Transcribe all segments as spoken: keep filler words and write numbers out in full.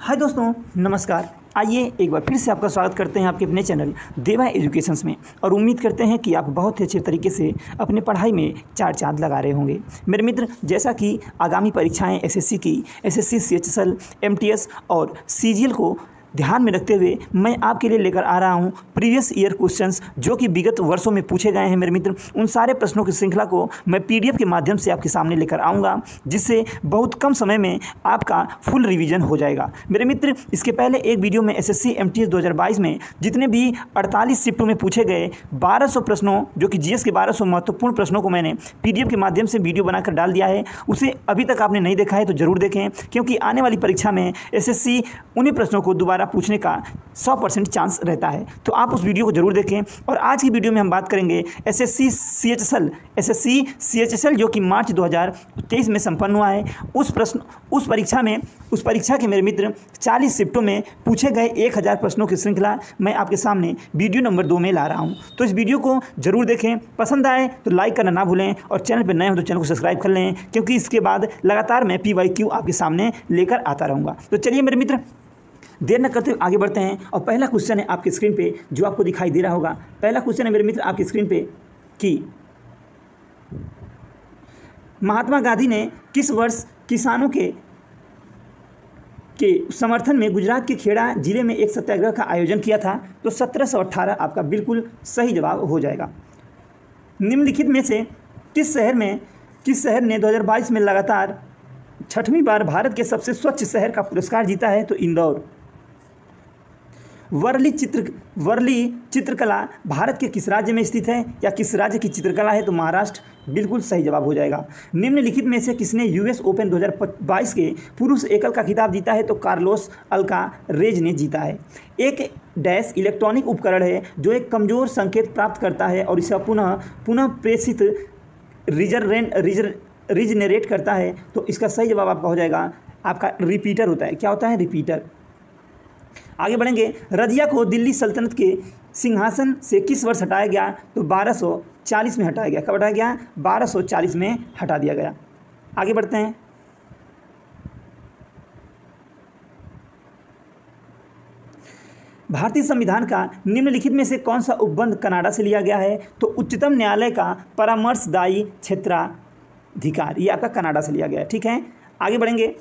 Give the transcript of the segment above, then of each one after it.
हाय दोस्तों, नमस्कार। आइए एक बार फिर से आपका स्वागत करते हैं आपके अपने चैनल देवा एजुकेशंस में और उम्मीद करते हैं कि आप बहुत ही अच्छे तरीके से अपने पढ़ाई में चार चांद लगा रहे होंगे। मेरे मित्र, जैसा कि आगामी परीक्षाएं एसएससी की, एसएससी, सीएचएसएल, एमटीएस और सीजीएल को ध्यान में रखते हुए मैं आपके लिए लेकर आ रहा हूं प्रीवियस ईयर क्वेश्चंस जो कि विगत वर्षों में पूछे गए हैं। मेरे मित्र, उन सारे प्रश्नों की श्रृंखला को मैं पीडीएफ के माध्यम से आपके सामने लेकर आऊंगा, जिससे बहुत कम समय में आपका फुल रिवीजन हो जाएगा। मेरे मित्र, इसके पहले एक वीडियो में एसएससी एमटीएस दो हज़ार बाईस में जितने भी अड़तालीस शिफ्टों में पूछे गए बारह सौ प्रश्नों, जो कि जीएस के बारह सौ महत्वपूर्ण प्रश्नों को मैंने पीडीएफ के माध्यम से वीडियो बनाकर डाल दिया है। उसे अभी तक आपने नहीं देखा है तो ज़रूर देखें, क्योंकि आने वाली परीक्षा में एसएससी उन्हीं प्रश्नों को दोबारा पूछने का सौ परसेंट चांस रहता है। तो आप उस वीडियो को जरूर देखें। और आज की वीडियो में हम बात करेंगे एसएससी सीएचएसएल एसएससी सीएचएसएल जो कि मार्च दो हज़ार तेईस में संपन्न हुआ है। उस प्रश्न उस परीक्षा में उस परीक्षा के मेरे मित्र चालीस शिफ्टों में पूछे गए एक हज़ार प्रश्नों की श्रृंखला मैं आपके सामने वीडियो नंबर दो में ला रहा हूं। तो इस वीडियो को जरूर देखें, पसंद आए तो लाइक करना ना भूलें और चैनल पर नए हो तो चैनल को सब्सक्राइब कर लें, क्योंकि इसके बाद लगातार मैं पी वाई क्यू आपके सामने लेकर आता रहूँगा। तो चलिए मेरे मित्र, देर न करते हुए आगे बढ़ते हैं। और पहला क्वेश्चन है आपकी स्क्रीन पे, जो आपको दिखाई दे रहा होगा। पहला क्वेश्चन है मेरे मित्र आपकी स्क्रीन पे कि महात्मा गांधी ने किस वर्ष किसानों के के समर्थन में गुजरात के खेड़ा जिले में एक सत्याग्रह का आयोजन किया था? तो सत्रह सौ अट्ठारह आपका बिल्कुल सही जवाब हो जाएगा। निम्नलिखित में से किस शहर में किस शहर ने दो हज़ार बाईस में लगातार छठवीं बार भारत के सबसे स्वच्छ शहर का पुरस्कार जीता है? तो इंदौर। वर्ली चित्र वर्ली चित्रकला भारत के किस राज्य में स्थित है या किस राज्य की चित्रकला है? तो महाराष्ट्र बिल्कुल सही जवाब हो जाएगा। निम्नलिखित में से किसने यूएस ओपन दो हज़ार बाईस के पुरुष एकल का खिताब जीता है? तो कार्लोस अल्कारेज ने जीता है। एक डैश इलेक्ट्रॉनिक उपकरण है जो एक कमजोर संकेत प्राप्त करता है और इसे पुनः पुनः प्रेषित रिजरेंट रिजर रिजनरेट करता है? तो इसका सही जवाब आपका हो जाएगा, आपका रिपीटर होता है। क्या होता है? रिपीटर। आगे बढ़ेंगे। रजिया को दिल्ली सल्तनत के सिंहासन से किस वर्ष हटाया गया? तो बारह सौ चालीस में हटाया गया। कब हटाया गया? बारह सौ चालीस में हटा दिया गया। आगे बढ़ते हैं। भारतीय संविधान का निम्नलिखित में से कौन सा उपबंध कनाडा से लिया गया है? तो उच्चतम न्यायालय का परामर्शदायी क्षेत्राधिकार, ये आपका कनाडा से लिया गया है। ठीक है, आगे बढ़ेंगे।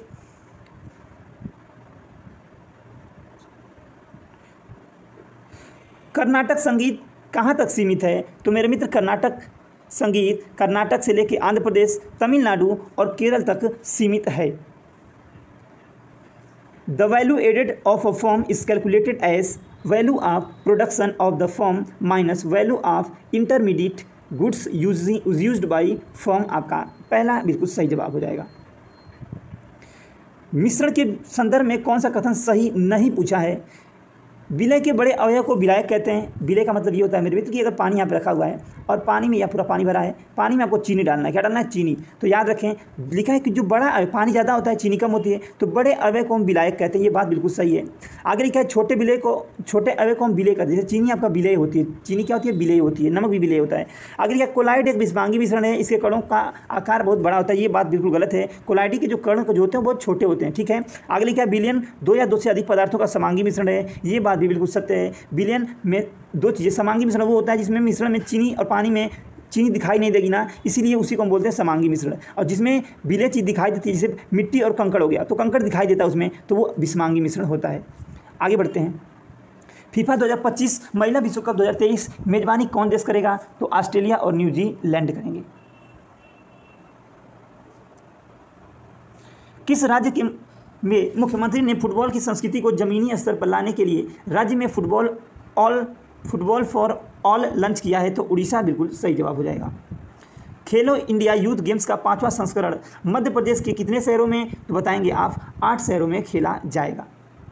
कर्नाटक संगीत कहाँ तक सीमित है? तो मेरे मित्र, कर्नाटक संगीत कर्नाटक से लेकर आंध्र प्रदेश, तमिलनाडु और केरल तक सीमित है। The value added of a firm is calculated as value of production of the firm minus value of intermediate goods used by firm. आपका पहला बिल्कुल सही जवाब हो जाएगा। मिश्रण के संदर्भ में कौन सा कथन सही नहीं पूछा है? विलय के बड़े अवयव को विलायक कहते हैं। विलय का मतलब ये होता है मेरे मित्र कि अगर पानी यहाँ पे रखा हुआ है और पानी में या पूरा पानी भरा है, पानी में आपको चीनी डालना है। क्या डालना है? चीनी। तो याद रखें, लिखा है कि जो बड़ा पानी ज़्यादा होता है चीनी कम होती है, तो बड़े अवयव को हम विलायक कहते हैं। ये बात बिल्कुल सही है। आगे लिखा है छोटे विलय को छोटे अवयव को हम विलय कहते हैं। जैसे चीनी आपका विलय होती है, चीनी क्या होती है? विलय होती है। नमक भी विलय होता है। आगे लिखा है कोलाइड एक विषवांगी मिश्रण है, इसके कणों का आकार बहुत बड़ा होता है। ये बात बिल्कुल गलत है। कोलाइडी के जो कण जो होते हैं बहुत छोटे होते हैं। ठीक है, आगे लिखा है बिलियन दो या दो से अधिक पदार्थों का समांगी मिश्रण है। ये बात भी बिल्कुल सत्य है। बिलियन में दो चीज़ें, समांगी मिश्रण वो होता है जिसमें मिश्रण में चीनी और पानी में चीनी दिखाई नहीं देगी ना, इसीलिए उसी को हम बोलते हैं समांगी मिश्रण। और जिसमें विलय चीज़ दिखाई देती है, जैसे मिट्टी और कंकड़ हो गया, तो कंकड़ दिखाई देता है उसमें, तो वो विषमांगी मिश्रण होता है। आगे बढ़ते हैं। फीफा दो हज़ार पच्चीस महिला विश्व कप दो हज़ार तेईस मेजबानी कौन देश करेगा? तो ऑस्ट्रेलिया और न्यूजीलैंड करेंगे। किस राज्य के में मुख्यमंत्री ने फुटबॉल की संस्कृति को जमीनी स्तर पर लाने के लिए राज्य में football all football for all launch किया है? तो उड़ीसा बिल्कुल सही जवाब हो जाएगा। खेलो इंडिया यूथ गेम्स का पांचवा संस्करण मध्य प्रदेश के कितने शहरों में? तो बताएंगे आप, आठ शहरों में खेला जाएगा।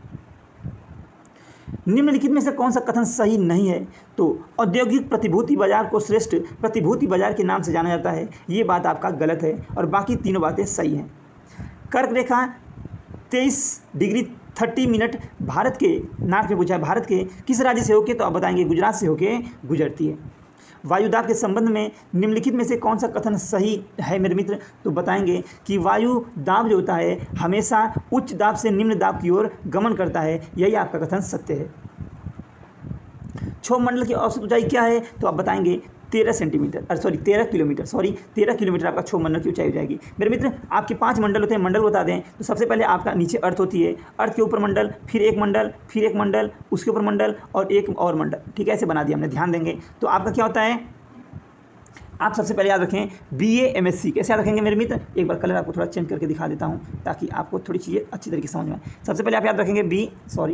निम्नलिखित में से कौन सा कथन सही नहीं है? तो औद्योगिक प्रतिभूति बाजार को श्रेष्ठ प्रतिभूति बाजार के नाम से जाना जाता है। ये बात आपका गलत है और बाकी तीनों बातें सही हैं। कर्क रेखा तेईस डिग्री तीस मिनट भारत के नार्थ में पूछा है, भारत के किस राज्य से होके? तो आप बताएंगे गुजरात से होके गुजरती है। वायु दाब के संबंध में निम्नलिखित में से कौन सा कथन सही है मेरे मित्र? तो बताएंगे कि वायु दाब जो होता है हमेशा उच्च दाब से निम्न दाब की ओर गमन करता है, यही आपका कथन सत्य है। क्षोभ मंडल की औसत ऊंचाई क्या है? तो आप बताएंगे तेरह सेंटीमीटर अरे सॉरी तेरह किलोमीटर सॉरी तेरह किलोमीटर आपका क्षोभ मंडल की ऊंचाई हो जाएगी। मेरे मित्र आपके पांच मंडल होते हैं, मंडल बता दें तो सबसे पहले आपका नीचे अर्थ होती है, अर्थ के ऊपर मंडल, फिर एक मंडल, फिर एक मंडल, उसके ऊपर मंडल और एक और मंडल, ठीक है, ऐसे बना दिया हमने, ध्यान देंगे। तो आपका क्या होता है, आप सबसे पहले याद रखें B A M S C, कैसे याद रखेंगे मेरे मित्र? एक बार कलर आपको थोड़ा चेंज करके दिखा देता हूँ ताकि आपको थोड़ी चीज़ें अच्छी तरीके से समझ में आए। सबसे पहले आप याद रखेंगे बी सॉरी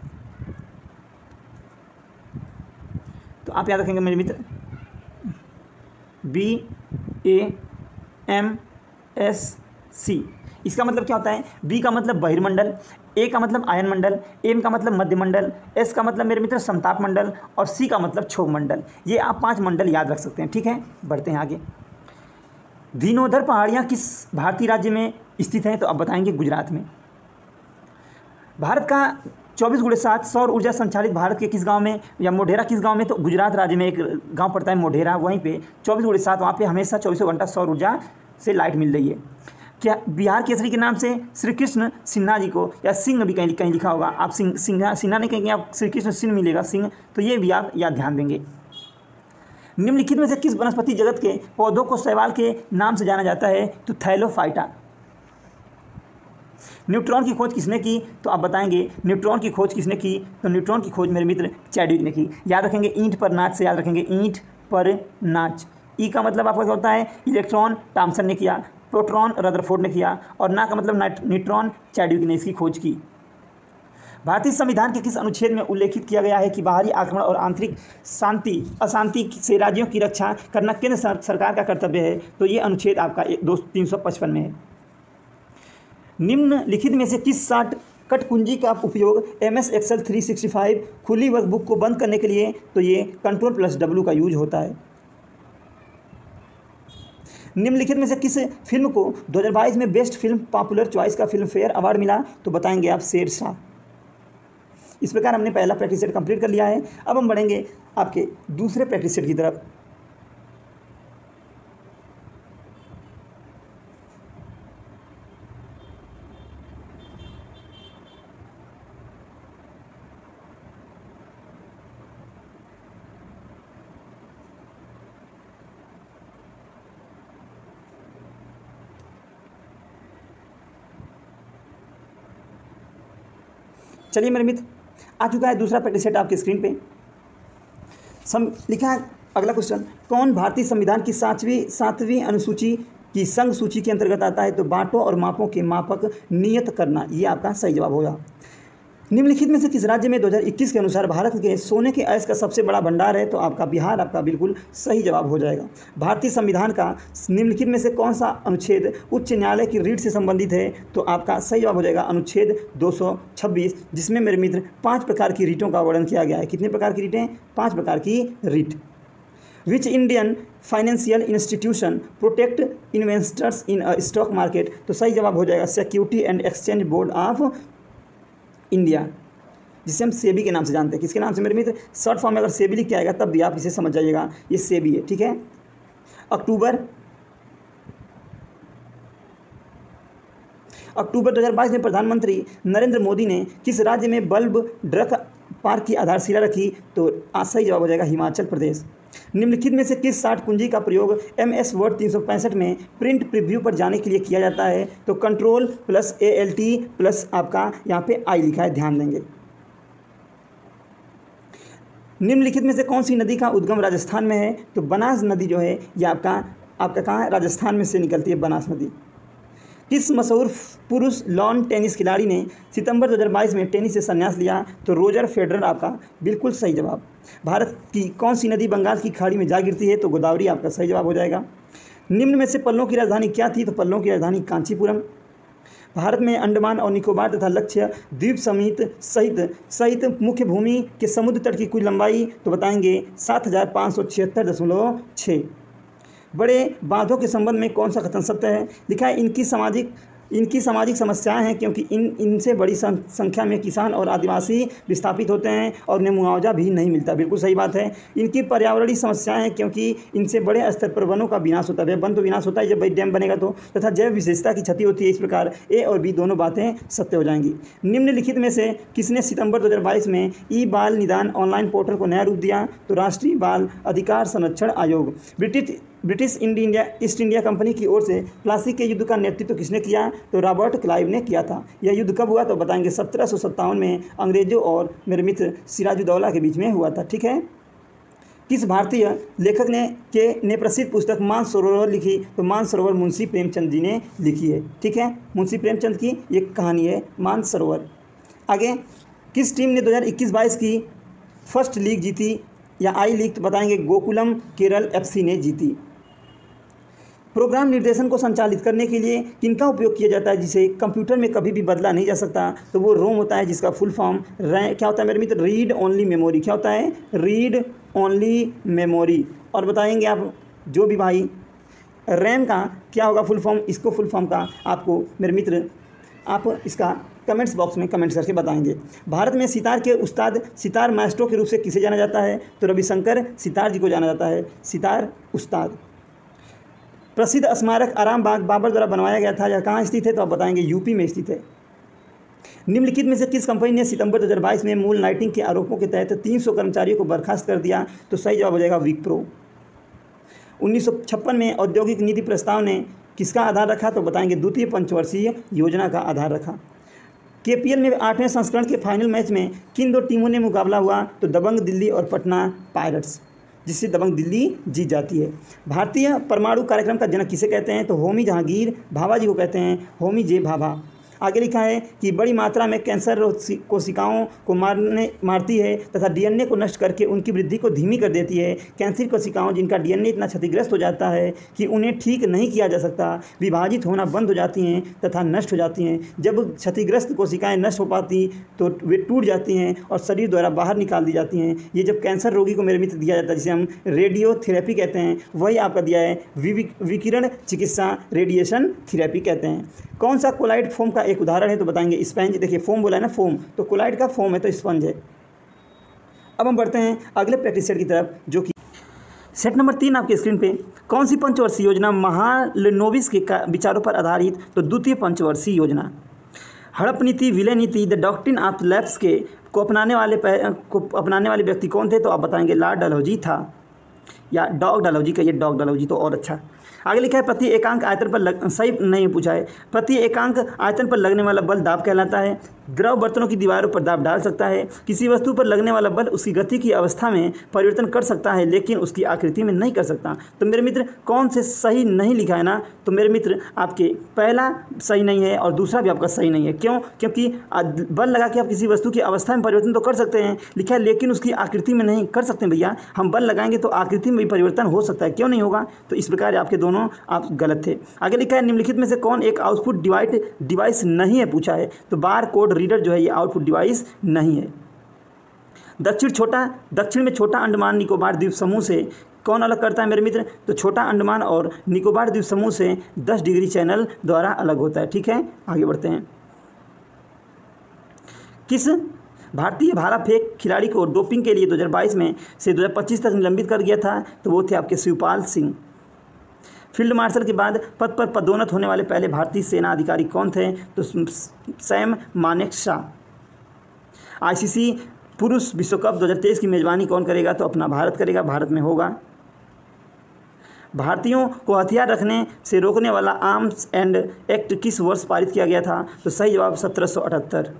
तो आप याद रखेंगे मेरे मित्र B A M S C. इसका मतलब क्या होता है? बी का मतलब बहिर्मंडल, ए का मतलब आयन मंडल, एम का मतलब मध्यमंडल, एस का मतलब मेरे मित्र समताप मंडल और सी का मतलब क्षोभ मंडल। ये आप पांच मंडल याद रख सकते हैं, ठीक है। बढ़ते हैं आगे। धीनोधर पहाड़ियाँ किस भारतीय राज्य में स्थित हैं? तो आप बताएंगे गुजरात में। भारत का चौबीस गुणे सात सौर ऊर्जा संचालित भारत के किस गांव में, या मोढेरा किस गांव में? तो गुजरात राज्य में एक गांव पड़ता है मोढेरा, वहीं पे चौबीस गुणे सात वहाँ पे हमेशा चौबीसों घंटा सौर ऊर्जा से लाइट मिल रही है। क्या बिहार केसरी के नाम से श्री कृष्ण सिन्हा जी को, या सिंह भी कहीं कहीं लिखा होगा, आप सिंह सिन्हा सिन्हा नहीं कहेंगे, आप श्री कृष्ण सिंह मिलेगा सिंह, तो ये भी आप याद ध्यान देंगे। निम्नलिखित में से किस वनस्पति जगत के पौधों को शैवाल के नाम से जाना जाता है? तो थैलोफाइटा। न्यूट्रॉन की खोज किसने की? तो आप बताएंगे न्यूट्रॉन की खोज किसने की? तो न्यूट्रॉन की खोज मेरे मित्र चैडविक ने की। याद रखेंगे ईंट पर नाच से, याद रखेंगे ईंट पर नाच। ई का मतलब आपका क्या होता है? इलेक्ट्रॉन टॉमसन ने किया, प्रोटॉन रदरफोर्ड ने किया और ना का मतलब न्यूट्रॉन चैडविक ने इसकी खोज की। भारतीय संविधान के किस अनुच्छेद में उल्लेखित किया गया है कि बाहरी आक्रमण और आंतरिक शांति अशांति से राज्यों की रक्षा करना केंद्र सरकार का कर्तव्य है? तो ये अनुच्छेद आपका दो तीन सौ पचपन में है। निम्नलिखित में से किस शार्ट कट कुंजी का उपयोग M S Excel three sixty five खुली वर्कबुक को बंद करने के लिए? तो ये कंट्रोल प्लस डब्ल्यू का यूज होता है। निम्नलिखित में से किस फिल्म को दो हज़ार बाईस में बेस्ट फिल्म पॉपुलर चॉइस का फिल्म फेयर अवार्ड मिला? तो बताएंगे आप शेरशाह। इस प्रकार हमने पहला प्रैक्टिस सेट कंप्लीट कर लिया है। अब हम बढ़ेंगे आपके दूसरे प्रैक्टिस सेट की तरफ। चलिए मेरे मित्र, आ चुका है दूसरा प्रैक्टिस सेट आपकी स्क्रीन पे। सम लिखा है अगला क्वेश्चन, कौन भारतीय संविधान की सातवीं सातवीं अनुसूची की संघ सूची के अंतर्गत आता है? तो बांटो और मापों के मापक नियत करना, ये आपका सही जवाब होगा। निम्नलिखित में से किस राज्य में दो हज़ार इक्कीस के अनुसार भारत के सोने के अयस्क का सबसे बड़ा भंडार है? तो आपका बिहार आपका बिल्कुल सही जवाब हो जाएगा। भारतीय संविधान का निम्नलिखित में से कौन सा अनुच्छेद उच्च न्यायालय की रीट से संबंधित है? तो आपका सही जवाब हो जाएगा अनुच्छेद दो सौ छब्बीस, जिसमें मेरे मित्र पाँच प्रकार की रीटों का वर्णन किया गया है। कितने प्रकार की रीटें? पाँच प्रकार की REIT. Which Indian financial institution protect investors in a stock market? तो सही जवाब हो जाएगा security and exchange board of India, जिसे हम सेबी के नाम से जानते हैं। किसके नाम से मेरे मित्र? शॉर्ट फॉर्म में अगर सेबी लिख के आएगा तब भी आप इसे समझ जाइएगा, ये सेबी है, ठीक है। अक्टूबर अक्टूबर दो हज़ार बाईस में प्रधानमंत्री नरेंद्र मोदी ने किस राज्य में बल्ब ड्रग पार्क की आधारशिला रखी? तो सही जवाब हो जाएगा हिमाचल प्रदेश। निम्नलिखित में से किस शार्ट कुंजी का प्रयोग एम एस वर्ड तीन सौ पैंसठ में प्रिंट प्रीव्यू पर जाने के लिए किया जाता है? तो control plus A L T plus आपका यहाँ पे आई लिखा है, ध्यान देंगे। निम्नलिखित में से कौन सी नदी का उद्गम राजस्थान में है? तो बनास नदी जो है ये आपका आपका कहाँ है? राजस्थान में से निकलती है बनास नदी। किस मशहूर पुरुष लॉन टेनिस खिलाड़ी ने सितंबर दो हज़ार बाईस में टेनिस से संन्यास लिया? तो रोजर फेडरर आपका बिल्कुल सही जवाब। भारत की कौन सी नदी बंगाल की खाड़ी में जा गिरती है? तो गोदावरी आपका सही जवाब हो जाएगा। निम्न में से पल्लों की राजधानी क्या थी? तो पल्लों की राजधानी कांचीपुरम। भारत में अंडमान और निकोबार तथा लक्षद्वीप द्वीप समेत सहित सहित मुख्य भूमि के समुद्र तट की कुल लंबाई? तो बताएंगे सात हज़ार पाँच सौ छिहत्तर दशमलव छः। बड़े बांधों के संबंध में कौन सा कथन सत्य है? लिखा है इनकी सामाजिक इनकी सामाजिक समस्याएं हैं क्योंकि इन इनसे बड़ी संख्या में किसान और आदिवासी विस्थापित होते हैं और उन्हें मुआवजा भी नहीं मिलता। बिल्कुल सही बात है। इनकी पर्यावरणीय समस्याएं हैं क्योंकि इनसे बड़े स्तर पर वनों का विनाश होता है। वन तो विनाश होता है जब भाई डैम बनेगा तो, तथा जैव विशेषता की क्षति होती है। इस प्रकार ए और बी दोनों बातें सत्य हो जाएंगी। निम्नलिखित में से किसने सितंबर दो हज़ार बाईस में ई बाल निदान ऑनलाइन पोर्टल को नया रूप दिया? तो राष्ट्रीय बाल अधिकार संरक्षण आयोग। British British India East India Company की ओर से प्लासी के युद्ध का नेतृत्व किसने किया? तो रॉबर्ट क्लाइव ने किया था। यह युद्ध कब हुआ? तो बताएंगे सत्रह सौ सत्तावन में अंग्रेजों और मेरे मित्र सिराजुद्दौला के बीच में हुआ था। ठीक है। किस भारतीय लेखक ने के ने प्रसिद्ध पुस्तक मानसरोवर लिखी? तो मानसरोवर मुंशी प्रेमचंद जी ने लिखी है। ठीक है, मुंशी प्रेमचंद की एक कहानी है मानसरोवर। आगे, किस टीम ने दो हज़ार इक्कीस बाईस की फर्स्ट लीग जीती या आई लीग? तो बताएंगे गोकुलम केरल एफसी ने जीती। प्रोग्राम निर्देशन को संचालित करने के लिए किनका उपयोग किया जाता है जिसे कंप्यूटर में कभी भी बदला नहीं जा सकता? तो वो रोम होता है, जिसका फुल फॉर्म क्या होता है मेरे मित्र? Read only memory. क्या होता है? Read only memory. और बताएंगे आप जो भी भाई रैम का क्या होगा फुल फॉर्म? इसको फुल फॉर्म का आपको मेरे मित्र आप इसका कमेंट्स बॉक्स में कमेंट्स करके बताएंगे। भारत में सितार के उस्ताद सितार मास्टरो के रूप से किसे जाना जाता है? तो रविशंकर सितार जी को जाना जाता है सितार उस्ताद। प्रसिद्ध स्मारक आराम बाग बाबर द्वारा बनवाया गया था या कहाँ स्थित है? तो आप बताएंगे यूपी में स्थित है। निम्नलिखित में से किस कंपनी ने सितंबर दो हज़ार बाईस में मूल नाइटिंग के आरोपों के तहत तीन सौ कर्मचारियों को बर्खास्त कर दिया? तो सही जवाब हो जाएगा विप्रो। उन्नीस सौ छप्पन में औद्योगिक नीति प्रस्ताव ने किसका आधार रखा? तो बताएंगे द्वितीय पंचवर्षीय योजना का आधार रखा। केपीएल में आठवें संस्करण के फाइनल मैच में किन दो टीमों ने मुकाबला हुआ? तो दबंग दिल्ली और पटना पायरेट्स, जिससे दबंग दिल्ली जीत जाती है। भारतीय परमाणु कार्यक्रम का जनक किसे कहते हैं? तो होमी जहांगीर भाभा जी को कहते हैं, होमी जे भाभा। आगे लिखा है कि बड़ी मात्रा में कैंसर कोशिकाओं को मारने मारती है तथा डीएनए को नष्ट करके उनकी वृद्धि को धीमी कर देती है। कैंसर कोशिकाओं जिनका डीएनए इतना क्षतिग्रस्त हो जाता है कि उन्हें ठीक नहीं किया जा सकता, विभाजित होना बंद हो जाती हैं तथा नष्ट हो जाती हैं। जब क्षतिग्रस्त कोशिकाएं नष्ट हो पाती तो वे टूट जाती हैं और शरीर द्वारा बाहर निकाल दी जाती हैं। ये जब कैंसर रोगी को मेरे मित्र दिया जाता है, जिसे हम रेडियोथेरेपी कहते हैं, वही आपका दिया है विकिरण चिकित्सा, रेडिएशन थेरेपी कहते हैं। कौन सा कोलाइड फोम का एक उदाहरण है? तो बताएंगे स्पंज। देखिए फोम बोला है ना, फोम, तो कोलाइड का फोम है तो स्पंज है। अब हम बढ़ते हैं अगले प्रैक्टिस सेट की तरफ, जो कि सेट नंबर तीन आपके स्क्रीन पे। कौन सी पंचवर्षीय योजना महालनोबिस के विचारों पर आधारित? तो द्वितीय पंचवर्षीय योजना। हड़प नीति, विलय नीति, द डॉक्ट्रिन ऑफ लैप्स के को अपनाने वाले को अपनाने वाले व्यक्ति कौन थे? तो आप बताएंगे लॉर्ड डलहौजी था या डॉग डलहौजी का, ये डॉग डलहौजी तो और अच्छा। आगे लिखा है प्रति एकांक आयतन पर लग सही नहीं पूछा है। प्रति एकांक आयतन पर लगने वाला बल दाब कहलाता है। द्रव बर्तनों की दीवारों पर दाब डाल सकता है। किसी वस्तु पर लगने वाला बल उसकी गति की अवस्था में परिवर्तन कर सकता है लेकिन उसकी आकृति में नहीं कर सकता। तो मेरे मित्र कौन से सही नहीं लिखा है ना? तो मेरे मित्र आपके पहला सही नहीं है और दूसरा भी आपका सही नहीं है। क्यों? क्योंकि बल लगा के आप किसी वस्तु की अवस्था में परिवर्तन तो कर सकते हैं, लिखा है, लेकिन उसकी आकृति में नहीं कर सकते। भैया हम बल लगाएंगे तो आकृति में भी परिवर्तन हो सकता है, क्यों नहीं होगा? तो इस प्रकार आपके दोनों आप गलत थे। आगे लिखा है निम्नलिखित में से कौन एक आउटपुट डिवाइड डिवाइस नहीं है पूछा है? तो बार कोड रीडर जो है ये आउटपुट डिवाइस नहीं है। दक्षिण छोटा दक्षिण में छोटा अंडमान निकोबार द्वीप समूह से कौन अलग करता है मेरे मित्र? तो छोटा अंडमान और निकोबार द्वीप समूह से दस डिग्री चैनल द्वारा अलग होता है। ठीक है, आगे बढ़ते हैं। किस भारतीय भाला फेंक खिलाड़ी को डोपिंग के लिए दो हज़ार बाईस में से दो हज़ार पच्चीस तक निलंबित कर गया था? तो वो थे आपके शिवपाल सिंह। फील्ड मार्शल के बाद पद पर पदोन्नत होने वाले पहले भारतीय सेना अधिकारी कौन थे? तो सैम मानेकशॉ। आईसीसी पुरुष विश्व कप दो हज़ार तेईस की मेजबानी कौन करेगा? तो अपना भारत करेगा, भारत में होगा। भारतीयों को हथियार रखने से रोकने वाला आर्म्स एंड एक्ट किस वर्ष पारित किया गया था? तो सही जवाब सत्रह सौ अठहत्तर।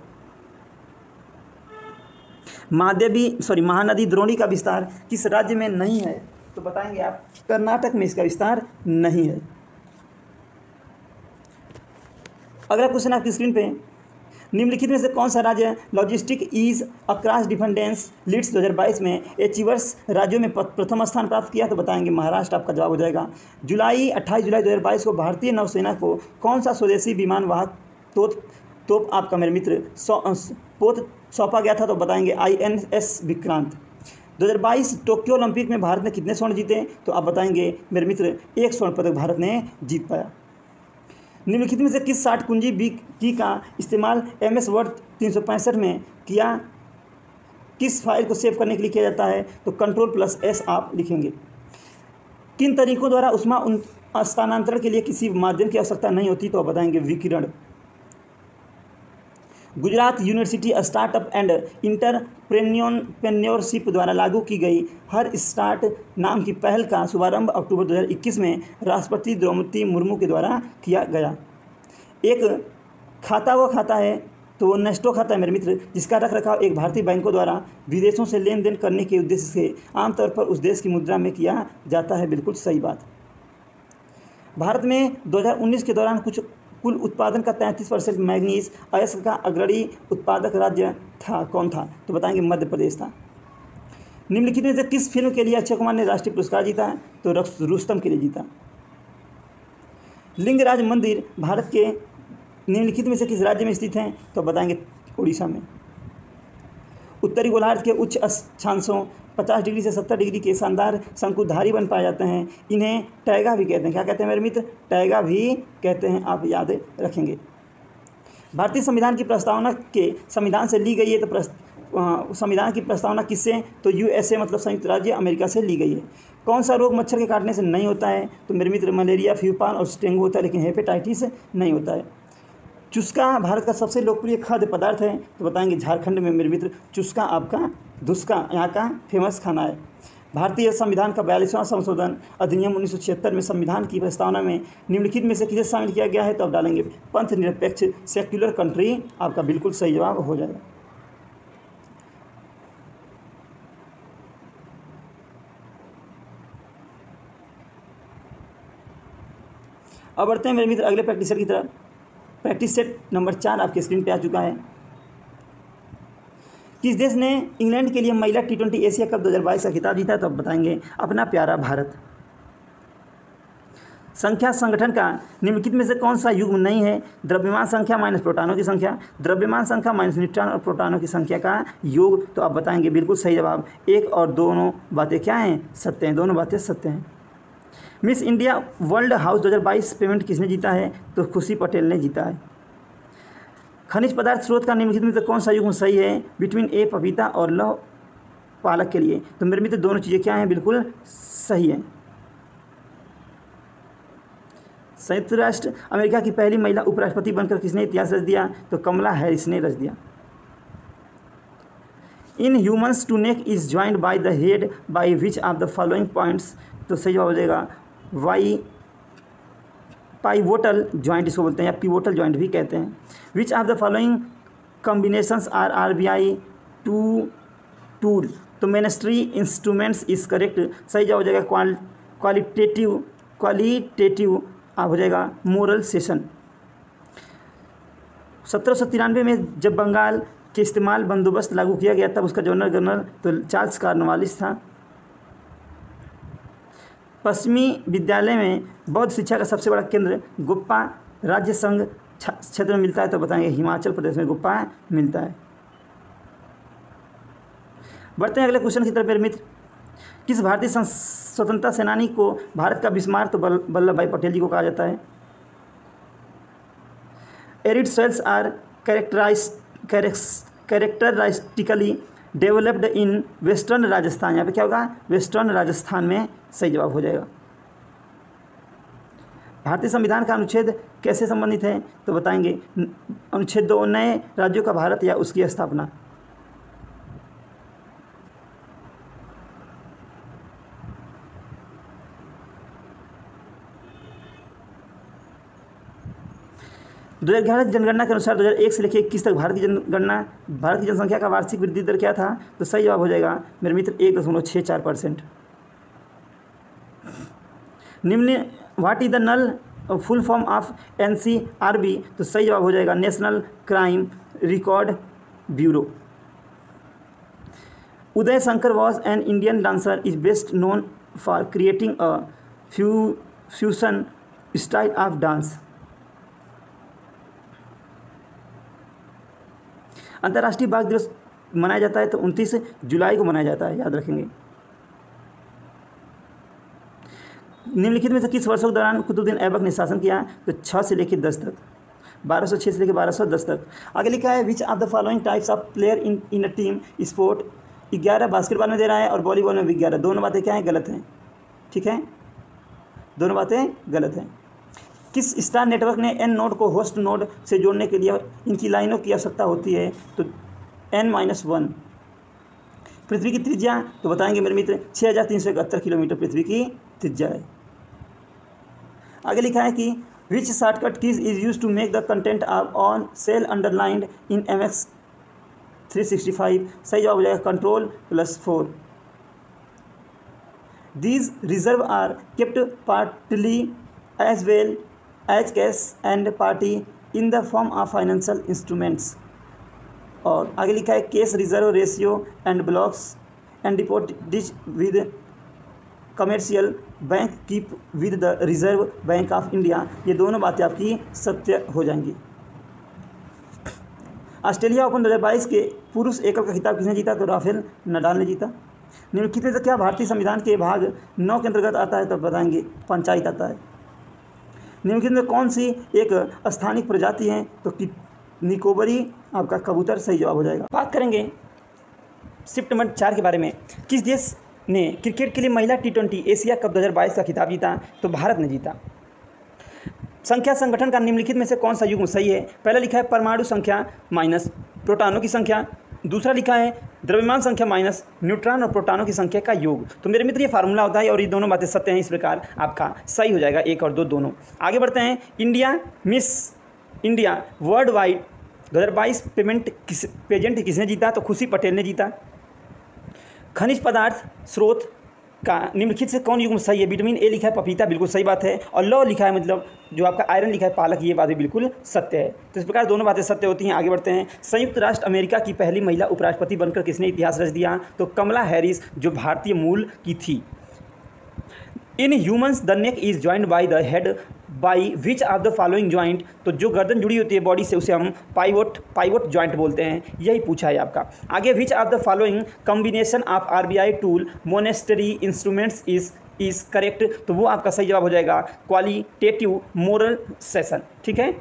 महादेवी सॉरी महानदी द्रोणी का विस्तार किस राज्य में नहीं है? तो बताएंगे आप कर्नाटक में इसका विस्तार नहीं है। अगला क्वेश्चन आपकी स्क्रीन पे, निम्नलिखित में से कौन सा राज्य logistic ease across defence leads दो हज़ार बाईस में अचीवर्स राज्यों में प्रथम स्थान प्राप्त किया? तो बताएंगे महाराष्ट्र आपका जवाब हो जाएगा। जुलाई अट्ठाईस जुलाई दो हज़ार बाईस को भारतीय नौसेना को कौन सा स्वदेशी विमान वाहक तोप तोप आपका मेरे मित्र पोत सौंपा गया था? तो बताएंगे आई एन एस विक्रांत। दो हज़ार बाईस टोक्यो ओलंपिक में भारत ने कितने स्वर्ण जीते? तो आप बताएंगे मेरे मित्र एक स्वर्ण पदक भारत ने जीत पाया। निम्नलिखित में से किस साठ कुंजी बी की का इस्तेमाल एम एस वर्ड तीन सौ पैंसठ में किया किस फाइल को सेव करने के लिए किया जाता है? तो कंट्रोल प्लस एस आप लिखेंगे। किन तरीकों द्वारा उष्मा स्थानांतरण के लिए किसी माध्यम की आवश्यकता नहीं होती? तो आप बताएंगे विकिरण। Gujarat university startup and entrepreneurship द्वारा लागू की गई हर स्टार्ट नाम की पहल का शुभारंभ अक्टूबर दो हज़ार इक्कीस में राष्ट्रपति द्रौपदी मुर्मू के द्वारा किया गया। एक खाता वो खाता है तो वो नेस्टो खाता है मेरे मित्र, जिसका रख रखाव एक भारतीय बैंकों द्वारा विदेशों से लेन देन करने के उद्देश्य से आमतौर पर उस देश की मुद्रा में किया जाता है। बिल्कुल सही बात। भारत में दो हज़ार उन्नीस के दौरान कुछ कुल उत्पादन का तैंतीस परसेंट मैग्नीज अयस्क का अग्रणी उत्पादक राज्य था। कौन था? तो बताएंगे मध्य प्रदेश था। निम्नलिखित में से किस फिल्म के लिए अक्षय कुमार ने राष्ट्रीय पुरस्कार जीता? तो रुस्तम के लिए जीता। लिंगराज मंदिर भारत के निम्नलिखित में से किस राज्य में स्थित हैं? तो बताएंगे उड़ीसा में। उत्तरी गोलार्ध के उच्च अक्षांशों पचास डिग्री से सत्तर डिग्री के शानदार शंकुधारी बन पाए जाते हैं। इन्हें टैगा भी कहते हैं। क्या कहते हैं मेरे मित्र? टैगा भी कहते हैं, आप याद रखेंगे। भारतीय संविधान की प्रस्तावना के संविधान से ली गई है। तो संविधान की प्रस्तावना किससे? तो यूएसए मतलब संयुक्त राज्य अमेरिका से ली गई है। कौन सा रोग मच्छर के काटने से नहीं होता है? तो मेरे मित्र मलेरिया, फ्यूपान और स्टेंगू होता है, लेकिन हेपेटाइटिस नहीं होता है। चुस्का भारत का सबसे लोकप्रिय खाद्य पदार्थ है। तो बताएंगे झारखंड में मेरे मित्र चुस्का आपका धुस्का यहाँ का फेमस खाना है। भारतीय संविधान का बयालीसवां संशोधन अधिनियम उन्नीस सौ छिहत्तर में संविधान की प्रस्तावना में निम्नलिखित में से किसे शामिल किया गया है? तो आप डालेंगे पंथ निरपेक्ष सेक्युलर कंट्री। आपका बिल्कुल सही जवाब हो जाएगा। अब बढ़ते हैं मेरे मित्र अगले प्रैक्टिस सेट की तरफ। प्रैक्टिस सेट नंबर चार आपके स्क्रीन पे आ चुका है। किस देश ने इंग्लैंड के लिए महिला टी ट्वेंटी एशिया कप दो हज़ार बाईस का खिताब जीता? तो आप बताएंगे अपना प्यारा भारत। संख्या संगठन का निम्नलिखित में से कौन सा युग्म नहीं है? द्रव्यमान संख्या माइनस प्रोटॉनों की संख्या, द्रव्यमान संख्या माइनस न्यूट्रॉन और प्रोटॉनों की संख्या का योग। तो आप बताएंगे बिल्कुल सही जवाब। एक और दोनों बातें क्या हैं? सत्य हैं। दोनों बातें सत्य हैं। मिस इंडिया वर्ल्ड हाउस दो हज़ार बाईस पेमेंट किसने जीता है? तो खुशी पटेल ने जीता है। खनिज पदार्थ स्रोत का निम्नलिखित में से कौन सा युग्म सही है बिटवीन ए पपीता और लव पालक के लिए? तो मेरे मित्र दोनों चीज़ें क्या हैं? बिल्कुल सही है। संयुक्त राष्ट्र अमेरिका की पहली महिला उपराष्ट्रपति बनकर किसने इतिहास रच दिया? तो कमला हैरिस ने रच दिया। In humans to neck is joined by the head by which of the following points? तो सही जवाब हो जाएगा वाई पाइवोटल ज्वाइंट इसको बोलते हैं, या पिवोटल ज्वाइंट भी कहते हैं। Which of the following combinations R R B I to tool? तो मिनिस्ट्री इंस्ट्रूमेंट्स इज करेक्ट। सही जवाब हो जाएगा क्वाल क्वालिटेटिव क्वालिटेटिव आप हो जाएगा मोरल सेशन। सत्रह सौ तिरानवे में जब बंगाल के इस्तेमाल बंदोबस्त लागू किया गया तब उसका जनरल गवर्नर तो चार्ल्स कॉर्नवालिस था। पश्चिमी विद्यालय में बौद्ध शिक्षा का सबसे बड़ा केंद्र गुप्पा राज्य संघ क्षेत्र में मिलता है। तो बताएंगे हिमाचल प्रदेश में गुप्पा मिलता है। बढ़ते हैं अगले क्वेश्चन की तरफ मेरे मित्र। किस भारतीय स्वतंत्रता सेनानी को भारत का बिस्मार्क तो वल्लभ भाई पटेल जी को कहा जाता है? Arid soils are characterize characteristically developed in western Rajasthan. यहाँ पे क्या होगा? वेस्टर्न राजस्थान में सही जवाब हो जाएगा। भारतीय संविधान का अनुच्छेद कैसे संबंधित है? तो बताएंगे अनुच्छेद दो नए राज्यों का भारत या उसकी स्थापना। दो हज़ार ग्यारह जनगणना के अनुसार दो हज़ार एक से लेकर इक्कीस तक भारत की जनगणना भारत की जनसंख्या का वार्षिक वृद्धि दर क्या था? तो सही जवाब हो जाएगा मेरे मित्र एक दशमलव छः चार परसेंट। निम्न what is the null full form of N C R B? तो सही जवाब हो जाएगा national crime record bureau. Uday Shankar was an Indian dancer is best known for creating a few fusion style of dance. अंतर्राष्ट्रीय बाघ दिवस मनाया जाता है तो उनतीस जुलाई को मनाया जाता है, याद रखेंगे। निम्नलिखित में से किस वर्षों के दौरान कुतुबुद्दीन ऐबक ने शासन किया? तो छः से लेकर दस तक, बारह सौ छः से लेकर बारह सौ दस तक। आगे लिखा है which of the following types of player in in a team sport, ग्यारह बास्केटबॉल में दे रहा है और वॉलीबॉल में भी ग्यारह। दोनों बातें क्या हैं? गलत हैं, ठीक है, दोनों बातें गलत हैं। किस स्टार नेटवर्क ने एन नोड को होस्ट नोड से जोड़ने के लिए इनकी लाइनों की आवश्यकता होती है? तो एन माइनस वन। पृथ्वी की त्रिज्या तो बताएंगे मेरे मित्र छः हज़ार तीन सौ इकहत्तर किलोमीटर पृथ्वी की त्रिज्या है। आगे लिखा है कि which shortcut keys is use to make the content of on cell underlined in M X three sixty five. सही जवाब हो जाएगा control plus four. These reserve are kept partly as well as cash and party in the form of financial instruments. और आगे लिखा है case reserve ratio and blocks and deposit with commercial bank keep with the Reserve Bank of India. ये दोनों बातें आपकी सत्य हो जाएंगी। ऑस्ट्रेलिया ओपन दो हज़ार बाईस के पुरुष एकल का खिताब किसने जीता? तो राफेल नडाल ने जीता। निम्नलिखित में से क्या भारतीय संविधान के भाग नौ के अंतर्गत आता है? तो बताएंगे पंचायत आता है। निम्नलिखित में कौन सी एक स्थानिक प्रजाति है? तो निकोबरी आपका कबूतर सही जवाब हो जाएगा। बात करेंगे शिफ्ट नंबर चार के बारे में। किस देश ने क्रिकेट के लिए महिला टी ट्वेंटी एशिया कप दो हज़ार बाईस का खिताब जीता? तो भारत ने जीता। संख्या संगठन का निम्नलिखित में से कौन सा युग्म सही है? पहला लिखा है परमाणु संख्या माइनस प्रोटॉनों की संख्या, दूसरा लिखा है द्रव्यमान संख्या माइनस न्यूट्रॉन और प्रोटॉनों की संख्या का योग। तो मेरे मित्र ये फार्मूला होता है और ये दोनों बातें सत्य हैं, इस प्रकार आपका सही हो जाएगा एक और दो दोनों। आगे बढ़ते हैं। India Miss India Worldwide दो हज़ार बाईस पेमेंट किस पेजेंट किसने जीता? तो खुशी पटेल ने जीता। खनिज पदार्थ स्रोत का निम्नलिखित से कौन युग्म सही है? विटामिन ए लिखा है पपीता, बिल्कुल सही बात है। और लौ लिखा है मतलब जो आपका आयरन लिखा है पालक, ये बात भी बिल्कुल सत्य है। तो इस प्रकार दोनों बातें सत्य होती हैं। आगे बढ़ते हैं। संयुक्त राष्ट्र अमेरिका की पहली महिला उपराष्ट्रपति बनकर किसने इतिहास रच दिया? तो कमला हैरिस, जो भारतीय मूल की थी। In humans the neck is joint by the head by which of the following joint. तो जो गर्दन जुड़ी होती है बॉडी से उसे हम पाइवोट पाइवोट ज्वाइंट बोलते हैं, यही पूछा है आपका। आगे which of the following combination of RBI tool monetary instruments is is correct. तो वो आपका सही जवाब हो जाएगा क्वालिटेटिव मोरल सेशन, ठीक है।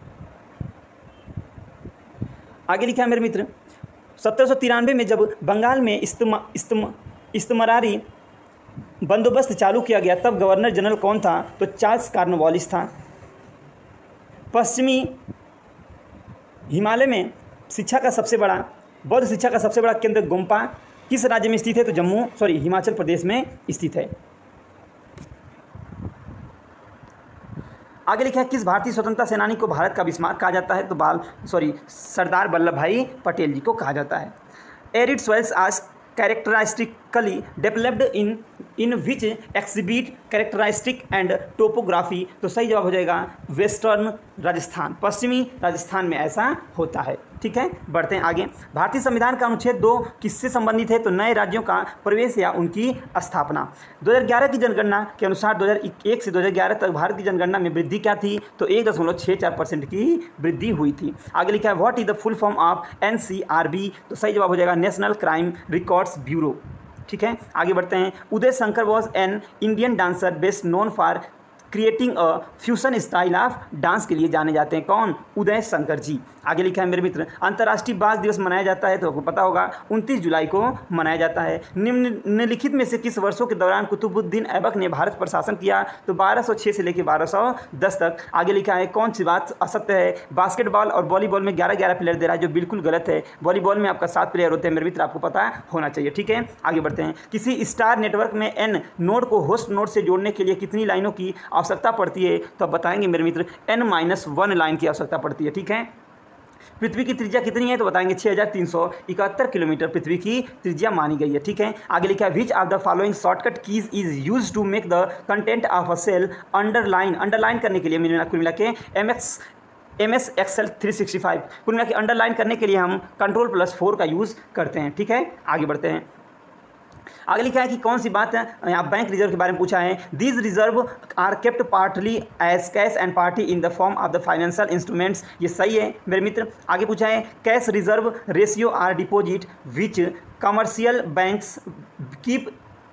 आगे लिखा है मेरे मित्र सत्रह सौ तिरानवे में जब बंगाल में इस्तमा इस्तमा इस्तमरारी बंदोबस्त चालू किया गया तब गवर्नर जनरल कौन था? तो चार्ल्स कॉर्नवालिस था। पश्चिमी हिमालय में शिक्षा का सबसे बड़ा बौद्ध शिक्षा का सबसे बड़ा केंद्र गोम्पा किस राज्य में स्थित है? तो जम्मू सॉरी हिमाचल प्रदेश में स्थित है। आगे लिखा है किस भारतीय स्वतंत्रता सेनानी को भारत का बिस्मार्क कहा जाता है? तो बाल सॉरी सरदार वल्लभ भाई पटेल जी को कहा जाता है। एरिड सॉइल्स आज characteristically developed in in which exhibit characteristic and topography। तो सही जवाब हो जाएगा वेस्टर्न राजस्थान, पश्चिमी राजस्थान में ऐसा होता है, ठीक है। बढ़ते हैं आगे। भारतीय संविधान का अनुच्छेद दो किससे संबंधित है? तो नए राज्यों का प्रवेश या उनकी स्थापना। दो हज़ार ग्यारह की जनगणना के अनुसार दो हज़ार एक से दो हज़ार ग्यारह तक भारत की जनगणना में वृद्धि क्या थी? तो एक दशमलव छः चार परसेंट की वृद्धि हुई थी। आगे लिखा है what is the full form of N C R B. तो सही जवाब हो जाएगा नेशनल क्राइम रिकॉर्ड्स ब्यूरो, ठीक है। आगे बढ़ते हैं। Uday Shankar was an Indian dancer best known for creating a fusion style of dance के लिए जाने जाते हैं। कौन? उदय शंकर जी। आगे लिखा है मेरे मित्र अंतर्राष्ट्रीय बाघ दिवस मनाया जाता है, तो आपको पता होगा उनतीस जुलाई को मनाया जाता है। निम्नलिखित में से किस वर्षों के दौरान कुतुबुद्दीन ऐबक ने भारत पर शासन किया? तो बारह सौ छः से लेकर बारह सौ दस तक। आगे लिखा है कौन सी बात असत्य है? बास्केटबॉल और वॉलीबॉल में ग्यारह ग्यारह प्लेयर दे रहा है, जो बिल्कुल गलत है। वॉलीबॉल में आपका सात प्लेयर होते हैं मेरे मित्र, आपको पता होना चाहिए, ठीक है। आगे बढ़ते हैं। किसी स्टार नेटवर्क में एन नोड को होस्ट नोड से जोड़ने के लिए कितनी लाइनों की आवश्यकता पड़ती है? तो आप बताएंगे मेरे मित्र एन माइनस वन लाइन की आवश्यकता पड़ती है, ठीक है। पृथ्वी की त्रिज्या कितनी है? तो बताएंगे छः हज़ार तीन सौ इकहत्तर किलोमीटर पृथ्वी की त्रिज्या मानी गई है, ठीक है। आगे लिखा है which of the following shortcut keys is use to make the content of a cell underline. Underline करने के लिए मिला कुल मिला के M X M S Excel three sixty five कुल मिला के अंडरलाइन करने के लिए हम कंट्रोल प्लस फोर का यूज़ करते हैं, ठीक है। आगे बढ़ते हैं। आगे लिखा है कि कौन सी बात है? यहाँ बैंक रिजर्व के बारे में पूछा है। These reserve are kept partly as cash and party in the form of the financial instruments. ये सही है मेरे मित्र। आगे पूछा है cash reserve ratio are deposit which commercial banks keep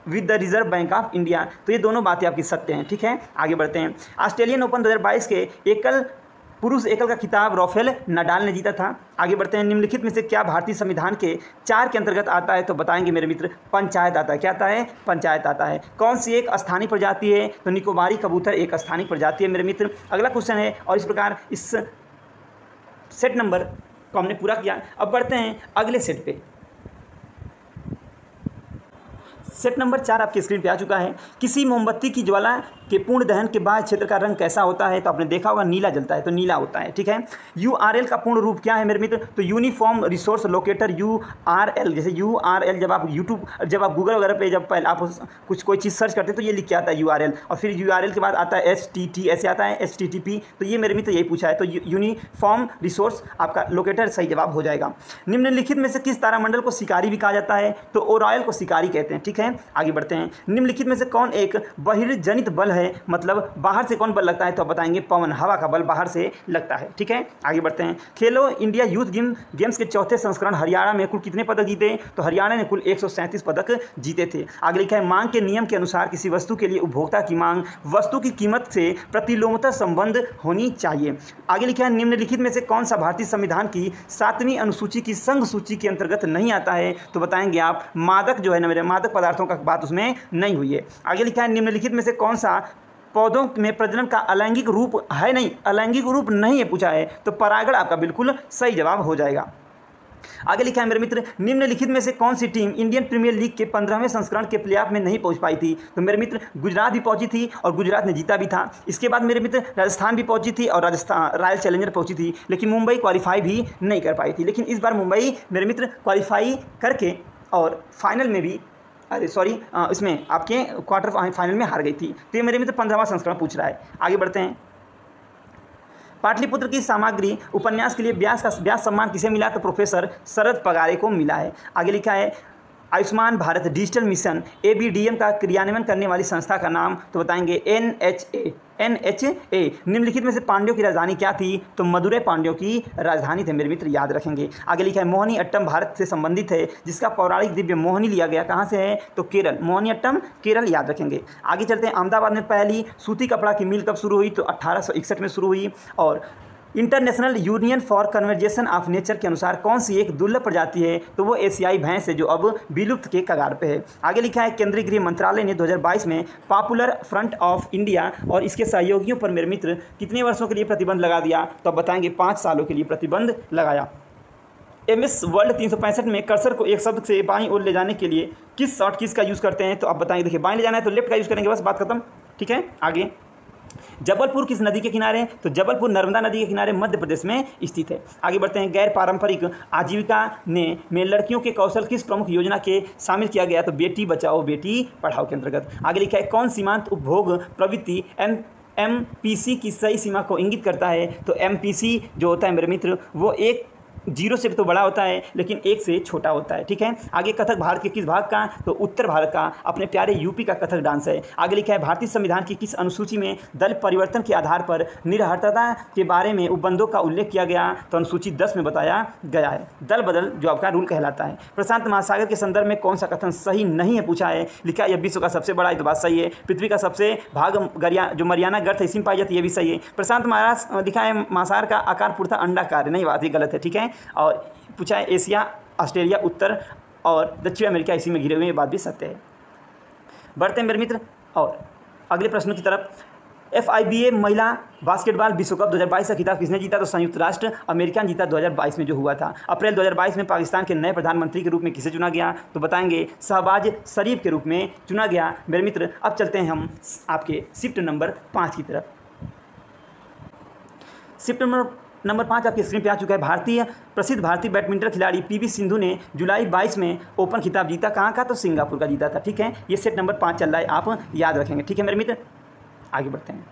with the Reserve Bank of India. तो ये दोनों बातें आपकी सत्य हैं, ठीक है। आगे बढ़ते हैं। ऑस्ट्रेलियन ओपन दो हज़ार बाईस के एकल पुरुष एकल का खिताब राफेल नडाल ने जीता था। आगे बढ़ते हैं। निम्नलिखित में से क्या भारतीय संविधान के चार के अंतर्गत आता है? तो बताएंगे मेरे मित्र, पंचायत आता है। क्या आता है? पंचायत आता है। कौन सी एक स्थानीय प्रजाति है? तो निकोबारी कबूतर एक स्थानीय प्रजाति है मेरे मित्र। अगला क्वेश्चन है और इस प्रकार इस सेट नंबर को हमने पूरा किया। अब बढ़ते हैं अगले सेट पे। सेट नंबर चार आपकी स्क्रीन पे आ चुका है। किसी मोमबत्ती की ज्वाला के पूर्ण दहन के बाद क्षेत्र का रंग कैसा होता है? तो आपने देखा होगा नीला जलता है, तो नीला होता है, ठीक है। यू आर एल का पूर्ण रूप क्या है मेरे मित्र? तो uniform resource locator U R L. जैसे यू आर एल जब आप यूट्यूब जब आप गूगल वगैरह पे जब पहले आप कुछ कोई चीज़ सर्च करते हैं तो ये लिख के आता है यू आर एल, और फिर यू आर एल के बाद आता है एच टी टी, ऐसे आता है एच टी टी पी। तो ये मेरे मित्र यही पूछा है, तो यूनिफॉर्म रिसोर्स आपका लोकेटर सही जवाब हो जाएगा। निम्नलिखित में से किस तारामंडल को शिकारी भी कहा जाता है? तो ओरायल को शिकारी कहते हैं, ठीक है। आगे बढ़ते हैं। निम्नलिखित में से कौन एक बहिर्जनित बल है? मतलब बाहर से कौन बल लगता है? तो आप बताएंगे पवन, हवा का बल बाहर से लगता है, ठीक है। आगे बढ़ते हैं। खेलो इंडिया यूथ गेम गेम्स के चौथे संस्करण हरियाणा में कुल कितने पदक जीते? तो हरियाणा ने कुल एक सौ सैंतीस पदक जीते थे। आगे लिखा है मांग के नियम के अनुसार किसी वस्तु के लिए उपभोक्ता की मांग वस्तु की कीमत से प्रतिलोमता संबंध होनी चाहिए। आगे लिखा है निम्नलिखित में से कौन सा भारतीय संविधान की सातवीं अनुसूची की संघ सूची के अंतर्गत नहीं आता है? तो बताएंगे आप मादक जो है ना मेरे मादक पदार्थों का बात उसमें नहीं हुई है। आगे लिखा है निम्नलिखित में से कौन सा पौधों में प्रजनन का अलैंगिक रूप है? नहीं, अलैंगिक रूप नहीं है पूछा है, तो परागण आपका बिल्कुल सही जवाब हो जाएगा। आगे लिखा है मेरे मित्र निम्नलिखित में से कौन सी टीम इंडियन प्रीमियर लीग के पंद्रहवें संस्करण के प्लेऑफ में नहीं पहुंच पाई थी? तो मेरे मित्र गुजरात भी पहुंची थी और गुजरात ने जीता भी था। इसके बाद मेरे मित्र राजस्थान भी पहुंची थी और राजस्थान रॉयल चैलेंजर पहुंची थी, लेकिन मुंबई क्वालिफाई भी नहीं कर पाई थी। लेकिन इस बार मुंबई मेरे मित्र क्वालिफाई करके और फाइनल में भी अरे सॉरी इसमें आपके क्वार्टर फाइनल में हार गई थी। तो ये मेरे मित्र पंद्रहवां संस्करण पूछ रहा है। आगे बढ़ते हैं। पाटलिपुत्र की सामग्री उपन्यास के लिए व्यास का व्यास सम्मान किसे मिला? तो प्रोफेसर शरद पगारे को मिला है। आगे लिखा है Ayushman Bharat digital mission A B D M का क्रियान्वयन करने वाली संस्था का नाम? तो बताएंगे N H A N H A. निम्नलिखित में से पांड्यों की राजधानी क्या थी? तो मदुरै पांड्यों की राजधानी थे मेरे मित्र, याद रखेंगे। आगे लिखा है मोहिनी अट्टम भारत से संबंधित है जिसका पौराणिक दिव्य मोहिनी लिया गया कहाँ से है? तो केरल, मोहिनी अट्टम केरल, याद रखेंगे। आगे चलते हैं। अहमदाबाद में पहली सूती कपड़ा की मिल कब शुरू हुई? तो अट्ठारह सौ इकसठ में शुरू हुई। और International Union for Conservation of Nature के अनुसार कौन सी एक दुर्लभ प्रजाति है? तो वो एशियाई भैंस है जो अब विलुप्त के कगार पे है। आगे लिखा है केंद्रीय गृह मंत्रालय ने दो हज़ार बाईस में पॉपुलर फ्रंट ऑफ इंडिया और इसके सहयोगियों पर मेरे मित्र कितने वर्षों के लिए प्रतिबंध लगा दिया? तो अब बताएंगे पाँच सालों के लिए प्रतिबंध लगाया। एम एस वर्ल्ड तीन सौ पैंसठ में कर्सर को एक शब्द से बाईं ओर ले जाने के लिए किस शॉर्ट किस का यूज़ करते हैं? तो आप बताएंगे, देखिए बाईं ले जाना है तो लेफ्ट का यूज़ करेंगे, बस बात खत्म, ठीक है। आगे जबलपुर किस नदी के किनारे? तो जबलपुर नर्मदा नदी के किनारे मध्य प्रदेश में स्थित है। आगे बढ़ते हैं। गैर पारंपरिक आजीविका ने में लड़कियों के कौशल किस प्रमुख योजना के शामिल किया गया? तो बेटी बचाओ बेटी पढ़ाओ के अंतर्गत। आगे लिखा है कौन सीमांत उपभोग प्रवृत्ति एम एम पी सी की सही सीमा को इंगित करता है? तो एम पी सी जो होता है मेरे मित्र वो एक जीरो से तो बड़ा होता है लेकिन एक से छोटा होता है, ठीक है। आगे कथक भारत के किस भाग का? तो उत्तर भारत का अपने प्यारे यूपी का कथक डांस है। आगे लिखा है भारतीय संविधान की किस अनुसूची में दल परिवर्तन के आधार पर निरहर्ता के बारे में उपबंधों का उल्लेख किया गया? तो अनुसूची दस में बताया गया है। दल बदल जो आपका रूल कहलाता है। प्रशांत महासागर के संदर्भ में कौन सा कथन सही नहीं है पूछा है? लिखा है यह विश्व का सबसे बड़ा, ये तो बात सही है। पृथ्वी का सबसे भाग गरिया जो मरियाना गर्त है इसी में पाई जाती है, ये भी सही है। प्रशांत महाराज लिखा है महासागर का आकार पूर्णतः अंडाकार, नहीं बात ये गलत है, ठीक है। और पूछा है एशिया ऑस्ट्रेलिया उत्तर और दक्षिण अमेरिका इसी में घिरे हुए, ये बात भी सत्य है। बढ़ते हैं मेरे मित्र और अगले प्रश्न की तरफ। एफ आई बी ए महिला बास्केटबॉल विश्व कप दो हज़ार बाईस का खिताब किसने जीता? तो संयुक्त राष्ट्र अमेरिका ने जीता दो हज़ार बाईस में जो हुआ था। अप्रैल दो हज़ार बाईस में पाकिस्तान के नए प्रधानमंत्री के रूप में किसे चुना गया? तो बताएंगे शहबाज शरीफ के रूप में चुना गया मेरे मित्र। अब चलते हैं हम आपके शिफ्ट नंबर पाँच की तरफ। शिफ्ट नंबर नंबर पाँच आपकी स्क्रीन पे आ चुका है। भारतीय प्रसिद्ध भारतीय बैडमिंटन खिलाड़ी पीवी सिंधु ने जुलाई बाईस में ओपन खिताब जीता, कहाँ का? तो सिंगापुर का जीता था, ठीक है। ये सेट नंबर पाँच चल रहा है, आप याद रखेंगे, ठीक है मेरे मित्र। आगे बढ़ते हैं।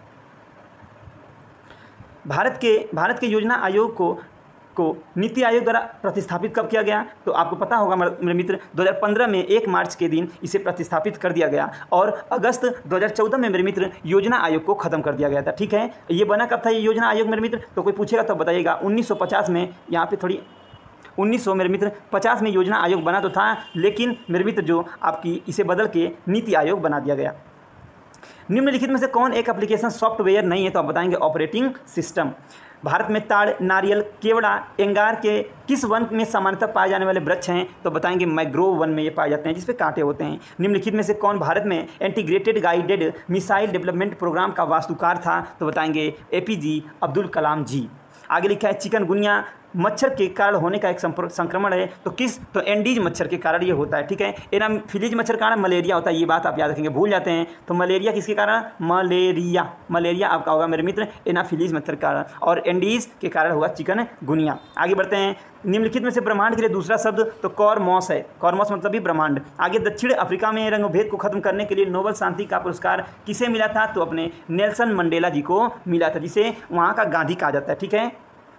भारत के भारत के योजना आयोग को को नीति आयोग द्वारा प्रतिस्थापित कब किया गया? तो आपको पता होगा मेरे मित्र दो हज़ार पंद्रह में एक मार्च के दिन इसे प्रतिस्थापित कर दिया गया और अगस्त दो हज़ार चौदह में मेरे मित्र योजना आयोग को खत्म कर दिया गया था, ठीक है। ये बना कब था ये योजना आयोग मेरे मित्र? तो कोई पूछेगा तो बताइएगा। उन्नीस सौ पचास में, यहाँ पे थोड़ी उन्नीस सौ मेरे मित्र पचास में योजना आयोग बना तो था, लेकिन मेरे मित्र जो आपकी इसे बदल के नीति आयोग बना दिया गया। निम्नलिखित में से कौन एक एप्लीकेशन सॉफ्टवेयर नहीं है, तो आप बताएंगे ऑपरेटिंग सिस्टम। भारत में ताड़, नारियल, केवड़ा, एंगार के किस वन में सामान्यतः पाए जाने वाले वृक्ष हैं, तो बताएंगे मैंग्रोव वन में ये पाए जाते हैं जिसपे कांटे होते हैं। निम्नलिखित में से कौन भारत में integrated guided missile development programme का वास्तुकार था, तो बताएंगे एपीजे अब्दुल कलाम जी। आगे लिखा है चिकनगुनिया मच्छर के कारण होने का एक संक्रमण है, तो किस, तो एंडीज मच्छर के कारण ये होता है, ठीक है। एनाफिलीज मच्छर के कारण मलेरिया होता है, ये बात आप याद रखेंगे, भूल जाते हैं। तो मलेरिया किसके कारण, मलेरिया मलेरिया आपका होगा मेरे मित्र एनाफिलीज मच्छर के कारण, और एंडीज के कारण होगा चिकनगुनिया। आगे बढ़ते हैं। निम्नलिखित में से ब्रह्मांड के लिए दूसरा शब्द, तो कॉर्मोस है, कॉर्मोस मतलब भी ब्रह्मांड। आगे दक्षिण अफ्रीका में रंगभेद को खत्म करने के लिए नोबेल शांति का पुरस्कार किसे मिला था, तो अपने नेल्सन मंडेला जी को मिला था, जिसे वहाँ का गांधी कहा जाता है, ठीक है।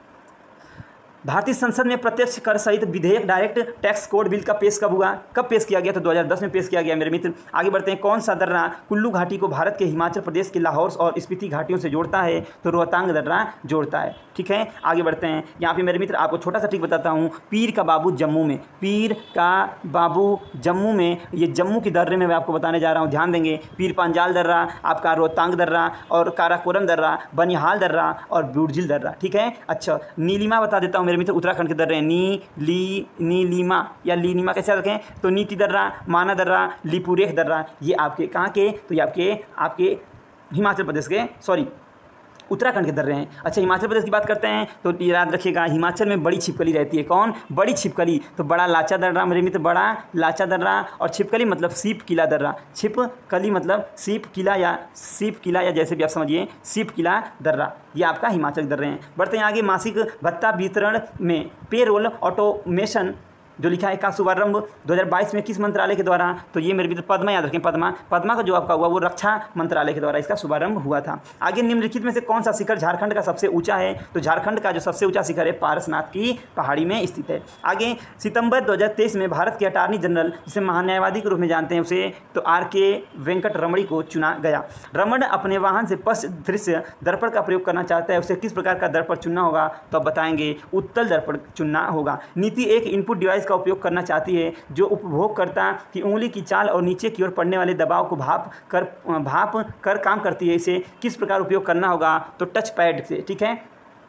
भारतीय संसद में प्रत्यक्ष कर सहित विधेयक डायरेक्ट टैक्स कोड बिल का पेश कब हुआ, कब पेश किया गया, तो दो हज़ार दस में पेश किया गया मेरे मित्र। आगे बढ़ते हैं। कौन सा दर्रा कुल्लू घाटी को भारत के हिमाचल प्रदेश के लाहौर और स्पीति घाटियों से जोड़ता है, तो रोहतांग दर्रा जोड़ता है, ठीक है। आगे बढ़ते हैं। यहाँ पे मेरे मित्र आपको छोटा सा ट्रिक बताता हूँ। पीर का बाबू जम्मू में, पीर का बाबू जम्मू में, ये जम्मू के दर्रे में मैं आपको बताने जा रहा हूँ, ध्यान देंगे। पीर पांजाल दर्रा, आपका रोहतांग दर्रा, और काराकोरम दर्रा, बनिहाल दर्रा और बुर्जिल दर्रा, ठीक है। अच्छा, नीलिमा बता देता हूँ मेरे मित्र, उत्तराखंड के दर्रे नी ली नीलिमा या लीनिमा कैसे रखें, तो नीति दर्रा, माना दर्रा, लिपुरेख दर्रा, ये आपके कहाँ के, तो ये आपके आपके हिमाचल प्रदेश के, सॉरी उत्तराखंड के दर्रे हैं। अच्छा, हिमाचल प्रदेश की बात करते हैं तो याद रखिएगा हिमाचल में बड़ी छिपकली रहती है। कौन, बड़ी छिपकली, तो बड़ा लाचा दर्रा मेरे मित्र, बड़ा लाचा दर्रा, और छिपकली मतलब सीप किला दर्रा, छिपकली मतलब सीप किला या सीप किला या जैसे भी आप समझिए, सीप किला दर्रा, ये आपका हिमाचल दर्रे हैं। बढ़ते हैं आगे। मासिक भत्ता वितरण में पेरोल ऑटोमेशन जो लिखा है का शुभारंभ दो हज़ार बाईस में किस मंत्रालय के द्वारा, तो ये मेरे मित्र पद्मा, याद रखें पद्मा, पद्मा का जो आपका हुआ वो रक्षा मंत्रालय के द्वारा इसका शुभारंभ हुआ था। आगे निम्नलिखित में से कौन सा शिखर झारखंड का सबसे ऊंचा है, तो झारखंड का जो सबसे ऊंचा शिखर है पारसनाथ की पहाड़ी में स्थित है। आगे सितंबर दो हज़ार तेईस में भारत के अटॉर्नी जनरल, जिसे महान्यायवादी के रूप में जानते हैं उसे, तो आर के वेंकट रमणी को चुना गया। रमण अपने वाहन से पश्च दृश्य दर्पण का प्रयोग करना चाहता है, उसे किस प्रकार का दर्पण चुनना होगा, तो आप बताएंगे उत्तल दर्पण चुनना होगा। नीति एक इनपुट डिवाइस का उपयोग करना चाहती है जो उपभोगकर्ता की उंगली की चाल और नीचे की ओर पड़ने वाले दबाव को भाप कर भाप कर काम करती है। इसे किस प्रकार उपयोग करना होगा, तो टच पैड से, ठीक है।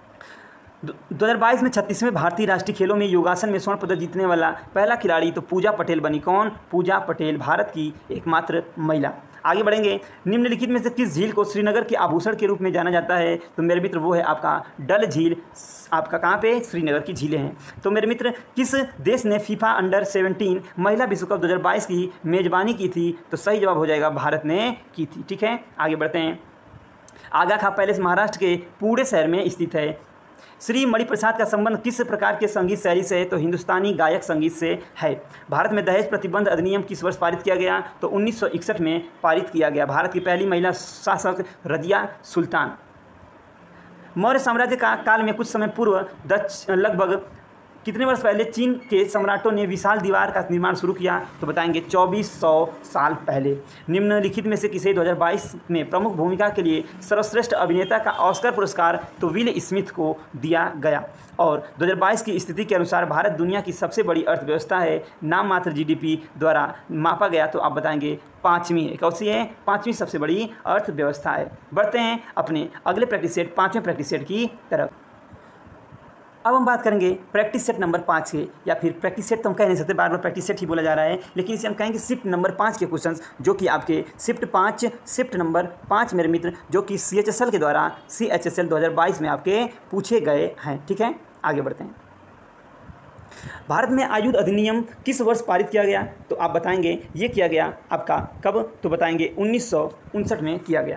दो हज़ार बाईस में छत्तीसवें भारतीय राष्ट्रीय खेलों में योगासन में स्वर्ण पदक जीतने वाला पहला खिलाड़ी तो पूजा पटेल बनी। कौन, पूजा पटेल, भारत की एकमात्र महिला। आगे बढ़ेंगे। निम्नलिखित में से किस झील को श्रीनगर के आभूषण के रूप में जाना जाता है, तो मेरे मित्र वो है आपका डल झील, आपका कहाँ पे, श्रीनगर की झीलें हैं। तो मेरे मित्र किस देश ने फीफा अंडर सेवनटीन महिला विश्व कप दो हज़ार बाईस की मेजबानी की थी, तो सही जवाब हो जाएगा भारत ने की थी, ठीक है। आगे बढ़ते हैं। आगा खां पैलेस महाराष्ट्र के पुणे शहर में स्थित है। श्री मणिप्रसाद का संबंध किस प्रकार के संगीत शैली से है, तो हिंदुस्तानी गायक संगीत से है। भारत में दहेज प्रतिबंध अधिनियम किस वर्ष पारित किया गया, तो उन्नीस सौ इकसठ में पारित किया गया। भारत की पहली महिला शासक रजिया सुल्तान। मौर्य साम्राज्य का काल में कुछ समय पूर्व दक्षिण लगभग कितने वर्ष पहले चीन के सम्राटों ने विशाल दीवार का निर्माण शुरू किया, तो बताएंगे चौबीस सौ साल पहले। निम्नलिखित में से किसे दो हज़ार बाईस में प्रमुख भूमिका के लिए सर्वश्रेष्ठ अभिनेता का ऑस्कर पुरस्कार तो विल स्मिथ को दिया गया। और दो हज़ार बाईस की स्थिति के अनुसार भारत दुनिया की सबसे बड़ी अर्थव्यवस्था है, नाम मात्र जीडीपी द्वारा मापा गया, तो आप बताएंगे पाँचवीं है। कौन सी है, पाँचवीं सबसे बड़ी अर्थव्यवस्था है। बढ़ते हैं अपने अगले प्रैक्टिस सेट, पाँचवें प्रैक्टिस सेट की तरफ। अब हम बात करेंगे प्रैक्टिस सेट नंबर पाँच के, या फिर प्रैक्टिस सेट तो हम कह नहीं सकते, बार बार प्रैक्टिस सेट ही बोला जा रहा है, लेकिन इसे हम कहेंगे शिफ्ट नंबर पाँच के क्वेश्चंस, जो कि आपके शिफ्ट पाँच शिफ्ट नंबर पाँच मेरे मित्र, जो कि सी एच एस एल के द्वारा सी एच एस एल दो हज़ार बाईस में आपके पूछे गए हैं, ठीक है। आगे बढ़ते हैं। भारत में आयुध अधिनियम किस वर्ष पारित किया गया, तो आप बताएंगे ये किया गया आपका कब, तो बताएंगे उन्नीस सौ उनसठ में किया गया।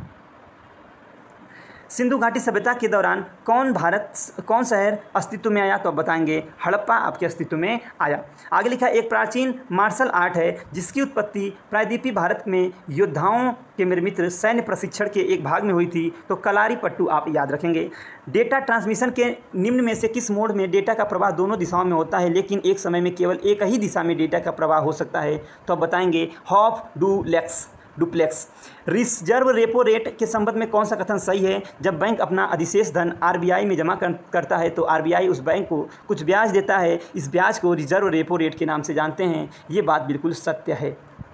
सिंधु घाटी सभ्यता के दौरान कौन भारत कौन शहर अस्तित्व में आया, तो आप बताएंगे हड़प्पा आपके अस्तित्व में आया। आगे लिखा एक प्राचीन मार्शल आर्ट है जिसकी उत्पत्ति प्रायद्वीपीय भारत में योद्धाओं के मेरे मित्र सैन्य प्रशिक्षण के एक भाग में हुई थी, तो कलारी पट्टू आप याद रखेंगे। डेटा ट्रांसमिशन के निम्न में से किस मोड में डेटा का प्रवाह दोनों दिशाओं में होता है, लेकिन एक समय में केवल एक ही दिशा में डेटा का प्रवाह हो सकता है, तो आप बताएंगे half duplex duplex. Reserve repo rate के संबंध में कौन सा कथन सही है? जब बैंक अपना अधिशेष धन आरबीआई में जमा कर, करता है तो आरबीआई उस बैंक को कुछ ब्याज देता है, इस ब्याज को रिजर्व रेपो रेट के नाम से जानते हैं। ये बात बिल्कुल सत्य है।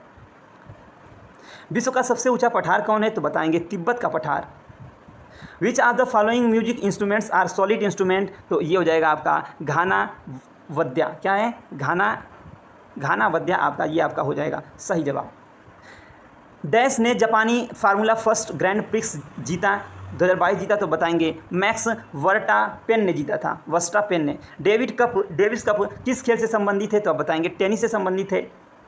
विश्व का सबसे ऊंचा पठार कौन है? तो बताएंगे तिब्बत का पठार। Which of the following music instruments are solid instrument? तो ये हो जाएगा आपका घाना वद्या। क्या है? घाना घाना वद्या आपका, ये आपका हो जाएगा सही जवाब। डैश ने जापानी फार्मूला फर्स्ट ग्रैंड प्रिक्स जीता दो हज़ार बाईस जीता? तो बताएंगे मैक्स वर्स्टापेन ने जीता था, वर्स्टापेन ने। डेविड कप डेविस कप किस खेल से संबंधित है? तो आप बताएंगे टेनिस से संबंधित है।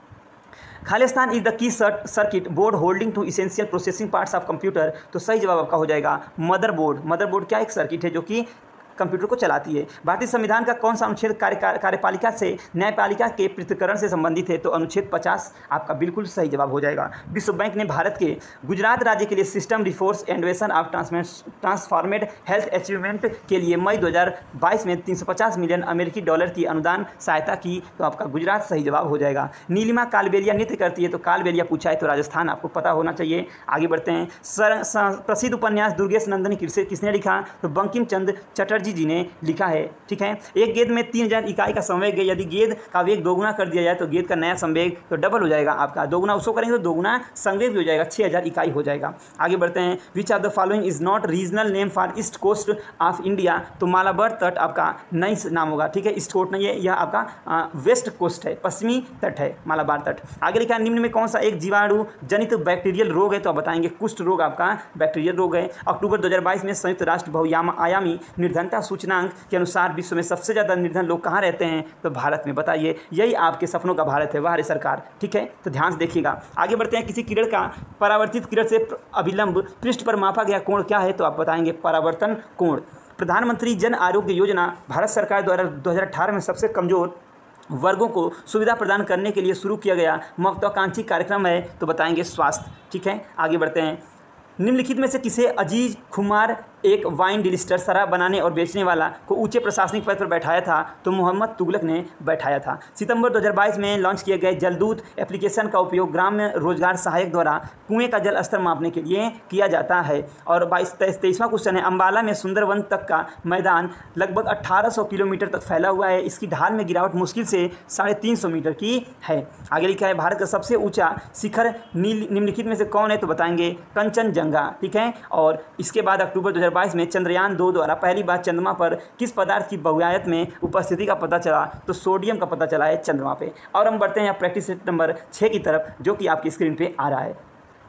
Khalistan is the key circuit board holding to essential processing parts of computer? तो सही जवाब आपका हो जाएगा मदरबोर्ड। मदरबोर्ड क्या एक सर्किट है जो कि कंप्यूटर को चलाती है। भारतीय संविधान का कौन सा अनुच्छेद कार्य कार्यपालिका से न्यायपालिका के पृथक्करण से संबंधित है? तो अनुच्छेद पचास आपका बिल्कुल सही जवाब हो जाएगा। विश्व बैंक ने भारत के गुजरात राज्य के लिए system reforms investment of transformed health achievement के लिए मई दो हज़ार बाईस में तीन सौ पचास मिलियन अमेरिकी डॉलर की अनुदान सहायता की? तो आपका गुजरात सही जवाब हो जाएगा। नीलिमा कालबेलिया नृत्य करती है? तो कालबेलिया पूछा है तो राजस्थान आपको पता होना चाहिए। आगे बढ़ते हैं। सर, सर प्रसिद्ध उपन्यास दुर्गेश नंदनी किसने लिखा? तो बंकिम चंद्र चटर्जी जी ने लिखा है। ठीक है। एक गेंद में तीन हजार इकाई का संवेग है, यदि गेंद का वेग दोगुना कर दिया जाए तो गेंद का नया संवेग तो डबल हो जाएगा आपका। दोगुना उसको करेंगे तो दोगुना संवेग भी हो जाएगा, छः हजार इकाई हो जाएगा। आगे बढ़ते हैं। Which of the following is not regional name for East Coast of India? तो मालाबार तट आपका नई नाम होगा। ठीक है, ईस्ट कोस्ट नहीं है, यह आपका वेस्ट कोस्ट है, पश्चिमी तट है मालाबार तट। आगे लिखा है निम्न में कौन सा एक जीवाणु जनित बैक्टीरियल रोग है? तो आप बताएंगे कुष्ठ रोग आपका बैक्टीरियल रोग है। अक्टूबर दो हज़ार बाईस में संयुक्त राष्ट्र बहुआयामी निर्धनता सूचनांक के अनुसार विश्व में सबसे ज़्यादा निर्धन लोग कहाँ रहते हैं? तो भारत में। बताइए, यही आपके सपनों का भारत है, वाह रे सरकार। ठीक है, तो ध्यान से देखिएगा। आगे बढ़ते हैं। किसी किरण का परावर्तित किरण से अभिलंब पृष्ठ पर मापा गया कोण क्या है? तो आप बताएंगे परावर्तन कोण। प्रधानमंत्री जन आरोग्य योजना भारत सरकार द्वारा दो हज़ार अठारह में सबसे कमजोर वर्गों को सुविधा प्रदान करने के लिए शुरू किया गया महत्वाकांक्षी कार्यक्रम है? तो बताएंगे स्वास्थ्य। ठीक है, आगे बढ़ते हैं। निम्नलिखित में से किसे अजीज खुमार एक वाइन डिस्टिलर शराब बनाने और बेचने वाला को ऊंचे प्रशासनिक पद पर बैठाया था? तो मोहम्मद तुगलक ने बैठाया था। सितंबर दो हज़ार बाईस में लॉन्च किए गए जलदूत एप्लीकेशन का उपयोग ग्राम्य रोजगार सहायक द्वारा कुएं का जल स्तर मापने के लिए किया जाता है। और बाईस तेईसवां क्वेश्चन है। अम्बाला में सुंदरवन तक का मैदान लगभग अट्ठारह सौ किलोमीटर तक फैला हुआ है, इसकी ढाल में गिरावट मुश्किल से साढ़े तीन सौ मीटर की है। आगे लिखा है भारत का सबसे ऊँचा शिखर निम्नलिखित में से कौन है? तो बताएंगे कंचनजंगा। ठीक है, और इसके बाद अक्टूबर दो हज़ार बाईस में चंद्रयान दो द्वारा पहली बार चंद्रमा पर किस पदार्थ की बहुआयत में उपस्थिति का पता चला? तो सोडियम का पता चला है चंद्रमा पे। और हम बढ़ते हैं प्रैक्टिस सेट नंबर छः की तरफ, जो कि आपकी स्क्रीन पे आ रहा है।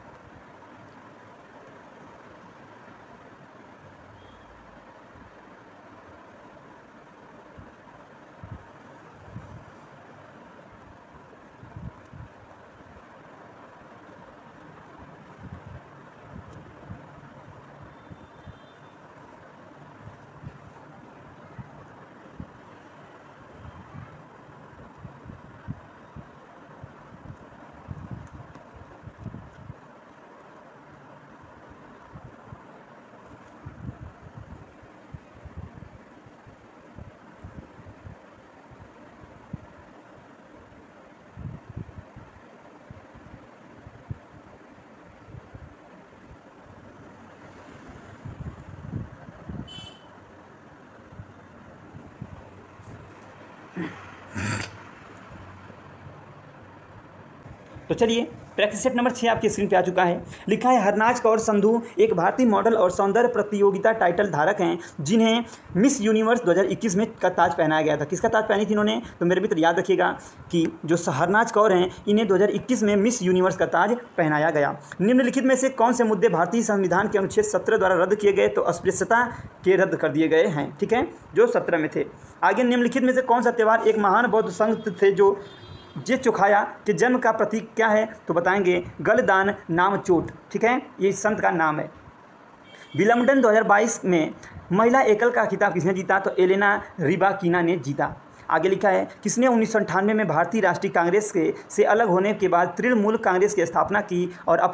तो चलिए, प्रैक्टिस सेट नंबर छः आपकी स्क्रीन पे आ चुका है। लिखा है हरनाज कौर संधू एक भारतीय मॉडल और सौंदर्य प्रतियोगिता टाइटल धारक हैं, जिन्हें मिस यूनिवर्स दो हज़ार इक्कीस में का ताज पहनाया गया था। किसका ताज पहनी थी इन्होंने? तो मेरे मित्र याद रखिएगा कि जो हरनाज कौर हैं, इन्हें दो हज़ार इक्कीस में मिस यूनिवर्स का ताज पहनाया गया। निम्नलिखित में से कौन से मुद्दे भारतीय संविधान के अनुच्छेद सत्रह द्वारा रद्द किए गए? तो अस्पृश्यता के रद्द कर दिए गए हैं। ठीक है, जो सत्रह में थे। आगे निम्नलिखित में से कौन सा त्यौहार एक महान बौद्ध संत थे जो जे चोखाया के जन्म का प्रतीक क्या है? तो बताएंगे गलदान नाम चोट। ठीक है, ये संत का नाम है। विलम्बडन दो हज़ार बाईस में महिला एकल का खिताब किसने जीता? तो एलेना रिबाकिना ने जीता। आगे लिखा है किसने उन्नीस सौ अंठानवे में भारतीय राष्ट्रीय कांग्रेस के से अलग होने के बाद तृणमूल कांग्रेस की स्थापना की और अपनी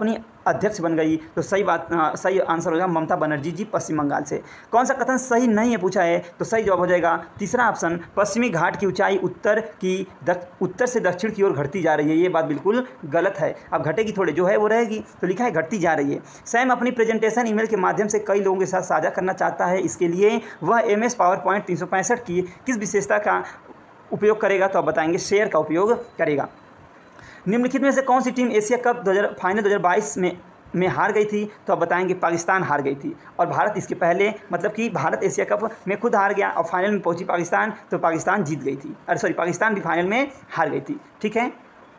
अध्यक्ष बन गई। तो सही बात सही आंसर हो जाएगा ममता बनर्जी जी पश्चिम बंगाल से। कौन सा कथन सही नहीं है पूछा है, तो सही जवाब हो जाएगा तीसरा ऑप्शन, पश्चिमी घाट की ऊंचाई उत्तर की उत्तर से दक्षिण की ओर घटती जा रही है। ये बात बिल्कुल गलत है, अब घटेगी थोड़े, जो है वो रहेगी। तो लिखा है घटती जा रही है। सैम अपनी प्रेजेंटेशन ईमेल के माध्यम से कई लोगों के साथ साझा करना चाहता है, इसके लिए वह एम एस पावर पॉइंट तीन सौ पैंसठ की किस विशेषता का उपयोग करेगा, तो आप बताएंगे शेयर का उपयोग करेगा। निम्नलिखित में से कौन सी टीम एशिया कप दो हज़ार फाइनल दो हज़ार बाईस में में हार गई थी, तो आप बताएंगे पाकिस्तान हार गई थी। और भारत इसके पहले मतलब कि भारत एशिया कप में खुद हार गया और फाइनल में पहुंची पाकिस्तान, तो पाकिस्तान जीत गई थी, अरे सॉरी पाकिस्तान भी फाइनल में हार गई थी। ठीक है,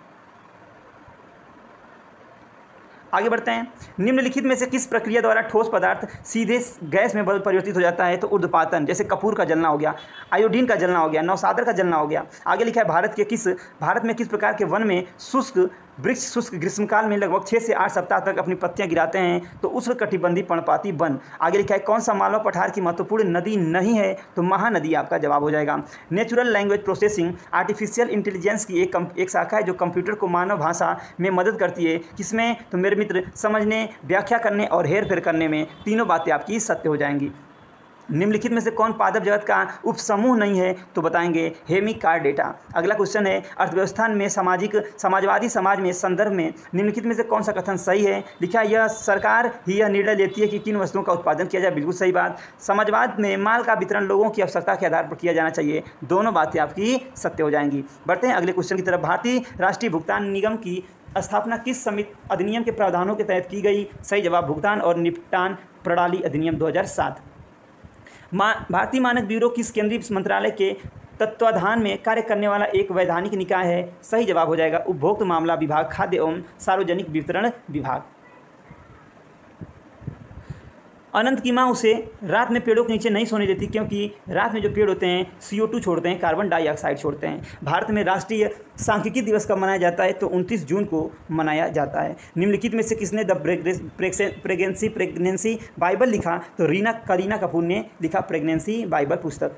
आगे बढ़ते हैं। निम्नलिखित में से किस प्रक्रिया द्वारा ठोस पदार्थ सीधे गैस में परिवर्तित हो जाता है, तो ऊर्ध्वपातन, जैसे कपूर का जलना हो गया, आयोडीन का जलना हो गया, नौसादर का जलना हो गया। आगे लिखा है भारत के किस भारत में किस प्रकार के वन में शुष्क वृक्ष शुष्क ग्रीष्मकाल में लगभग छः से आठ सप्ताह तक अपनी पत्तियां गिराते हैं, तो उष्णकटिबंधीय पर्णपाती वन। आगे लिखा है कौन सा मालवा पठार की महत्वपूर्ण नदी नहीं है, तो महानदी आपका जवाब हो जाएगा। Natural language processing artificial intelligence की एक एक शाखा है जो कंप्यूटर को मानव भाषा में मदद करती है, किसमें, तो मेरे मित्र समझने, व्याख्या करने और हेर फेर करने में। तीनों बातें आपकी सत्य हो जाएंगी। निम्नलिखित में से कौन पादप जगत का उपसमूह नहीं है, तो बताएंगे हेमिकार्डेटा। अगला क्वेश्चन है अर्थव्यवस्था में सामाजिक समाजवादी समाज में संदर्भ में निम्नलिखित में से कौन सा कथन सही है। लिखा है यह सरकार ही यह निर्णय लेती है कि किन वस्तुओं का उत्पादन किया जाए, बिल्कुल सही बात। समाजवाद में माल का वितरण लोगों की आवश्यकता के आधार पर किया जाना चाहिए, दोनों बातें आपकी सत्य हो जाएंगी। बढ़ते हैं अगले क्वेश्चन की तरफ। भारतीय राष्ट्रीय भुगतान निगम की स्थापना किस समिति अधिनियम के प्रावधानों के तहत की गई, सही जवाब भुगतान और निपटान प्रणाली अधिनियम दो हज़ार सात। भारतीय मानक ब्यूरो किस केंद्रीय मंत्रालय के तत्वाधान में कार्य करने वाला एक वैधानिक निकाय है, सही जवाब हो जाएगा उपभोक्ता मामला विभाग, खाद्य एवं सार्वजनिक वितरण विभाग। अनंत की माँ उसे रात में पेड़ों के नीचे नहीं सोने देती, क्योंकि रात में जो पेड़ होते हैं सी ओ टू छोड़ते हैं, कार्बन डाइऑक्साइड छोड़ते हैं। भारत में राष्ट्रीय सांख्यिकी दिवस कब मनाया जाता है, तो उनतीस जून को मनाया जाता है। निम्नलिखित में से किसने द प्रेगनेंसी प्रेगनेंसी बाइबल लिखा, तो रीना करीना कपूर ने लिखा प्रेगनेंसी बाइबल पुस्तक।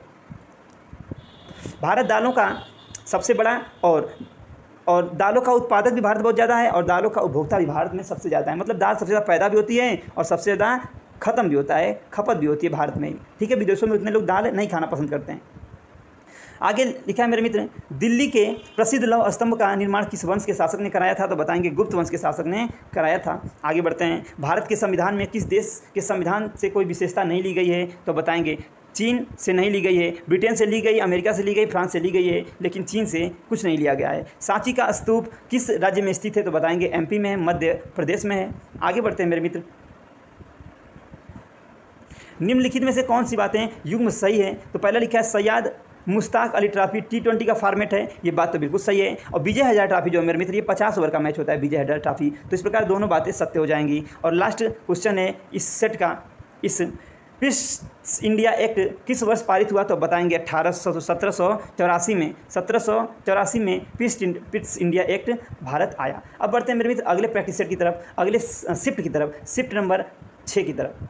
भारत दालों का सबसे बड़ा और और दालों का उत्पादक भी भारत बहुत ज़्यादा है और दालों का उपभोक्ता भी भारत में सबसे ज़्यादा है। मतलब दाल सबसे ज़्यादा पैदा भी होती है और सबसे ज़्यादा ख़त्म भी होता है, खपत भी होती है भारत में ही। ठीक है, विदेशों में उतने लोग दाल नहीं खाना पसंद करते हैं। आगे लिखा है मेरे मित्र, दिल्ली के प्रसिद्ध लौह स्तंभ का निर्माण किस वंश के शासक ने कराया था, तो बताएंगे गुप्त वंश के शासक ने कराया था। आगे बढ़ते हैं। भारत के संविधान में किस देश के संविधान से कोई विशेषता नहीं ली गई है, तो बताएंगे चीन से नहीं ली गई है, ब्रिटेन से ली गई, अमेरिका से ली गई, फ्रांस से ली गई है, लेकिन चीन से कुछ नहीं लिया गया है। सांची का स्तूप किस राज्य में स्थित है, तो बताएंगे एम पी में है, मध्य प्रदेश में है। आगे बढ़ते हैं मेरे मित्र। निम्नलिखित में से कौन सी बातें युग्म सही है, तो पहला लिखा है Syed Mushtaq Ali trophy T twenty का फॉर्मेट है, ये बात तो बिल्कुल सही है। और विजय हजारे ट्रॉफी जो है मेरे मित्र, ये पचास ओवर का मैच होता है विजय हजारे ट्रॉफी, तो इस प्रकार दोनों बातें सत्य हो जाएंगी। और लास्ट क्वेश्चन है इस सेट का, इस पीस इंडिया एक्ट किस वर्ष पारित हुआ, तो बताएंगे अठारह सौ सत्रह सौ चौरासी में सत्रह सौ चौरासी में peace peace India act Bharat आया। अब बढ़ते हैं मेरे मित्र अगले प्रैक्टिस सेट की तरफ, अगले शिफ्ट की तरफ, शिफ्ट नंबर छः की तरफ।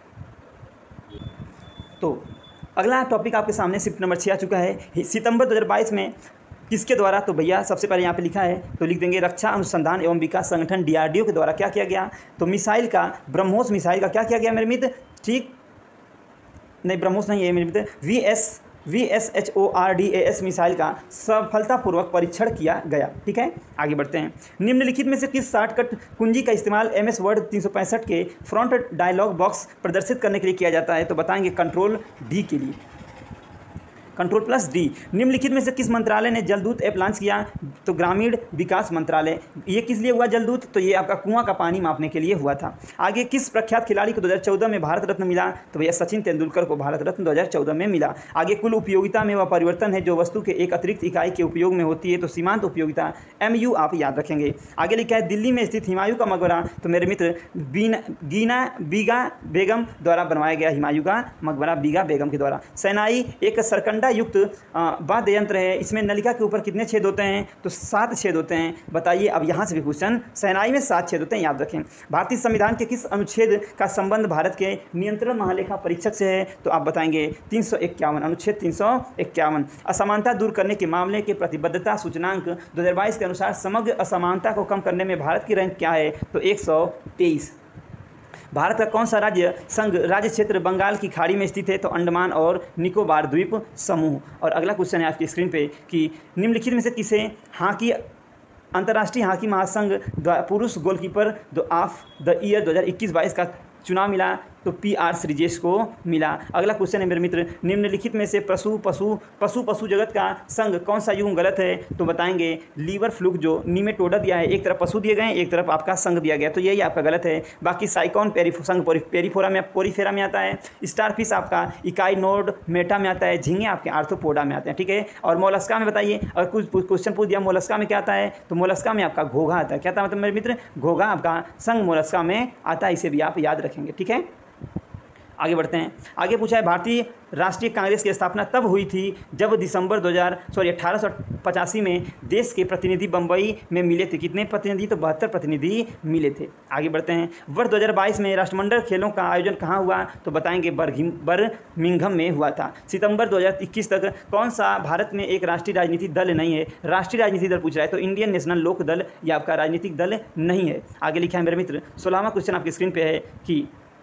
तो अगला टॉपिक आपके सामने शिफ्ट नंबर छः आ चुका है। सितंबर दो हज़ार बाईस में किसके द्वारा, तो भैया सबसे पहले यहाँ पे लिखा है, तो लिख देंगे रक्षा अनुसंधान एवं विकास संगठन डी आर डी ओ के द्वारा क्या किया गया, तो मिसाइल का ब्रह्मोस मिसाइल का क्या किया गया मेरे मित्र, ठीक नहीं ब्रह्मोस नहीं है मेरे मित्र, V S V S H O R D A S missile का सफलतापूर्वक परीक्षण किया गया। ठीक है, आगे बढ़ते हैं। निम्नलिखित में से किस शॉर्टकट कुंजी का इस्तेमाल एम एस वर्ड तीन सौ पैंसठ के फ्रंट डायलॉग बॉक्स प्रदर्शित करने के लिए किया जाता है, तो बताएंगे कंट्रोल डी के लिए, कंट्रोल प्लस डी। निम्नलिखित में से किस मंत्रालय ने जलदूत ऐप लॉन्च किया, तो ग्रामीण विकास मंत्रालय। ये किस लिए हुआ जलदूत, तो ये आपका कुआं का पानी मापने के लिए हुआ था। आगे किस प्रख्यात खिलाड़ी को दो हज़ार चौदह में भारत रत्न मिला, तो भैया सचिन तेंदुलकर को भारत रत्न दो हज़ार चौदह में मिला। आगे कुल उपयोगिता में वह परिवर्तन है जो वस्तु के एक अतिरिक्त इकाई के उपयोग में होती है, तो सीमांत उपयोगिता एम यू आप याद रखेंगे। आगे लिखा है दिल्ली में स्थित हुमायूं का मकबरा, तो मेरे मित्र बीना गीना बीगा बेगम द्वारा बनवाया गया हुमायूं का मकबरा बीगा बेगम के द्वारा। सेनाई एक सरकंडा नलिका युक्त वाद्य यंत्र है, इसमें नलिका के ऊपर कितने छेद होते हैं? तो सात छेद होते हैं। बताइए, अब यहाँ से भी क्वेश्चन, शहनाई में सात छेद होते हैं, याद रखें। भारतीय संविधान के किस अनुच्छेद का संबंध भारत के नियंत्रण महालेखा परीक्षक से है? तो आप बताएंगे तीन सौ इक्यावन, अनुच्छेद तीन सौ इक्यावन। असमानता दूर करने के मामले के प्रतिबद्धता सूचनांक दो हज़ार बाईस के अनुसार समग्र असमानता को कम करने में भारत की रैंक क्या है? तो एक सौ तेईस। भारत का कौन सा राज्य संघ राज्य क्षेत्र बंगाल की खाड़ी में स्थित है? तो अंडमान और निकोबार द्वीप समूह। और अगला क्वेश्चन है आपकी स्क्रीन पे कि निम्नलिखित में से किसे हॉकी अंतर्राष्ट्रीय हॉकी महासंघ पुरुष goalkeeper the of the year दो हज़ार इक्कीस बाईस का चुनाव मिला? तो पी आर श्रीजेश को मिला। अगला क्वेश्चन है मेरे मित्र, निम्नलिखित में से पशु पशु पशु पशु जगत का संघ कौन सा युग्म गलत है? तो बताएंगे लीवर फ्लूक, जो निमेटोडा दिया है, एक तरफ पशु दिए गए हैं, एक तरफ आपका संघ दिया गया, तो यही आपका गलत है। बाकी साइकॉन पेरिफो संघ पेरीफोरा में पोरीफेरा में आता है, स्टारफिश आपका इकाई नोड मेटा में आता है, झींगे आपके आर्थ्रोपोडा में आते हैं, ठीक है। और मोलस्का में बताइए, अगर कुछ क्वेश्चन पूछ दिया मोलस्का में क्या आता है, तो मोलस्का में आपका घोघा आता है। क्या था मतलब मेरे मित्र? घोघा आपका संघ मोलस्का में आता है, इसे भी आप याद रखेंगे, ठीक है। आगे बढ़ते हैं। आगे पूछा है भारतीय राष्ट्रीय कांग्रेस की स्थापना तब हुई थी जब दिसंबर दो हज़ार सॉरी अठारह सौ पचासी में देश के प्रतिनिधि बम्बई में मिले थे। कितने प्रतिनिधि? तो बहत्तर प्रतिनिधि मिले थे। आगे बढ़ते हैं। वर्ष दो हज़ार बाईस में राष्ट्रमंडल खेलों का आयोजन कहाँ हुआ? तो बताएंगे बर्मिंघम में हुआ था। सितंबर दो हज़ार इक्कीस तक कौन सा भारत में एक राष्ट्रीय राजनीतिक दल नहीं है? राष्ट्रीय राजनीतिक दल पूछ रहा है, तो इंडियन नेशनल लोक दल ये आपका राजनीतिक दल नहीं है। आगे लिखा है मेरे मित्र, सोलहवां क्वेश्चन आपकी स्क्रीन पर है कि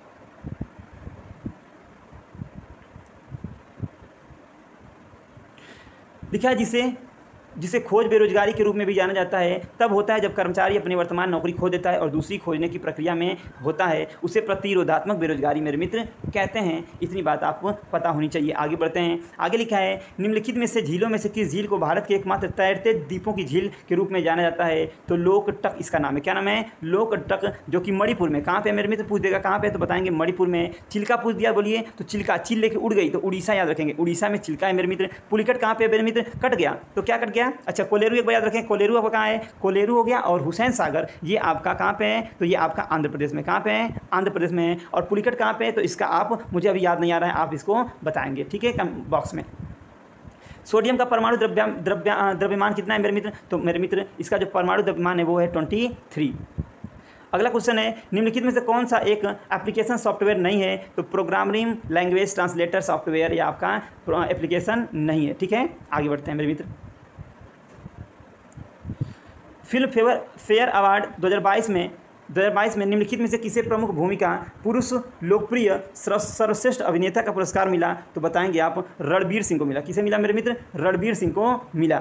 लिखा है जिसे जिसे खोज बेरोजगारी के रूप में भी जाना जाता है तब होता है जब कर्मचारी अपनी वर्तमान नौकरी खो देता है और दूसरी खोजने की प्रक्रिया में होता है, उसे प्रतिरोधात्मक बेरोजगारी मेरे मित्र कहते हैं। इतनी बात आपको पता होनी चाहिए। आगे बढ़ते हैं। आगे लिखा है निम्नलिखित में से झीलों में से किस झील को भारत के एकमात्र तैरते द्वीपों की झील के रूप में जाना जाता है? तो लोकटक इसका नाम है। क्या नाम है? लोकटक, जो कि मणिपुर में। कहाँ पे मेरे मित्र? पूछ देगा कहाँ पे, तो बताएंगे मणिपुर में। चिल्का पूछ दिया, बोलिए तो चिल्का, चिल लेके उड़ गई तो उड़ीसा याद रखेंगे, उड़ीसा में चिल्का है मेरे मित्र। पुलिकट कहाँ पे मेरे मित्र? कट गया, तो क्या कट गया? अच्छा, कोलेरू एक बार याद रखें, कोलेरू आपका कहाँ है? कोलेरू हो गया। और हुसैन सागर ये आपका कहाँ पे है? तो ये आपका आंध्र प्रदेश में। कहाँ पे है? आंध्र प्रदेश में है। और पुलिकट कहाँ पे है? तो इसका आप, मुझे अभी याद नहीं आ रहा है, आप इसको बताएंगे, ठीक है, कम बॉक्स में। सोडियम का परमाणु द्रव्य द्रव्य द्रव्यमान कितना है मेरे मित्र? तो मेरे मित्र इसका जो परमाणु द्रव्यमान है वो है ट्वेंटी थ्री। अगला क्वेश्चन है निम्नलिखित में से कौन सा एक एप्लीकेशन सॉफ्टवेयर नहीं है? तो प्रोग्रामिंग लैंग्वेज ट्रांसलेटर सॉफ्टवेयर ये आपका एप्लीकेशन नहीं है, ठीक है। आगे बढ़ते हैं मेरे मित्र। फिल्म फेवर फेयर अवार्ड दो हज़ार बाईस में दो हज़ार बाईस में निम्नलिखित में से किसे प्रमुख भूमिका पुरुष लोकप्रिय सर्वश्रेष्ठ अभिनेता का पुरस्कार मिला? तो बताएंगे आप रणबीर सिंह को मिला। किसे मिला मेरे मित्र? रणबीर सिंह को मिला।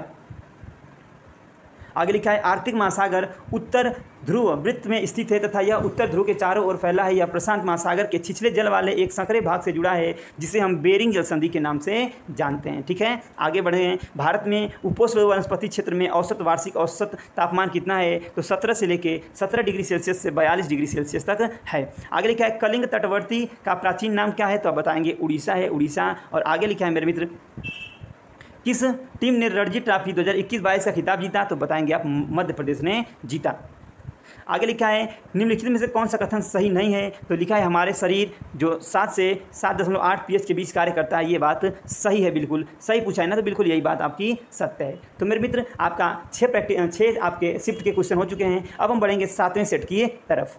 आगे लिखा है आर्कटिक महासागर उत्तर ध्रुव वृत्त में स्थित है तथा यह उत्तर ध्रुव के चारों ओर फैला है। यह प्रशांत महासागर के छिछले जल वाले एक संकरे भाग से जुड़ा है जिसे हम बेरिंग जल संधि के नाम से जानते हैं, ठीक है। आगे बढ़े हैं। भारत में उपोष्ण वनस्पति क्षेत्र में औसत वार्षिक औसत तापमान कितना है? तो सत्रह से लेके सत्रह डिग्री सेल्सियस से बयालीस डिग्री सेल्सियस तक है। आगे लिखा है कलिंग तटवर्ती का प्राचीन नाम क्या है? तो आप बताएंगे उड़ीसा है, उड़ीसा। और आगे लिखा है मेरे मित्र किस टीम ने रणजी ट्रॉफी दो हज़ार इक्कीस बाईस का खिताब जीता? तो बताएंगे आप मध्य प्रदेश ने जीता। आगे लिखा है निम्नलिखित में से कौन सा कथन सही नहीं है? तो लिखा है हमारे शरीर जो सात से सात दशमलव आठ पी एच के बीच कार्य करता है, ये बात सही है, बिल्कुल सही पूछा है ना, तो बिल्कुल यही बात आपकी सत्य है। तो मेरे मित्र आपका छः प्रैक्टिस छः आपके शिफ्ट के क्वेश्चन हो चुके हैं। अब हम बढ़ेंगे सातवें सेट की तरफ।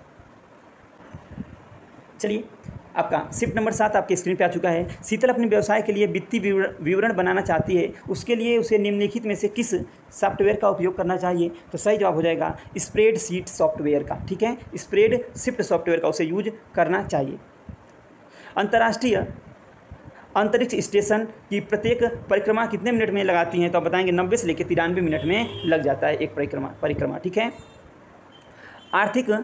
चलिए, आपका शिफ्ट नंबर सात आपके स्क्रीन पे आ चुका है। शीतल अपने व्यवसाय के लिए वित्तीय विवरण बनाना चाहती है, उसके लिए उसे निम्नलिखित में से किस सॉफ्टवेयर का उपयोग करना चाहिए? तो सही जवाब हो जाएगा स्प्रेडशीट सॉफ्टवेयर का, ठीक है। स्प्रेडशीट सॉफ्टवेयर का उसे यूज करना चाहिए। अंतर्राष्ट्रीय अंतरिक्ष स्टेशन की प्रत्येक परिक्रमा कितने मिनट में लगाती हैं? तो आप बताएंगे नब्बे से लेकर तिरानवे मिनट में लग जाता है एक परिक्रमा परिक्रमा ठीक है। आर्थिक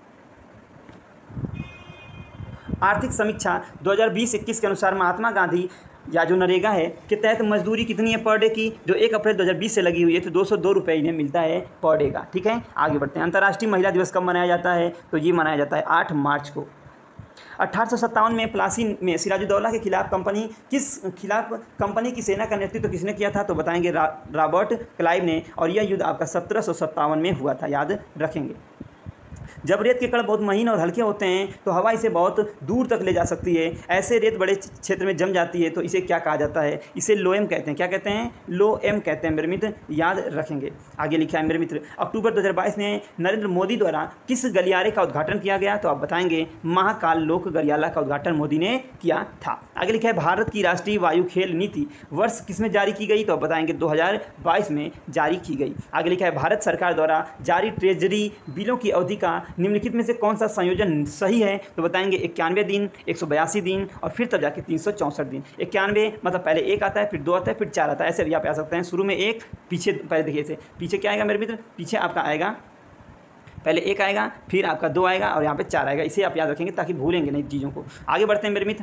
आर्थिक समीक्षा दो हज़ार बीस इक्कीस के अनुसार महात्मा गांधी या जो नरेगा है के तहत मजदूरी कितनी है पर डे की? जो एक अप्रैल दो हज़ार बीस से लगी हुई है, तो दो सौ दो रुपये इन्हें मिलता है पर डे का, ठीक है। आगे बढ़ते हैं। अंतर्राष्ट्रीय महिला दिवस कब मनाया जाता है? तो ये मनाया जाता है आठ मार्च को। अठारह सौ सत्तावन में प्लासी में सिराजुद्दौला के खिलाफ कंपनी किस खिलाफ कंपनी की सेना का नेतृत्व किसने किया था? तो बताएंगे रा, रॉबर्ट क्लाइव ने। और यह युद्ध आपका सत्रह सौ सत्तावन में हुआ था, याद रखेंगे। जब रेत के कण बहुत महीन और हल्के होते हैं तो हवा इसे बहुत दूर तक ले जा सकती है। ऐसे रेत बड़े क्षेत्र में जम जाती है तो इसे क्या कहा जाता है? इसे लोएम कहते हैं। क्या कहते हैं? लोएम कहते हैं मेरे मित्र, याद रखेंगे। आगे लिखा है मेरे मित्र, अक्टूबर दो हज़ार बाईस में नरेंद्र मोदी द्वारा किस गलियारे का उद्घाटन किया गया? तो आप बताएंगे महाकाल लोक गलियारा का उद्घाटन मोदी ने किया था। आगे लिखा है भारत की राष्ट्रीय वायु खेल नीति वर्ष किसमें जारी की गई? तो आप बताएंगे दो हज़ार बाईस में जारी की गई। आगे लिखा है भारत सरकार द्वारा जारी ट्रेजरी बिलों की अवधि का निम्नलिखित में से कौन सा संयोजन सही है? तो बताएंगे इक्यानवे दिन, एक सौ बयासी दिन और फिर तब जाके तीन सौ चौंसठ दिन। इक्यानवे मतलब पहले एक आता है, फिर दो आता है, फिर चार आता है, ऐसे भी आप आ सकते हैं। शुरू में एक, पीछे पहले देखिए इसे, पीछे क्या आएगा मेरे मित्र? पीछे आपका आएगा पहले एक आएगा, फिर आपका दो आएगा और यहाँ पे चार आएगा। इसे आप याद रखेंगे ताकि भूलेंगे नहीं चीज़ों को। आगे बढ़ते हैं मेरे मित्र,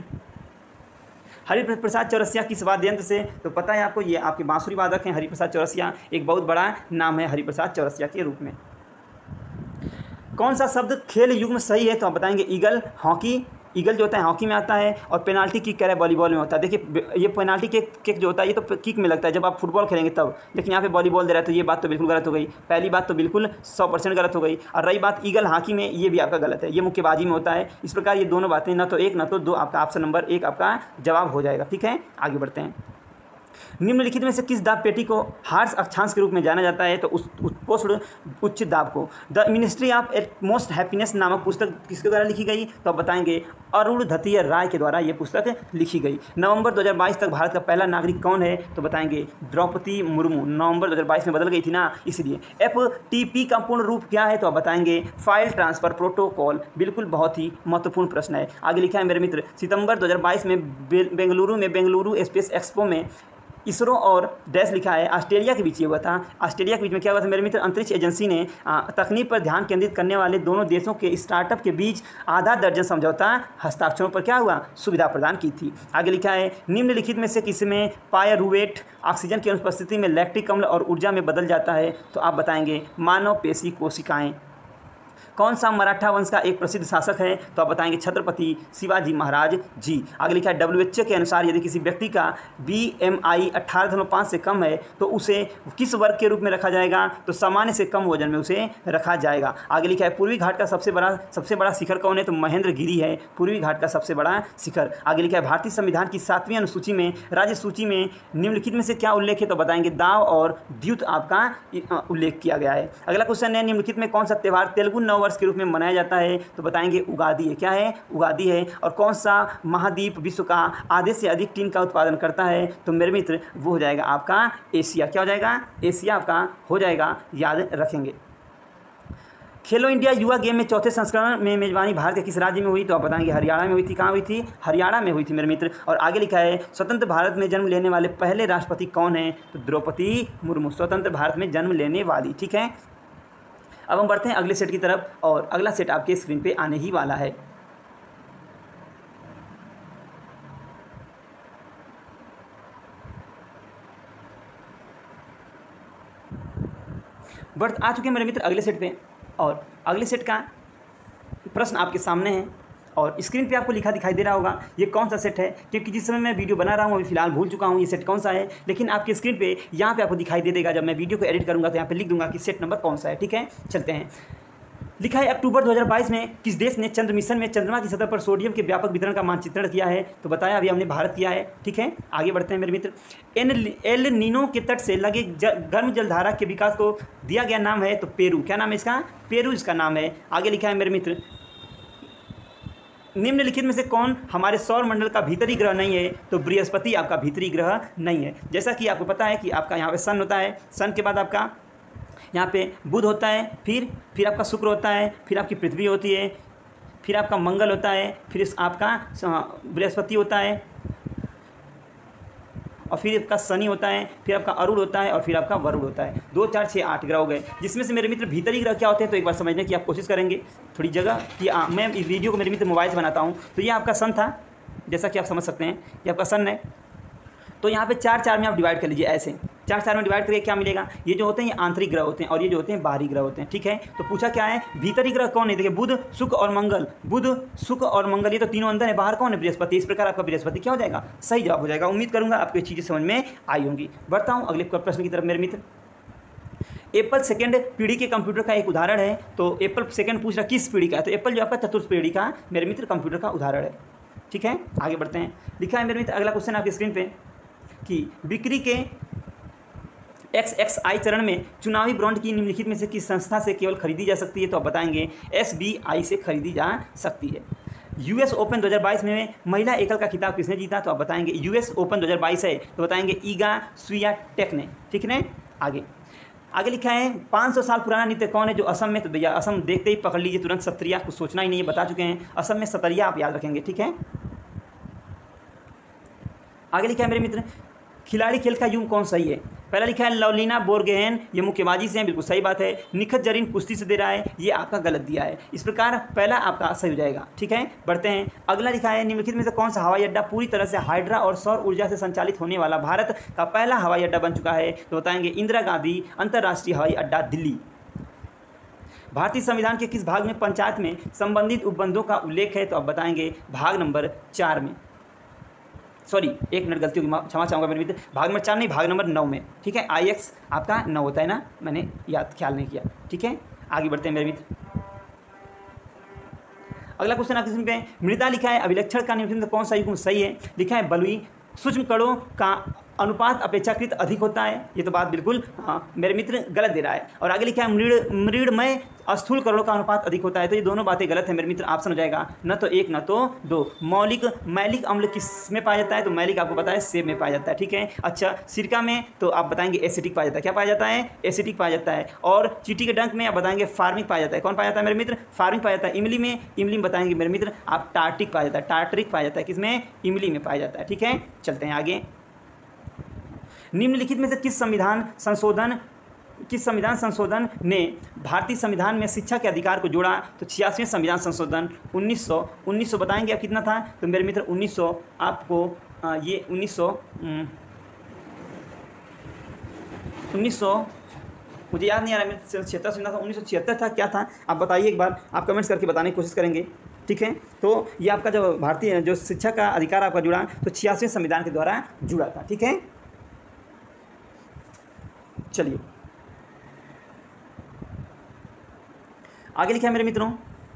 हरिप्रसाद चौरसिया किस वाद्य यंत्र से? तो पता है आपको, ये आपके बांसुरी वादक हैं हरिप्रसाद चौरसिया, एक बहुत बड़ा नाम है हरिप्रसाद चौरसिया के रूप में। कौन सा शब्द खेल युग में सही है? तो आप बताएंगे ईगल, हॉकी। ईगल जो होता है हॉकी में आता है और पेनाल्टी किक कह रहा है वॉलीबॉल में होता है। देखिए ये पेनाल्टी किक किक जो होता है ये तो किक में लगता है जब आप फुटबॉल खेलेंगे तब, लेकिन यहाँ पे वॉलीबॉल दे रहा है तो ये बात तो बिल्कुल गलत हो गई। पहली बात तो बिल्कुल सौ परसेंट गलत हो गई। और रही बात ईगल हॉकी में, ये भी आपका गलत है, ये मुक्केबाजी में होता है। इस प्रकार ये दोनों बातें ना तो एक ना तो दो, आपका ऑप्शन नंबर एक आपका जवाब हो जाएगा। ठीक है, आगे बढ़ते हैं। निम्नलिखित में से किस दाब पेटी को हार्स अक्षांश के रूप में जाना जाता है? तो उस उत्पोषण उच्च दाब को। The ministry of utmost happiness नामक पुस्तक किसके द्वारा लिखी गई? तो आप बताएंगे अरुणधती राय के द्वारा ये पुस्तक लिखी गई। नवंबर दो हज़ार बाईस तक भारत का पहला नागरिक कौन है? तो बताएंगे द्रौपदी मुर्मू। नवंबर दो हज़ार बाईस में बदल गई थी ना, इसलिए। एफ टी पी का पूर्ण रूप क्या है? तो आप बताएंगे फाइल ट्रांसफर प्रोटोकॉल। बिल्कुल बहुत ही महत्वपूर्ण प्रश्न है। आगे लिखा है मेरे मित्र, सितंबर दो हज़ार बाईस में बेंगलुरु में बेंगलुरु स्पेस एक्सपो में इसरो और डैश लिखा है ऑस्ट्रेलिया के बीच ये हुआ था। ऑस्ट्रेलिया के बीच में क्या हुआ था मेरे मित्र? अंतरिक्ष एजेंसी ने तकनीक पर ध्यान केंद्रित करने वाले दोनों देशों के स्टार्टअप के बीच आधा दर्जन समझौता हस्ताक्षरों पर क्या हुआ? सुविधा प्रदान की थी। आगे लिखा है निम्नलिखित में से किसमें पायरुवेट ऑक्सीजन की अनुपस्थिति में लैक्टिक अम्ल और ऊर्जा में बदल जाता है? तो आप बताएंगे मानव पेशी कोशिकाएं। कौन सा मराठा वंश का एक प्रसिद्ध शासक है? तो आप बताएंगे छत्रपति शिवाजी महाराज जी। आगे लिखा है डब्ल्यू एच ओ के अनुसार यदि किसी व्यक्ति का बी एम आई अट्ठारह दशमलव पाँच से कम है तो उसे किस वर्ग के रूप में रखा जाएगा? तो सामान्य से कम वजन में उसे रखा जाएगा। आगे लिखा है पूर्वी घाट का सबसे बड़ा सबसे बड़ा शिखर कौन है? तो महेंद्र गिरी है पूर्वी घाट का सबसे बड़ा शिखर। आगे लिखा है भारतीय संविधान की सातवीं अनुसूची में राज्य सूची में निम्नलिखित में से क्या उल्लेख है? तो बताएंगे दाव और द्यूत आपका उल्लेख किया गया है। अगला क्वेश्चन है निम्नलिखित में कौन सा त्यौहार तेलुगु नव वर्ष के रूप में मनाया जाता है? तो बताएंगे उगादी है। क्या है? उगादी है। और कौन सा महाद्वीप विश्व का आधे से अधिक टीन का उत्पादन करता है? तो मेरे मित्र वो हो जाएगा आपका एशिया। क्या हो जाएगा? एशिया आपका हो जाएगा, याद रखेंगे। खेलो इंडिया युवा गेम में चौथे संस्करण में मेजबानी भारत के किस राज्य में हुई? तो आप बताएंगे हरियाणा में हुई थी। कहाँ हुई थी? हरियाणा में हुई थी मेरे मित्र। और आगे लिखा है स्वतंत्र भारत में जन्म लेने वाले पहले राष्ट्रपति कौन है? तो द्रौपदी मुर्मू स्वतंत्र भारत में जन्म लेने वाली। ठीक है, अब हम बढ़ते हैं अगले सेट की तरफ और अगला सेट आपके स्क्रीन पे आने ही वाला है। बढ़ आ चुके हैं मेरे मित्र अगले सेट पे और अगले सेट का प्रश्न आपके सामने है और स्क्रीन पे आपको लिखा दिखाई दे रहा होगा ये कौन सा सेट है, क्योंकि जिस समय मैं वीडियो बना रहा हूँ अभी फिलहाल भूल चुका हूँ ये सेट कौन सा है, लेकिन आपकी स्क्रीन पे यहाँ पे आपको दिखाई दे देगा। जब मैं वीडियो को एडिट करूँगा तो यहाँ पे लिख दूंगा कि सेट नंबर कौन सा है। ठीक है, चलते हैं। लिखा है अक्टूबर दो हज़ार बाईस में किस देश ने चंद्र मिशन में चंद्रमा की सतह पर सोडियम के व्यापक वितरण का मानचित्रण किया है? तो बताया अभी हमने भारत किया है। ठीक है, आगे बढ़ते हैं मेरे मित्र। एन एल नीनो के तट से लगे गर्म जलधारा के विकास को दिया गया नाम है तो पेरू। क्या नाम है इसका? पेरू इसका नाम है। आगे लिखा है मेरे मित्र निम्नलिखित में से कौन हमारे सौर मंडल का भीतरी ग्रह नहीं है? तो बृहस्पति आपका भीतरी ग्रह नहीं है। जैसा कि आपको पता है कि आपका यहाँ पे सन होता है, सन के बाद आपका यहाँ पे बुध होता है, फिर फिर आपका शुक्र होता है, फिर आपकी पृथ्वी होती है, फिर आपका मंगल होता है, फिर आपका बृहस्पति होता है और फिर आपका शनि होता है, फिर आपका अरुण होता है और फिर आपका वरुण होता है। दो चार छः आठ ग्रह हो गए, जिसमें से मेरे मित्र भीतरी ग्रह क्या होते हैं तो एक बार समझने की आप कोशिश करेंगे थोड़ी जगह कि आ, मैं इस वीडियो को मेरे मित्र मोबाइल से बनाता हूँ। तो ये आपका सन था, जैसा कि आप समझ सकते हैं ये आपका सन है। तो यहाँ पे चार चार में आप डिवाइड कर लीजिए, ऐसे चार चार में डिवाइड करके क्या मिलेगा? ये जो होते हैं ये आंतरिक ग्रह होते हैं और ये जो होते हैं बाहरी ग्रह होते हैं। ठीक है, तो पूछा क्या है भीतरी ग्रह कौन है? देखिए बुध शुक्र और मंगल, बुध शुक्र और मंगल ये तो तीनों अंदर है, बाहर कौन है? बृहस्पति। इस प्रकार आपका बृहस्पति क्या हो जाएगा? सही जवाब हो जाएगा। उम्मीद करूंगा आपको ये चीज़ें समझ में आई होंगी। बढ़ता हूँ अगले प्रश्न की तरफ मेरे मित्र। एप्पल सेकेंड पीढ़ी के कंप्यूटर का एक उदाहरण है। तो एप्पल सेकेंड पूछ रहा किस पीढ़ी का है, तो एप्पल जो आपका चतुर्थ पीढ़ी का मेरे मित्र कंप्यूटर का उदाहरण है। ठीक है, आगे बढ़ते हैं। लिखा है मेरे मित्र अगला क्वेश्चन आपकी स्क्रीन पे कि बिक्री के एक्स एक्स आई चरण में चुनावी बॉन्ड की निम्नलिखित में से किस संस्था से केवल खरीदी जा सकती है, तो आप बताएंगे एस बी आई से खरीदी जा सकती है। यूएस ओपन दो हज़ार बाईस में महिला एकल का खिताब किसने जीता, तो आप बताएंगे यूएस ओपन दो हज़ार बाईस है, तो बताएंगे ईगा स्वियाटेक ने। ठीक है, आगे आगे लिखा है पाँच सौ साल पुराना नृत्य कौन है जो असम में, तो भैया असम देखते ही पकड़ लीजिए तुरंत, सत्रिया, कुछ सोचना ही नहीं है, बता चुके हैं असम में सतरिया, आप याद रखेंगे। ठीक है, आगे लिखा है मेरे मित्र खिलाड़ी खेल का युग कौन सही है। पहला लिखा है लवलीना बोरगोहेन, ये मुक्केबाजी से हैं, बिल्कुल सही बात है। निखत जरीन कुश्ती से दे रहा है, ये आपका गलत दिया है। इस प्रकार पहला आपका सही हो जाएगा। ठीक है, बढ़ते हैं। अगला लिखा है निम्नलिखित में से कौन सा हवाई अड्डा पूरी तरह से हाइड्रा और सौर ऊर्जा से संचालित होने वाला भारत का पहला हवाई अड्डा बन चुका है, तो बताएंगे इंदिरा गांधी अंतर्राष्ट्रीय हवाई अड्डा दिल्ली। भारतीय संविधान के किस भाग में पंचायत में संबंधित उपबंधों का उल्लेख है, तो आप बताएंगे भाग नंबर चार में, सॉरी एक मिनट गलती होगी, क्षमा चाहूँगा मेरे मित्र, भाग नंबर चार नहीं, भाग नंबर नौ में। ठीक है, आई एक्स आपका नौ होता है ना, मैंने याद ख्याल नहीं किया। ठीक है, आगे बढ़ते हैं मेरे मित्र। अगला क्वेश्चन आपके पे मृदा लिखा है अभिलक्षण का निम्नलिखित कौन सा युग्म सही है। लिखा है बलुई सूक्ष्म कणों का अनुपात अपेक्षाकृत अधिक होता है, ये तो बात बिल्कुल हाँ मेरे मित्र गलत दे रहा है। और आगे लिखा है मृड मृडमय स्थूल कणों का अनुपात अधिक होता है, तो ये दोनों बातें गलत है मेरे मित्र, ऑप्शन हो जाएगा न तो एक न तो दो। मौलिक मैलिक अम्ल किस में पाया जाता है, तो मैलिक आपको पता है सेब में पाया जाता है। ठीक है, अच्छा सिरका में तो आप बताएंगे एसिटिक पाया जाता है, क्या पाया जाता है, एसिटिक पाया जाता है। और चींटी के डंक में आप बताएंगे फार्मिक पाया जाता है, कौन पाया जाता है मेरे मित्र, फार्मिक पाया जाता है। इमली में इमली में बताएंगे मेरे मित्र आप टार्टिक पाया जाता है, टार्टरिक पाया जाता है, किसमें, इमली में पाया जाता है। ठीक है, चलते हैं आगे। निम्नलिखित में से किस संविधान संशोधन किस संविधान संशोधन ने भारतीय संविधान में शिक्षा के अधिकार को जोड़ा, तो छियासीवें संविधान संशोधन उन्नीस सौ उन्नीस सौ बताएंगे आप कितना था, तो मेरे मित्र उन्नीस सौ आपको आ, ये उन्नीस सौ उन्नीस सौ मुझे याद नहीं आ रहा है, छिहत्तर सुना था, उन्नीस सौ छिहत्तर था, क्या था आप बताइए एक बार, आप कमेंट्स करके बताने की कोशिश करेंगे। ठीक है, तो ये आपका जो भारतीय जो शिक्षा का अधिकार आपका जुड़ा तो छियासीवें संविधान के द्वारा जुड़ा था। ठीक है, चलिए आगे लिखा है मेरे मित्रों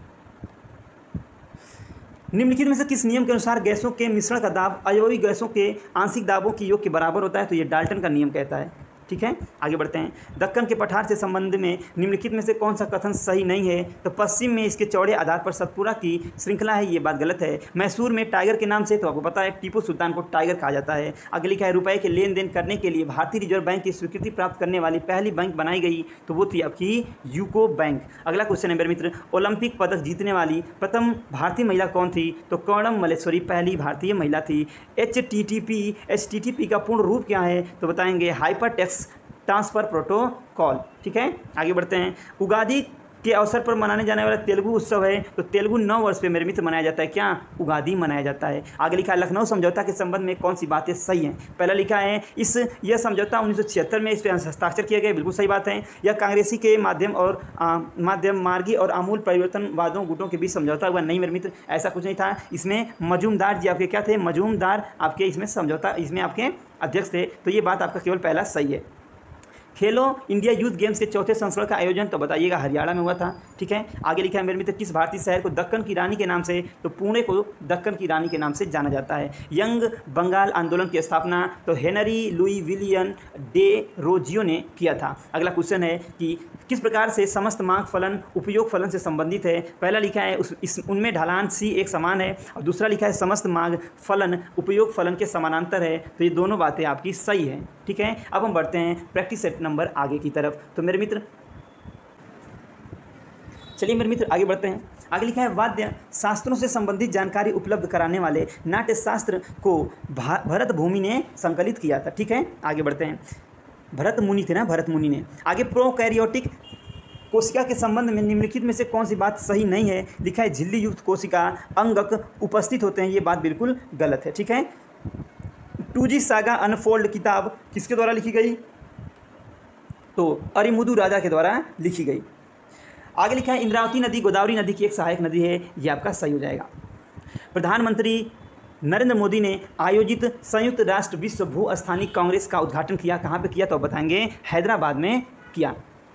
निम्नलिखित में से किस नियम के अनुसार गैसों के मिश्रण का दाब अयववी गैसों के आंशिक दाबों की योग के बराबर होता है, तो ये डाल्टन का नियम कहता है। ठीक है, आगे बढ़ते हैं। दक्कन के पठार से संबंध में निम्नलिखित में से कौन सा कथन सही नहीं है, तो पश्चिम में इसके चौड़े आधार पर सतपुरा की श्रृंखला है, ये बात गलत है। मैसूर में टाइगर के नाम से, तो आपको पता है टीपू सुल्तान को टाइगर कहा जाता है। आगे लिखा है रुपए के लेन देन करने के लिए भारतीय रिजर्व बैंक की स्वीकृति प्राप्त करने वाली पहली बैंक बनाई गई, तो वो थी आपकी यूको बैंक। अगला क्वेश्चन है मेरे मित्र ओलंपिक पदक जीतने वाली प्रथम भारतीय महिला कौन थी, तो कर्णम मल्लेश्वरी पहली भारतीय महिला थी। H T T P H T T P का पूर्ण रूप क्या है, तो बताएंगे हाइपर टेक्स्ट ट्रांसफर प्रोटोकॉल। ठीक है, आगे बढ़ते हैं। उगादी के अवसर पर मनाने जाने वाला तेलुगु उत्सव है, तो तेलुगु नौ वर्ष पे मेरे मित्र मनाया जाता है, क्या, उगादी मनाया जाता है। आगे लिखा है लखनऊ समझौता के संबंध में कौन सी बातें सही हैं। पहला लिखा है इस यह समझौता उन्नीस सौ छिहत्तर में इस पर हस्ताक्षर किए गए, बिल्कुल सही बात है। यह कांग्रेसी के माध्यम और आ, माध्यम मार्गी और आमूल परिवर्तनवादों गुटों के बीच समझौता हुआ, नहीं मेरे मित्र ऐसा कुछ नहीं था। इसमें मजूमदार जी आपके क्या थे, मजूमदार आपके इसमें समझौता इसमें आपके अध्यक्ष थे, तो ये बात आपका केवल पहला सही है। खेलो इंडिया यूथ गेम्स के चौथे संस्करण का आयोजन तो बताइएगा हरियाणा में हुआ था। ठीक है, आगे लिखा है मेरे मित्र किस भारतीय शहर को दक्कन की रानी के नाम से, तो पुणे को दक्कन की रानी के नाम से जाना जाता है। यंग बंगाल आंदोलन की स्थापना तो Henry Louis William Derozio ने किया था। अगला क्वेश्चन है कि किस प्रकार से समस्त मार्ग फलन उपयोग फलन से संबंधित है। पहला लिखा है उस इस उनमें ढलान सी एक समान है, और दूसरा लिखा है समस्त मार्ग फलन उपयोग फलन के समानांतर है, तो ये दोनों बातें आपकी सही हैं। ठीक है, अब हम बढ़ते हैं प्रैक्टिस सेट नंबर आगे की तरफ। तो मेरे मित्र चलिए मेरे मित्र आगे बढ़ते हैं। आगे लिखा है वाद्य शास्त्रों से संबंधित जानकारी उपलब्ध कराने वाले नाट्य शास्त्र को भरत भूमि ने संकलित किया था। ठीक है, आगे बढ़ते हैं। भरत मुनि थे ना, भरत मुनि ने। आगे प्रोकैरियोटिक कोशिका के संबंध में निम्नलिखित में से कौन सी बात सही नहीं है। लिखा है झिल्ली युक्त कोशिका अंगक उपस्थित होते हैं, ये बात बिल्कुल गलत है। ठीक है, टू जी सागा अनफोल्ड किताब किसके द्वारा लिखी गई, तो अरिमुदु राजा के द्वारा लिखी गई। आगे लिखा है इंद्रावती नदी गोदावरी नदी की एक सहायक नदी है, ये आपका सही हो जाएगा। प्रधानमंत्री नरेंद्र मोदी ने आयोजित संयुक्त राष्ट्र विश्व भू स्थानिक कांग्रेस का उद्घाटन किया, कहाँ पे किया, तो बताएंगे हैदराबाद में किया।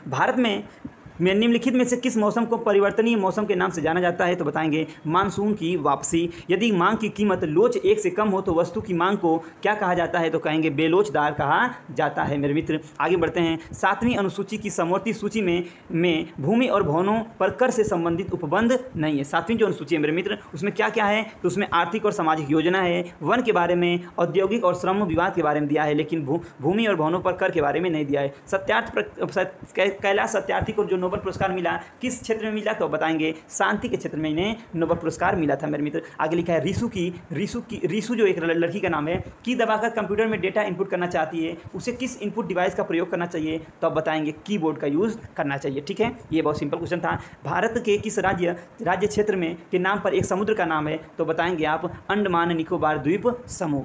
भारत में में निम्नलिखित में से किस मौसम को परिवर्तनीय मौसम के नाम से जाना जाता है? तो बताएंगे मानसून की वापसी। यदि मांग की कीमत लोच एक से कम हो तो वस्तु की मांग को क्या कहा जाता है? तो कहेंगे बेलोचदार कहा जाता है। मेरे मित्र आगे बढ़ते हैं। सातवीं अनुसूची की समवर्ती सूची में में भूमि और भवनों पर कर से संबंधित उपबंध नहीं है। सातवीं जो अनुसूची है मेरे मित्र उसमें क्या क्या है? तो उसमें आर्थिक और सामाजिक योजना है, वन के बारे में, औद्योगिक और श्रम विवाद के बारे में दिया है, लेकिन भू भूमि और भवनों पर कर के बारे में नहीं दिया है। सत्यार्थ कैलाश सत्यार्थी को जो नोबेल पुरस्कार मिला किस क्षेत्र में मिला? तो बताएंगे शांति के क्षेत्र में इन्हें नोबेल पुरस्कार मिला था। मेरे मित्र आगे लिखा है रिसु की रिसु की रिसु जो एक लड़की का नाम है, की दबाकर कंप्यूटर में डेटा इनपुट करना चाहती है, उसे किस इनपुट डिवाइस का प्रयोग करना चाहिए? तो अब बताएंगे कीबोर्ड का यूज़ करना चाहिए। ठीक है, ये बहुत सिंपल क्वेश्चन था। भारत के किस राज्य राज्य क्षेत्र में के नाम पर एक समुद्र का नाम है? तो बताएंगे आप अंडमान निकोबार द्वीप समूह।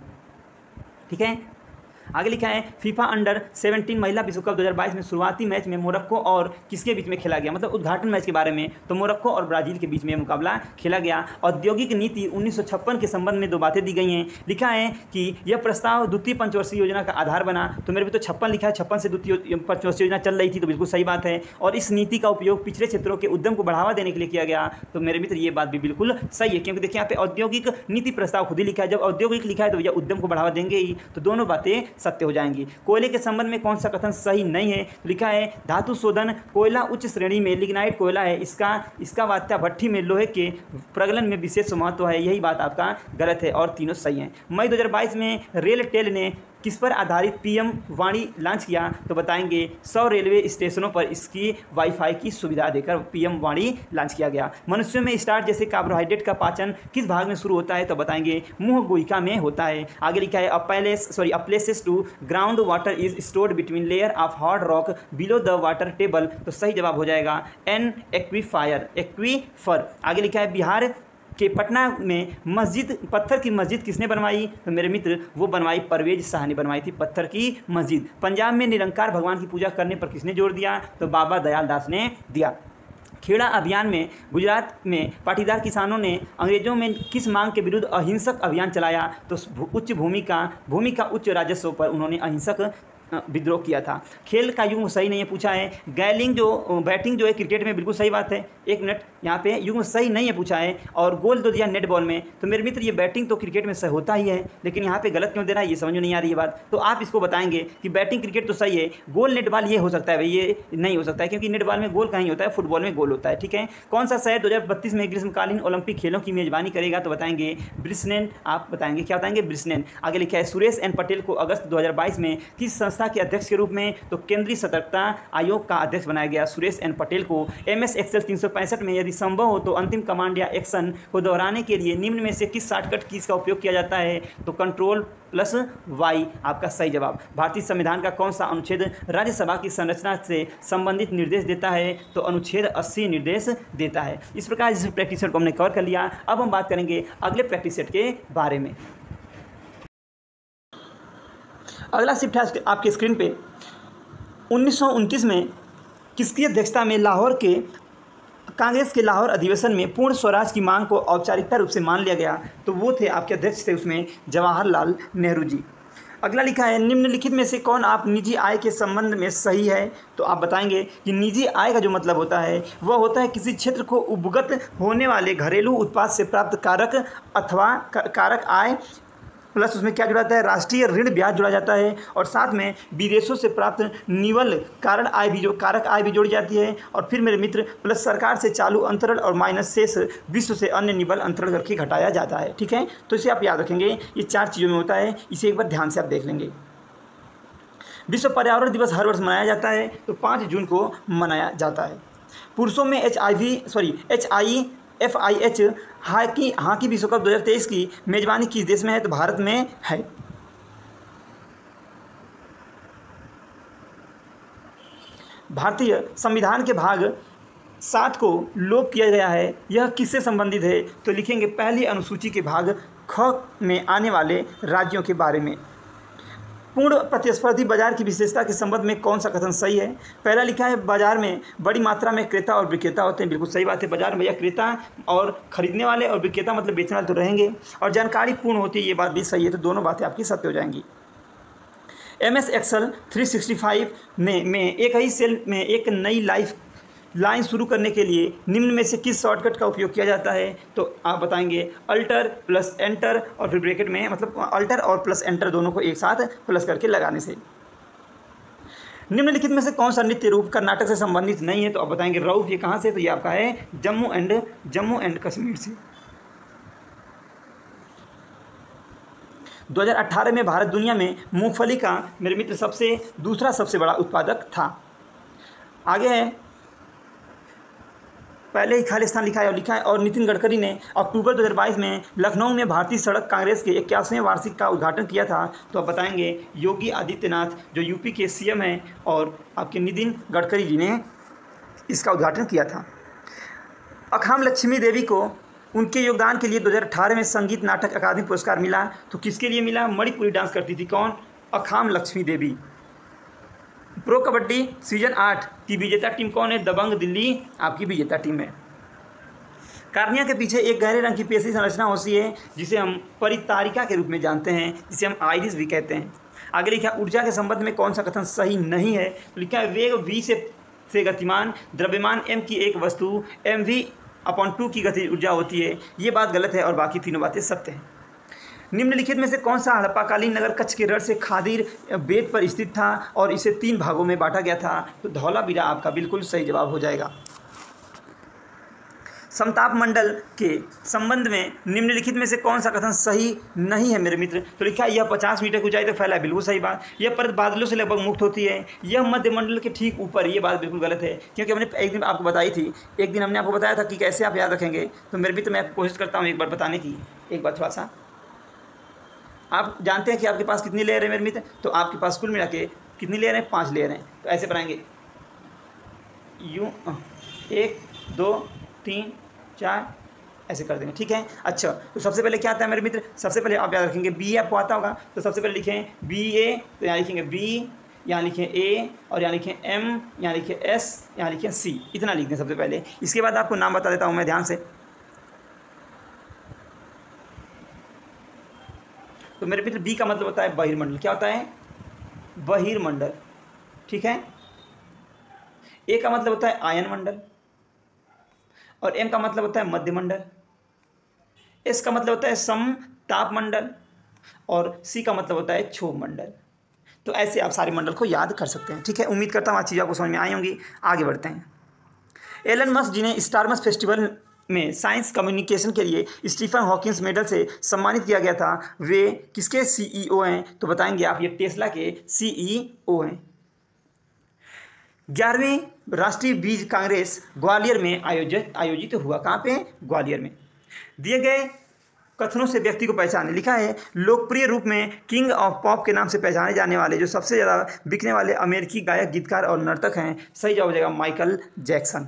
ठीक है, आगे लिखा है फीफा अंडर सत्रह महिला विश्व कप दो हज़ार बाईस में शुरुआती मैच में मोरक्को और किसके बीच में खेला गया? मतलब उद्घाटन मैच के बारे में, तो मोरक्को और ब्राजील के बीच में मुकाबला खेला गया। औद्योगिक नीति उन्नीस सौ छप्पन के संबंध में दो बातें दी गई हैं। लिखा है कि यह प्रस्ताव द्वितीय पंचवर्षीय योजना का आधार बना। तो मेरे भी तो छप्पन लिखा है, छप्पन से द्वितीय पंचवर्षीय योजना चल रही थी, तो बिल्कुल सही बात है। और इस नीति का उपयोग पिछड़े क्षेत्रों के उद्यम को बढ़ावा देने के लिए किया गया। तो मेरे मित्र ये बात भी बिल्कुल सही है, क्योंकि देखिए यहाँ पे औद्योगिक नीति प्रस्ताव खुद ही लिखा है। जब औद्योगिक लिखा है तो भैया उद्यम को बढ़ावा देंगे ही, तो दोनों बातें सत्य हो जाएंगी। कोयले के संबंध में कौन सा कथन सही नहीं है? लिखा है धातु शोधन कोयला उच्च श्रेणी में लिग्नाइट कोयला है, इसका इसका वात्या भट्ठी में लोहे के प्रगलन में विशेष महत्व है। यही बात आपका गलत है और तीनों सही हैं। मई दो हज़ार बाईस में रेल टेल ने किस पर आधारित पीएम वाणी लॉन्च किया? तो बताएंगे सौ रेलवे स्टेशनों पर इसकी वाईफाई की सुविधा देकर पीएम वाणी लॉन्च किया गया। मनुष्यों में स्टार्च जैसे कार्बोहाइड्रेट का पाचन किस भाग में शुरू होता है? तो बताएंगे मुंह गोइका में होता है। आगे लिखा है a palace sorry a places to ground water is stored between layer of hard rock below the water table. तो सही जवाब हो जाएगा एन एक्वीफायर एक्वीफर। आगे लिखा है बिहार के पटना में मस्जिद पत्थर की मस्जिद किसने बनवाई? तो मेरे मित्र वो बनवाई परवेज शाह ने बनवाई थी पत्थर की मस्जिद। पंजाब में निरंकार भगवान की पूजा करने पर किसने जोर दिया? तो बाबा दयाल दास ने दिया। खेड़ा अभियान में गुजरात में पाटीदार किसानों ने अंग्रेजों में किस मांग के विरुद्ध अहिंसक अभियान चलाया? तो उच्च भूमि का भूमि का उच्च राजस्व पर उन्होंने अहिंसक विद्रोह किया था। खेल का युग्म सही नहीं है पूछा है। गैलिंग जो बैटिंग जो है क्रिकेट में बिल्कुल सही बात है। एक मिनट यहाँ पे युग्म सही नहीं है पूछा है। और गोल दो दिया नेट बॉल में। तो मेरे मित्र ये बैटिंग तो क्रिकेट में सही होता ही है, लेकिन यहाँ पे गलत क्यों दे रहा है ये समझ में नहीं आ रही है बात। तो आप इसको बताएंगे कि बैटिंग क्रिकेट तो सही है, गोल नेट बॉल ये हो सकता है भाई, ये नहीं हो सकता है क्योंकि नेट बॉल में गोल कहीं होता है, फुटबॉल में गोल होता है। ठीक है, कौन सा शहर दो हज़ार बत्तीस में ग्रीष्मकालीन ओलंपिक खेलों की मेजबानी करेगा? तो बताएंगे ब्रिस्बेन। आप बताएंगे क्या बताएंगे? ब्रिस्बेन। आगे लिखा है सुरेश एन पटेल को अगस्त दो हज़ार बाईस में किस संस्था के अध्यक्ष के रूप में? तो केंद्रीय सतर्कता आयोग का अध्यक्ष बनाया गया सुरेश एन पटेल को। एम एस एक्सेल तीन सौ पैंसठ में यदि संभव हो तो अंतिम कमांड या एक्शन को दोहराने के लिए निम्न में से किस शॉर्टकट कीज का उपयोग किया जाता है? तो कंट्रोल प्लस वाई आपका सही जवाब। भारतीय संविधान का कौन सा अनुच्छेद राज्यसभा की संरचना से संबंधित निर्देश देता है? तो अनुच्छेद अस्सी निर्देश देता है। इस प्रकार इस प्रैक्टिस सेट को हमने कवर कर लिया। अब हम बात करेंगे अगले प्रैक्टिस सेट के बारे में। अगला शिफ्ट है आपके स्क्रीन पे। उन्नीस सौ उनतीस में किसकी अध्यक्षता में लाहौर के कांग्रेस के लाहौर अधिवेशन में पूर्ण स्वराज की मांग को औपचारिकता रूप से मान लिया गया? तो वो थे आपके अध्यक्ष थे उसमें जवाहरलाल नेहरू जी। अगला लिखा है निम्नलिखित में से कौन आप निजी आय के संबंध में सही है? तो आप बताएंगे कि निजी आय का जो मतलब होता है वह होता है किसी क्षेत्र को उपगत होने वाले घरेलू उत्पाद से प्राप्त कारक अथवा कारक आय प्लस उसमें क्या जुड़ा जाता है? राष्ट्रीय ऋण ब्याज जुड़ा जाता है और साथ में विदेशों से प्राप्त निवल कारण आय भी जो कारक आय भी जोड़ी जाती है। और फिर मेरे मित्र प्लस सरकार से चालू अंतरण और माइनस शेष विश्व से अन्य निवल अंतरण करके घटाया जाता है। ठीक है, तो इसे आप याद रखेंगे, ये चार चीज़ों में होता है। इसे एक बार ध्यान से आप देख लेंगे। विश्व पर्यावरण दिवस हर वर्ष मनाया जाता है, तो पाँच जून को मनाया जाता है। पुरुषों में H I V sorry H I F I H hockey hockey विश्व कप दो हज़ार तेईस की मेजबानी किस देश में है? तो भारत में है। भारतीय संविधान के भाग सात को लोप किया गया है, यह किससे संबंधित है? तो लिखेंगे पहली अनुसूची के भाग ख में आने वाले राज्यों के बारे में। पूर्ण प्रतिस्पर्धी बाजार की विशेषता के संबंध में कौन सा कथन सही है? पहला लिखा है बाजार में बड़ी मात्रा में क्रेता और विक्रेता होते हैं। बिल्कुल सही बात है, बाजार में भैया क्रेता और खरीदने वाले और विक्रेता मतलब बेचने वाले तो रहेंगे। और जानकारी पूर्ण होती है, ये बात भी सही है, तो दोनों बातें आपकी सत्य हो जाएंगी। M S Excel three sixty five ने में एक ही सेल में एक नई लाइफ लाइन शुरू करने के लिए निम्न में से किस शॉर्टकट का उपयोग किया जाता है? तो आप बताएंगे अल्टर प्लस एंटर और फिर ब्रैकेट में, मतलब अल्टर और प्लस एंटर दोनों को एक साथ प्लस करके लगाने से। निम्नलिखित में से कौन सा नृत्य रूप कर्नाटक से संबंधित नहीं है? तो आप बताएंगे रऊफ। ये कहाँ से? तो ये आपका है जम्मू एंड जम्मू एंड कश्मीर से। दो हज़ार अठारह में भारत दुनिया में मूंगफली का मेरे मित्र सबसे दूसरा सबसे बड़ा उत्पादक था। आगे है, पहले ही खाली स्थान लिखा है और लिखा है और नितिन गडकरी ने अक्टूबर दो हज़ार बाईस में लखनऊ में भारतीय सड़क कांग्रेस के इक्यासीवें वार्षिक का उद्घाटन किया था। तो आप बताएंगे योगी आदित्यनाथ जो यूपी के सीएम हैं और आपके नितिन गडकरी जी ने इसका उद्घाटन किया था। अखाम लक्ष्मी देवी को उनके योगदान के लिए दो हज़ार अठारह में संगीत नाटक अकादमी पुरस्कार मिला। तो किसके लिए मिला? मणिपुरी डांस करती थी कौन? अखाम लक्ष्मी देवी। प्रो कबड्डी सीजन आठ की विजेता टीम कौन है? दबंग दिल्ली आपकी विजेता टीम है। कार्निया के पीछे एक गहरे रंग की पेशी संरचना होती है जिसे हम परितारिका के रूप में जानते हैं, जिसे हम आइरिस भी कहते हैं। आगे लिखा है ऊर्जा के संबंध में कौन सा कथन सही नहीं है? तो लिखा है वेग वी से से गतिमान द्रव्यमान एम की एक वस्तु एम वी अपॉन टू की गति ऊर्जा होती है। ये बात गलत है और बाकी तीनों बातें सत्य हैं। निम्नलिखित में से कौन सा हड़प्पाकालीन नगर कच्छ के रण से खादिर बेट पर स्थित था और इसे तीन भागों में बांटा गया था? तो धौलावीरा आपका बिल्कुल सही जवाब हो जाएगा। समताप मंडल के संबंध में निम्नलिखित में से कौन सा कथन सही नहीं है मेरे मित्र? तो लिखा है यह पचास मीटर की ऊंचाई तक फैला है, बिल्कुल सही बात। यह परत बादलों से लगभग मुक्त होती है। यह मध्यमंडल के ठीक ऊपर, ये बात बिल्कुल गलत है क्योंकि हमने एक दिन आपको बताई थी, एक दिन हमने आपको बताया था कि कैसे आप याद रखेंगे। तो मेरे मित्र मैं कोशिश करता हूँ एक बार बताने की। एक बार थोड़ा सा आप जानते हैं कि आपके पास कितनी लेयर है मेरे मित्र? तो आपके पास कुल मिला के कितनी लेयर है? पाँच लेयर हैं। तो ऐसे बनाएंगे यूँ, एक दो तीन चार, ऐसे कर देंगे, ठीक है। अच्छा, तो सबसे पहले क्या आता है मेरे मित्र? सबसे पहले आप याद रखेंगे बी आपको आता होगा। तो सबसे पहले लिखें बी ए, तो यहाँ लिखेंगे बी, यहाँ लिखें ए और यहाँ लिखें एम, यहाँ लिखें एस, यहाँ लिखें सी। इतना लिख दें सबसे पहले। इसके बाद आपको नाम बता देता हूँ मैं ध्यान से। तो मेरे मित्र बी का मतलब होता है बहिर्मंडल। क्या होता है? बहिर्मंडल, ठीक है। ए का मतलब होता है आयन मंडल और एम का मतलब होता है मध्यमंडल। एस का मतलब होता है समताप मंडल और सी का मतलब होता है क्षोभ मंडल। तो ऐसे आप सारे मंडल को याद कर सकते हैं, ठीक है। उम्मीद करता हूँ आज चीज़ आपको समझ में आई होंगी। आगे बढ़ते हैं। एलन मस्क जिन्हें स्टारमस फेस्टिवल में साइंस कम्युनिकेशन के लिए स्टीफन हॉकिंस मेडल से सम्मानित किया गया था, वे किसके सीईओ हैं? तो बताएंगे आप, ये टेस्ला के सीईओ हैं। ग्यारहवीं राष्ट्रीय बीज कांग्रेस ग्वालियर में आयोजित आयोजित हुआ। कहाँ पे? ग्वालियर में। दिए गए कथनों से व्यक्ति को पहचाने। लिखा है लोकप्रिय रूप में किंग ऑफ पॉप के नाम से पहचाने जाने वाले जो सबसे ज़्यादा बिकने वाले अमेरिकी गायक, गीतकार और नर्तक हैं। सही जवाब हो जाएगा माइकल जैक्सन।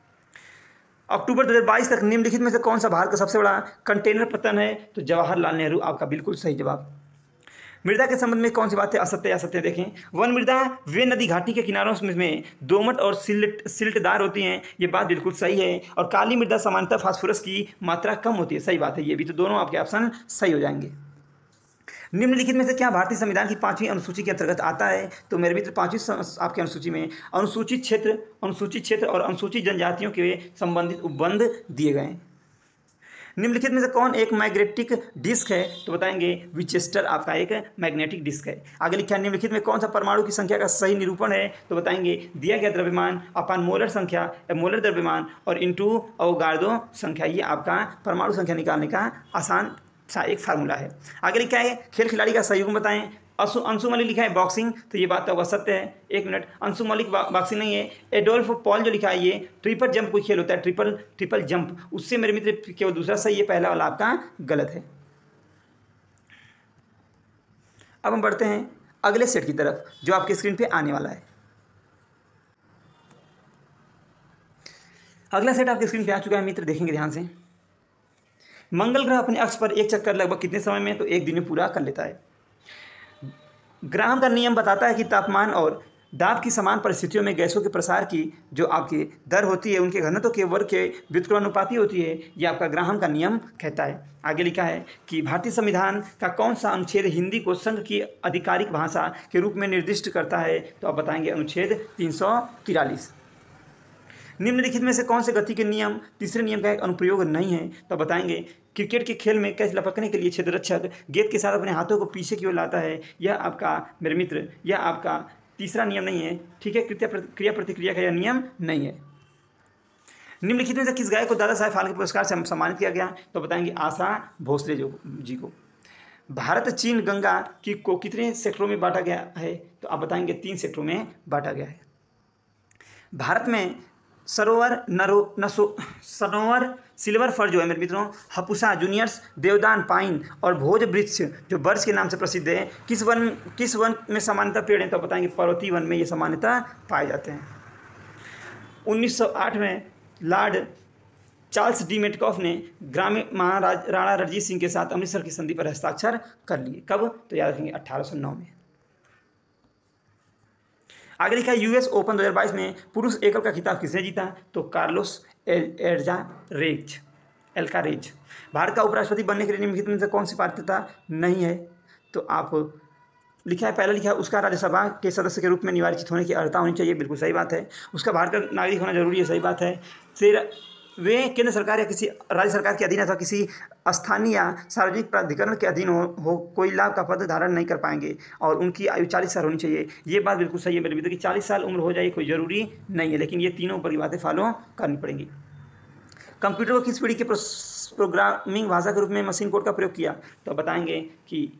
अक्टूबर दो हज़ार बाईस तक निम्नलिखित में से कौन सा भारत का सबसे बड़ा कंटेनर पतन है? तो जवाहरलाल नेहरू आपका बिल्कुल सही जवाब। मृदा के संबंध में कौन सी बातें असत्य या सत्य देखें। वन मृदा वे नदी घाटी के किनारों में दोमट और सिल्ट सिल्टदार होती हैं, ये बात बिल्कुल सही है। और काली मृदा सामान्यतः फास्फोरस की मात्रा कम होती है, सही बात है। ये भी तो दोनों आपके ऑप्शन सही हो जाएंगे। निम्नलिखित में से क्या भारतीय संविधान की पांचवी अनुसूची के अंतर्गत आता है? तो मेरे मित्र पांचवी आपके अनुसूची में अनुसूचित क्षेत्र, अनुसूचित क्षेत्र और अनुसूचित जनजातियों के संबंधित उपबंध दिए गए हैं। निम्नलिखित में से कौन एक मैग्नेटिक डिस्क है? तो बताएंगे विचेस्टर आपका एक मैग्नेटिक डिस्क है। आगे लिखा है निम्नलिखित में कौन सा परमाणु की संख्या का सही निरूपण है? तो बताएंगे दिया गया द्रव्यमान अपान मोलर संख्या, मोलर द्रव्यमान और इंटू अवगार्डो संख्या। ये आपका परमाणु संख्या निकालने का आसान सा एक फार्मूला है। आगे लिखा है खेल खिलाड़ी का सही गुण बताएं। अंशु अंशु मलिक लिखा है बॉक्सिंग, तो ये बात तो सत्य है। एक मिनट, अंशु मलिक बॉक्सिंग नहीं है। एडोल्फ पॉल जो लिखा है ये ट्रिपल जंप कोई खेल होता है, ट्रिपल ट्रिपल जंप, उससे मेरे मित्र केवल दूसरा सही है, पहला वाला आपका गलत है। अब हम बढ़ते हैं अगले सेट की तरफ जो आपके स्क्रीन पे आने वाला है। अगला सेट आपके स्क्रीन पे आ चुका है मित्र, देखेंगे ध्यान से। मंगल ग्रह अपने अक्ष पर एक चक्कर लगभग कितने समय में? तो एक दिन में पूरा कर लेता है। ग्राहम का नियम बताता है कि तापमान और दाब की समान परिस्थितियों में गैसों के प्रसार की जो आपकी दर होती है उनके घनत्व के वर्ग के व्युत्क्रमानुपाती होती है, ये आपका ग्राहम का नियम कहता है। आगे लिखा है कि भारतीय संविधान का कौन सा अनुच्छेद हिंदी को संघ की आधिकारिक भाषा के रूप में निर्दिष्ट करता है, तो आप बताएंगे अनुच्छेद तीन सौ तिरालीस। निम्नलिखित में से कौन से गति के नियम तीसरे नियम का एक अनुप्रयोग नहीं है, तो बताएंगे क्रिकेट के खेल में कैच लपकने के लिए क्षेत्ररक्षक गेंद के साथ अपने हाथों को पीछे की ओर लाता है। यह आपका मेरे मित्र यह आपका तीसरा नियम नहीं है, ठीक है। क्रिया क्रिया प्रतिक्रिया का यह नियम नहीं है। निम्नलिखित में से किस गायक को दादा साहेब फाल्के पुरस्कार से सम्मानित किया गया, तो बताएंगे आशा भोसले जो जी को। भारत चीन गंगा की को कितने सेक्टरों में बांटा गया है, तो आप बताएंगे तीन सेक्टरों में बांटा गया है। भारत में सरोवर नरो नसो सरोवर सिल्वर फर जो है मेरे मित्रों, हपुसा जूनियर्स, देवदान पाइन और भोज वृक्ष जो बर्च के नाम से प्रसिद्ध है, किस वन किस वन में सामान्यतः पेड़ हैं, तो बताएंगे पर्वतीय वन में ये सामान्यतः पाए जाते हैं। उन्नीस सौ आठ में लॉर्ड चार्ल्स डी मेटकॉफ ने ग्रामीण महाराज राणा रणजीत सिंह के साथ अमृतसर की संधि पर हस्ताक्षर कर लिए। कब, तो याद रखेंगे अठारह सौ नौ में। आगे लिखा है यूएस ओपन दो हज़ार बाईस में पुरुष एकल का खिताब किसने जीता, तो कार्लोस एल्जारेज एल्कारेज। भारत का उपराष्ट्रपति बनने के लिए निम्नलिखित में से कौन सी पात्रता नहीं है, तो आप लिखा है पहला लिखा है उसका राज्यसभा के सदस्य के रूप में निर्वाचित होने की अर्हता होनी चाहिए, बिल्कुल सही बात है। उसका भारत का नागरिक होना जरूरी है, सही बात है। फिर वे केंद्र सरकार या किसी राज्य सरकार के अधीन अथवा किसी स्थानीय या सार्वजनिक प्राधिकरण के अधीन हो, हो कोई लाभ का पद धारण नहीं कर पाएंगे और उनकी आयु चालीस साल होनी चाहिए। ये बात बिल्कुल सही है मेरे मित्र कि चालीस साल उम्र हो जाए कोई ज़रूरी नहीं है, लेकिन ये तीनों ऊपर की बातें फॉलो करनी पड़ेंगी। कंप्यूटर को किस पीढ़ी के प्रोग्रामिंग भाषा के रूप में मशीन कोड का प्रयोग किया, तो बताएंगे कि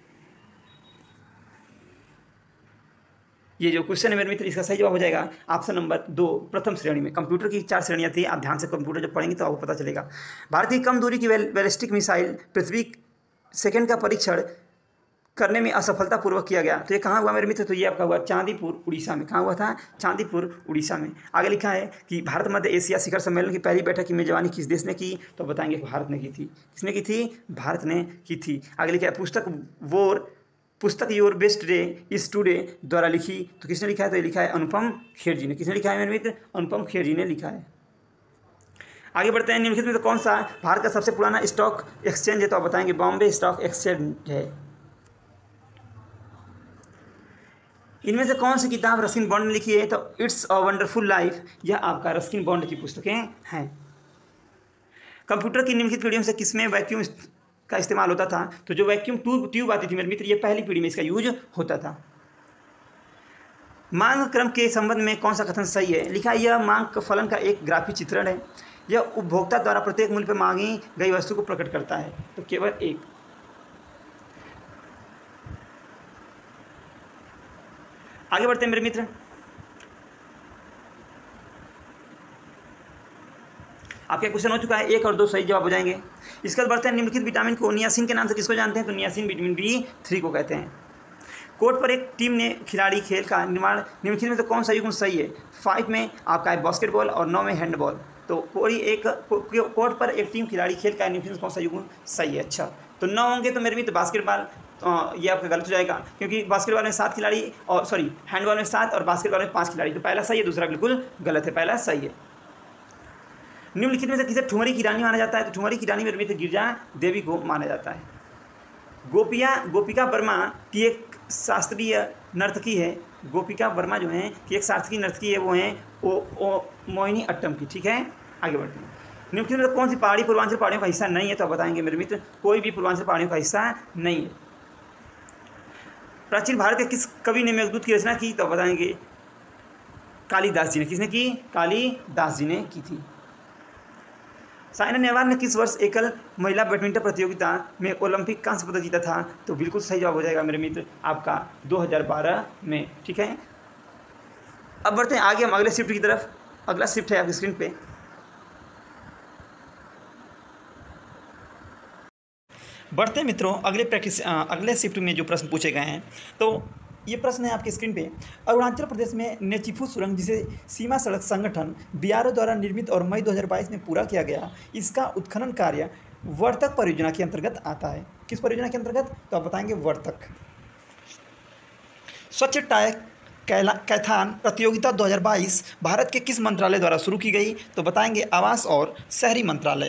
ये जो क्वेश्चन है मेरे मित्र इसका सही जवाब हो जाएगा ऑप्शन नंबर दो, प्रथम श्रेणी में। कंप्यूटर की चार श्रेणियां थी, आप ध्यान से कंप्यूटर जब पढ़ेंगे तो आपको पता चलेगा। भारत की कम दूरी की बैलिस्टिक मिसाइल पृथ्वी सेकंड का परीक्षण करने में असफलतापूर्वक किया गया, तो ये कहाँ हुआ मेरे मित्र, तो ये आपका हुआ चांदीपुर उड़ीसा में। कहाँ हुआ था, चांदीपुर उड़ीसा में। आगे लिखा है कि भारत मध्य एशिया शिखर सम्मेलन की पहली बैठक की मेजबानी किस देश ने की, तो बताएंगे भारत ने की थी। किसने की थी, भारत ने की थी। आगे लिखा है पुस्तक वोर पुस्तक your best day is today द्वारा लिखी, तो किसने लिखा है, तो ये लिखा है अनुपम खेर जी ने। किसने लिखा है मेरे मित्र, अनुपम खेर जी ने लिखा है। आगे बढ़ते हैं, निम्नलिखित में तो कौन सा भारत का सबसे पुराना स्टॉक एक्सचेंज है, तो आप बताएंगे बॉम्बे स्टॉक एक्सचेंज है। इनमें से कौन सी किताब रस्किन बॉन्ड ने लिखी है, तो इट्स अ वंडरफुल लाइफ, यह आपका रस्किन बॉन्ड की पुस्तकें हैं। कंप्यूटर की निम्नलिखित पीढ़ियों से किसमें वैक्यूम का इस्तेमाल होता था, तो जो वैक्यूम ट्यूब ट्यूब आती थी मेरे मित्र, ये पहली पीढ़ी में इसका यूज होता था। मांग क्रम के संबंध में कौन सा कथन सही है, लिखा है यह मांग फलन का एक ग्राफिक चित्रण है, यह उपभोक्ता द्वारा प्रत्येक मूल्य पर मांगी गई वस्तु को प्रकट करता है, तो केवल एक। आगे बढ़ते हैं मेरे मित्र, आपका क्वेश्चन हो चुका है, एक और दो सही जवाब हो जाएंगे। इसके बाद बढ़ते हैं, निम्नलिखित विटामिन को नियासिन के नाम से किसको जानते हैं, तो नियासिन विटामिन बी थ्री को कहते हैं। कोर्ट पर एक टीम ने खिलाड़ी खेल का निर्माण निम्नलिखित में तो कौन सा युग्म सही है, फाइव में आपका है बास्केटबॉल और नौ में हैंडबॉल, तो कोई एक कोर्ट पर एक टीम खिलाड़ी खेल का निम्नलिखित में कौन सा युग्म सही है। अच्छा, तो नौ होंगे तो मेरे भी तो बास्केटबॉल ये आपका गलत हो जाएगा, क्योंकि बास्केटबॉल में सात खिलाड़ी और सॉरी हैंडबॉल में सात और बास्केटबॉल में पाँच खिलाड़ी, तो पहला सही है, दूसरा बिल्कुल गलत है, पहला सही है। निम्नलिखित में से किसे ठुमरी की रानी माना जाता है, तो ठुमरी की रानी मेरे मित्र गिरजा देवी को माना जाता है। गोपिया गोपिका वर्मा की एक शास्त्रीय नर्तकी है, गोपिका वर्मा जो है कि एक शास्त्रीय नर्तकी है, वो है ओ, ओ मोहिनी अट्टम की, ठीक है। आगे बढ़ते हैं, निम्नलिखित में कौन सी पहाड़ी पूर्वांचल पहाड़ियों का हिस्सा नहीं है, तो आप बताएंगे मेरे मित्र कोई भी पूर्वांचल पहाड़ियों का हिस्सा नहीं है। प्राचीन भारत के किस कवि ने मेघदूत की रचना की, तो बताएंगे कालिदास जी ने। किसने की, कालिदास जी ने की थी। साइना नेहवाल ने किस वर्ष एकल महिला बैडमिंटन प्रतियोगिता में ओलंपिक कांस्य पदक जीता था, तो बिल्कुल सही जवाब हो जाएगा मेरे मित्र आपका दो हज़ार बारह में, ठीक है। अब बढ़ते हैं आगे हम अगले शिफ्ट की तरफ। अगला शिफ्ट है आपकी स्क्रीन पे, बढ़ते हैं मित्रों अगले प्रैक्टिस अगले शिफ्ट में जो प्रश्न पूछे गए हैं, तो ये प्रश्न है आपकी स्क्रीन पे। अरुणाचल प्रदेश में नेचिफू सुरंग, जिसे सीमा सड़क संगठन बीआरओ द्वारा निर्मित और मई दो हज़ार बाईस में पूरा किया गया, इसका उत्खनन कार्य वर्तक परियोजना के अंतर्गत आता है। किस परियोजना के अंतर्गत, तो आप बताएंगे वर्तक। स्वच्छ टाय कैला कैथान प्रतियोगिता दो हज़ार बाईस भारत के किस मंत्रालय द्वारा शुरू की गई? तो बताएंगे आवास और शहरी मंत्रालय।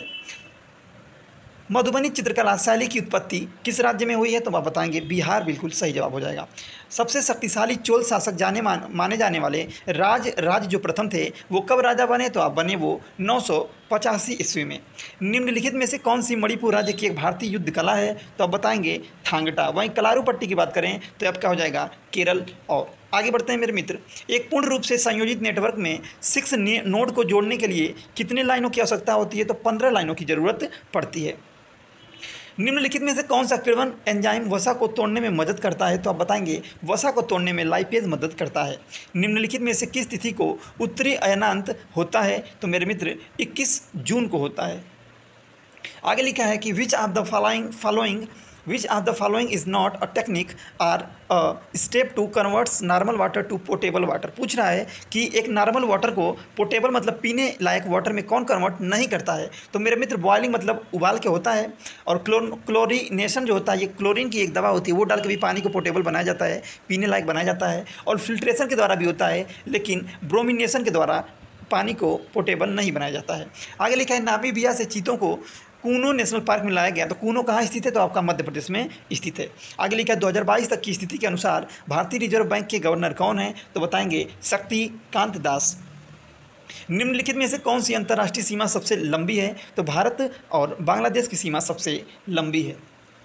मधुबनी चित्रकला शैली की उत्पत्ति किस राज्य में हुई है? तो आप बताएंगे बिहार, बिल्कुल सही जवाब हो जाएगा। सबसे शक्तिशाली चोल शासक जाने मान माने जाने वाले राज राज जो प्रथम थे वो कब राजा बने? तो आप बने वो नौ सौ पचासी ईस्वी में। निम्नलिखित में से कौन सी मणिपुर राज्य की एक भारतीय युद्ध कला है? तो आप बताएंगे थांगटा। वहीं कलारू पट्टी की बात करें तो आपका हो जाएगा केरल। और आगे बढ़ते हैं मेरे मित्र। एक पूर्ण रूप से संयोजित नेटवर्क में सिक्स नोड को जोड़ने के लिए कितने लाइनों की आवश्यकता होती है? तो पंद्रह लाइनों की जरूरत पड़ती है। निम्नलिखित में से कौन सा किण्वन एंजाइम वसा को तोड़ने में मदद करता है? तो आप बताएंगे वसा को तोड़ने में लाइपेज मदद करता है। निम्नलिखित में से किस तिथि को उत्तरी अयनांत होता है? तो मेरे मित्र इक्कीस जून को होता है। आगे लिखा है कि which of the following following which of the following is not a technique or a step to converts normal water to portable water. पूछ रहा है कि एक नॉर्मल वाटर को पोर्टेबल मतलब पीने लायक वाटर में कौन कन्वर्ट नहीं करता है? तो मेरे मित्र बॉइलिंग मतलब उबाल के होता है, और क्लोर क्लोरीनेशन जो होता है ये क्लोरीन की एक दवा होती है, वो डाल के भी पानी को पोर्टेबल बनाया जाता है, पीने लायक बनाया जाता है। और फिल्ट्रेशन के द्वारा भी होता है, लेकिन ब्रोमिनेशन के द्वारा पानी को पोर्टेबल नहीं बनाया जाता है। आगे लिखा है नामीबिया से चीतों को कूनो नेशनल पार्क में लाया गया। तो कूनो कहाँ स्थित है? तो आपका मध्य प्रदेश में स्थित है। आगे लिखा है दो हज़ार बाईस तक की स्थिति के अनुसार भारतीय रिजर्व बैंक के गवर्नर कौन है? तो बताएंगे शक्तिकांत दास। निम्नलिखित में से कौन सी अंतर्राष्ट्रीय सीमा सबसे लंबी है? तो भारत और बांग्लादेश की सीमा सबसे लंबी है।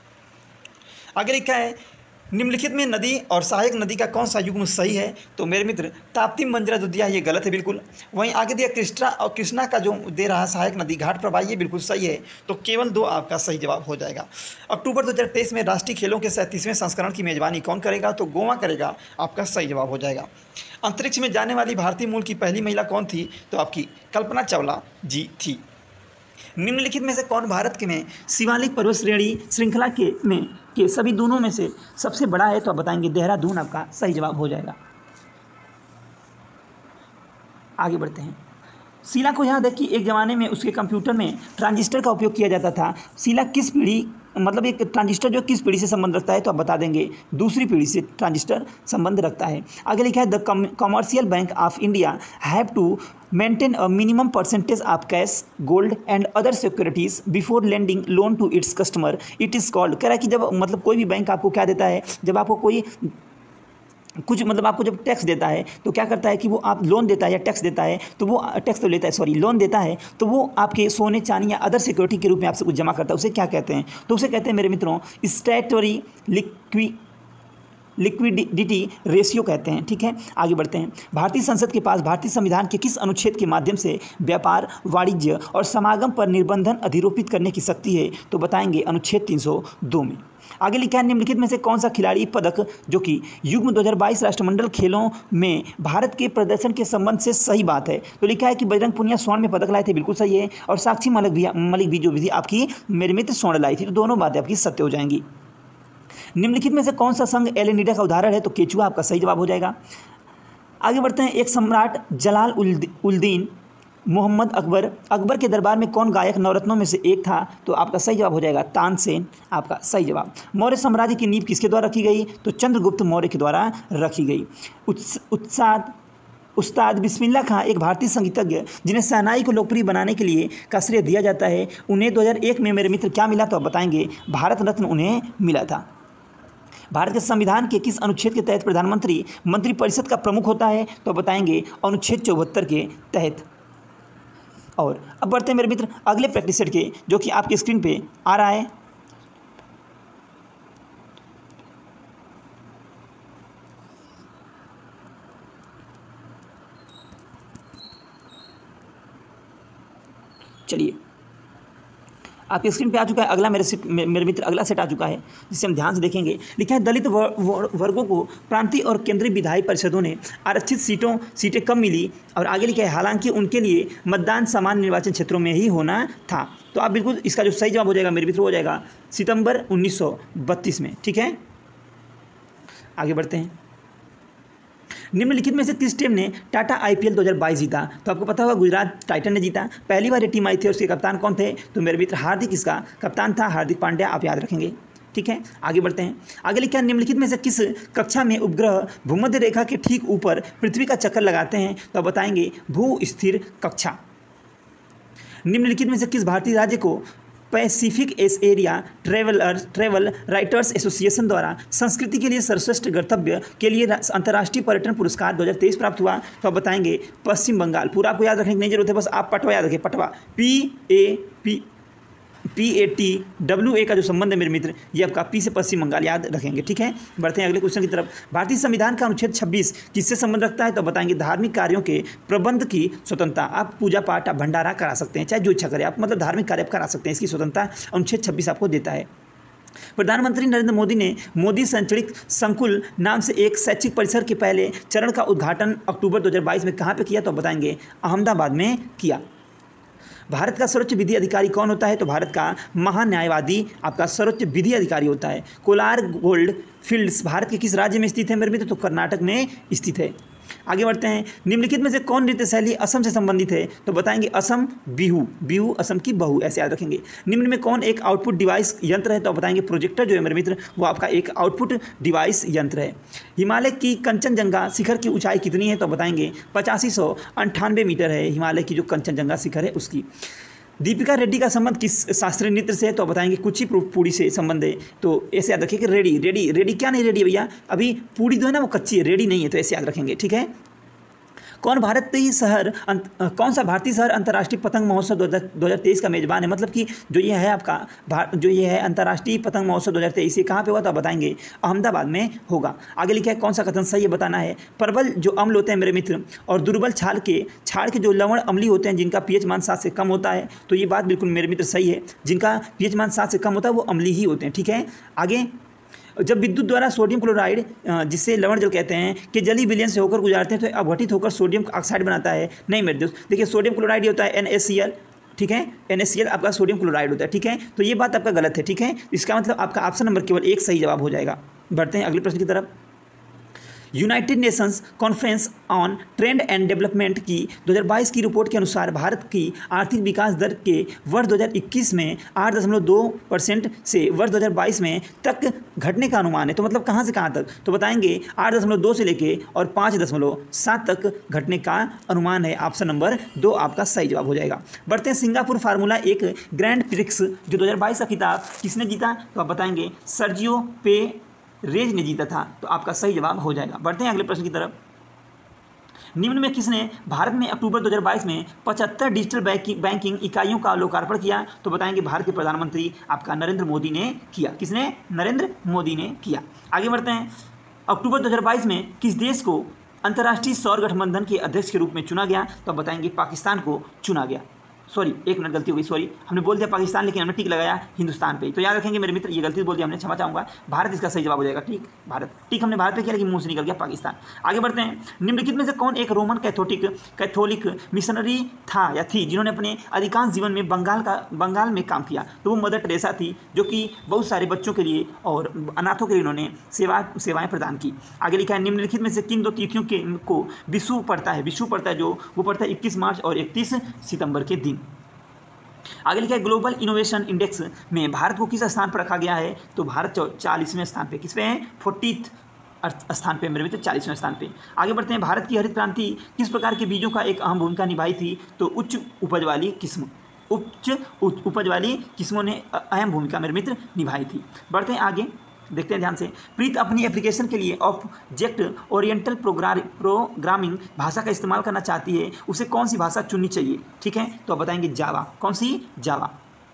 आगे लिखा है निम्नलिखित में नदी और सहायक नदी का कौन सा युग्म सही है? तो मेरे मित्र ताप्ती मंजरा जो दिया है ये गलत है बिल्कुल। वहीं आगे दिया कृष्णा, और कृष्णा का जो दे रहा है सहायक नदी घाट प्रवाही ये बिल्कुल सही है। तो केवल दो आपका सही जवाब हो जाएगा। अक्टूबर दो हज़ार तेईस में राष्ट्रीय खेलों के सैंतीसवें संस्करण की मेजबानी कौन करेगा? तो गोवा करेगा, आपका सही जवाब हो जाएगा। अंतरिक्ष में जाने वाली भारतीय मूल की पहली महिला कौन थी? तो आपकी कल्पना चावला जी थी। निम्नलिखित में से कौन भारत के में शिवालिक पर्वत श्रेणी श्रृंखला के में के सभी दोनों में से सबसे बड़ा है? तो आप बताएंगे देहरादून, आपका सही जवाब हो जाएगा। आगे बढ़ते हैं। शीला को याद है कि एक ज़माने में उसके कंप्यूटर में ट्रांजिस्टर का उपयोग किया जाता था। शीला किस पीढ़ी मतलब एक ट्रांजिस्टर जो किस पीढ़ी से संबंध रखता है? तो आप बता देंगे दूसरी पीढ़ी से ट्रांजिस्टर संबंध रखता है। आगे लिखा है the commercial bank of India have to maintain a minimum percentage of cash, gold and other securities before lending loan to its customer. It is called. कह रहा है कि जब मतलब कोई भी बैंक आपको क्या देता है, जब आपको कोई कुछ मतलब आपको जब टैक्स देता है तो क्या करता है कि वो आप लोन देता है या टैक्स देता है, तो वो टैक्स तो लेता है सॉरी लोन देता है, तो वो आपके सोने चांदी या अदर सिक्योरिटी के रूप में आपसे कुछ जमा करता है। उसे क्या कहते हैं? तो उसे कहते हैं मेरे मित्रों स्टैट्यूटरी लिक्वी लिक्विडिटी रेशियो कहते हैं। ठीक है, आगे बढ़ते हैं। भारतीय संसद के पास भारतीय संविधान के किस अनुच्छेद के माध्यम से व्यापार, वाणिज्य और समागम पर निर्बंधन अधिरोपित करने की शक्ति है? तो बताएंगे अनुच्छेद तीन सौ दो में। आगे लिखा है निम्नलिखित में से कौन सा खिलाड़ी पदक जो कि युग्म दो हज़ार बाईस राष्ट्रमंडल खेलों में भारत के प्रदर्शन के संबंध से सही बात है? तो लिखा है कि बजरंग पुनिया स्वर्ण में पदक लाए थे, बिल्कुल सही है। और साक्षी मलिक भी मलिक भी जो भी आपकी मेरे मित्र स्वर्ण लाई थी, तो दोनों बातें आपकी सत्य हो जाएंगी। निम्नलिखित में से कौन सा संघ एलेनिडा का उदाहरण है? तो केचुआ, आपका सही जवाब हो जाएगा। आगे बढ़ते हैं। एक सम्राट जलाल उल-दीन मोहम्मद अकबर अकबर के दरबार में कौन गायक नवरत्नों में से एक था? तो आपका सही जवाब हो जाएगा तानसेन, आपका सही जवाब। मौर्य साम्राज्य की नींव किसके द्वारा रखी गई? तो चंद्रगुप्त मौर्य के द्वारा रखी गई। उत्साद उस्ताद बिस्मिल्लाह खां एक भारतीय संगीतज्ञ जिन्हें शहनाई को लोकप्रिय बनाने के लिए का श्रेय दिया जाता है, उन्हें दो हज़ार एक में मेरे मित्र क्या मिला? तो आप बताएंगे भारत रत्न उन्हें मिला था। भारत के संविधान के किस अनुच्छेद के तहत प्रधानमंत्री मंत्रिपरिषद का प्रमुख होता है? तो बताएंगे अनुच्छेद चौहत्तर के तहत। और अब बढ़ते हैं मेरे मित्र अगले प्रैक्टिस सेट के, जो कि आपकी स्क्रीन पे आ रहा है। चलिए, आपकी स्क्रीन पे आ चुका है अगला मेरे सेट मेरे मित्र अगला सेट आ चुका है, जिसे हम ध्यान से देखेंगे। लिखा है दलित वर्गों को प्रांतीय और केंद्रीय विधायी परिषदों ने आरक्षित सीटों सीटें कम मिली। और आगे लिखा है हालांकि उनके लिए मतदान सामान्य निर्वाचन क्षेत्रों में ही होना था। तो आप बिल्कुल इसका जो सही जवाब हो जाएगा मेरे मित्र हो जाएगा सितंबर उन्नीस सौ बत्तीस में। ठीक है, आगे बढ़ते हैं। निम्नलिखित में से किस टीम ने टाटा आईपीएल दो हज़ार बाईस जीता? तो आपको पता होगा गुजरात टाइटन ने जीता। पहली बार ये टीम आई थी और उसके कप्तान कौन थे? तो मेरे मित्र हार्दिक इसका कप्तान था, हार्दिक पांड्या, आप याद रखेंगे। ठीक है, आगे बढ़ते हैं। आगे लिखा है निम्नलिखित में से किस कक्षा में उपग्रह भूमध्य रेखा के ठीक ऊपर पृथ्वी का चक्कर लगाते हैं? तो आप बताएंगे भू स्थिर कक्षा। निम्नलिखित में से किस भारतीय राज्य को पैसिफिक एस area traveller travel writers association द्वारा संस्कृति के लिए सर्वश्रेष्ठ गंतव्य के लिए अंतर्राष्ट्रीय पर्यटन पुरस्कार दो हज़ार तेईस प्राप्त हुआ? तो आप बताएंगे पश्चिम बंगाल। पूरा आपको याद रखने की नहीं जरूरत है, बस आप पटवा याद रखें, PATWA, P A P P A T W A का जो संबंध है मेरे मित्र, ये आपका पी से पश्चिम बंगाल याद रखेंगे। ठीक है, बढ़ते हैं अगले क्वेश्चन की तरफ। भारतीय संविधान का अनुच्छेद छब्बीस किससे संबंध रखता है? तो बताएंगे धार्मिक कार्यों के प्रबंध की स्वतंत्रता। आप पूजा पाठ, आप भंडारा करा सकते हैं, चाहे जो इच्छा करें आप, मतलब धार्मिक कार्य आप करा सकते हैं, इसकी स्वतंत्रता अनुच्छेद छब्बीस आपको देता है। प्रधानमंत्री नरेंद्र मोदी ने मोदी शैक्षणिक संकुल नाम से एक शैक्षिक परिसर के पहले चरण का उद्घाटन अक्टूबर दो हज़ार बाईस में कहाँ पे किया? तो बताएंगे अहमदाबाद में किया। भारत का सर्वोच्च विधि अधिकारी कौन होता है? तो भारत का महान्यायवादी आपका सर्वोच्च विधि अधिकारी होता है। कोलार गोल्ड फील्ड्स भारत के किस राज्य में स्थित है मेरे मित्र? तो कर्नाटक में स्थित है। आगे बढ़ते हैं। निम्नलिखित में से कौन नृत्य शैली असम से संबंधित है? तो बताएंगे असम बिहू। बिहू असम की बहू, ऐसे याद रखेंगे। निम्न में कौन एक आउटपुट डिवाइस यंत्र है? तो बताएंगे प्रोजेक्टर जो है मेरे मित्र, वो आपका एक आउटपुट डिवाइस यंत्र है। हिमालय की कंचनजंगा शिखर की ऊंचाई कितनी है? तो बताएंगे पचासी सौ अंठानवे मीटर है हिमालय की जो कंचनजंगा शिखर है उसकी। दीपिका रेड्डी का संबंध किस शास्त्रीय नृत्य से है? तो बताएंगे कुचिपुड़ी से संबंध है। तो ऐसे याद रखिए कि रेडी रेडी रेडी क्या नहीं रेडी है भैया, अभी पूड़ी जो है ना वो कच्ची है, रेडी नहीं है, तो ऐसे याद रखेंगे। ठीक है, कौन भारतीय शहर अंत, कौन सा भारतीय शहर अंतर्राष्ट्रीय पतंग महोत्सव दो हज़ार तेईस का मेजबान है? मतलब कि जो ये है आपका जो ये है अंतर्राष्ट्रीय पतंग महोत्सव दो हज़ार तेईस, ये कहाँ पे हुआ? तो आप बताएंगे अहमदाबाद में होगा। आगे लिखा है कौन सा कथन सही है बताना है। प्रबल जो अम्ल होते हैं मेरे मित्र और दुर्बल छाल के छाल के जो लवण अम्लीय होते हैं जिनका पीएच मान सात से कम होता है, तो ये बात बिल्कुल मेरे मित्र सही है, जिनका पीएच मान सात से कम होता है वो अम्लीय ही होते हैं। ठीक है, आगे जब विद्युत द्वारा सोडियम क्लोराइड जिसे लवण जल कहते हैं कि जलीय विलयन से होकर गुजारते हैं तो अवघटित होकर सोडियम ऑक्साइड बनाता है। नहीं मेरे दोस्त, देखिए सोडियम क्लोराइड होता है एन ए सी एल। ठीक है, एन ए सी एल आपका सोडियम क्लोराइड होता है। ठीक है, तो ये बात आपका गलत है। ठीक है, इसका मतलब आपका ऑप्शन नंबर केवल एक सही जवाब हो जाएगा। बढ़ते हैं अगले प्रश्न की तरफ। United Nations conference on trend and development की दो हज़ार बाईस की रिपोर्ट के अनुसार भारत की आर्थिक विकास दर के वर्ष दो हज़ार इक्कीस में आठ दशमलव दो परसेंट से वर्ष दो हज़ार बाईस में तक घटने का अनुमान है। तो मतलब कहाँ से कहाँ तक? तो बताएंगे आठ दशमलव दो से लेके और पाँच दशमलव सात तक घटने का अनुमान है। ऑप्शन नंबर दो आपका सही जवाब हो जाएगा। बढ़ते हैं सिंगापुर फार्मूला एक ग्रैंड प्रिक्स जो दो हज़ार बाईस का खिताब किसने जीता? तो आप बताएंगे सर्जियो पे रेज ने जीता था, तो आपका सही जवाब हो जाएगा। बढ़ते हैं अगले प्रश्न की तरफ। निम्न में किसने भारत में अक्टूबर दो हज़ार बाईस में पचहत्तर डिजिटल बैंकिंग बैंकिंग इकाइयों का लोकार्पण किया? तो बताएंगे भारत के प्रधानमंत्री आपका नरेंद्र मोदी ने किया। किसने? नरेंद्र मोदी ने किया। आगे बढ़ते हैं। अक्टूबर दो हज़ार बाईस में किस देश को अंतर्राष्ट्रीय सौर गठबंधन के अध्यक्ष के रूप में चुना गया? तो बताएंगे पाकिस्तान को चुना गया। सॉरी, एक मिनट गलती हो गई, सॉरी, हमने बोल दिया पाकिस्तान लेकिन हमने टिक लगाया हिंदुस्तान पे। तो याद रखेंगे मेरे मित्र, ये गलती बोल दिया हमने, क्षमा चाहूँगा। भारत इसका सही जवाब हो जाएगा। ठीक, भारत। टिक हमने भारत पे किया लेकिन मुंह से निकल गया पाकिस्तान। आगे बढ़ते हैं। निम्नलिखित में से कौन एक रोमन कैथोलिक कैथोलिक मिशनरी था या थी जिन्होंने अपने अधिकांश जीवन में बंगाल का बंगाल में काम किया? तो वो मदर टेरेसा थी, जो कि बहुत सारे बच्चों के लिए और अनाथों के लिए उन्होंने सेवा सेवाएँ प्रदान की। आगे लिखा है निम्नलिखित में से किन दो तिथियों के को विषु पड़ता है? विषु पड़ता है जो वो पड़ता है इक्कीस मार्च और इकतीस सितंबर के दिन। आगे लिखा है ग्लोबल इनोवेशन इंडेक्स में भारत को किस स्थान पर रखा गया है? तो भारत चालीसवें स्थान पे। किस पे है? फोर्टीथ स्थान पे मेरे मित्र, चालीसवें स्थान पे। आगे बढ़ते हैं। भारत की हरित क्रांति किस प्रकार के बीजों का एक अहम भूमिका निभाई थी? तो उच्च उपज वाली किस्म उच्च उपज वाली किस्मों ने अहम भूमिका मेरे मित्र निभाई थी। बढ़ते हैं आगे, देखते हैं ध्यान से। प्रीत अपनी एप्लीकेशन के लिए ऑब्जेक्ट ओरिएंटल प्रोग्रामिंग भाषा का इस्तेमाल करना चाहती है, उसे कौन सी भाषा चुननी चाहिए? ठीक है, तो आप बताएंगे जावा। कौन सी? जावा।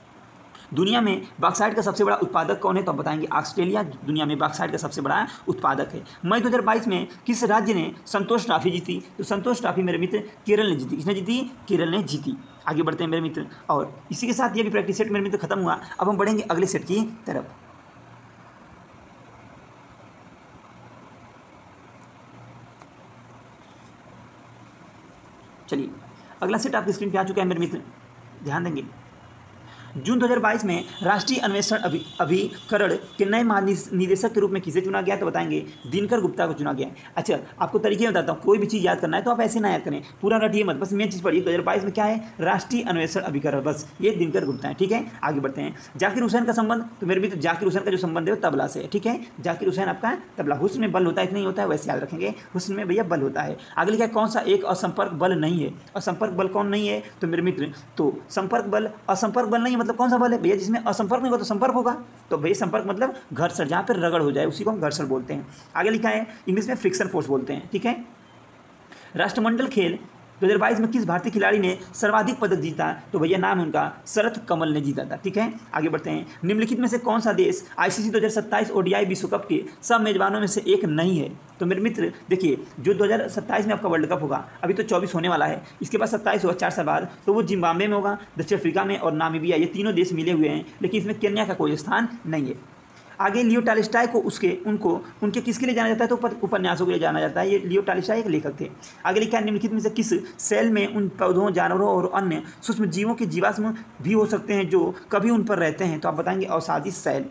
दुनिया में बॉक्साइट का सबसे बड़ा उत्पादक कौन है? तो आप बताएंगे ऑस्ट्रेलिया दुनिया में बॉक्साइट का सबसे बड़ा उत्पादक है। मई दो हज़ार बाईस में किस राज्य ने संतोष ट्रॉफी जीती? तो संतोष ट्रॉफी मेरे मित्र केरल ने जीती। किसने जीती? केरल ने जीती। आगे बढ़ते हैं मेरे मित्र, और इसी के साथ ये भी प्रैक्टिस सेट मेरे मित्र खत्म हुआ। अब हम बढ़ेंगे अगले सेट की तरफ। चलिए, अगला सेट आपकी स्क्रीन पे आ चुका है मेरे मित्र, ध्यान देंगे। जून दो हज़ार बाईस में राष्ट्रीय अन्वेषण अभि अभिकरण के नए महानिदेशक के रूप में किसे चुना गया, तो बताएंगे दिनकर गुप्ता को चुना गया। अच्छा, आपको तरीके बताता हूँ, कोई भी चीज़ याद करना है तो आप ऐसे ना याद करें, पूरा रटिए मत, बस मेन चीज़ पढ़िए। दो हज़ार बाईस में क्या है, राष्ट्रीय अन्वेषण अभिकरण, बस ये दिनकर गुप्ता है। ठीक है, आगे बढ़ते हैं। जाकिर हुसैन का संबंध, तो मेरे मित्र जाकिर हुसैन का जो संबंध है वो तबला से है। ठीक है, जाकिर हुसैन आपका तबला, हुस्न में बल होता है कि नहीं होता है, वैसे याद रखेंगे, हुस्न में भैया बल होता है। आगे लिखा है कौन सा एक असंपर्क बल नहीं है, असंपर्क बल कौन नहीं है, तो मेरे मित्र तो संपर्क बल, असंपर्क बल नहीं है मतलब कौन सा बल है भैया, जिसमें असंपर्क नहीं होगा तो संपर्क होगा, तो भैया संपर्क मतलब घर्षण, जहाँ पर रगड़ हो जाए उसी को हम घर्षण बोलते हैं। आगे लिखा है इंग्लिश में फ्रिक्शन फोर्स बोलते हैं। ठीक है, राष्ट्रमंडल खेल दो हज़ार बाईस में किस भारतीय खिलाड़ी ने सर्वाधिक पदक जीता, तो भैया नाम उनका शरथ कमल ने जीता था। ठीक है, आगे बढ़ते हैं। निम्नलिखित में से कौन सा देश आईसीसी दो हज़ार सत्ताईस ओडीआई विश्व कप के सब मेजबानों में से एक नहीं है, तो मेरे मित्र देखिए जो दो हज़ार सत्ताईस में आपका वर्ल्ड कप होगा, अभी तो चौबीस होने वाला है, इसके बाद सत्ताईस होगा चार साल बाद, तो वो जिम्बाब्वे में होगा, दक्षिण अफ्रीका में और नामीबिया, ये तीनों देश मिले हुए हैं, लेकिन इसमें केन्या का कोई स्थान नहीं है। आगे लियो टॉल्स्टॉय को उसके उनको उनके किसके लिए जाना जाता है, तो उपन्यासों के लिए जाना जाता है। ये लियो टॉल्स्टॉय एक लेखक थे। आगे लिखा है निम्नलिखित में से किस सेल में उन पौधों, जानवरों और अन्य सूक्ष्म जीवों के जीवाश्म भी हो सकते हैं जो कभी उन पर रहते हैं, तो आप बताएंगे अवसादी सेल।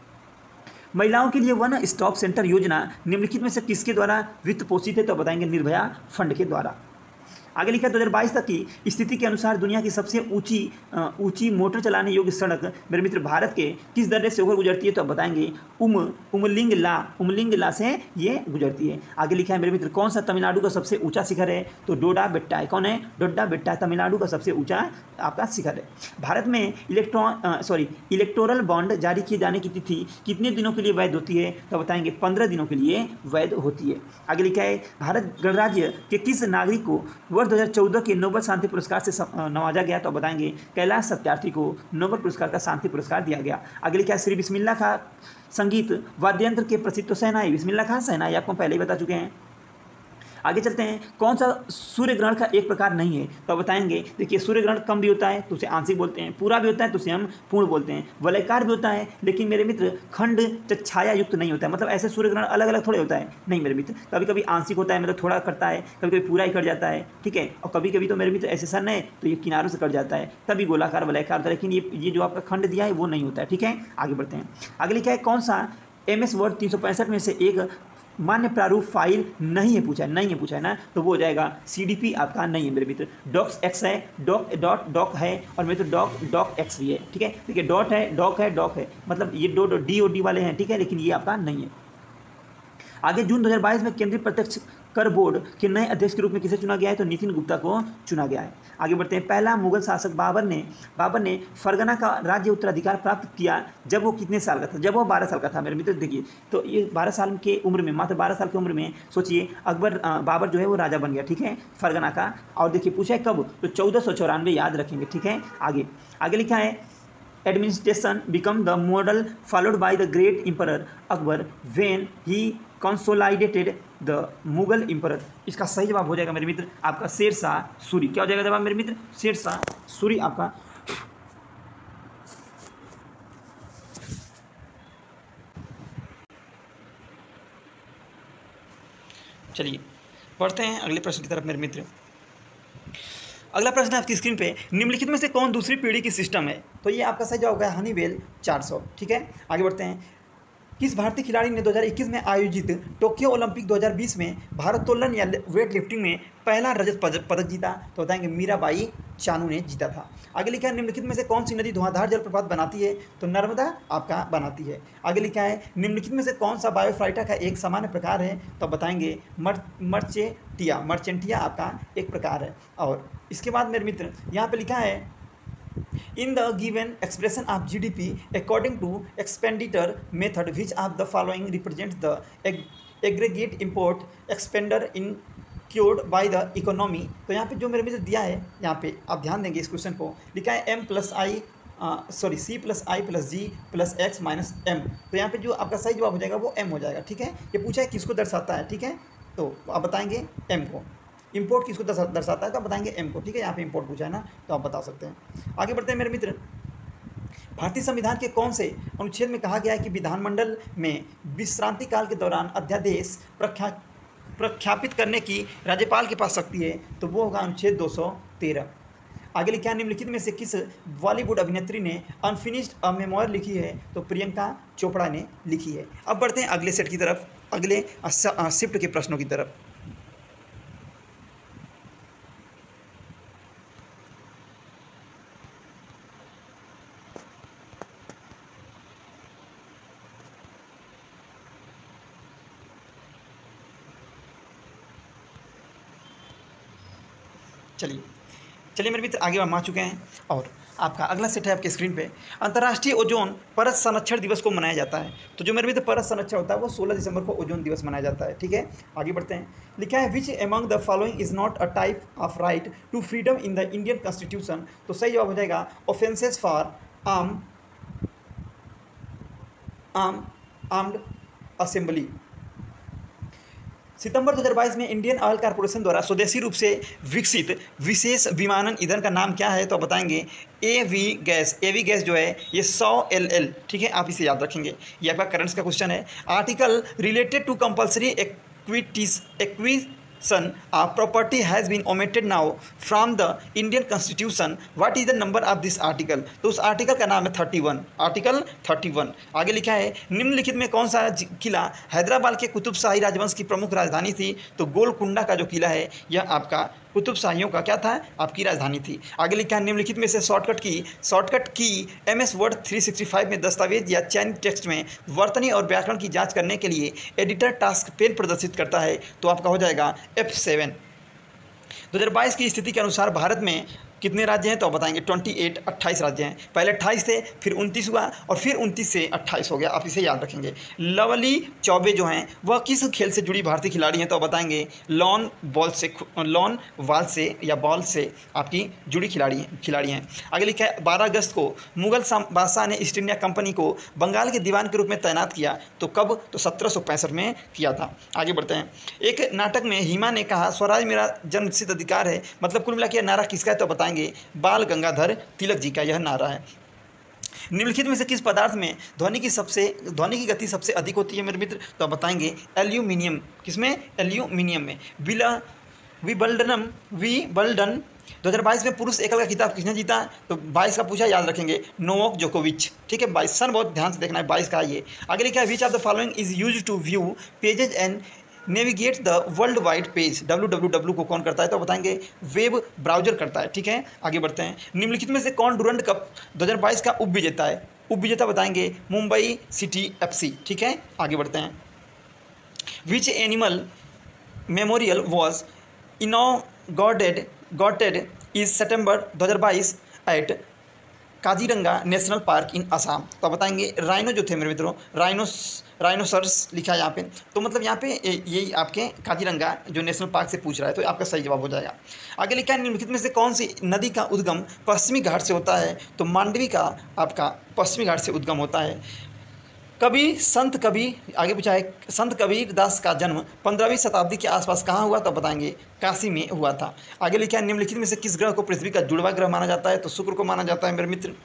महिलाओं के लिए वन स्टॉप सेंटर योजना निम्नलिखित में से किसके द्वारा वित्त पोषित है, तो बताएंगे निर्भया फंड के द्वारा। आगे लिखा दो हज़ार बाईस तक की स्थिति के अनुसार दुनिया की सबसे ऊंची ऊंची मोटर चलाने योग्य सड़क मेरे मित्र भारत के किस दर्रे से होकर गुजरती है, तो आप बताएंगे उम उमलिंगला उमलिंगला से ये गुजरती है। आगे लिखा है मेरे मित्र कौन सा तमिलनाडु का सबसे ऊंचा शिखर है, तो डोडा बेट्टा है। कौन है, डोडा बेट्टा है तमिलनाडु का सबसे ऊंचा आपका शिखर है। भारत में इलेक्ट्रॉन सॉरी इलेक्टोरल बॉन्ड जारी किए जाने की तिथि कितने दिनों के लिए वैध होती है, तो बताएंगे पंद्रह दिनों के लिए वैध होती है। आगे लिखा है भारत गणराज्य के किस नागरिक को दो हज़ार चौदह के नोबेल शांति पुरस्कार से नवाजा गया, तो बताएंगे कैलाश सत्यार्थी को नोबेल पुरस्कार का शांति पुरस्कार दिया गया। अगले क्या श्री बिस्मिल्लाह खां संगीत वाद्ययंत्र के प्रसिद्ध तो शहनाई, बिस्मिल्लाह खां शहनाई आपको पहले ही बता चुके हैं। आगे चलते हैं, कौन सा सूर्य ग्रहण का एक प्रकार नहीं है, तो बताएंगे देखिए सूर्य ग्रहण कम भी होता है तो उसे आंशिक बोलते हैं, पूरा भी होता है तो उसे हम पूर्ण बोलते हैं, वलयकार भी होता है लेकिन मेरे मित्र खंड छाया युक्त नहीं होता है, मतलब ऐसे सूर्य ग्रहण अलग अलग थोड़े होता है, नहीं मेरे मित्र, कभी कभी आंशिक होता है मतलब थोड़ा करता है, कभी कभी पूरा ही कट जाता है। ठीक है, और कभी कभी तो मेरे मित्र ऐसे सन है तो ये किनारों से कट जाता है, तभी गोलाकार वलयकार होता है, लेकिन ये ये जो आपका खंड दिया है वो नहीं होता है। ठीक है, आगे बढ़ते हैं। आगे लिखा है कौन सा एम एस वर्ड तीन सौ पैंसठ में से एक मान्य प्रारूप फाइल नहीं है, पूछा है नहीं है पूछा है ना, तो वो हो जाएगा सीडीपी आपका नहीं है मेरे मित्र। डॉक्स एक्स है, डॉक डॉट डॉक है और मेरे तो डॉक डॉक एक्स भी है। ठीक है, देखिए डॉट है, डॉक है, डॉक है, मतलब ये दो डी ओ डी वाले हैं। ठीक है, लेकिन ये आपका नहीं है। आगे जून दो हज़ार बाईस में केंद्रीय प्रत्यक्ष कर बोर्ड के नए अध्यक्ष के रूप में किसे चुना गया है, तो नितिन गुप्ता को चुना गया है। आगे बढ़ते हैं। पहला मुगल शासक बाबर ने बाबर ने फरगना का राज्य उत्तराधिकार प्राप्त किया जब वो कितने साल का था, जब वो बारह साल का था मेरे मित्र। देखिए तो ये बारह साल के उम्र में, मात्र बारह साल की उम्र में सोचिए अकबर बाबर जो है वो राजा बन गया। ठीक है, फरगना का। और देखिए पूछा है कब, तो चौदह सौ चौरानवे याद रखेंगे। ठीक है, आगे आगे लिखा है administration become the model followed by the great emperor Akbar when he consolidated the Mughal emperor. इसका सही जवाब हो जाएगा मेरे मित्र आपका शेरशाह सूरी। क्या हो जाएगा जवाब मेरे मित्र, शेरशाह सूरी आपका। चलिए बढ़ते हैं अगले प्रश्न की तरफ मेरे मित्र। अगला प्रश्न है आपकी स्क्रीन पे, निम्नलिखित में से कौन दूसरी पीढ़ी की सिस्टम है, तो ये आपका सही जवाब है हनीवेल चार सौ। ठीक है, आगे बढ़ते हैं। किस भारतीय खिलाड़ी ने दो हज़ार इक्कीस में आयोजित टोक्यो ओलंपिक दो हज़ार बीस में भारोत्तोलन या वेट लिफ्टिंग में पहला रजत पदक जीता, तो बताएंगे मीराबाई चानू ने जीता था। आगे लिखा है निम्नलिखित में से कौन सी नदी धुआंधार जलप्रपात बनाती है, तो नर्मदा आपका बनाती है। आगे लिखा है निम्नलिखित में से कौन सा बायोफ्राइटा का एक सामान्य प्रकार है, तो बताएंगे मर मर्चेंटिया मर्चेंटिया आपका एक प्रकार है। और इसके बाद मेरे मित्र यहाँ पे लिखा है In the given expression of G D P according to expenditure method, which of the following represents the ag aggregate import expenditure incurred by the economy। तो यहाँ पे जो मेरे मित्र दिया है, यहाँ पे आप ध्यान देंगे इस क्वेश्चन को, लिखा है m plus I sorry C plus I plus G plus X minus M. तो यहाँ पे जो आपका सही जवाब हो जाएगा वो m हो जाएगा। ठीक है, ये पूछा है किसको दर्शाता है। ठीक है, तो आप बताएंगे m को। इंपोर्ट किसको दर्शाता है, तो आप बताएंगे एम को। ठीक है, यहाँ पे इंपोर्ट पूछा है ना, तो आप बता सकते हैं। आगे बढ़ते हैं मेरे मित्र। भारतीय संविधान के कौन से अनुच्छेद में कहा गया है कि विधानमंडल में विश्रांति काल के दौरान अध्यादेश प्रख्या प्रख्यापित करने की राज्यपाल के पास शक्ति है, तो वो होगा अनुच्छेद दो सौ तेरह। आगे लिखा है निम्नलिखित में से किस बॉलीवुड अभिनेत्री ने अनफिनिश्ड अ मेमोयर लिखी है? तो प्रियंका चोपड़ा ने लिखी है। अब बढ़ते हैं अगले सेट की तरफ, अगले शिफ्ट के प्रश्नों की तरफ। चलिए चलिए मेरे मित्र, आगे हम आ चुके हैं और आपका अगला सेट है आपके स्क्रीन पे। अंतर्राष्ट्रीय ओजोन परत संरक्षण दिवस को मनाया जाता है। तो जो मेरे मित्र परत संरक्षण होता है वो सोलह दिसंबर को ओजोन दिवस मनाया जाता है। ठीक है, आगे बढ़ते हैं। लिखा है which among the following is not a type of right to freedom in the Indian constitution? तो सही जवाब हो जाएगा offences for arm arm armed assembly. सितंबर दो हज़ार बाईस में इंडियन ऑयल कॉर्पोरेशन द्वारा स्वदेशी रूप से विकसित विशेष विमानन ईंधन का नाम क्या है? तो बताएंगे A V gas. A V gas जो है ये सौ एल एल, ठीक है, आप इसे याद रखेंगे। ये आपका करंट्स का क्वेश्चन है। Article related to compulsory equities equation of property has been omitted now from the Indian constitution. What is the number of this article? तो उस आर्टिकल का नाम है thirty one, article thirty one. आगे लिखा है निम्नलिखित में कौन सा किला हैदराबाद के कुतुब शाही राजवंश की प्रमुख राजधानी थी? तो गोलकुंडा का जो किला है यह आपका कुतुब शाहियों का क्या था? आपकी राजधानी थी। आगे लिखा है निम्नलिखित में से शॉर्टकट की शॉर्टकट की M S word three sixty five में दस्तावेज या चयनित टेक्स्ट में वर्तनी और व्याकरण की जांच करने के लिए एडिटर टास्क पेन प्रदर्शित करता है? तो आपका हो जाएगा एफ सेवन। दो हज़ार बाईस की स्थिति के अनुसार भारत में कितने राज्य हैं? तो आप बताएंगे अट्ठाईस, अट्ठाईस राज्य हैं। पहले अट्ठाईस थे, फिर उनतीस हुआ और फिर उनतीस से अट्ठाईस हो गया। आप इसे याद रखेंगे। लवली चौबे जो हैं वह किस खेल से जुड़ी भारतीय खिलाड़ी हैं? तो आप बताएंगे लॉन बॉल से लॉन बॉल से या बॉल से आपकी जुड़ी खिलाड़ी हैं खिलाड़ी हैं आगे लिखा है बारह अगस्त को मुगल बादशाह ने ईस्ट इंडिया कंपनी को बंगाल के दीवान के रूप में तैनात किया। तो कब? तो सत्रह सौ पैंसठ में किया था। आगे बढ़ते हैं। एक नाटक में हिमा ने कहा स्वराज मेरा जन्मसिद्ध अधिकार है, मतलब कुल मिला के नारा किसका है? तो बताएंगे बाल गंगाधर तिलक जी का यह नारा है। निम्नलिखित में से किस पदार्थ में ध्वनि की सबसे ध्वनि की गति सबसे अधिक होती है मेरे मित्र? तो आप बताएंगे एल्यूमिनियम। किसमें? एल्यूमिनियम में। विला विबल्डनम विबल्डन दो हज़ार बाईस में पुरुष एकल का खिताब किसने जीता? तो बाईस का पूछा, याद रखेंगे नोवाक जोकोविच। ठीक है, बाईस सन बहुत ध्यान से देखना है, बाईस का ये। आगे लिखा है which of the following is used to view pages and navigate the world wide page? W W W को कौन करता है? तो बताएंगे वेब ब्राउजर करता है। ठीक है, आगे बढ़ते हैं। निम्नलिखित में से कौन डुरंड कप दो हज़ार बाईस का उप विजेता है? उप विजेता बताएंगे मुंबई सिटी एफ सी। ठीक है, आगे बढ़ते हैं। Which animal memorial was inaugurated गॉटेड इज सितंबर दो हज़ार बाईस at Kaziranga national park in Assam? तो बताएंगे राइनो जो थे मेरे मित्रों, राइनोस राइनोसर्स लिखा है यहाँ पे। तो मतलब यहाँ पे ये आपके काजीरंगा जो नेशनल पार्क से पूछ रहा है, तो आपका सही जवाब हो जाएगा। आगे लिखा है निम्नलिखित में से कौन सी नदी का उद्गम पश्चिमी घाट से होता है? तो मांडवी का आपका पश्चिमी घाट से उद्गम होता है। कवि संत कवि आगे पूछा है संत कबीर दास का जन्म पंद्रहवीं शताब्दी के आसपास कहाँ हुआ? तो बताएंगे काशी में हुआ था। आगे लिखा है निम्नलिखित में से किस ग्रह को पृथ्वी का जुड़वा ग्रह माना जाता है? तो शुक्र को माना जाता है मेरे मित्र।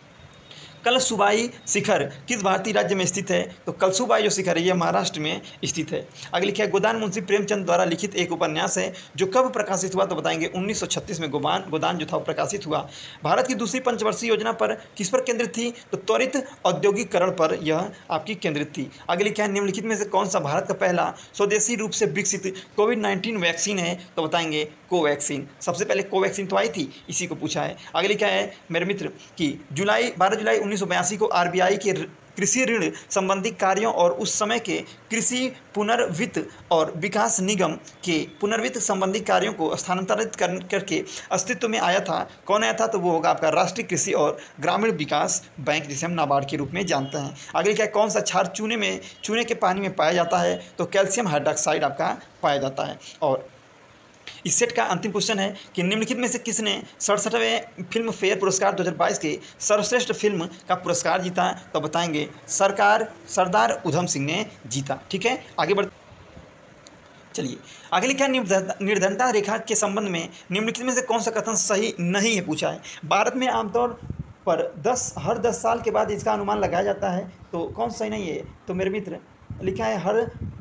कलसुबाई शिखर किस भारतीय राज्य में स्थित है? तो कलसुबाई जो शिखर है यह महाराष्ट्र में स्थित है। आगे लिखा है गोदान मुंशी प्रेमचंद द्वारा लिखित एक उपन्यास है जो कब प्रकाशित हुआ? तो बताएंगे उन्नीस सौ छत्तीस में गोदान गोदान जो था वो प्रकाशित हुआ। भारत की दूसरी पंचवर्षीय योजना पर किस पर केंद्रित थी? तो त्वरित औद्योगिकरण पर यह आपकी केंद्रित थी। आगे लिखा है निम्नलिखित में से कौन सा भारत का पहला स्वदेशी रूप से विकसित कोविड नाइन्टीन वैक्सीन है? तो बताएंगे कोवैक्सीन। सबसे पहले कोवैक्सीन तो आई थी, इसी को पूछा है। आगे लिखा है मेरे मित्र कि जुलाई बारह जुलाई उन्नीस सौ बयासी को आरबीआई के कृषि ऋण संबंधी कार्यों और उस समय के कृषि पुनर्वित्त और विकास निगम के पुनर्वित्त संबंधी कार्यों को स्थानांतरित कर करके अस्तित्व में आया था। कौन आया था? तो वो होगा आपका राष्ट्रीय कृषि और ग्रामीण विकास बैंक, जिसे हम नाबार्ड के रूप में जानते हैं। आगे क्या कौन सा क्षार चूने में चूने के पानी में पाया जाता है? तो कैल्शियम हाइड्रोक्साइड आपका पाया जाता है। और इस सेट का अंतिम क्वेश्चन है कि निम्नलिखित में से किसने सड़सठवें फिल्म फेयर पुरस्कार दो हज़ार बाईस के सर्वश्रेष्ठ फिल्म का पुरस्कार जीता? तो बताएंगे सरकार सरदार उधम सिंह ने जीता। ठीक है, आगे बढ़ चलिए। आगे लिखा निर्धनता रेखा के संबंध में निम्नलिखित में से कौन सा कथन सही नहीं है पूछा है। भारत में आमतौर पर दस हर दस साल के बाद इसका अनुमान लगाया जाता है, तो कौन सही नहीं है? तो मेरे मित्र लिखा है हर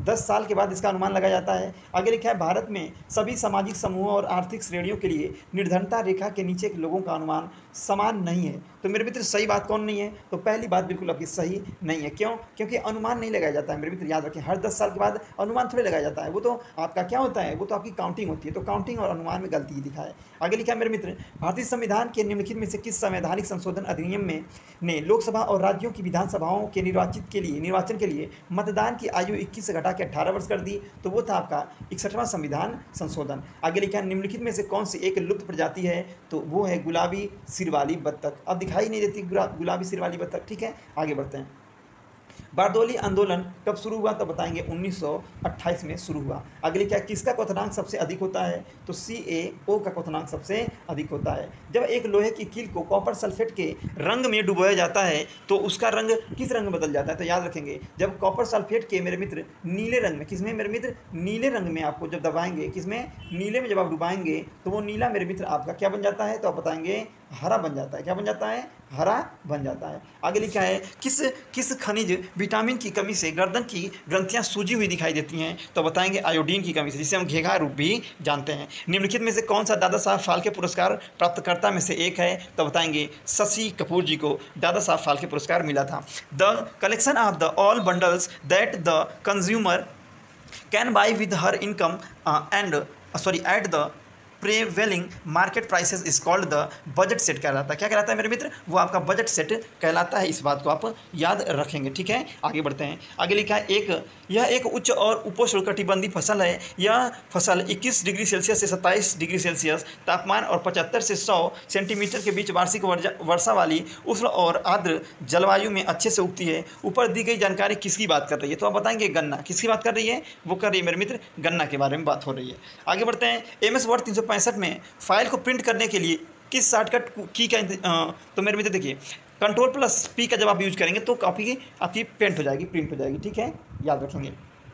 दस साल के बाद इसका अनुमान लगाया जाता है। आगे लिखा है भारत में सभी सामाजिक समूहों और आर्थिक श्रेणियों के लिए निर्धनता रेखा के नीचे के लोगों का अनुमान समान नहीं है। तो मेरे मित्र सही बात कौन नहीं है? तो पहली बात बिल्कुल आपकी सही नहीं है। क्यों? क्योंकि अनुमान नहीं लगाया जाता है मेरे मित्र, याद रखें। हर दस साल के बाद अनुमान थोड़े लगाया जाता है, वो तो आपका क्या होता है, वो तो आपकी काउंटिंग होती है। तो काउंटिंग और अनुमान में गलती ही लिखा है। आगे लिखा है मेरे मित्र भारतीय संविधान के निम्नलिखित में से किस संवैधानिक संशोधन अधिनियम में ने लोकसभा और राज्यों की विधानसभाओं के निर्वाचित के लिए निर्वाचन के लिए मतदान की आयु इक्कीस से घटा के अठारह वर्ष कर दी? तो वो था आपका इकसठवां संविधान संशोधन। आगे लिखा है निम्नलिखित में से कौन सी एक लुप्त प्रजाति है? तो वो है गुलाबी सिर वाली बत्तख। अब दिखाई नहीं देती गुलाबी सिर वाली बत्तख। ठीक है, आगे बढ़ते हैं। बारदोली आंदोलन कब शुरू हुआ? तो बताएंगे उन्नीस सौ अट्ठाईस में शुरू हुआ। अगले क्या, किसका क्वथनांक सबसे अधिक होता है? तो सी ए ओ का क्वथनांक सबसे अधिक होता है। जब एक लोहे की कील को कॉपर सल्फेट के रंग में डुबोया जाता है तो उसका रंग किस रंग में बदल जाता है? तो याद रखेंगे जब कॉपर सल्फेट के मेरे मित्र नीले रंग में, किसमें मेरे मित्र? नीले रंग में आपको जब दबाएंगे, किसमें? नीले में जब आप डुबाएंगे तो वो नीला मेरे मित्र आपका क्या बन जाता है? तो आप बताएंगे हरा बन जाता है। क्या बन जाता है? हरा बन जाता है। आगे लिखा है किस किस खनिज विटामिन की कमी से गर्दन की ग्रंथियां सूजी हुई दिखाई देती हैं? तो बताएंगे आयोडीन की कमी से, जिसे हम घेघा रूप भी जानते हैं। निम्नलिखित में से कौन सा दादा साहब फाल्के पुरस्कार प्राप्तकर्ता में से एक है? तो बताएंगे शशि कपूर जी को दादा साहब फाल्के पुरस्कार मिला था। The collection of the all bundles that the consumer can buy with her income and sorry at the prevailing market prices is called the budget set कहलाता है। क्या कहलाता है मेरे मित्र? वो आपका बजट सेट कहलाता है। इस बात को आप याद रखेंगे। ठीक है, आगे बढ़ते हैं। आगे लिखा है एक यह एक उच्च और उपोष्णकटिबंधीय फसल है। यह फसल इक्कीस डिग्री सेल्सियस से सत्ताईस डिग्री सेल्सियस तापमान और पचहत्तर से सौ सेंटीमीटर के बीच वार्षिक वर्षा वाली उष्ण और आर्द्र जलवायु में अच्छे से उगती है। ऊपर दी गई जानकारी किसकी बात कर रही है? तो आप बताएंगे गन्ना। किसकी बात कर रही है? वो कर रही है मेरे मित्र गन्ना के बारे में बात हो रही है। आगे बढ़ते हैं। एम एस वर्ड तीन सौ पैंसठ में फाइल को प्रिंट करने के लिए किस शॉर्टकट की का? तो मेरे मित्र देखिए कंट्रोल प्लस पी का जब आप यूज करेंगे तो कॉपी आपकी प्रिंट हो जाएगी, प्रिंट हो जाएगी। ठीक है, याद रखेंगे।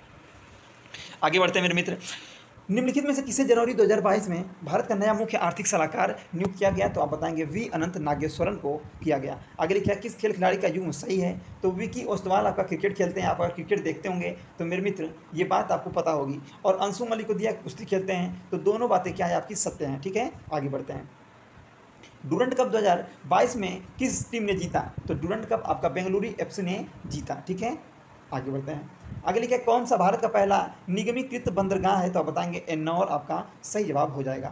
आगे बढ़ते हैं मेरे मित्र। निम्नलिखित में से किसे जनवरी दो हज़ार बाईस में भारत का नया मुख्य आर्थिक सलाहकार नियुक्त किया गया? तो आप बताएंगे वी अनंत नागेश्वरन को किया गया। आगे लिखा है किस खेल खिलाड़ी का युग्म सही है? तो विकी ओस्तवाल आपका क्रिकेट खेलते हैं। आप अगर क्रिकेट देखते होंगे तो मेरे मित्र ये बात आपको पता होगी। और अंशु मलिक को दिया कुश्ती खेलते हैं। तो दोनों बातें क्या है आपकी? सत्य हैं। ठीक है, आगे बढ़ते हैं। डूरंट कप दो हज़ार बाईस में किस टीम ने जीता? तो डूरंट कप आपका बेंगलुरु एफसी ने जीता। ठीक है, आगे बढ़ते हैं। आगे लिखा है कौन सा भारत का पहला निगमीकृत बंदरगाह है? तो आप बताएंगे एन्नौर आपका सही जवाब हो जाएगा।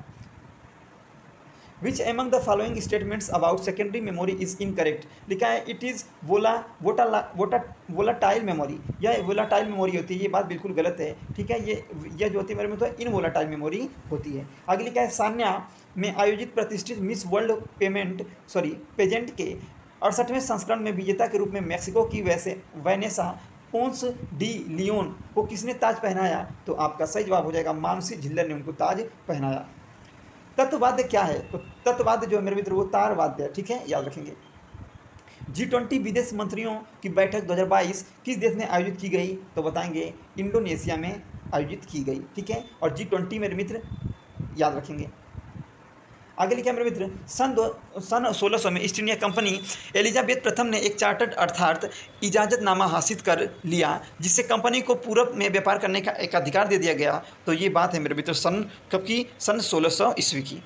Which among the following statements about secondary memory is incorrect? लिखा है it is vola vota vota volatile memory. यह वोलाटाइल मेमोरी होती है, ये बात बिल्कुल गलत है। ठीक है, ये यह जो होती है मेरे में तो इन वोलाटाइल मेमोरी होती है। आगे लिखा है सान्या में आयोजित प्रतिष्ठित Miss World payment sorry pageant के अड़सठवें संस्करण में विजेता के रूप में मैक्सिको की वैसे वैनेसा पोंस डी लियोन को किसने ताज पहनाया? तो आपका सही जवाब हो जाएगा मानसी झिल्लर ने उनको ताज पहनाया। तत्ववाद्य क्या है? तो तत्ववाद्य जो है मेरे मित्र वो तारवाद्य है। ठीक है, याद रखेंगे। जी ट्वेंटी विदेश मंत्रियों की बैठक दो हज़ार बाईस किस देश में आयोजित की गई? तो बताएंगे इंडोनेशिया में आयोजित की गई। ठीक है, और जी ट्वेंटी मेरे मित्र याद रखेंगे। आगे लिखा मेरे मित्र सन दो सन सोलह सौ में ईस्ट इंडिया कंपनी एलिजाबेथ प्रथम ने एक चार्टर्ड अर्थात इजाज़तनामा हासिल कर लिया, जिससे कंपनी को पूरब में व्यापार करने का एक अधिकार दे दिया गया। तो ये बात है मेरे मित्र सन कब की? सन सोलह सौ ईस्वी की।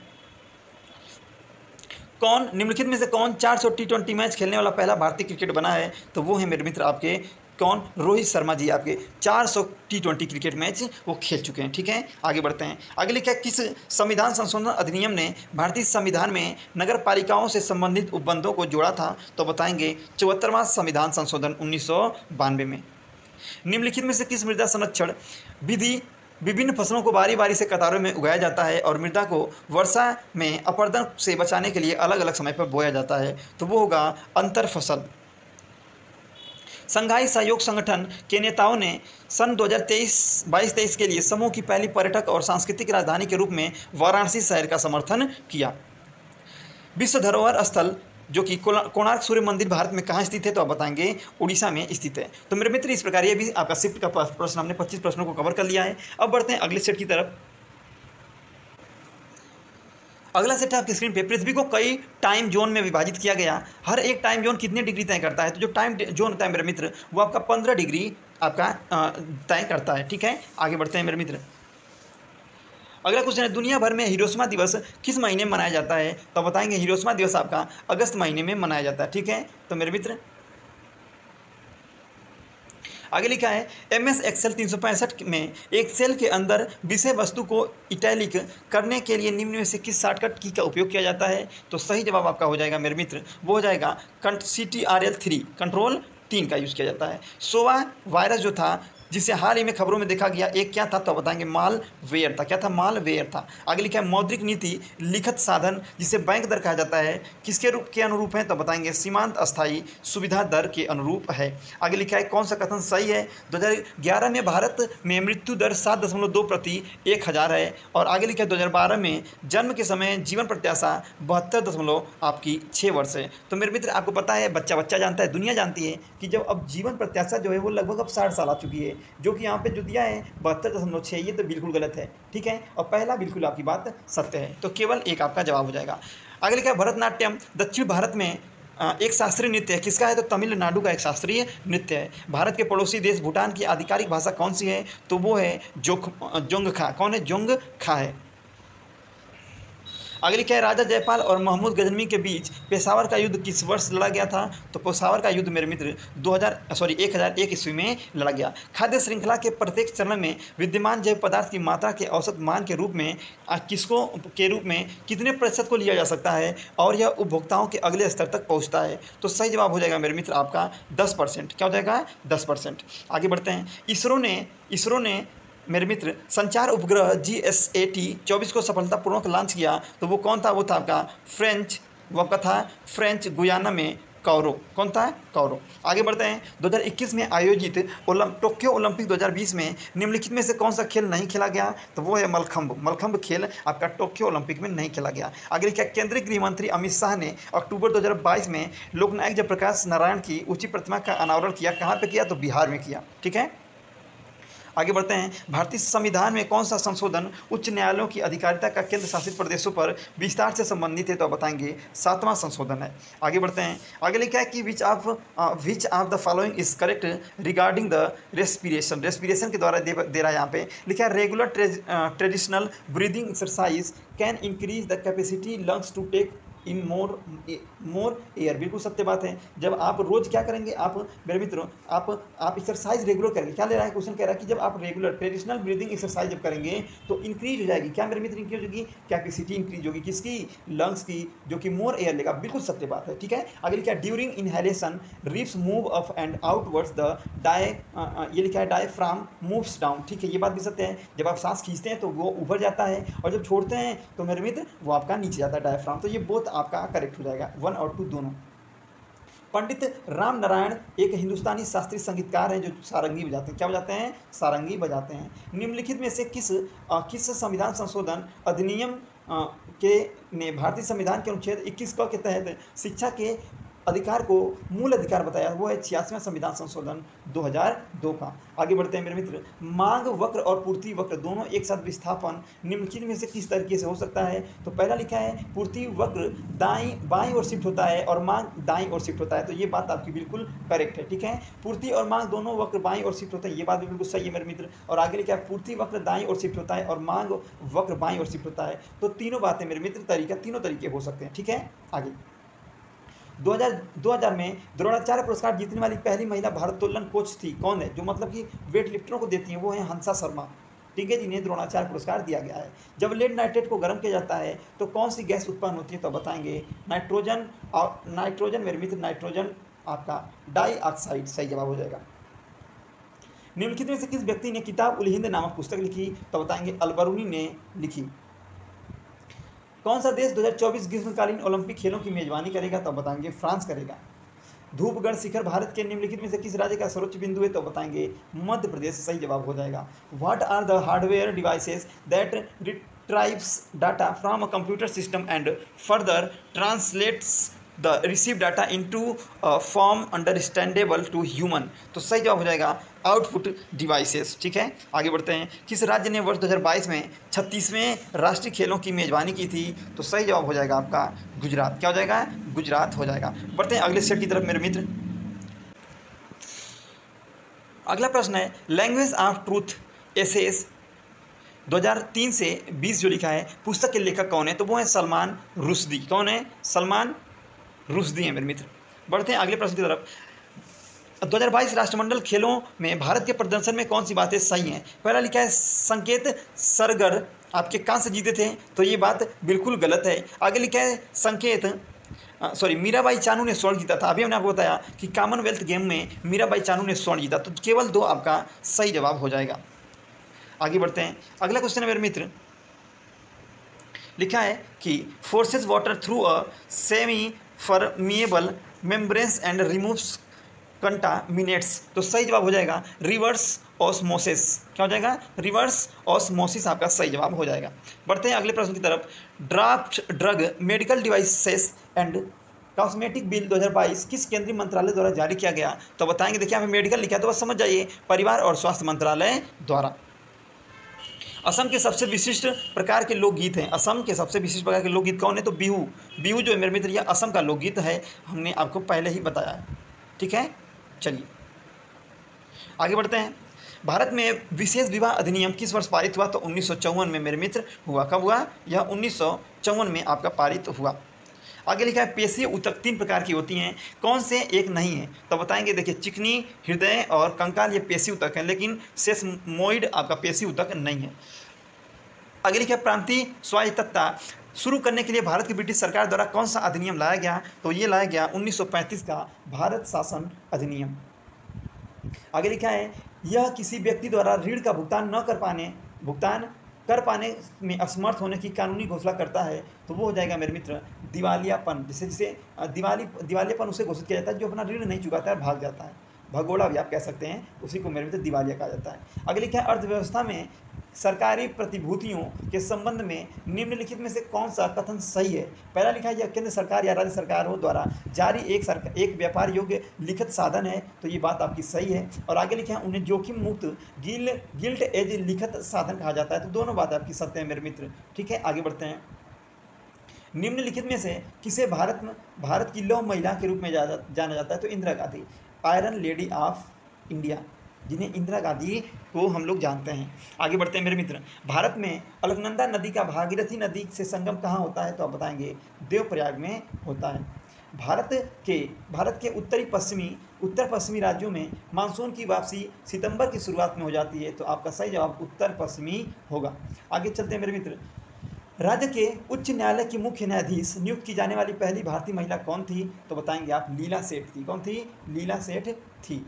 कौन निम्नलिखित में से कौन चार सौ टी ट्वेंटी मैच खेलने वाला पहला भारतीय क्रिकेट बना है? तो वो है मेरे मित्र आपके कौन? रोहित शर्मा जी आपके चार सौ टी ट्वेंटी क्रिकेट मैच वो खेल चुके हैं। ठीक है, आगे बढ़ते हैं। आगे लिखा किस संविधान संशोधन अधिनियम ने भारतीय संविधान में नगर पालिकाओं से संबंधित उपबंधों को जोड़ा था? तो बताएंगे चौहत्तरवां संविधान संशोधन उन्नीस सौ बानवे में। निम्नलिखित में से किस मृदा संरक्षण विधि विभिन्न फसलों को बारी बारी से कतारों में उगाया जाता है और मृदा को वर्षा में अपरदन से बचाने के लिए अलग अलग समय पर बोया जाता है? तो वो होगा अंतर फसल। संघाई सहयोग संगठन के नेताओं ने सन दो हज़ार तेईस बाईस तेईस के लिए समूह की पहली पर्यटक और सांस्कृतिक राजधानी के रूप में वाराणसी शहर का समर्थन किया। विश्व धरोहर स्थल जो कि कोणार्क सूर्य मंदिर भारत में कहाँ स्थित है? तो आप बताएंगे उड़ीसा में स्थित है। तो मेरे मित्र इस प्रकार ये भी आपका शिफ्ट का प्रश्न हमने पच्चीस प्रश्नों को कवर कर लिया है। अब बढ़ते हैं अगले सेट की तरफ। अगला सेट है आपकी स्क्रीन पे, पृथ्वी को कई टाइम जोन में विभाजित किया गया। हर एक टाइम जोन कितने डिग्री तय करता है? तो जो टाइम जोन होता है मेरे मित्र वो आपका पंद्रह डिग्री आपका तय करता है। ठीक है, आगे बढ़ते हैं मेरे मित्र। अगला क्वेश्चन है, दुनिया भर में हिरोशिमा दिवस किस महीने में मनाया जाता है? तो बताएंगे हिरोशिमा दिवस आपका अगस्त महीने में मनाया जाता है। ठीक है, तो मेरे मित्र आगे लिखा है, एम एस एक्सेल तीन सौ पैंसठ में एक सेल के अंदर विषय वस्तु को इटैलिक करने के लिए निम्न में से किस शॉर्टकट की का उपयोग किया जाता है? तो सही जवाब आपका हो जाएगा मेरे मित्र, वो हो जाएगा C T R L three control तीन का यूज़ किया जाता है। सोवा वायरस जो था जिसे हाल ही में खबरों में देखा गया, एक क्या था? तो बताएंगे मालवेयर था। क्या था? मालवेयर था। आगे लिखा है, मौद्रिक नीति लिखित साधन जिसे बैंक दर कहा जाता है किसके रूप के अनुरूप है? तो बताएंगे सीमांत अस्थायी सुविधा दर के अनुरूप है। आगे लिखा है, कौन सा कथन सही है? दो हज़ार ग्यारह में भारत में मृत्यु दर सात दशमलव दो प्रति एक हज़ार है। और आगे लिखा है, दो हज़ार बारह में जन्म के समय जीवन प्रत्याशा बहत्तर दशमलव आपकी छः वर्ष है। तो मेरे मित्र आपको पता है, बच्चा बच्चा जानता है, दुनिया जानती है कि जब अब जीवन प्रत्याशा जो है वो लगभग अब साठ साल आ चुकी है, जो कि यहाँ पे जो दिया है बहत्तर दशमलव छः, ये तो बिल्कुल गलत है। ठीक है, और पहला बिल्कुल आपकी बात सत्य है, तो केवल एक आपका जवाब हो जाएगा। आगे लिखा है, भरतनाट्यम दक्षिण भारत में एक शास्त्रीय नृत्य है, किसका है? तो तमिलनाडु का एक शास्त्रीय नृत्य है। भारत के पड़ोसी देश भूटान की आधिकारिक भाषा कौन सी है? तो वो है जोख जोंगखा। कौन है? जोंगखा है। आगे लिखा है, राजा जयपाल और महमूद गजनवी के बीच पेशावर का युद्ध किस वर्ष लड़ा गया था? तो पेशावर का युद्ध मेरे मित्र दो हज़ार सॉरी एक हज़ार एक ईस्वी में लड़ा गया। खाद्य श्रृंखला के प्रत्येक चरण में विद्यमान जैव पदार्थ की मात्रा के औसत मान के रूप में किसको के रूप में कितने प्रतिशत को लिया जा सकता है और यह उपभोक्ताओं के अगले स्तर तक पहुँचता है? तो सही जवाब हो जाएगा मेरे मित्र आपका दस परसेंट। क्या हो जाएगा? दस परसेंट। आगे बढ़ते हैं, इसरो ने इसरो ने मेरे मित्र संचार उपग्रह जी एस ए टी चौबीस को सफलतापूर्वक लॉन्च किया, तो वो कौन था? वो था आपका फ्रेंच, वो आपका था फ्रेंच गुयाना में कौरो। कौन था? कौरो। आगे बढ़ते हैं, दो हज़ार इक्कीस में आयोजित ओलंप टोक्यो ओलंपिक दो हज़ार बीस में निम्नलिखित में से कौन सा खेल नहीं खेला गया? तो वो है मलखंब। मलखंब खेल आपका टोक्यो ओलंपिक में नहीं खेला गया। आगे लिखा, केंद्रीय गृह मंत्री अमित शाह ने अक्टूबर दो हज़ार बाईस में लोकनायक जयप्रकाश नारायण की ऊंची प्रतिमा का अनावरण किया। कहाँ पर किया? तो बिहार में किया। ठीक है, आगे बढ़ते हैं, भारतीय संविधान में कौन सा संशोधन उच्च न्यायालयों की अधिकारिता का केंद्र शासित प्रदेशों पर विस्तार से संबंधित है? तो बताएंगे सातवां संशोधन है। आगे बढ़ते हैं, आगे लिखा है कि which of which of the following is correct regarding the respiration. Respiration के द्वारा दे, दे रहा है यहाँ पे, लिखा है regular traditional breathing exercise can increase the capacity lungs to take in more more air. बिल्कुल सत्य बात है। जब आप रोज़ क्या करेंगे, आप मेरे मित्रों आप आप एक्सरसाइज रेगुलर करेंगे। क्या ले रहा है क्वेश्चन? कह रहा है कि जब आप रेगुलर ट्रेडिशनल ब्रीदिंग एक्सरसाइज जब करेंगे तो इंक्रीज हो जाएगी। क्या मेरे मित्र? इंक्रीज होगी, कैपेसिटी इंक्रीज होगी। किसकी? लंग्स की, जो कि मोर एयर लेगा। बिल्कुल सत्य बात है। ठीक है, आगे क्या? During inhalation ribs move up and outwards the डाय ये लिखा है डायफ्राम मूव्स डाउन। ठीक है, ये बात भी सत्य है। जब आप सांस खींचते हैं तो वो ऊपर जाता है और जब छोड़ते हैं तो मेरे मित्र वो आपका नीचे जाता है, डायफ्राम। तो ये बहुत आपका करेक्ट हो जाएगा, वन और टू दोनों। पंडित राम नारायण एक हिंदुस्तानी शास्त्रीय संगीतकार हैं जो सारंगी बजाते हैं। क्या बजाते हैं? सारंगी बजाते हैं। निम्नलिखित में से किस आ, किस संविधान संशोधन अधिनियम आ, के ने भारतीय संविधान के अनुच्छेद इक्कीस क के तहत शिक्षा के अधिकार को मूल अधिकार बताया? वो है छियासीवां संविधान संशोधन दो हज़ार दो का। आगे बढ़ते हैं मेरे मित्र, मांग वक्र और पूर्ति वक्र दोनों एक साथ विस्थापन निम्नलिखित में से किस तरीके से हो सकता है? तो पहला लिखा है पूर्ति वक्र दाईं बाईं ओर शिफ्ट होता है और मांग दाईं ओर शिफ्ट होता है। तो ये बात आपकी बिल्कुल करेक्ट है। ठीक है, पूर्ति और मांग दोनों वक्र बाईं ओर शिफ्ट होता है, ये बात भी बिल्कुल सही है मेरे मित्र। और आगे लिखा है पूर्ति वक्र दाईं ओर शिफ्ट होता है और मांग वक्र बाईं ओर शिफ्ट होता है। तो तीनों बातें मेरे मित्र तरीका तीनों तरीके हो सकते हैं। ठीक है, आगे दो हज़ार में द्रोणाचार्य पुरस्कार जीतने वाली पहली महिला भारोत्तोलन कोच थी। कौन है? जो मतलब कि वेट लिफ्टरों को देती हैं, वो है हंसा शर्मा। ठीक है, जिन्हें द्रोणाचार्य पुरस्कार दिया गया है। जब लेड नाइट्रेट को गर्म किया जाता है तो कौन सी गैस उत्पन्न होती है? तो बताएंगे नाइट्रोजन। और नाइट्रोजन मेरे मित्र नाइट्रोजन आपका डाइऑक्साइड सही जवाब हो जाएगा। निम्नलिखित में से किस व्यक्ति ने किताब उल हिंद नामक पुस्तक लिखी? तो बताएंगे अलबरूनी ने लिखी। कौन सा देश दो हज़ार चौबीस ग्रीष्मकालीन ओलंपिक खेलों की मेजबानी करेगा? तो बताएंगे फ्रांस करेगा। धूपगढ़ शिखर भारत के निम्नलिखित में से किस राज्य का सर्वोच्च बिंदु है? तो बताएंगे मध्य प्रदेश सही जवाब हो जाएगा। What are the hardware devices that retrieves data from a computer system and further translates the receive data into form understandable to human. तो सही जवाब हो जाएगा आउटपुट डिवाइसेस। ठीक है, आगे बढ़ते हैं। किस राज्य ने वर्ष दो हज़ार बाईस में छत्तीसवें राष्ट्रीय खेलों की मेजबानी की थी? तो सही जवाब हो जाएगा आपका गुजरात। क्या हो जाएगा? गुजरात हो जाएगा। बढ़ते हैं अगले सेट की तरफ मेरे मित्र। अगला प्रश्न है लैंग्वेज ऑफ ट्रूथ एसेस दो हज़ार तीन से बीस जो लिखा है, पुस्तक के लेखक कौन है? तो वो है सलमान रुश्दी। कौन है? सलमान रुश्दी है मेरे मित्र। बढ़ते हैं अगले प्रश्न की तरफ। दो हज़ार बाईस राष्ट्रमंडल खेलों में भारत के प्रदर्शन में कौन सी बातें सही हैं? पहला लिखा है संकेत सरगर आपके कांस्य जीते थे, तो ये बात बिल्कुल गलत है। आगे लिखा है संकेत सॉरी मीराबाई चानू ने स्वर्ण जीता था। अभी हमने आपको बताया कि कॉमनवेल्थ गेम में मीराबाई चानू ने स्वर्ण जीता, तो केवल दो आपका सही जवाब हो जाएगा। आगे बढ़ते हैं। अगला क्वेश्चन है मेरे मित्र, लिखा है कि forces water through a semi permeable membranes and removes contaminates. तो सही जवाब हो जाएगा रिवर्स ऑस्मोसिस। क्या हो जाएगा? रिवर्स ऑस्मोसिस आपका सही जवाब हो जाएगा। बढ़ते हैं अगले प्रश्न की तरफ। Draft drug medical devices and cosmetic bill दो हज़ार बाईस किस केंद्रीय मंत्रालय द्वारा जारी किया गया? तो बताएंगे। देखिए यहाँ पे मेडिकल लिखा है तो बस समझ जाइए, परिवार और स्वास्थ्य मंत्रालय द्वारा। असम के सबसे विशिष्ट प्रकार के लोकगीत हैं। असम के सबसे विशिष्ट प्रकार के लोकगीत कौन है? तो बिहू। बिहू जो है मेरे मित्र यह असम का लोकगीत है, हमने आपको पहले ही बताया है। ठीक है, चलिए आगे बढ़ते हैं। भारत में विशेष विवाह अधिनियम किस वर्ष पारित हुआ? तो उन्नीस सौ चौवन में मेरे मित्र हुआ। कब हुआ? यह उन्नीस सौ चौवन में आपका पारित हुआ। आगे लिखा है पेशीय ऊतक तीन प्रकार की होती हैं, कौन से एक नहीं है? तो बताएंगे। देखिए चिकनी, हृदय और कंकाल ये पेशी ऊतक हैं, लेकिन सेसमोइड आपका पेशी ऊतक नहीं है। आगे लिखा है प्रांतीय स्वायत्तता शुरू करने के लिए भारत की ब्रिटिश सरकार द्वारा कौन सा अधिनियम लाया गया? तो ये लाया गया उन्नीस सौ पैंतीस का भारत शासन अधिनियम। आगे लिखा है यह किसी व्यक्ति द्वारा ऋण का भुगतान न कर पाने भुगतान कर पाने में असमर्थ होने की कानूनी घोषणा करता है, तो वो हो जाएगा मेरे मित्र दिवालियापन। जिसे जिसे दिवाली दिवालियापन उसे घोषित किया जाता है जो अपना ऋण नहीं चुकाता है, भाग जाता है, भगोड़ा भी आप कह सकते हैं, उसी को मेरे मित्र दिवालिया कहा जाता है। अगले क्या है अर्थव्यवस्था में सरकारी प्रतिभूतियों के संबंध में निम्नलिखित में से कौन सा कथन सही है? पहला लिखा है यह केंद्र सरकार या राज्य सरकारों द्वारा जारी एक सरकार एक व्यापार योग्य लिखित साधन है, तो ये बात आपकी सही है। और आगे लिखा है उन्हें जोखिम मुक्त गिल गिल्ट एज लिखित साधन कहा जाता है, तो दोनों बात आपकी सत्य है मेरे मित्र। ठीक है, आगे बढ़ते हैं। निम्नलिखित में से किसे भारत में भारत की लौह महिला के रूप में जाना जाता है? तो Indira Gandhi, iron lady of India, जिन्हें इंदिरा गांधी को हम लोग जानते हैं। आगे बढ़ते हैं मेरे मित्र। भारत में अलकनंदा नदी का भागीरथी नदी से संगम कहाँ होता है? तो आप बताएंगे देवप्रयाग में होता है। भारत के भारत के उत्तरी पश्चिमी उत्तर पश्चिमी राज्यों में मानसून की वापसी सितंबर की शुरुआत में हो जाती है, तो आपका सही जवाब उत्तर पश्चिमी होगा। आगे चलते हैं मेरे मित्र। राज्य के उच्च न्यायालय की मुख्य न्यायाधीश नियुक्त की जाने वाली पहली भारतीय महिला कौन थी? तो बताएंगे आप लीला सेठ थी। कौन थी? लीला सेठ थी।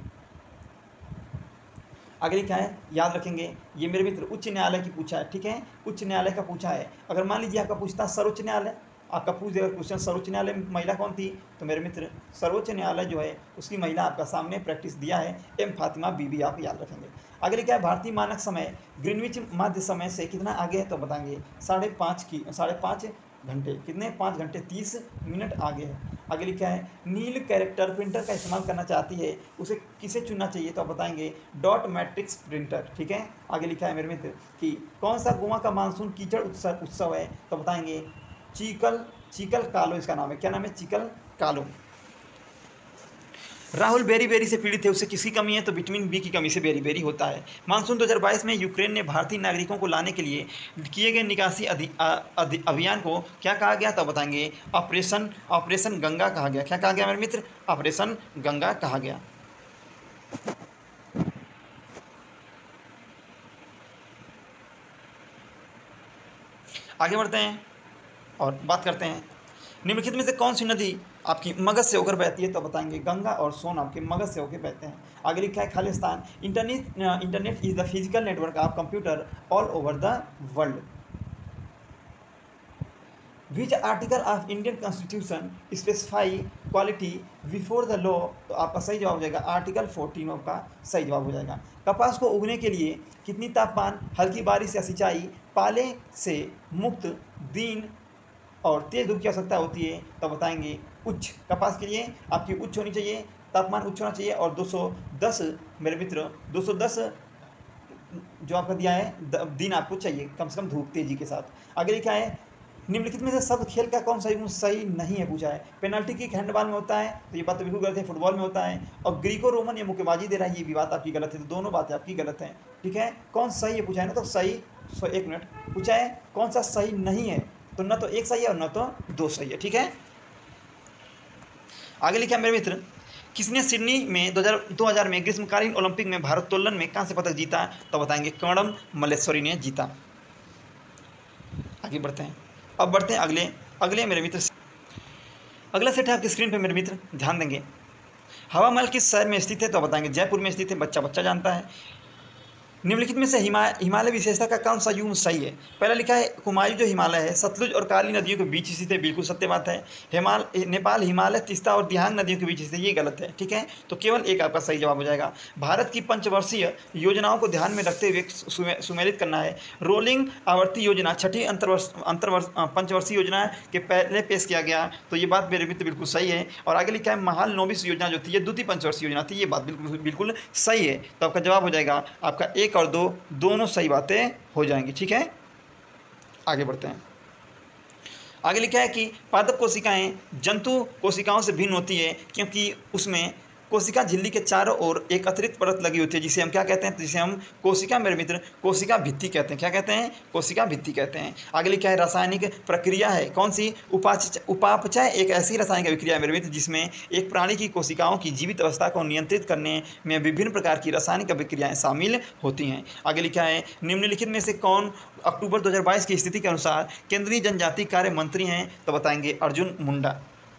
आगे लिखा है याद रखेंगे, ये मेरे मित्र उच्च न्यायालय की पूछा है। ठीक है, उच्च न्यायालय का पूछा है। अगर मान लीजिए आपका पूछता सर्वोच्च न्यायालय, आपका पूछ देगा क्वेश्चन सर्वोच्च न्यायालय में महिला कौन थी? तो मेरे मित्र सर्वोच्च न्यायालय जो है उसकी महिला आपका सामने प्रैक्टिस दिया है, एम फातिमा बीबी, आप याद रखेंगे। आगे लिखा है भारतीय मानक समय ग्रीनविच मध्य समय से कितना आगे है? तो बताएंगे साढ़े पाँच की साढ़े पाँच घंटे। कितने? पाँच घंटे तीस मिनट आगे है। आगे लिखा है नील कैरेक्टर प्रिंटर का इस्तेमाल करना चाहती है, उसे किसे चुनना चाहिए? तो आप बताएंगे डॉट मैट्रिक्स प्रिंटर। ठीक है, आगे लिखा है मेरे मित्र कि कौन सा गोवा का मानसून कीचड़ उत्सव उत्सव है? तो बताएंगे चीकल चीकल कालो इसका नाम है। क्या नाम है? चीकल कालो। राहुल बेरी बेरी से पीड़ित है, उसे किसकी कमी है? तो विटामिन बी की कमी से बेरी बेरी होता है। मानसून दो हज़ार बाईस में यूक्रेन ने भारतीय नागरिकों को लाने के लिए किए गए निकासी अभियान को क्या कहा गया? तो बताएंगे ऑपरेशन ऑपरेशन गंगा कहा गया। क्या कहा गया मेरे मित्र? ऑपरेशन गंगा कहा गया। आगे बढ़ते हैं और बात करते हैं निम्नलिखित में से कौन सी नदी आपकी मगध से होकर बहती है? तो बताएंगे गंगा और सोन आपके मगध से होकर बहते हैं। आगे लिखा है Khalistan internet internet is the physical network of computer all over the world. Which article of Indian constitution specify quality before the law? तो आपका सही जवाब हो जाएगा आर्टिकल फोर्टीन का सही जवाब हो जाएगा। कपास को उगने के लिए कितनी तापमान, हल्की बारिश या सिंचाई, पाले से मुक्त दिन और तेज धूप की आवश्यकता होती है तो बताएंगे उच्च। कपास के लिए आपकी उच्च होनी चाहिए, तापमान उच्च होना चाहिए और दो सौ दस मेरे मित्र दो सौ दस जो आपका दिया है दिन आपको चाहिए कम से कम धूप तेजी के साथ। आगे लिखा है निम्नलिखित में से शब्द खेल का कौन सा युग्म सही नहीं है पूछा है। पेनल्टी किक हैंडबॉल में होता है तो ये बात तो बिल्कुल गलत है, फुटबॉल में होता है। और ग्रीको रोमन ये मुक्केबाजी दे रहा है, ये भी बात आपकी गलत है। तो दोनों बातें आपकी गलत हैं, ठीक है। कौन सही है पूछा है ना, तो सही सो एक मिनट पूछा है कौन सा सही नहीं है, तो न तो एक सही है और न तो दो सही है, ठीक है। आगे लिखा मेरे मित्र किसने सिडनी में दो हज़ार में ग्रीष्मकालीन ओलंपिक में भारोत्तोलन में कांस्य पदक जीता, तो बताएंगे कर्णम मल्लेश्वरी ने जीता। आगे बढ़ते हैं, अब बढ़ते हैं अगले अगले मेरे मित्र अगला सेट है आपकी स्क्रीन पे मेरे मित्र, ध्यान देंगे। हवा महल किस शहर में स्थित है, तो बताएंगे जयपुर में स्थित है, बच्चा बच्चा जानता है। निम्नलिखित में से हिमालय हिमालय विशेषता का कौन सा युग्म सही है। पहला लिखा है कुमायूं जो हिमालय है सतलुज और काली नदियों के बीच स्थित है, बिल्कुल सत्य बात है। हिमाल नेपाल हिमालय तीस्ता और दिहांग नदियों के बीच स्थित है, ये गलत है, ठीक है। तो केवल एक आपका सही जवाब हो जाएगा। भारत की पंचवर्षीय योजनाओं को ध्यान में रखते हुए सुमेलित करना है। रोलिंग आवर्ती योजना छठी अंतर्वर्ष अंतर्वर्ष पंचवर्षीय योजना के पहले पेश किया गया, तो ये बात मेरे मित्र बिल्कुल सही है। और आगे लिखा है महाल नोबिस योजना जो थी ये द्वितीय पंचवर्षीय योजना थी, ये बात बिल्कुल बिल्कुल सही है। तो आपका जवाब हो जाएगा आपका एक और दो दोनों सही बातें हो जाएंगी, ठीक है। आगे बढ़ते हैं, आगे लिखा है कि पादप कोशिकाएं जंतु कोशिकाओं से भिन्न होती है क्योंकि उसमें कोशिका झिल्ली के चारों ओर एक अतिरिक्त परत लगी होती है जिसे हम क्या कहते हैं, जिसे हम कोशिका मेरे मित्र कोशिका भित्ति कहते हैं। क्या कहते हैं, कोशिका भित्ति कहते हैं। आगे लिखा है रासायनिक प्रक्रिया है कौन सी, उपापचय उपापचय एक ऐसी रासायनिक अभिक्रिया है मेरे मित्र जिसमें एक प्राणी की कोशिकाओं की जीवित अवस्था को नियंत्रित करने में विभिन्न प्रकार की रासायनिक अभिक्रियाएं शामिल होती हैं। आगे लिखा है निम्नलिखित में से कौन अक्टूबर दो हज़ार बाईस की स्थिति के अनुसार केंद्रीय जनजातीय कार्य मंत्री हैं, तो बताएंगे अर्जुन मुंडा।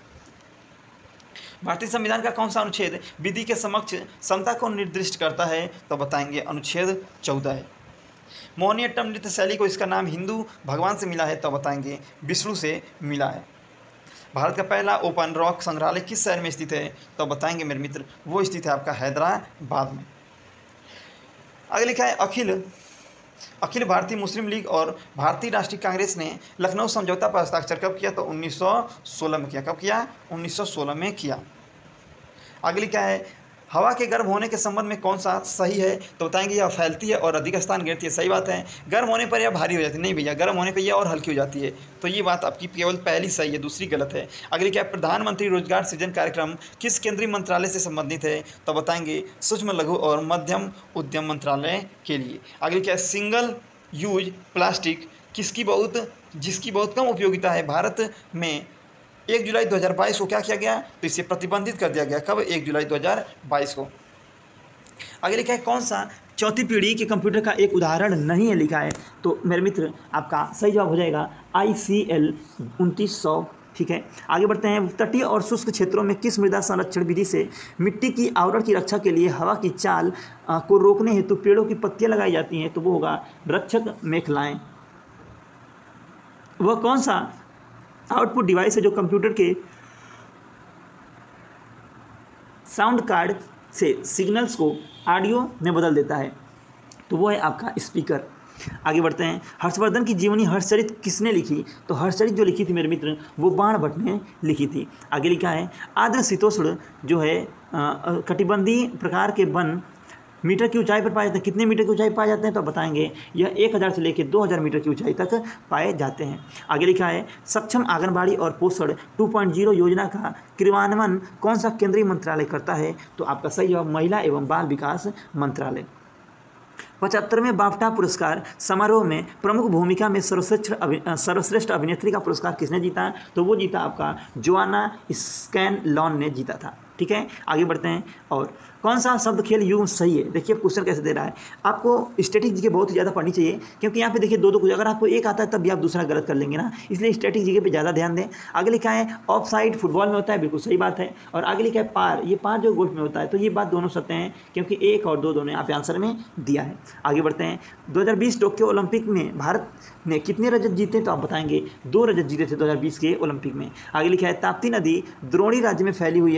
भारतीय संविधान का कौन सा अनुच्छेद विधि के समक्ष समता को निर्दिष्ट करता है, तो बताएंगे अनुच्छेद चौदह है। मोहिनीअट्टम नृत्य शैली को इसका नाम हिंदू भगवान से मिला है, तो बताएंगे विष्णु से मिला है। भारत का पहला ओपन रॉक संग्रहालय किस शहर में स्थित है, तो बताएंगे मेरे मित्र वो स्थित है आपका हैदराबाद में। आगे लिखा है अखिल अखिल भारतीय मुस्लिम लीग और भारतीय राष्ट्रीय कांग्रेस ने लखनऊ समझौता पर हस्ताक्षर कब किया, तो उन्नीस सौ सोलह में किया। कब किया, उन्नीस सौ सोलह में किया। आगे लिखा है हवा के गर्म होने के संबंध में कौन सा सही है, तो बताएंगे यह फैलती है और अधिक स्थान घेरती है। सही बात है। गर्म होने पर यह भारी हो जाती है, नहीं भैया, गर्म होने पर यह और हल्की हो जाती है। तो ये बात आपकी केवल पहली सही है, दूसरी गलत है। अगली क्या है प्रधानमंत्री रोजगार सृजन कार्यक्रम किस केंद्रीय मंत्रालय से संबंधित है, तो बताएंगे सूक्ष्म लघु और मध्यम उद्यम मंत्रालय के लिए। अगली क्या है सिंगल यूज प्लास्टिक किसकी बहुत जिसकी बहुत कम उपयोगिता है भारत में एक जुलाई दो हज़ार बाईस को क्या किया गया, तो इसे प्रतिबंधित कर दिया गया। कब, एक जुलाई दो हज़ार बाईस को। आगे लिखा है कौन सा चौथी पीढ़ी के कंप्यूटर का एक उदाहरण नहीं है लिखा है, तो मेरे मित्र आपका सही जवाब हो जाएगा आई सी एल उनतीस सौ, ठीक है। आगे बढ़ते हैं तटीय और शुष्क क्षेत्रों में किस मृदा संरक्षण विधि से मिट्टी की आवरण की रक्षा के लिए हवा की चाल आ, को रोकने हेतु पेड़ों की पत्तियां लगाई जाती हैं, तो वो होगा रक्षक मेखलाएं। वह कौन सा आउटपुट डिवाइस है जो कंप्यूटर के साउंड कार्ड से सिग्नल्स को ऑडियो में बदल देता है, तो वो है आपका स्पीकर। आगे बढ़ते हैं हर्षवर्धन की जीवनी हर्षचरित किसने लिखी, तो हर्षचरित जो लिखी थी मेरे मित्र वो बाण भट्ट ने लिखी थी। आगे लिखा है आर्द्र शीतोष्ण जो है कटिबंधीय प्रकार के वन मीटर की ऊंचाई पर पाए जाते हैं। कितने मीटर की ऊंचाई पाए जाते हैं, तो बताएंगे यह एक हज़ार से लेकर दो हज़ार मीटर की ऊंचाई तक पाए जाते हैं। आगे लिखा है सक्षम आंगनबाड़ी और पोषण टू पॉइंट ज़ीरो योजना का क्रियान्वयन कौन सा केंद्रीय मंत्रालय करता है, तो आपका सही जवाब महिला एवं बाल विकास मंत्रालय। पचहत्तरवें बाफ्टा पुरस्कार समारोह में प्रमुख भूमिका में सर्वश्रेष्ठ सर्वश्रेष्ठ अभिनेत्री का पुरस्कार किसने जीता, तो वो जीता आपका जोआना स्कैनलॉन ने जीता था, ठीक है। आगे बढ़ते हैं और कौन सा शब्द खेल युग्म सही है। देखिए क्वेश्चन कैसे दे रहा है, आपको स्टैटिक जीके बहुत ही ज़्यादा पढ़नी चाहिए क्योंकि यहाँ पे देखिए दो दो कुछ, अगर आपको एक आता है तब भी आप दूसरा गलत कर लेंगे ना, इसलिए स्टैटिक जीके पे ज़्यादा ध्यान दें। आगे लिखा है ऑफ साइड फुटबॉल में होता है, बिल्कुल सही बात है। और आगे लिखा है पार, ये पार जो गोल्फ में होता है, तो ये बात दोनों सत्य हैं क्योंकि एक और दो दोनों यहाँ पे आंसर में दिया है। आगे बढ़ते हैं दो हज़ार बीस टोक्यो ओलंपिक में भारत ने कितने रजत जीते, तो आप बताएंगे दो रजत जीते थे दो हज़ार बीस के ओलंपिक में। आगे लिखा है ताप्ती नदी द्रोणी राज्य में फैली हुई है, तो आप बताएंगे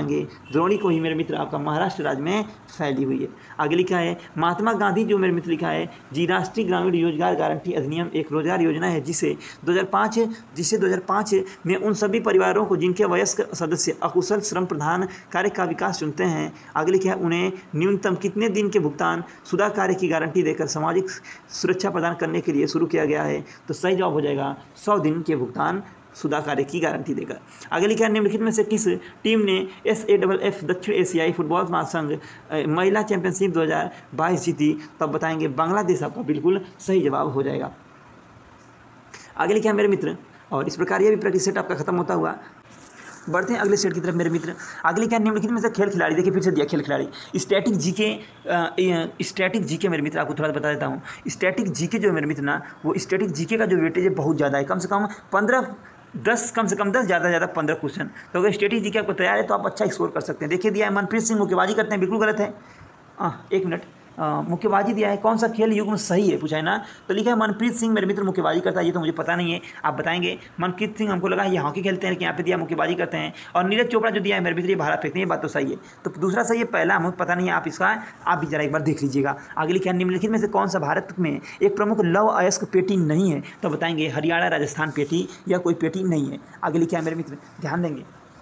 बताएंगे द्रोणी को ही मेरे मित्र आपका महाराष्ट्र राज्य में फैली हुई है। आगे लिखा है महात्मा गांधी जो मेरे मित्र लिखा है जी राष्ट्रीय ग्रामीण रोजगार गारंटी अधिनियम एक रोजगार योजना है जिसे दो हज़ार पाँच जिसे दो हज़ार पाँच में उन सभी परिवारों को जिनके वयस्क सदस्य अकुशल श्रम प्रधान कार्य का विकास चुनते हैं, आगे लिखा है उन्हें न्यूनतम कितने दिन के भुगतान शुदा कार्य की गारंटी देकर सामाजिक सुरक्षा प्रदान करने के लिए शुरू किया गया है। तो सही जवाब हो जाएगा सौ दिन के भुगतान शुदा कार्य की गारंटी देकर। आगे लिखा है निम्नलिखित में से किस टीम ने एस ए डबल एफ दक्षिण एशियाई फुटबॉल महासंघ महिला चैंपियनशिप दो हज़ार बाईस जीती? तब बताएंगे बांग्लादेश आपका बिल्कुल सही जवाब हो जाएगा। आगे लिखा है मेरे मित्र, और इस प्रकार यह भी प्रैक्टिस सेट आपका खत्म होता हुआ। बढ़ते हैं अगले सेट की तरफ मेरे मित्र। अगले क्या निम्नलिखित में से खेल खिलाड़ी, देखिए फिर से दिया खेल खिलाड़ी स्टैटिक जीके स्टैटिक जीके मेरे मित्र आपको थोड़ा बता देता हूँ। स्टैटिक जीके जो मेरे मित्र ना वो स्टैटिक जीके का जो वेटेज है बहुत ज़्यादा है, कम से कम पंद्रह दस कम से कम दस ज़्यादा ज़्यादा पंद्रह क्वेश्चन। तो अगर स्टैटिक जीके आपको तैयार है तो आप अच्छा स्कोर कर सकते हैं। देखिए दिया है मनप्रीत सिंह मुक्केबाजी करते हैं, बिल्कुल गलत है। हाँ एक मिनट, मुक्केबाजी दिया है, कौन सा खेल युग्म सही है पूछा है ना, तो लिखा है मनप्रीत सिंह मेरे मित्र मुक्केबाजी करता है। ये तो मुझे पता नहीं है, आप बताएंगे। मनप्रीत सिंह हमको लगा ये हॉकी खेलते हैं, लेकिन यहाँ पे दिया मुक्केबाजी करते हैं। और नीरज चोपड़ा जो दिया है मेरे मित्र ये भाला फेंकते हैं, ये बात तो सही है। तो दूसरा सही है, पहला हमें पता नहीं है, आप इसका आप भी जरा एक बार देख लीजिएगा। आगे लिखा है निम्नलिखित में से कौन सा भारत में एक प्रमुख लौह अयस्क पेटी नहीं है? तो बताएंगे हरियाणा राजस्थान पेटी या कोई पेटी नहीं है। आगे लिखा है मेरे मित्र, ध्यान देंगे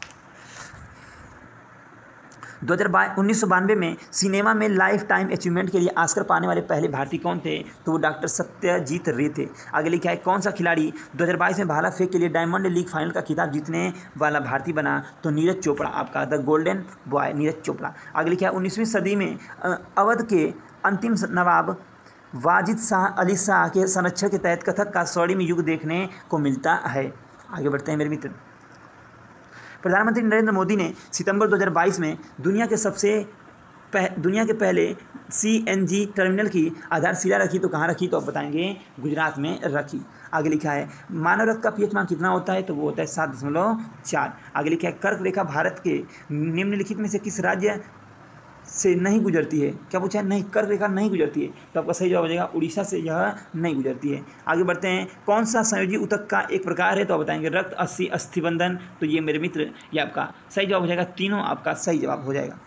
दो हज़ार उन्नीस सौ बानवे में सिनेमा में लाइफ टाइम अचीवमेंट के लिए ऑस्कर पाने वाले पहले भारतीय कौन थे? तो वो डॉक्टर सत्यजीत रे थे। आगे लिखा है कौन सा खिलाड़ी दो हज़ार बाईस में भाला फेंक के लिए डायमंड लीग फाइनल का खिताब जीतने वाला भारतीय बना? तो नीरज चोपड़ा, आपका the golden boy Neeraj Chopra. आगे लिखा है उन्नीसवीं सदी में अवध के अंतिम नवाब वाजिद शाह अली शाह के संरक्षण के तहत कथक का स्वर्णिम युग देखने को मिलता है। आगे बढ़ते हैं मेरे मित्र। प्रधानमंत्री नरेंद्र मोदी ने सितंबर दो हज़ार बाईस में दुनिया के सबसे पह, दुनिया के पहले सी एन जी टर्मिनल की आधारशिला रखी? तो कहाँ रखी? तो आप बताएंगे गुजरात में रखी। आगे लिखा है मानव रक्त का पीएच मान कितना होता है? तो वो होता है सात दशमलव चार। आगे लिखा है कर्क रेखा भारत के निम्नलिखित में से किस राज्य से नहीं गुजरती है? क्या पूछा है? नहीं, कर्क रेखा नहीं गुजरती है। तो आपका सही जवाब हो जाएगा उड़ीसा से यह नहीं गुजरती है। आगे बढ़ते हैं, कौन सा संयोजी ऊतक का एक प्रकार है? तो आप बताएंगे रक्त अस्थि अस्थिबंधन। तो ये मेरे मित्र ये आपका सही जवाब हो जाएगा, तीनों आपका सही जवाब हो जाएगा।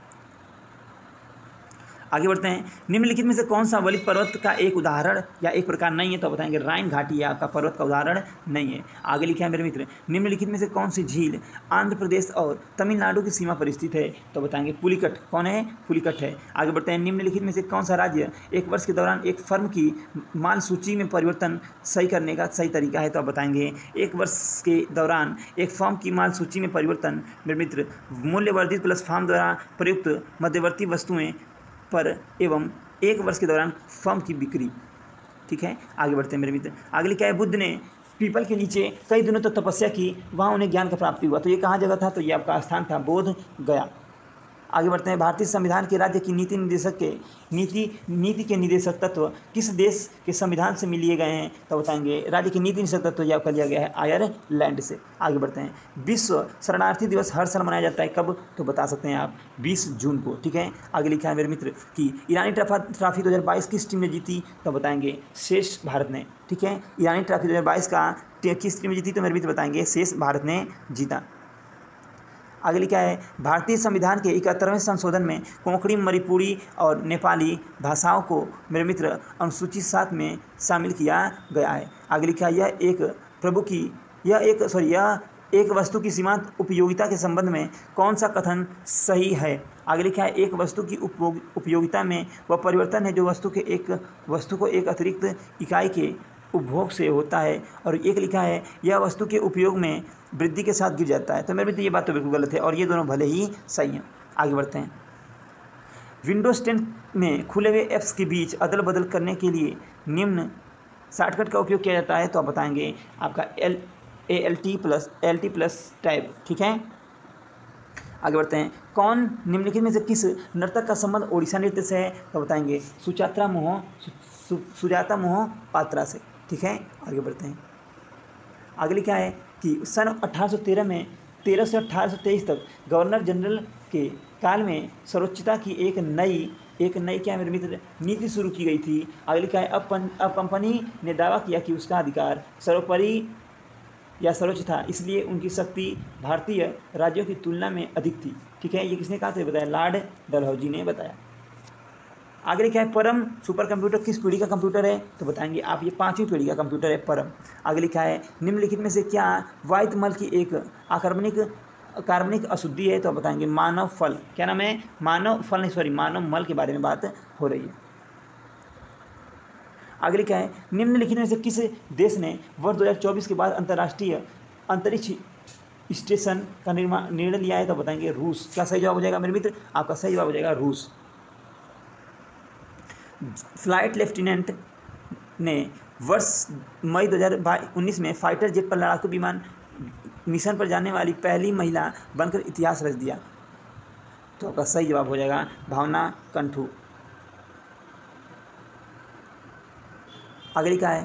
आगे बढ़ते हैं, निम्नलिखित में से कौन सा वलित पर्वत का एक उदाहरण या एक प्रकार नहीं है? तो बताएंगे राइन घाटी है आपका पर्वत का उदाहरण नहीं है। आगे लिखा है मेरे मित्र, निम्नलिखित में से कौन सी झील आंध्र प्रदेश और तमिलनाडु की सीमा पर स्थित है? तो बताएंगे पुलिकट। कौन है? पुलिकट है। आगे बढ़ते हैं, निम्नलिखित में से कौन सा राज्य एक वर्ष के दौरान एक फर्म की माल सूची में परिवर्तन सही करने का सही तरीका है? तो आप बताएंगे एक वर्ष के दौरान एक फर्म की माल सूची में परिवर्तन मेरे मित्र मूल्य वर्धित प्लस फर्म द्वारा प्रयुक्त मध्यवर्ती वस्तुएं पर एवं एक वर्ष के दौरान फर्म की बिक्री। ठीक है, आगे बढ़ते हैं मेरे मित्र। आगे लिखा है बुद्ध ने पीपल के नीचे कई दिनों तक तो तपस्या की, वहाँ उन्हें ज्ञान का प्राप्ति हुआ। तो ये कहाँ जगह था? तो ये आपका स्थान था बोध गया। आगे बढ़ते हैं, भारतीय संविधान के राज्य की नीति निर्देशक के नीति नीति के निदेशक तत्व किस देश के संविधान से लिए गए हैं? तो बताएंगे राज्य की नीति निदेशक तत्व यह आपका लिया गया है आयरलैंड से। आगे बढ़ते हैं, विश्व शरणार्थी दिवस हर साल मनाया जाता है कब? तो बता सकते हैं आप बीस जून को। ठीक है, आगे लिखा है मेरे मित्र कि ईरानी ट्रॉफी दो हज़ार बाईस किस टीम ने जीती? तो बताएंगे शेष भारत ने। ठीक है, ईरानी ट्रॉफी दो हज़ार बाईस का किस टीम ने जीती? तो मेरे मित्र बताएंगे शेष भारत ने जीता। आगे लिखा है भारतीय संविधान के इकहत्तरवें संशोधन में कोंकणी, मणिपुरी और नेपाली भाषाओं को मेरे मित्र अनुसूची सात में शामिल किया गया है। आगे लिखा है यह एक प्रभु की यह एक सॉरी यह एक वस्तु की सीमांत उपयोगिता के संबंध में कौन सा कथन सही है? आगे लिखा है एक वस्तु की उपयोगिता में वह परिवर्तन है जो वस्तु के एक वस्तु को एक अतिरिक्त इकाई के उपभोग से होता है, और एक लिखा है यह वस्तु के उपयोग में वृद्धि के साथ गिर जाता है। तो मेरे मित्र ये बात तो बिल्कुल गलत है, और ये दोनों भले ही सही हैं। आगे बढ़ते हैं, विंडोज टेन में खुले हुए ऐप्स के बीच अदल बदल करने के लिए निम्न शॉर्टकट का उपयोग किया जाता है? तो आप बताएंगे आपका L A L T plus L T plus tab. ठीक है, आगे बढ़ते हैं, कौन निम्नलिखित में से किस नर्तक का संबंध ओडिशा नृत्य से है? तो बताएंगे सुचात्रा मोह सु, सुजाता मोहपात्रा से। ठीक है, आगे बढ़ते हैं, आगे लिखा है कि सन अठारह सौ तेरह में तेरह से अठारह सौ तेईस तक गवर्नर जनरल के काल में सर्वोच्चता की एक नई एक नई क्या मेरे मित्र नीति शुरू की गई थी। आगे लिखा है अब अब कंपनी ने दावा किया कि उसका अधिकार सर्वोपरि या सर्वोच्च था, इसलिए उनकी शक्ति भारतीय राज्यों की तुलना में अधिक थी। ठीक है, ये किसने कहा था बताया, लॉर्ड डलहौजी ने बताया। आगे क्या है, परम सुपर कंप्यूटर किस पीढ़ी का कंप्यूटर है तो बताएंगे आप, ये पांचवी पीढ़ी का कंप्यूटर है परम। आगे लिखा है निम्नलिखित में से क्या वायु मल की एक आक्रमणिक कार्बनिक अशुद्धि है तो बताएंगे मानव फल। क्या नाम है, मानव फल नहीं सॉरी मानव मल के बारे में बात हो रही है। आगे लिखा है निम्नलिखित में से किस देश ने वर्ष दो हज़ार चौबीस के बाद अंतर्राष्ट्रीय अंतरिक्ष स्टेशन का निर्माण निर्णय लिया है तो बताएंगे रूस। क्या सही जवाब हो जाएगा मेरे मित्र, आपका सही जवाब हो जाएगा रूस। फ्लाइट लेफ्टिनेंट ने वर्ष मई दो हज़ार उन्नीस में फाइटर जेट पर लड़ाकू विमान मिशन पर जाने वाली पहली महिला बनकर इतिहास रच दिया तो आपका सही जवाब हो जाएगा भावना कंठू। आगे लिखा है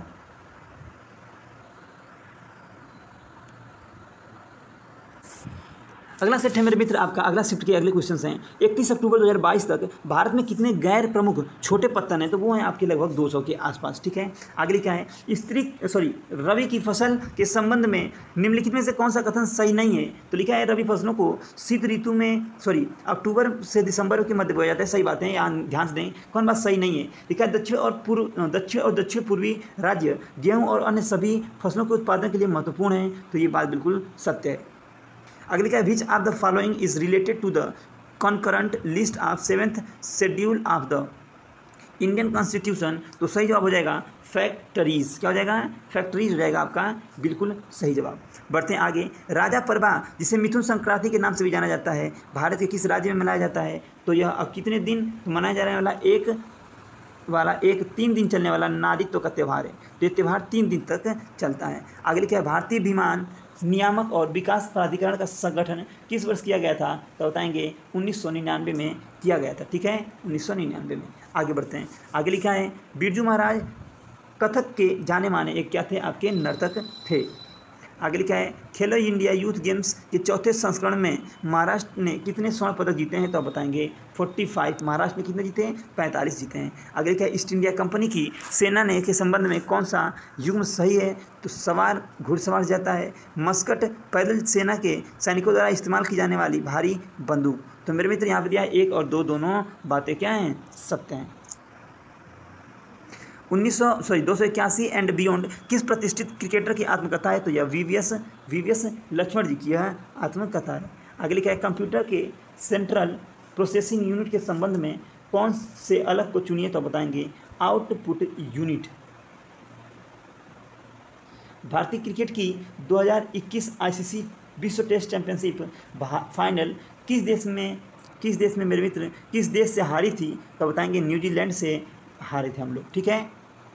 अगला सेट है मेरे मित्र आपका, अगला शिफ्ट के अगले क्वेश्चंस हैं। इकतीस अक्टूबर दो हज़ार बाईस तक भारत में कितने गैर प्रमुख छोटे पत्तन हैं तो वो हैं आपके लगभग दो सौ के आसपास। ठीक है, आगे लिखा है स्त्री सॉरी रबी की फसल के संबंध में निम्नलिखित में से कौन सा कथन सही नहीं है तो लिखा है रबी फसलों को शीत ऋतु में सॉरी अक्टूबर से दिसंबर के मध्य बोया जाता है। सही बात है, यहाँ ध्यान से दें कौन बात सही नहीं है। लिखा है दक्षिण और पूर्व दक्षिण और दक्षिण पूर्वी राज्य गेहूँ और अन्य सभी फसलों के उत्पादन के लिए महत्वपूर्ण है तो ये बात बिल्कुल सत्य है। अगली क्या है which of the following is related to the concurrent list of seventh schedule of the Indian constitution तो सही जवाब हो जाएगा फैक्ट्रीज। क्या हो जाएगा, फैक्ट्रीज हो जाएगा आपका बिल्कुल सही जवाब। बढ़ते हैं आगे, राजा परबा जिसे मिथुन संक्रांति के नाम से भी जाना जाता है भारत के किस राज्य में मनाया जाता है तो यह अब कितने दिन मनाया जाने वाला एक वाला एक तीन दिन चलने वाला नादित्व का त्यौहार है तो ये त्यौहार तीन दिन तक चलता है। आगे लिखा है भारतीय विमान नियामक और विकास प्राधिकरण का संगठन किस वर्ष किया गया था तो बताएंगे उन्नीस सौ निन्यानवे में किया गया था। ठीक है, उन्नीस सौ निन्यानवे में। आगे बढ़ते हैं, आगे लिखा है बिरजू महाराज कथक के जाने माने एक क्या थे आपके नर्तक थे। आगे लिखा है खेलो इंडिया यूथ गेम्स के चौथे संस्करण में महाराष्ट्र ने कितने स्वर्ण पदक जीते हैं तो आप बताएंगे पैंतालीस। महाराष्ट्र ने कितने जीते हैं, पैंतालीस जीते हैं। आगे लिखा है ईस्ट इंडिया कंपनी की सेना ने के संबंध में कौन सा युग्म सही है तो सवार घुड़सवार जाता है मस्कट पैदल सेना के सैनिकों द्वारा इस्तेमाल की जाने वाली भारी बंदूक। तो मेरे मित्र यहाँ पर दिया एक और दो दोनों बातें क्या हैं, सत्य हैं। उन्नीस सौ सॉरी दो सौ इक्यासी एंड बियॉन्ड किस प्रतिष्ठित क्रिकेटर की आत्मकथा है तो यह वीवीएस वीवीएस लक्ष्मण जी की यह आत्मकथा है। आगे लिखा है कंप्यूटर के सेंट्रल प्रोसेसिंग यूनिट के संबंध में कौन से अलग को चुनिए तो बताएंगे आउटपुट यूनिट। भारतीय क्रिकेट की दो हज़ार इक्कीस आईसीसी विश्व टेस्ट चैंपियनशिप फाइनल किस देश में किस देश में मेरे मित्र किस देश से हारी थी तो बताएंगे न्यूजीलैंड से हारे थे हम लोग। ठीक है,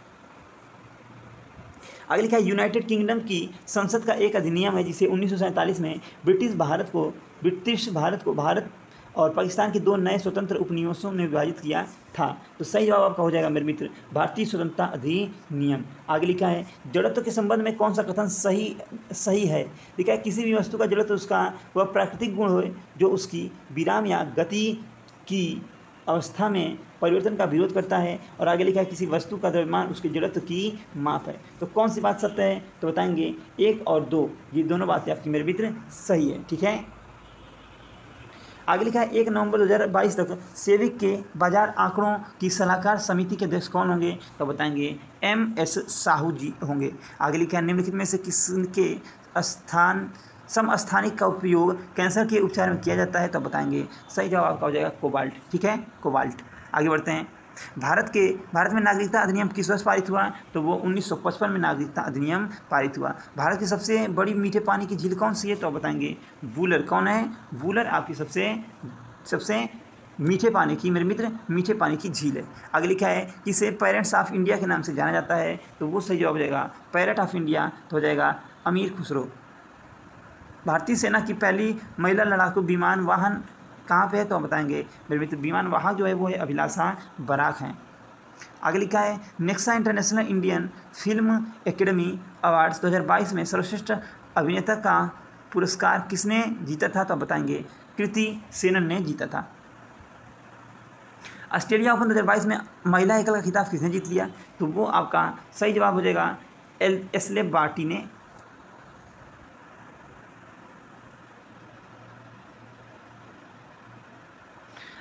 आगे लिखा है यूनाइटेड किंगडम की संसद का एक अधिनियम है जिसे उन्नीस सौ सैंतालीस में ब्रिटिश भारत को ब्रिटिश भारत को भारत और पाकिस्तान के दो नए स्वतंत्र उपनिवेशों में विभाजित किया था तो सही जवाब आपका हो जाएगा मेरे मित्र भारतीय स्वतंत्रता अधिनियम। आगे लिखा है जड़त्व के संबंध में कौन सा कथन सही सही है। लिखा है किसी भी वस्तु का जड़त्व उसका वह प्राकृतिक गुण हो जो उसकी विराम या गति की अवस्था में परिवर्तन का विरोध करता है। और आगे लिखा है किसी वस्तु का द्रव्यमान उसके जड़त्व की माप है तो कौन सी बात सत्य है तो बताएंगे एक और दो, ये दोनों बातें आपकी मेरे मित्र सही है। ठीक है, आगे लिखा है एक नवंबर दो हज़ार बाईस तक सेविक के बाजार आंकड़ों की सलाहकार समिति के अध्यक्ष कौन होंगे तो बताएंगे एम एस साहू जी होंगे। आगे लिखा है निम्नलिखित में से किसके स्थान समस्थानिक का उपयोग कैंसर के उपचार में किया जाता है तो बताएंगे सही जवाब आपका हो जाएगा कोबाल्ट। ठीक है, कोबाल्ट। आगे बढ़ते हैं, भारत के भारत में नागरिकता अधिनियम किस वर्ष पारित हुआ तो वो उन्नीस सौ पचपन में नागरिकता अधिनियम पारित हुआ। भारत की सबसे बड़ी मीठे पानी की झील कौन सी है तो बताएंगे वूलर। कौन है, वूलर आपकी सबसे सबसे मीठे पानी की मेरे मित्र मीठे पानी की झील है। आगे लिखा है कि इसे पेरेंट्स ऑफ इंडिया के नाम से जाना जाता है तो वो सही जवाब हो जाएगा पैरट ऑफ इंडिया तो हो जाएगा अमीर खुसरो। भारतीय सेना की पहली महिला लड़ाकू विमान वाहन कहाँ पे है तो बताएंगे मेरे मित्र विमान वाहक जो है वो है अभिलाषा बराक हैं। आगे लिखा है Nexa international Indian film academy awards दो हज़ार बाईस में सर्वश्रेष्ठ अभिनेता का पुरस्कार किसने जीता था तो बताएंगे कृति सेनन ने जीता था। ऑस्ट्रेलिया ओपन दो हज़ार बाईस में महिला एकल का खिताब किसने जीत लिया तो वो आपका सही जवाब हो जाएगा एल एस्ले बार्टी ने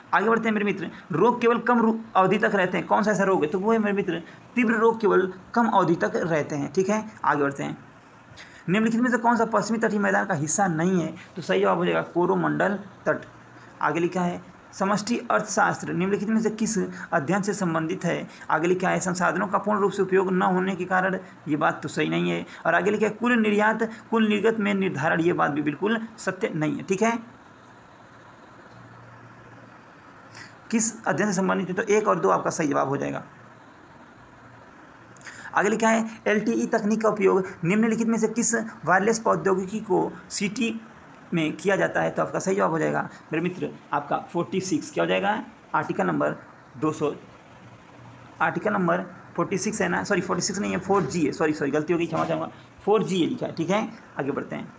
आगे बढ़ते हैं मेरे मित्र। रोग केवल कम रू- अवधि तक रहते हैं, कौन सा ऐसा रोग है? तो वो है मेरे मित्र तीव्र रोग केवल कम अवधि तक रहते हैं। ठीक है, आगे बढ़ते हैं। निम्नलिखित में से कौन सा पश्चिमी तटीय मैदान का हिस्सा नहीं है? तो सही जवाब हो जाएगा कोरोमंडल तट। आगे लिखा है समष्टि अर्थशास्त्र निम्नलिखित में से किस अध्ययन से संबंधित है? आगे लिखा है संसाधनों का पूर्ण रूप से उपयोग न होने के कारण, ये बात तो सही नहीं है। और आगे लिखा है कुल निर्यात कुल निर्गत में निर्धारण, ये बात भी बिल्कुल सत्य नहीं है। ठीक है, किस अध्ययन से संबंधित है? तो एक और दो आपका सही जवाब हो जाएगा। आगे लिखा है एलटीई तकनीक का उपयोग निम्नलिखित में से किस वायरलेस प्रौद्योगिकी को सीटी में किया जाता है? तो आपका सही जवाब हो जाएगा मेरे मित्र आपका छियालीस। क्या हो जाएगा? आर्टिकल नंबर दो सौ, आर्टिकल नंबर छियालीस है ना, सॉरी छियालीस नहीं है, फोर जी है, सॉरी सॉरी गलती हो गई, क्षमा चाहूँगा, फोर जी है लिखा है। ठीक है, आगे बढ़ते हैं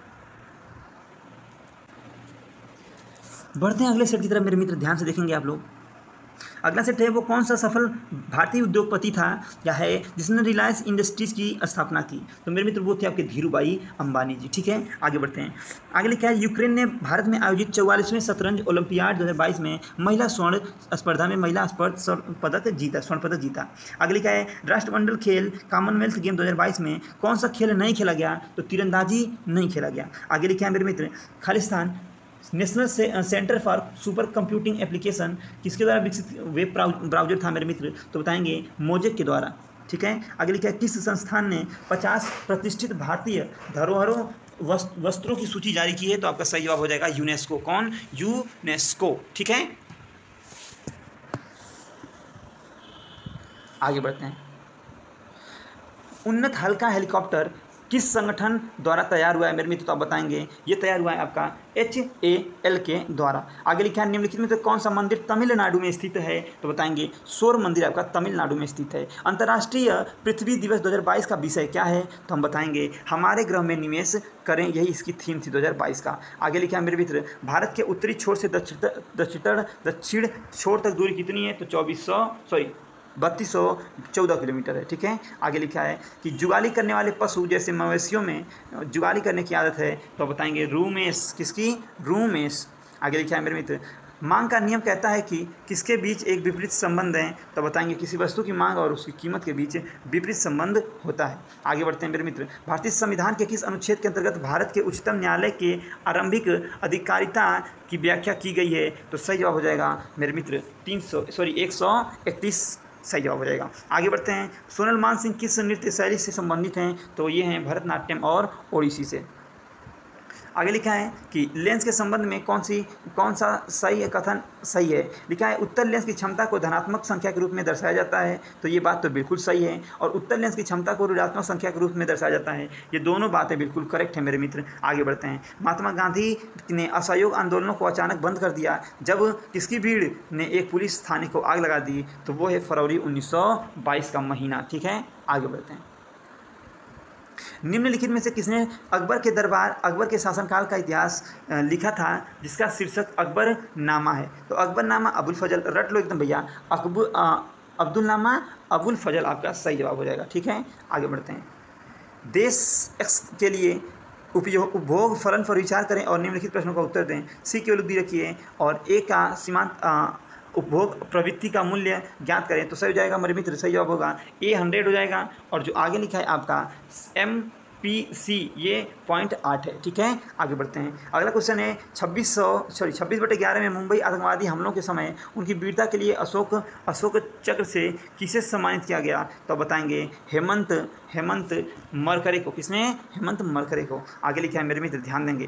बढ़ते हैं अगले सेट की तरफ मेरे मित्र, ध्यान से देखेंगे आप लोग। अगला सेट है वो कौन सा सफल भारतीय उद्योगपति था या है जिसने रिलायंस इंडस्ट्रीज की स्थापना की? तो मेरे मित्र वो थे आपके धीरूभाई अंबानी जी। ठीक है, आगे बढ़ते हैं। आगे लिखा है यूक्रेन ने भारत में आयोजित चौवालीसवें शतरंज ओलंपियाड दो हज़ार बाईस में महिला स्वर्ण स्पर्धा में महिला स्वर्ण पदक जीता स्वर्ण पदक जीता। आगे लिखा है राष्ट्रमंडल खेल कॉमनवेल्थ गेम दो हज़ार बाईस में कौन सा खेल नहीं खेला गया? तो तीरंदाजी नहीं खेला गया। आगे लिखा है मेरे मित्र खालिस्तान नेशनल से, centre for super computing application किसके द्वारा विकसित वेब ब्राउजर था मेरे मित्र? तो बताएंगे मोजेक के द्वारा। ठीक है, आगे लिखा है किस संस्थान ने पचास प्रतिष्ठित भारतीय धरोहरों वस्त्रों की सूची जारी की है? तो आपका सही जवाब हो जाएगा यूनेस्को। कौन? यूनेस्को। ठीक है, आगे बढ़ते हैं। उन्नत हल्का हेलीकॉप्टर किस संगठन द्वारा तैयार हुआ है मेरे मित्र? तो आप बताएंगे ये तैयार हुआ है आपका एच ए एल के द्वारा। आगे लिखा है निम्नलिखित में से कौन सा मंदिर तमिलनाडु में स्थित है? तो बताएंगे सौर मंदिर आपका तमिलनाडु में स्थित है। अंतर्राष्ट्रीय पृथ्वी दिवस दो हज़ार बाईस का विषय क्या है? तो हम बताएंगे हमारे ग्रह में निवेश करें, यही इसकी थीम थी दो हज़ार बाईस का। आगे लिखा है मेरे मित्र भारत के उत्तरी छोर से दक्षिण दक्षिण दक्षिण छोर तक दूरी कितनी है? तो चौबीस सौ सॉरी बत्तीस सौ चौदह किलोमीटर है। ठीक है, आगे लिखा है कि जुगाली करने वाले पशु जैसे मवेशियों में जुगाली करने की आदत है? तो बताएंगे रूमेश। किसकी? रूमेश। आगे लिखा है मेरे मित्र मांग का नियम कहता है कि किसके बीच एक विपरीत संबंध है? तो बताएंगे किसी वस्तु की मांग और उसकी कीमत के बीच विपरीत संबंध होता है। आगे बढ़ते हैं मेरे मित्र भारतीय संविधान के किस अनुच्छेद के अंतर्गत भारत के उच्चतम न्यायालय के आरंभिक अधिकारिता की व्याख्या की गई है? तो सही जवाब हो जाएगा मेरे मित्र तीन सौ सॉरी एक सौ इकतीस सही जवाब हो जाएगा। आगे बढ़ते हैं सोनल मान सिंह किस नृत्य शैली से संबंधित हैं? तो ये हैं भरतनाट्यम और ओडिसी से। आगे लिखा है कि लेंस के संबंध में कौन सी कौन सा सही कथन सही है? लिखा है उत्तर लेंस की क्षमता को धनात्मक संख्या के रूप में दर्शाया जाता है। तो ये बात तो बिल्कुल सही है। और उत्तर लेंस की क्षमता को ऋणात्मक संख्या के रूप में दर्शाया जाता है। ये दोनों बातें बिल्कुल करेक्ट है मेरे मित्र। आगे बढ़ते हैं महात्मा गांधी ने असहयोग आंदोलनों को अचानक बंद कर दिया जब किसकी भीड़ ने एक पुलिस थाने को आग लगा दी? तो वो है फरवरी उन्नीस सौ बाईस का महीना। ठीक है, आगे बढ़ते हैं। निम्नलिखित में से किसने अकबर के दरबार अकबर के शासनकाल का इतिहास लिखा था जिसका शीर्षक अकबर नामा है? तो अकबर नामा अबुल फजल, रट लो एकदम भैया, अकबर अब्दुल नामा अबुल फजल आपका सही जवाब हो जाएगा। ठीक है, आगे बढ़ते हैं। देश एक्स के लिए उपयोग उपभोग फलन पर विचार करें और निम्नलिखित प्रश्नों का उत्तर दें। सी केवल उद्दी रखिए और ए का सीमांत उपभोग प्रवृत्ति का मूल्य ज्ञात करें। तो सही हो जाएगा मेरे मित्र, सही जवाब होगा ए हंड्रेड हो जाएगा। और जो आगे लिखा है आपका एम पी सी ये पॉइंट आठ है। ठीक है, आगे बढ़ते हैं। अगला क्वेश्चन है छब्बीस सौ सॉरी छब्बीस बटे ग्यारह में मुंबई आतंकवादी हमलों के समय उनकी वीरता के लिए अशोक अशोक चक्र से किसे सम्मानित किया गया? तो बताएंगे हेमंत हेमंत मरकरे को। किसने? हेमंत मरकरे को। आगे लिखा है मेरे मित्र, ध्यान देंगे।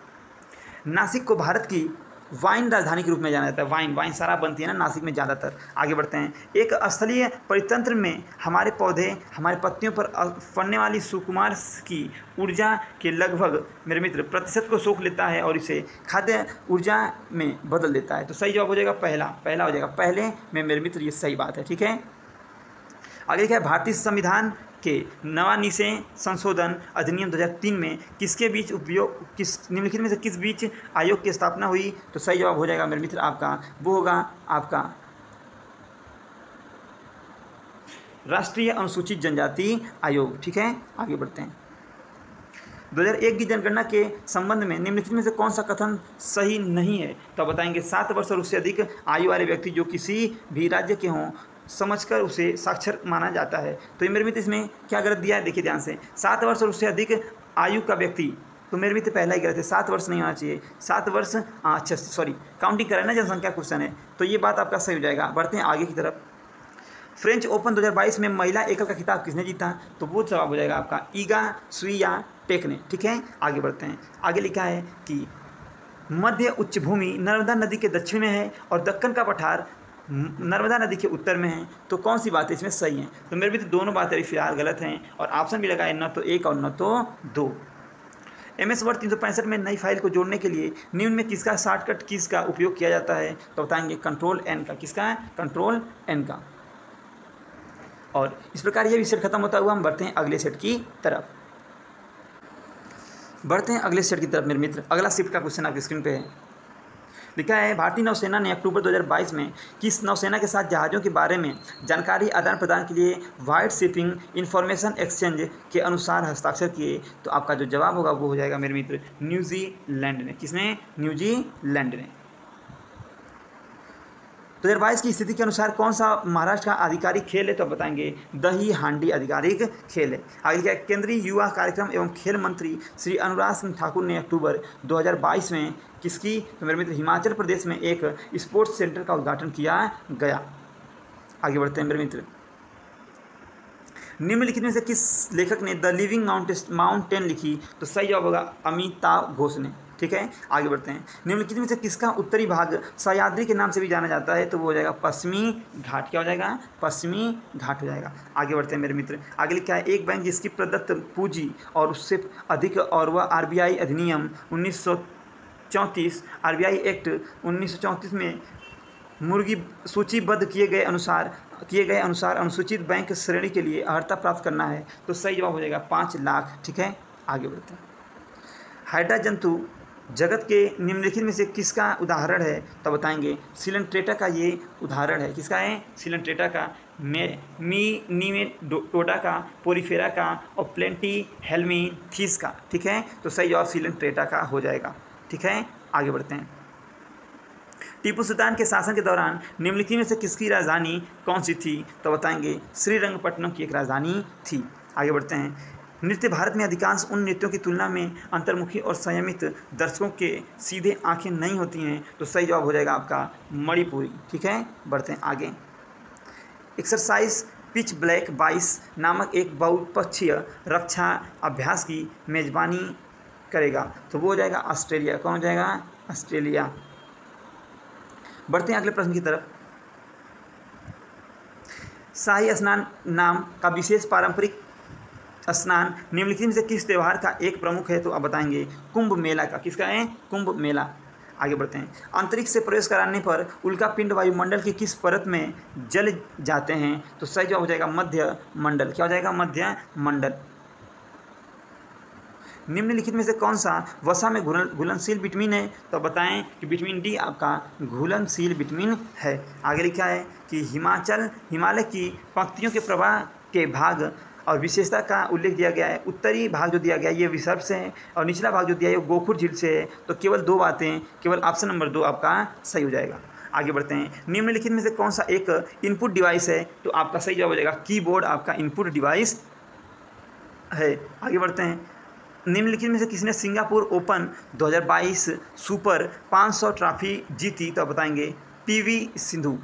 नासिक को भारत की वाइन राजधानी के रूप में जाना जाता है। वाइन वाइन शराब बनती है ना नासिक में ज़्यादातर। आगे बढ़ते हैं। एक स्थलीय परितंत्र में हमारे पौधे हमारे पत्तियों पर पड़ने वाली सुकुमार की ऊर्जा के लगभग मेरे मित्र प्रतिशत को सोख लेता है और इसे खाद्य ऊर्जा में बदल देता है। तो सही जवाब हो जाएगा पहला पहला हो जाएगा पहले में मेरे मित्र, ये सही बात है। ठीक है, आगे लिखा है भारतीय संविधान के नवानिसे संशोधन अधिनियम दो हज़ार तीन में किसके बीच उपयोग किस निम्नलिखित में से किस बीच आयोग की स्थापना हुई? तो सही जवाब हो जाएगा मेरे मित्र आपका वो होगा आपका राष्ट्रीय अनुसूचित जनजाति आयोग। ठीक है, आगे बढ़ते हैं। दो हज़ार एक की जनगणना के संबंध में निम्नलिखित में से कौन सा कथन सही नहीं है? तो बताएंगे सात वर्ष और उससे अधिक आयु वाले व्यक्ति जो किसी भी राज्य के हों समझकर उसे साक्षर माना जाता है। तो ये मेरे मित्र इसमें क्या गलत दिया है, देखिए ध्यान से, सात वर्ष और उससे अधिक आयु का व्यक्ति, तो मेरे मित्र पहला ही गलत है, सात वर्ष नहीं होना चाहिए, सात वर्ष, अच्छा सॉरी काउंटिंग करें ना, जनसंख्या क्वेश्चन है, तो ये बात आपका सही हो जाएगा। बढ़ते हैं आगे की तरफ। फ्रेंच ओपन दो हज़ार बाईस में महिला एकल का खिताब किसने जीता? तो वो जवाब हो जाएगा आपका ईगा स्वियाटेक ने। ठीक है, आगे बढ़ते हैं। आगे लिखा है कि मध्य उच्च भूमि नर्मदा नदी के दक्षिण में है और दक्कन का पठार नर्मदा नदी के उत्तर में है। तो कौन सी बातें इसमें सही हैं? तो मेरे भी तो दोनों बातें अभी फिलहाल गलत हैं और ऑप्शन भी लगा है न तो एक और न तो दो। एम एस वर्ड तीन सौ पैंसठ में नई फाइल को जोड़ने के लिए निम्न में किसका शॉर्टकट कीज का उपयोग किया जाता है? तो बताएंगे कंट्रोल एन का। किसका है? कंट्रोल एन का। और इस प्रकार ये भी सेट खत्म होता हुआ हम बढ़ते हैं अगले सेट की तरफ। बढ़ते हैं अगले सेट की तरफ मेरे मित्र। अगला शिफ्ट का क्वेश्चन आपकी स्क्रीन पे है, लिखा है भारतीय नौसेना ने अक्टूबर दो हज़ार बाईस में किस नौसेना के साथ जहाज़ों के बारे में जानकारी आदान प्रदान के लिए वाइड शिपिंग इंफॉर्मेशन एक्सचेंज के अनुसार हस्ताक्षर किए? तो आपका जो जवाब होगा वो हो जाएगा मेरे मित्र न्यूजीलैंड ने। किसने? न्यूजीलैंड ने। दो हज़ार बाईस की स्थिति के अनुसार कौन सा महाराष्ट्र का आधिकारिक खेल है? तो बताएंगे दही हांडी आधिकारिक खेल है। आगे क्या? केंद्रीय युवा कार्यक्रम एवं खेल मंत्री श्री अनुराग सिंह ठाकुर ने अक्टूबर दो हज़ार बाईस में किसकी? तो मेरे मित्र हिमाचल प्रदेश में एक स्पोर्ट्स सेंटर का उद्घाटन किया गया। आगे बढ़ते हैं मेरे मित्र। निम्नलिखित में से किस लेखक ने द लिविंग माउंटेन लिखी? तो सही जवाब होगा अमिताभ घोष ने। ठीक है, आगे बढ़ते हैं। निम्नलिखित में से किसका उत्तरी भाग सह्याद्री के नाम से भी जाना जाता है? तो वो हो जाएगा पश्चिमी घाट। क्या हो जाएगा? पश्चिमी घाट हो जाएगा। आगे बढ़ते हैं मेरे मित्र। आगे लिखा है एक बैंक जिसकी प्रदत्त पूंजी और उससे अधिक और वह आरबीआई अधिनियम उन्नीस सौ चौंतीस आरबीआई एक्ट उन्नीस सौ चौंतीस में मुर्गी सूचीबद्ध किए गए अनुसार किए गए अनुसार अनुसूचित बैंक श्रेणी के लिए अर्हता प्राप्त करना है। तो सही जवाब हो जाएगा पाँच लाख। ठीक है, आगे बढ़ते हैं। हाइड्रा जंतु जगत के निम्नलिखित में से किसका उदाहरण है? तो बताएंगे सिलेंट्रेटा का ये उदाहरण है। किसका है? सिलेंट्रेटा का, मे मी नीमेटोडा का, पोरीफेरा का और प्लेंटी हेल्मिंथीस का। ठीक है, तो सही जवाब सिलेंट्रेटा का हो जाएगा। ठीक है, आगे बढ़ते हैं। टीपू सुल्तान के शासन के दौरान निम्नलिखित में से किसकी राजधानी कौन सी थी? तो बताएंगे श्रीरंगपट्टनम की एक राजधानी थी। आगे बढ़ते हैं। नृत्य भारत में अधिकांश उन नृत्यों की तुलना में अंतर्मुखी और संयमित दर्शकों के सीधे आंखें नहीं होती हैं। तो सही जवाब हो जाएगा आपका मणिपुरी। ठीक है, बढ़ते हैं आगे। एक्सरसाइज पिच ब्लैक बाईस नामक एक बहुपक्षीय रक्षा अभ्यास की मेजबानी करेगा। तो वो हो जाएगा ऑस्ट्रेलिया। कौन हो जाएगा? ऑस्ट्रेलिया। बढ़ते हैं अगले प्रश्न की तरफ। शाही स्नान नाम का विशेष पारंपरिक स्नान निम्नलिखित में से किस त्यौहार का एक प्रमुख है? तो आप बताएंगे कुंभ मेला का। किसका है? कुंभ मेला। आगे बढ़ते हैं। अंतरिक्ष से प्रवेश कराने पर उल्का पिंड वायुमंडल की किस परत में जल जाते हैं? तो सही जवाब हो जाएगा मध्य मंडल। क्या हो जाएगा? मध्य मंडल। निम्नलिखित में से कौन सा वसा में घुलनशील विटामिन है? तो बताएं कि विटामिन डी आपका घुलनशील विटामिन है। आगे लिखा है कि हिमाचल हिमालय की पंक्तियों के प्रवाह के भाग और विशेषता का उल्लेख दिया गया है। उत्तरी भाग जो दिया गया है ये विदर्भ से है और निचला भाग जो दिया है वो गोखुर झील से है। तो केवल दो बातें, केवल ऑप्शन नंबर दो आपका सही हो जाएगा। आगे बढ़ते हैं। निम्नलिखित में से कौन सा एक इनपुट डिवाइस है? तो आपका सही जवाब हो जाएगा कीबोर्ड आपका इनपुट डिवाइस है। आगे बढ़ते हैं। निम्नलिखित में से किसने सिंगापुर ओपन दो हज़ार बाईस सुपर पाँच सौ ट्रॉफी जीती? तो बताएंगे पीवी सिंधु।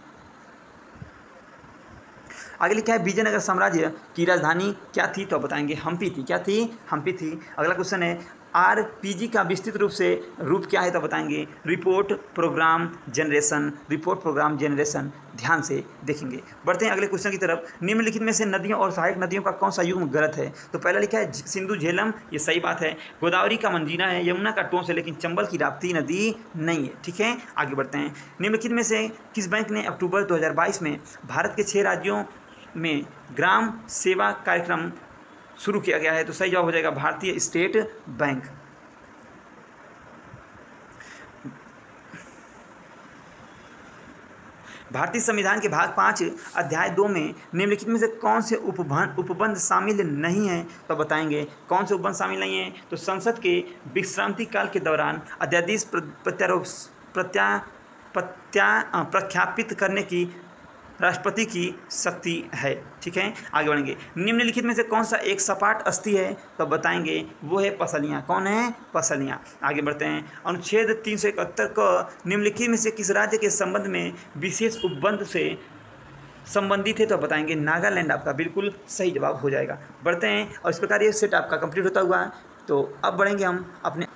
आगे लिखा है विजयनगर साम्राज्य की राजधानी क्या थी? तो बताएंगे हम्पी थी। क्या थी? हम्पी थी। अगला क्वेश्चन है आरपीजी का विस्तृत रूप से रूप क्या है? तो बताएंगे report program generation. Report program generation. ध्यान से देखेंगे। बढ़ते हैं अगले क्वेश्चन की तरफ। निम्नलिखित में से नदियों और सहायक नदियों का कौन सा युग्म गलत है? तो पहला लिखा है सिंधु झेलम, ये सही बात है। गोदावरी का मंजीरा है, यमुना का टोंस है, लेकिन चंबल की राप्ती नदी नहीं है। ठीक है, आगे बढ़ते हैं। निम्नलिखित में से किस बैंक ने अक्टूबर दो हज़ार बाईस में भारत के छः राज्यों में ग्राम सेवा कार्यक्रम शुरू किया गया है? तो सही जवाब हो जाएगा भारतीय स्टेट बैंक। भारतीय संविधान के भाग पाँच अध्याय दो में निम्नलिखित में से कौन से उपबंध उपबंध शामिल नहीं हैं, तो बताएंगे कौन से उपबंध शामिल नहीं हैं। तो संसद के विश्रांति काल के दौरान अध्यादेश प्रत्यारोप प्रत्या प्रत्या प्रख्यापित करने की राष्ट्रपति की शक्ति है। ठीक है, आगे बढ़ेंगे। निम्नलिखित में से कौन सा एक सपाट अस्थि है, तो बताएंगे वो है पसलियाँ। कौन है? पसलियाँ। आगे बढ़ते हैं। अनुच्छेद तीन सौ इकहत्तर को निम्नलिखित में से किस राज्य के संबंध में विशेष उपबंध से संबंधित है, तो बताएंगे नागालैंड आपका बिल्कुल सही जवाब हो जाएगा। बढ़ते हैं और इस प्रकार ये सेट आपका कंप्लीट होता हुआ है। तो अब बढ़ेंगे हम अपने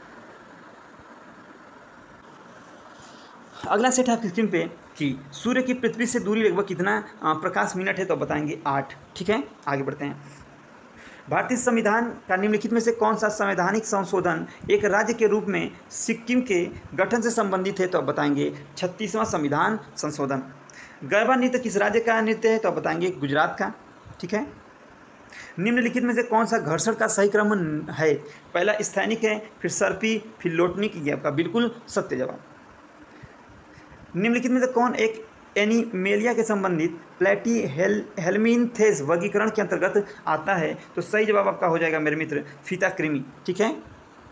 अगला सेट है आपकी स्क्रीन पे कि सूर्य की पृथ्वी से दूरी लगभग कितना प्रकाश मिनट है, तो बताएंगे आठ। ठीक है, आगे बढ़ते हैं। भारतीय संविधान का निम्नलिखित में से कौन सा संवैधानिक संशोधन एक राज्य के रूप में सिक्किम के गठन से संबंधित है, तो बताएंगे छत्तीसवां संविधान संशोधन। गरबा नृत्य किस राज्य का नृत्य है, तो बताएंगे गुजरात का। ठीक है, निम्नलिखित में से कौन सा घर्षण का सही क्रम है, पहला स्थैनिक है, फिर सर्पी, फिर लोटनिक। ये आपका बिल्कुल सत्य जवाब। निम्नलिखित में से कौन एक एनिमेलिया के संबंधित प्लेटी हेल हेलमिन्थेस वर्गीकरण के अंतर्गत आता है, तो सही जवाब आपका हो जाएगा मेरे मित्र फीता कृमि। ठीक है,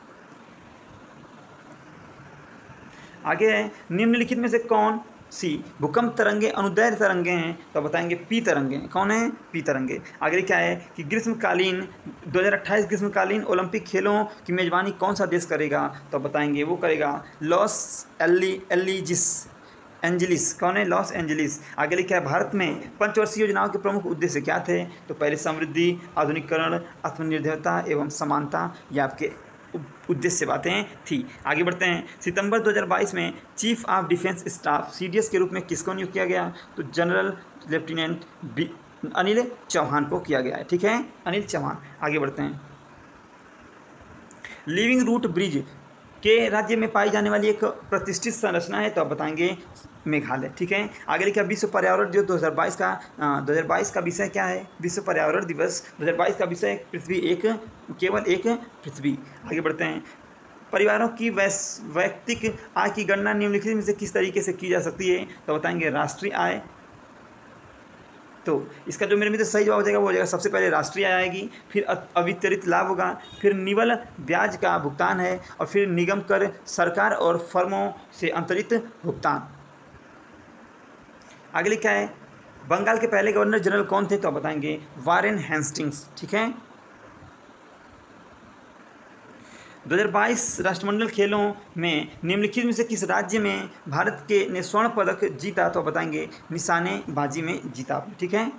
आगे है। निम्नलिखित में से कौन सी भूकंप तरंगे अनुदैर्घ्य तरंगे हैं, तो बताएंगे पी तरंगे। कौन है? पी तरंगे। आगे क्या है कि ग्रीष्मकालीन दो हज़ार अट्ठाईस ग्रीष्मकालीन ओलंपिक खेलों की मेजबानी कौन सा देश करेगा, तो बताएंगे वो करेगा लॉस एली एलिजिस एंजलिस। कौन है? Los Angeles. आगे लिखा है भारत में पंचवर्षीय योजनाओं के प्रमुख उद्देश्य क्या थे, तो पहले समृद्धि, आधुनिकीकरण, आत्मनिर्भरता एवं समानता, ये आपके उद्देश्य बातें थी। आगे बढ़ते हैं। सितंबर दो हज़ार बाईस में chief of defence staff C D S के रूप में किसको नियुक्त किया गया, तो general lieutenant B Anil Chauhan को किया गया है। ठीक है, अनिल चौहान। आगे बढ़ते हैं। लिविंग रूट ब्रिज के राज्य में पाई जाने वाली एक प्रतिष्ठित संरचना है, तो आप बताएंगे मेघालय। ठीक है, आगे लिखा विश्व पर्यावरण दिवस दो हज़ार बाईस का दो हज़ार बाईस का विषय क्या है, विश्व पर्यावरण दिवस दो हज़ार बाईस का विषय पृथ्वी एक केवल एक पृथ्वी। आगे बढ़ते हैं। परिवारों की वैयक्तिक आय की गणना निम्नलिखित में से किस तरीके से की जा सकती है, तो बताएंगे राष्ट्रीय आय। तो इसका जो मेरे मित्र सही जवाब हो जाएगा वो हो जाएगा सबसे पहले राष्ट्रीय आय आएगी, फिर अवितरित लाभ होगा, फिर निवल ब्याज का भुगतान है, और फिर निगम कर, सरकार और फर्मों से अंतरित भुगतान। आगे लिखा है बंगाल के पहले गवर्नर जनरल कौन थे, तो बताएंगे वारेन हेस्टिंग्स। ठीक है, दो हज़ार बाईस राष्ट्रमंडल खेलों में निम्नलिखित में से किस राज्य में भारत के ने स्वर्ण पदक जीता, तो बताएंगे निशानेबाजी में जीता। ठीक है,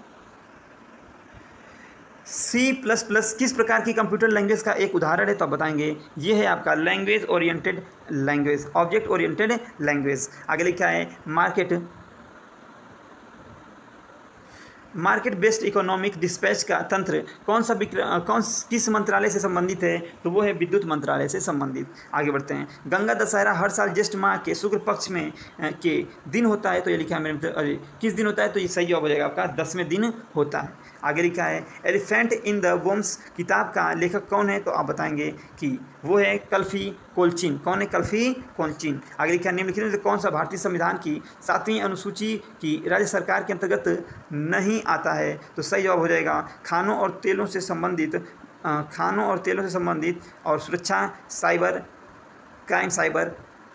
सी प्लस प्लस किस प्रकार की कंप्यूटर लैंग्वेज का एक उदाहरण है, तो आप बताएंगे ये है आपका language oriented language, object oriented language. आगे लिखा है market market based economic dispatch का तंत्र कौन सा कौन किस मंत्रालय से संबंधित है, तो वो है विद्युत मंत्रालय से संबंधित। आगे बढ़ते हैं। गंगा दशहरा हर साल ज्येष्ठ माह के शुक्ल पक्ष में के दिन होता है, तो ये लिखा है मेरे अरे किस दिन होता है, तो ये सही जवाब हो जाएगा आपका दसवें दिन होता है। आगे लिखा है एलिफेंट इन द वम्स किताब का लेखक कौन है, तो आप बताएंगे कि वो है कल्फी कोलचिन। कौन है? कल्फी कोलचिन। आगे लिखा है निम्नलिखित में से कौन सा भारतीय संविधान की सातवीं अनुसूची की राज्य सरकार के अंतर्गत नहीं आता है, तो सही जवाब हो जाएगा खानों और तेलों से संबंधित खानों और तेलों से संबंधित और सुरक्षा, साइबर क्राइम, साइबर।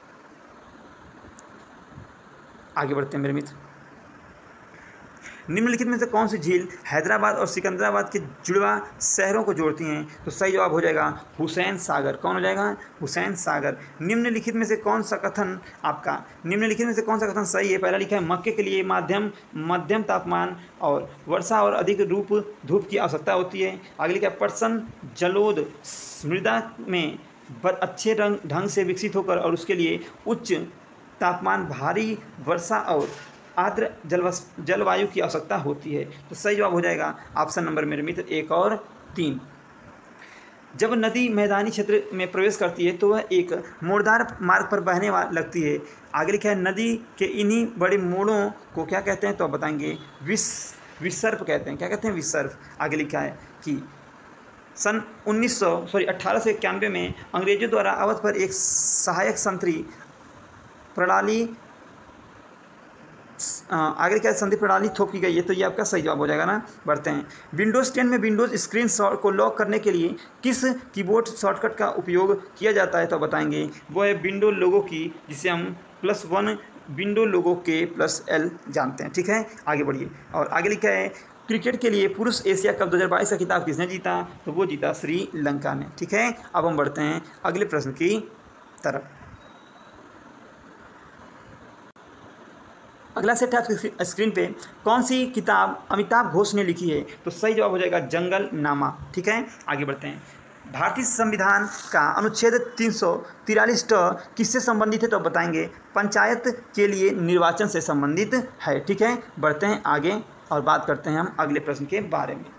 आगे बढ़ते हैं मेरे मित्र। निम्नलिखित में से कौन सी झील हैदराबाद और सिकंदराबाद के जुड़वा शहरों को जोड़ती हैं, तो सही जवाब हो जाएगा हुसैन सागर। कौन हो जाएगा? हुसैन सागर। निम्नलिखित में से कौन सा कथन आपका निम्नलिखित में से कौन सा कथन सही है? पहला लिखा है मक्के के लिए माध्यम मध्यम तापमान और वर्षा और अधिक रूप धूप की आवश्यकता होती है। आगे लिखा है पटसन जलोद मृदा में अच्छे रंग ढंग से विकसित होकर और उसके लिए उच्च तापमान, भारी वर्षा और आर्द्र जलवस जलवायु की आवश्यकता होती है, तो सही जवाब हो जाएगा ऑप्शन नंबर मेरे मित्र एक और तीन। जब नदी मैदानी क्षेत्र में प्रवेश करती है तो वह एक मोड़दार मार्ग पर बहने लगती है। आगे लिखा है नदी के इन्हीं बड़े मोड़ों को क्या कहते हैं, तो आप बताएंगे विस विसर्प कहते हैं। क्या कहते हैं? विसर्प। आगे लिखा है कि सन उन्नीस सौ सॉरी अट्ठारह सौ इक्यानवे में अंग्रेजों द्वारा अवध पर एक सहायक संतरी प्रणाली आगे क्या संधि प्रणाली थोपी गई है, तो ये आपका सही जवाब हो जाएगा ना। बढ़ते हैं। विंडोज़ टेन में विंडोज़ स्क्रीन को लॉक करने के लिए किस कीबोर्ड शॉर्टकट का उपयोग किया जाता है, तो बताएंगे वो है विंडो लोगो की, जिसे हम प्लस वन विंडो लोगो के प्लस एल जानते हैं। ठीक है, आगे बढ़िए। और आगे लिखा है क्रिकेट के लिए पुरुष एशिया कप दो हज़ार बाईस का खिताब किसने जीता, तो वो जीता श्रीलंका ने। ठीक है, अब हम बढ़ते हैं अगले प्रश्न की तरफ। अगला सेट है आपकी स्क्रीन पे, कौन सी किताब अमिताभ घोष ने लिखी है, तो सही जवाब हो जाएगा जंगल नामा। ठीक है, आगे बढ़ते हैं। भारतीय संविधान का अनुच्छेद तीन सौ तिरालीस ट किससे संबंधित है, तो बताएंगे पंचायत के लिए निर्वाचन से संबंधित है। ठीक है, बढ़ते हैं आगे और बात करते हैं हम अगले प्रश्न के बारे में।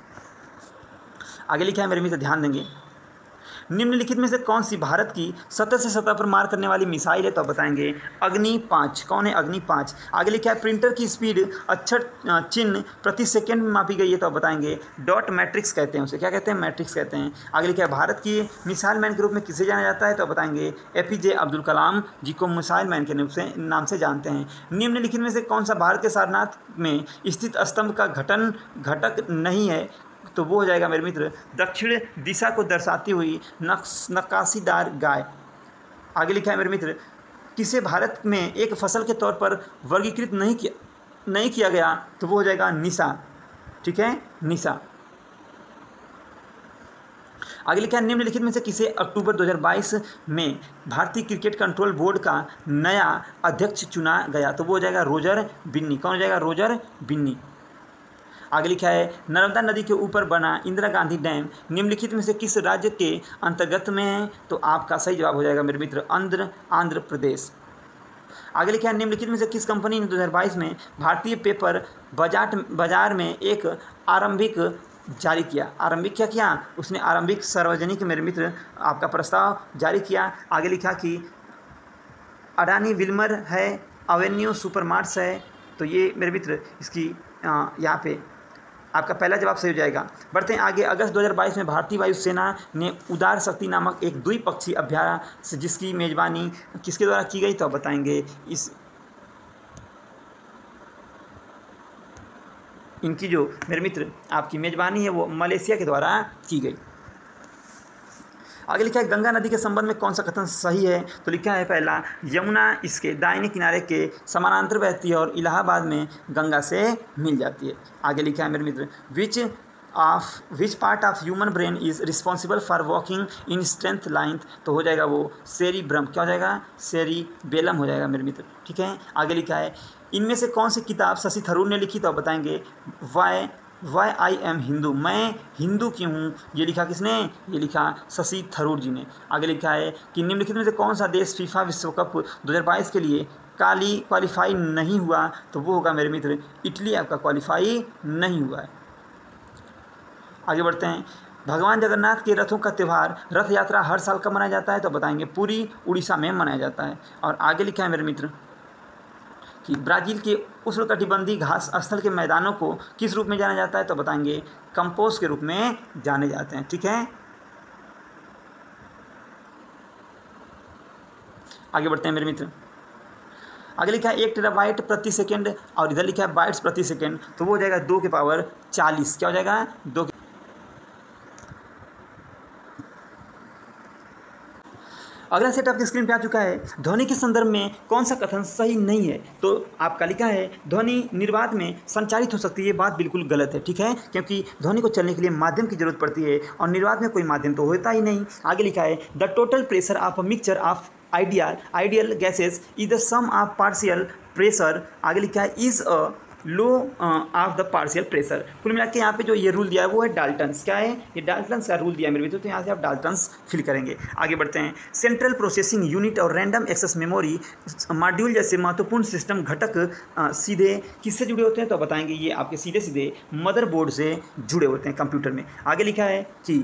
आगे लिखा है मेरे मित्र, ध्यान देंगे। निम्नलिखित में से कौन सी भारत की सतह से सतह पर मार करने वाली मिसाइल है, तो बताएंगे अग्नि पाँच। कौन है अग्नि पाँच। आगे लिखा है प्रिंटर की स्पीड अक्षर चिन्ह प्रति सेकंड में मापी गई है, तो बताएंगे डॉट मैट्रिक्स कहते हैं उसे। क्या कहते हैं, मैट्रिक्स कहते हैं। आगे लिखा है भारत की मिसाइल मैन के रूप में किसे जाना जाता है, तो बताएंगे एपीजे अब्दुल कलाम जी को मिसाइल मैन के रूप से नाम से जानते हैं। निम्नलिखित में से कौन सा भारत के सारनाथ में स्थित स्तंभ का घटन घटक नहीं है, तो वो हो जाएगा मेरे मित्र दक्षिण दिशा को दर्शाती हुई नक्श नक्काशीदार गाय। आगे लिखा है मेरे मित्र, किसे भारत में एक फसल के तौर पर वर्गीकृत नहीं किया नहीं किया गया, तो वो हो जाएगा निशा। ठीक है, निशा। आगे लिखा है निम्नलिखित में से किसे अक्टूबर दो हज़ार बाईस में भारतीय क्रिकेट कंट्रोल बोर्ड का नया अध्यक्ष चुना गया, तो वो हो जाएगा रोजर बिन्नी। कौन हो जाएगा, रोजर बिन्नी। आगे लिखा है नर्मदा नदी के ऊपर बना इंदिरा गांधी डैम निम्नलिखित में से किस राज्य के अंतर्गत में है, तो आपका सही जवाब हो जाएगा मेरे मित्र आंध्र आंध्र प्रदेश। आगे लिखा है निम्नलिखित में से किस कंपनी ने दो हज़ार बाईस में भारतीय पेपर बाजार बाजार में एक आरंभिक जारी किया। आरंभिक क्या किया उसने, आरंभिक सार्वजनिक मेरे मित्र आपका प्रस्ताव जारी किया। आगे लिखा कि अडानी विल्मर है, अवेन्यू सुपरमार्ट्स है, तो ये मेरे मित्र इसकी यहाँ पे आपका पहला जवाब सही हो जाएगा। बढ़ते हैं आगे। अगस्त दो हज़ार बाईस में भारतीय वायुसेना ने उदार शक्ति नामक एक द्विपक्षीय अभ्यास जिसकी मेजबानी किसके द्वारा की गई, तो बताएंगे इस इनकी जो मेरे मित्र आपकी मेजबानी है वो मलेशिया के द्वारा की गई। आगे लिखा है गंगा नदी के संबंध में कौन सा कथन सही है, तो लिखा है पहला यमुना इसके दाहिने किनारे के समानांतर बहती है और इलाहाबाद में गंगा से मिल जाती है। आगे लिखा है मेरे मित्र which of which part of human brain is responsible for walking in strength line, तो हो जाएगा वो सेरिब्रम। क्या हो जाएगा, सेरिबेलम हो जाएगा मेरे मित्र। ठीक है, आगे लिखा है इनमें से कौन सी किताब शशि थरूर ने लिखी, तो बताएंगे why why I am Hindu, मैं हिंदू क्यों हूँ, ये लिखा किसने, ये लिखा शशि थरूर जी ने। आगे लिखा है कि निम्नलिखित में से कौन सा देश फीफा विश्व कप दो हज़ार बाईस के लिए काली क्वालिफाई नहीं हुआ, तो वो होगा मेरे मित्र इटली आपका क्वालिफाई नहीं हुआ है। आगे बढ़ते हैं। भगवान जगन्नाथ के रथों का त्यौहार रथ यात्रा हर साल कब मनाया जाता है, तो बताएंगे पूरी उड़ीसा में मनाया जाता है। और आगे लिखा है मेरे मित्र कि ब्राज़ील के उष्णकटिबंधीय घास स्थल के मैदानों को किस रूप में जाना जाता है, तो बताएंगे कंपोस्ट के रूप में जाने जाते हैं। ठीक है, आगे बढ़ते हैं मेरे मित्र। आगे लिखा है एक टेराबाइट प्रति सेकंड और इधर लिखा है बाइट्स प्रति सेकंड, तो वो हो जाएगा दो के पावर चालीस। क्या हो जाएगा, दो। अगला सेट आपकी स्क्रीन पे आ चुका है। ध्वनि के संदर्भ में कौन सा कथन सही नहीं है, तो आपका लिखा है ध्वनि निर्वात में संचारित हो सकती है। ये बात बिल्कुल गलत है। ठीक है, क्योंकि ध्वनि को चलने के लिए माध्यम की जरूरत पड़ती है और निर्वात में कोई माध्यम तो होता ही नहीं। आगे लिखा है the total pressure of a mixture of ideal ideal gases is the sum of partial pressure. आगे लिखा है is a law of the partial pressure. कुल मिला के यहाँ पे जो ये रूल दिया है वो है डाल्टन्स। क्या है, ये डाल्टन्स का रूल दिया है मेरे मित्रों, तो यहाँ से आप डाल्टन्स फिल करेंगे। आगे बढ़ते हैं। सेंट्रल प्रोसेसिंग यूनिट और रैंडम एक्सेस मेमोरी मॉड्यूल जैसे महत्वपूर्ण सिस्टम घटक आ, सीधे किससे जुड़े होते हैं, तो बताएंगे ये आपके सीधे सीधे मदरबोर्ड से जुड़े होते हैं कंप्यूटर में। आगे लिखा है कि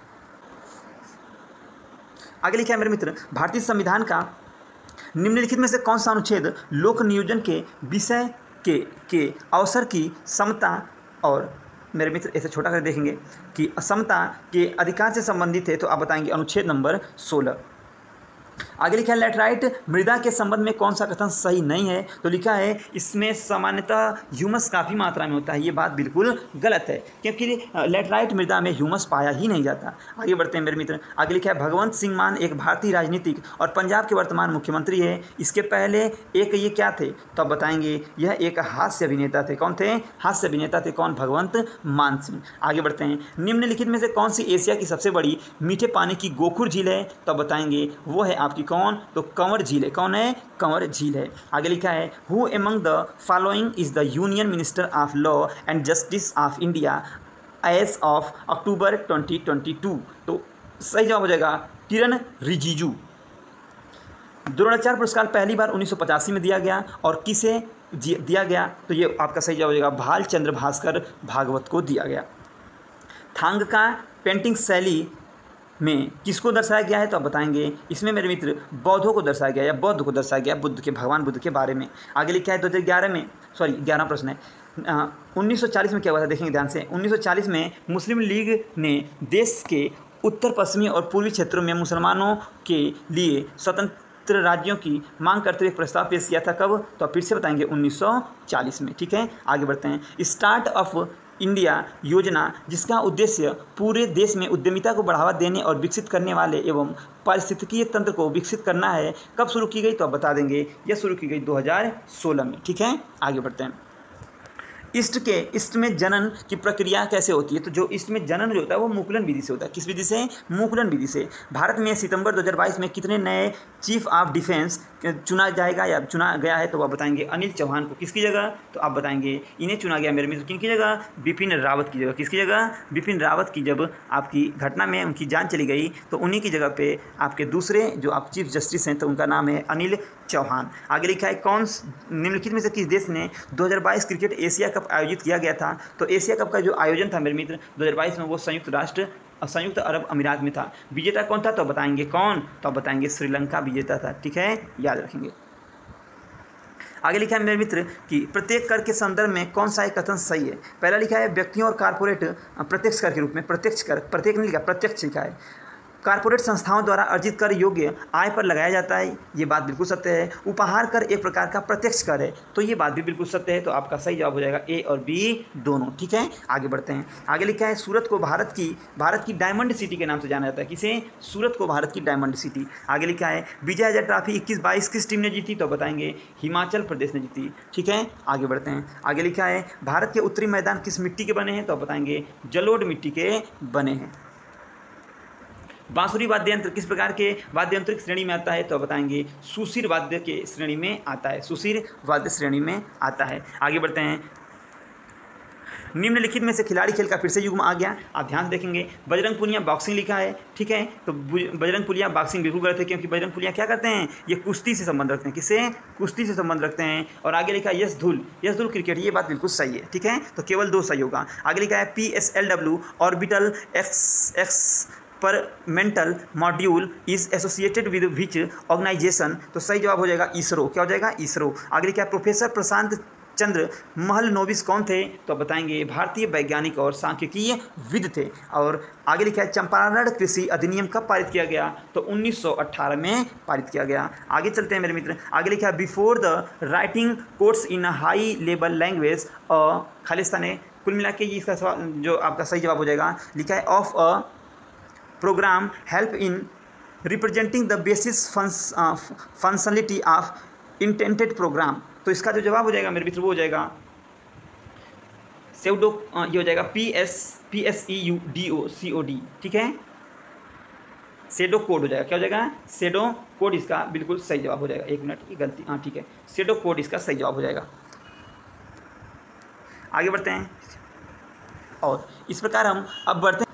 आगे लिखा है मेरे मित्र भारतीय संविधान का निम्नलिखित में से कौन सा अनुच्छेद लोक नियोजन के विषय के के अवसर की समता और मेरे मित्र ऐसे छोटा कर देखेंगे कि असमता के अधिकार से संबंधित है, तो आप बताएंगे अनुच्छेद नंबर सोलह। आगे लिखा है लेटराइट मृदा के संबंध में कौन सा कथन सही नहीं है, तो लिखा है इसमें सामान्यतः ह्यूमस काफ़ी मात्रा में होता है। ये बात बिल्कुल गलत है क्योंकि लेटराइट मृदा में ह्यूमस पाया ही नहीं जाता। आगे बढ़ते हैं मेरे मित्र। आगे लिखा है भगवंत सिंह मान एक भारतीय राजनीतिक और पंजाब के वर्तमान मुख्यमंत्री है। इसके पहले एक ये क्या थे, तो आप बताएंगे यह एक हास्य अभिनेता थे। कौन थे? हास्य अभिनेता थे। कौन? भगवंत मान सिंह। आगे बढ़ते हैं। निम्नलिखित में से कौन सी एशिया की सबसे बड़ी मीठे पानी की गोखुर झील है, तो बताएंगे वो है आपकी कौन, तो कंवर झील है। कौन है? कंवर झील है। आगे लिखा है who among the following is the union minister of law and justice of India as of October twenty twenty two, तो सही जवाब हो जाएगा किरण रिजिजू। द्रोणाचार्य पुरस्कार पहली बार उन्नीस सौ पचासी में दिया गया और किसे दिया गया, तो ये आपका सही जवाब हो जाएगा भाल चंद्र भास्कर भागवत को दिया गया। थांग का पेंटिंग शैली में किसको दर्शाया गया है, तो आप बताएंगे इसमें मेरे मित्र बौद्धों को दर्शाया गया या बौद्ध को दर्शाया गया, बुद्ध के, भगवान बुद्ध के बारे में। आगे लिखा है दो हज़ार ग्यारह में, सॉरी ग्यारह प्रश्न है, उन्नीस सौ चालीस में क्या हुआ था, देखेंगे ध्यान से। उन्नीस सौ चालीस में मुस्लिम लीग ने देश के उत्तर पश्चिमी और पूर्वी क्षेत्रों में मुसलमानों के लिए स्वतंत्र राज्यों की मांग करते हुए एक प्रस्ताव पेश किया था। कब, तो आप फिर से बताएंगे उन्नीस सौ चालीस में। ठीक है, आगे बढ़ते हैं। स्टार्ट ऑफ इंडिया योजना, जिसका उद्देश्य पूरे देश में उद्यमिता को बढ़ावा देने और विकसित करने वाले एवं पारिस्थितिकीय तंत्र को विकसित करना है, कब शुरू की गई, तो आप बता देंगे यह शुरू की गई दो हज़ार सोलह में। ठीक है, आगे बढ़ते हैं। ईस्ट के ईस्ट में जनन की प्रक्रिया कैसे होती है, तो जो ईस्ट में जनन जो होता है वो मुकुलन विधि से होता है। किस विधि से? मुकुलन विधि से। भारत में सितंबर दो हज़ार बाईस में कितने नए चीफ ऑफ डिफेंस चुना जाएगा या चुना गया है, तो आप बताएंगे अनिल चौहान को। किसकी जगह, तो आप बताएंगे इन्हें चुना गया मेरे मित्र। किनकी जगह? बिपिन रावत की जगह। किसकी जगह? बिपिन रावत की। जब आपकी घटना में उनकी जान चली गई तो उन्हीं की जगह पे आपके दूसरे जो आप चीफ जस्टिस हैं तो उनका नाम है अनिल चौहान। आगे लिखा है कौन निम्नलिखित में से किस देश ने दो हज़ार बाईस क्रिकेट एशिया कप आयोजित किया गया था, तो एशिया कप का जो आयोजन था मेरे मित्र दो हज़ार बाईस में वो संयुक्त राष्ट्र संयुक्त अरब अमीरात में था। विजेता कौन था, तो बताएंगे कौन, तो आप बताएंगे श्रीलंका विजेता था। ठीक है, याद रखेंगे। आगे लिखा है मेरे मित्र कि प्रत्येक कर के संदर्भ में कौन सा एक कथन सही है। पहला लिखा है व्यक्तियों और कारपोरेट प्रत्यक्ष कर के रूप में, प्रत्यक्ष कर, प्रत्येक नहीं लिखा, प्रत्यक्ष लिखा है। कारपोरेट संस्थाओं द्वारा अर्जित कर योग्य आय पर लगाया जाता है, ये बात बिल्कुल सत्य है। उपहार कर एक प्रकार का प्रत्यक्ष कर है, तो ये बात भी बिल्कुल सत्य है। तो आपका सही जवाब हो जाएगा ए और बी दोनों। ठीक है, आगे बढ़ते हैं। आगे लिखा है सूरत को भारत की भारत की डायमंड सिटी के नाम से जाना जाता है। किसे? सूरत को भारत की डायमंड सिटी। आगे लिखा है विजय हज़ार ट्रॉफी इक्कीस बाईस किस टीम ने जीती, तो बताएंगे हिमाचल प्रदेश ने जीती। ठीक है, आगे बढ़ते हैं। आगे लिखा है भारत के उत्तरी मैदान किस मिट्टी के बने हैं, तो बताएंगे जलोढ़ मिट्टी के बने हैं। बांसुरी वाद्य यंत्र किस प्रकार के वाद्य यंत्र की श्रेणी में आता है, तो बताएंगे सुशीर वाद्य के श्रेणी में आता है। सुशीर वाद्य श्रेणी में आता है। आगे बढ़ते हैं। निम्नलिखित में से खिलाड़ी खेल का फिर से युग्म आ गया, आप ध्यान से देखेंगे। बजरंग पुनिया बॉक्सिंग लिखा है। ठीक है, तो बजरंग पुनिया बॉक्सिंग बिल्कुल गलत है क्योंकि बजरंग पुनिया क्या करते हैं, ये कुश्ती से संबंध रखते हैं। किससे? कुश्ती से संबंध रखते हैं। और आगे लिखा है यश धुल, यश धुल क्रिकेट, ये बात बिल्कुल सही है। ठीक है, तो केवल दो सही होगा। आगे लिखा है P S L W orbital ex experimental module is associated with which organisation, तो सही जवाब हो जाएगा इसरो। क्या हो जाएगा? इसरो। आगे लिखा है प्रोफेसर प्रशांत चंद्र महलनोबिस कौन थे, तो बताएंगे भारतीय वैज्ञानिक और सांख्यिकीय विद थे। और आगे लिखा है चंपारण कृषि अधिनियम कब पारित किया गया, तो उन्नीस सौ अठारह में पारित किया गया। आगे चलते हैं मेरे मित्र। आगे लिखा है before the writing course in high level language Khalistan है। कुल मिला के इसका सवाल जो आपका सही जवाब हो जाएगा, लिखा है of a program help in representing the basis functionality of intended program, तो इसका जो जवाब हो जाएगा मेरे मित्र वो हो जाएगा सेउडो, ये हो जाएगा P S P S E U D O C O D. ठीक है, सेडो कोड हो जाएगा। क्या हो जाएगा? सेडो कोड इसका बिल्कुल सही जवाब हो जाएगा। एक मिनट की गलती, हाँ ठीक है, सेडो कोड इसका सही जवाब हो जाएगा। आगे बढ़ते हैं और इस प्रकार हम अब बढ़ते हैं।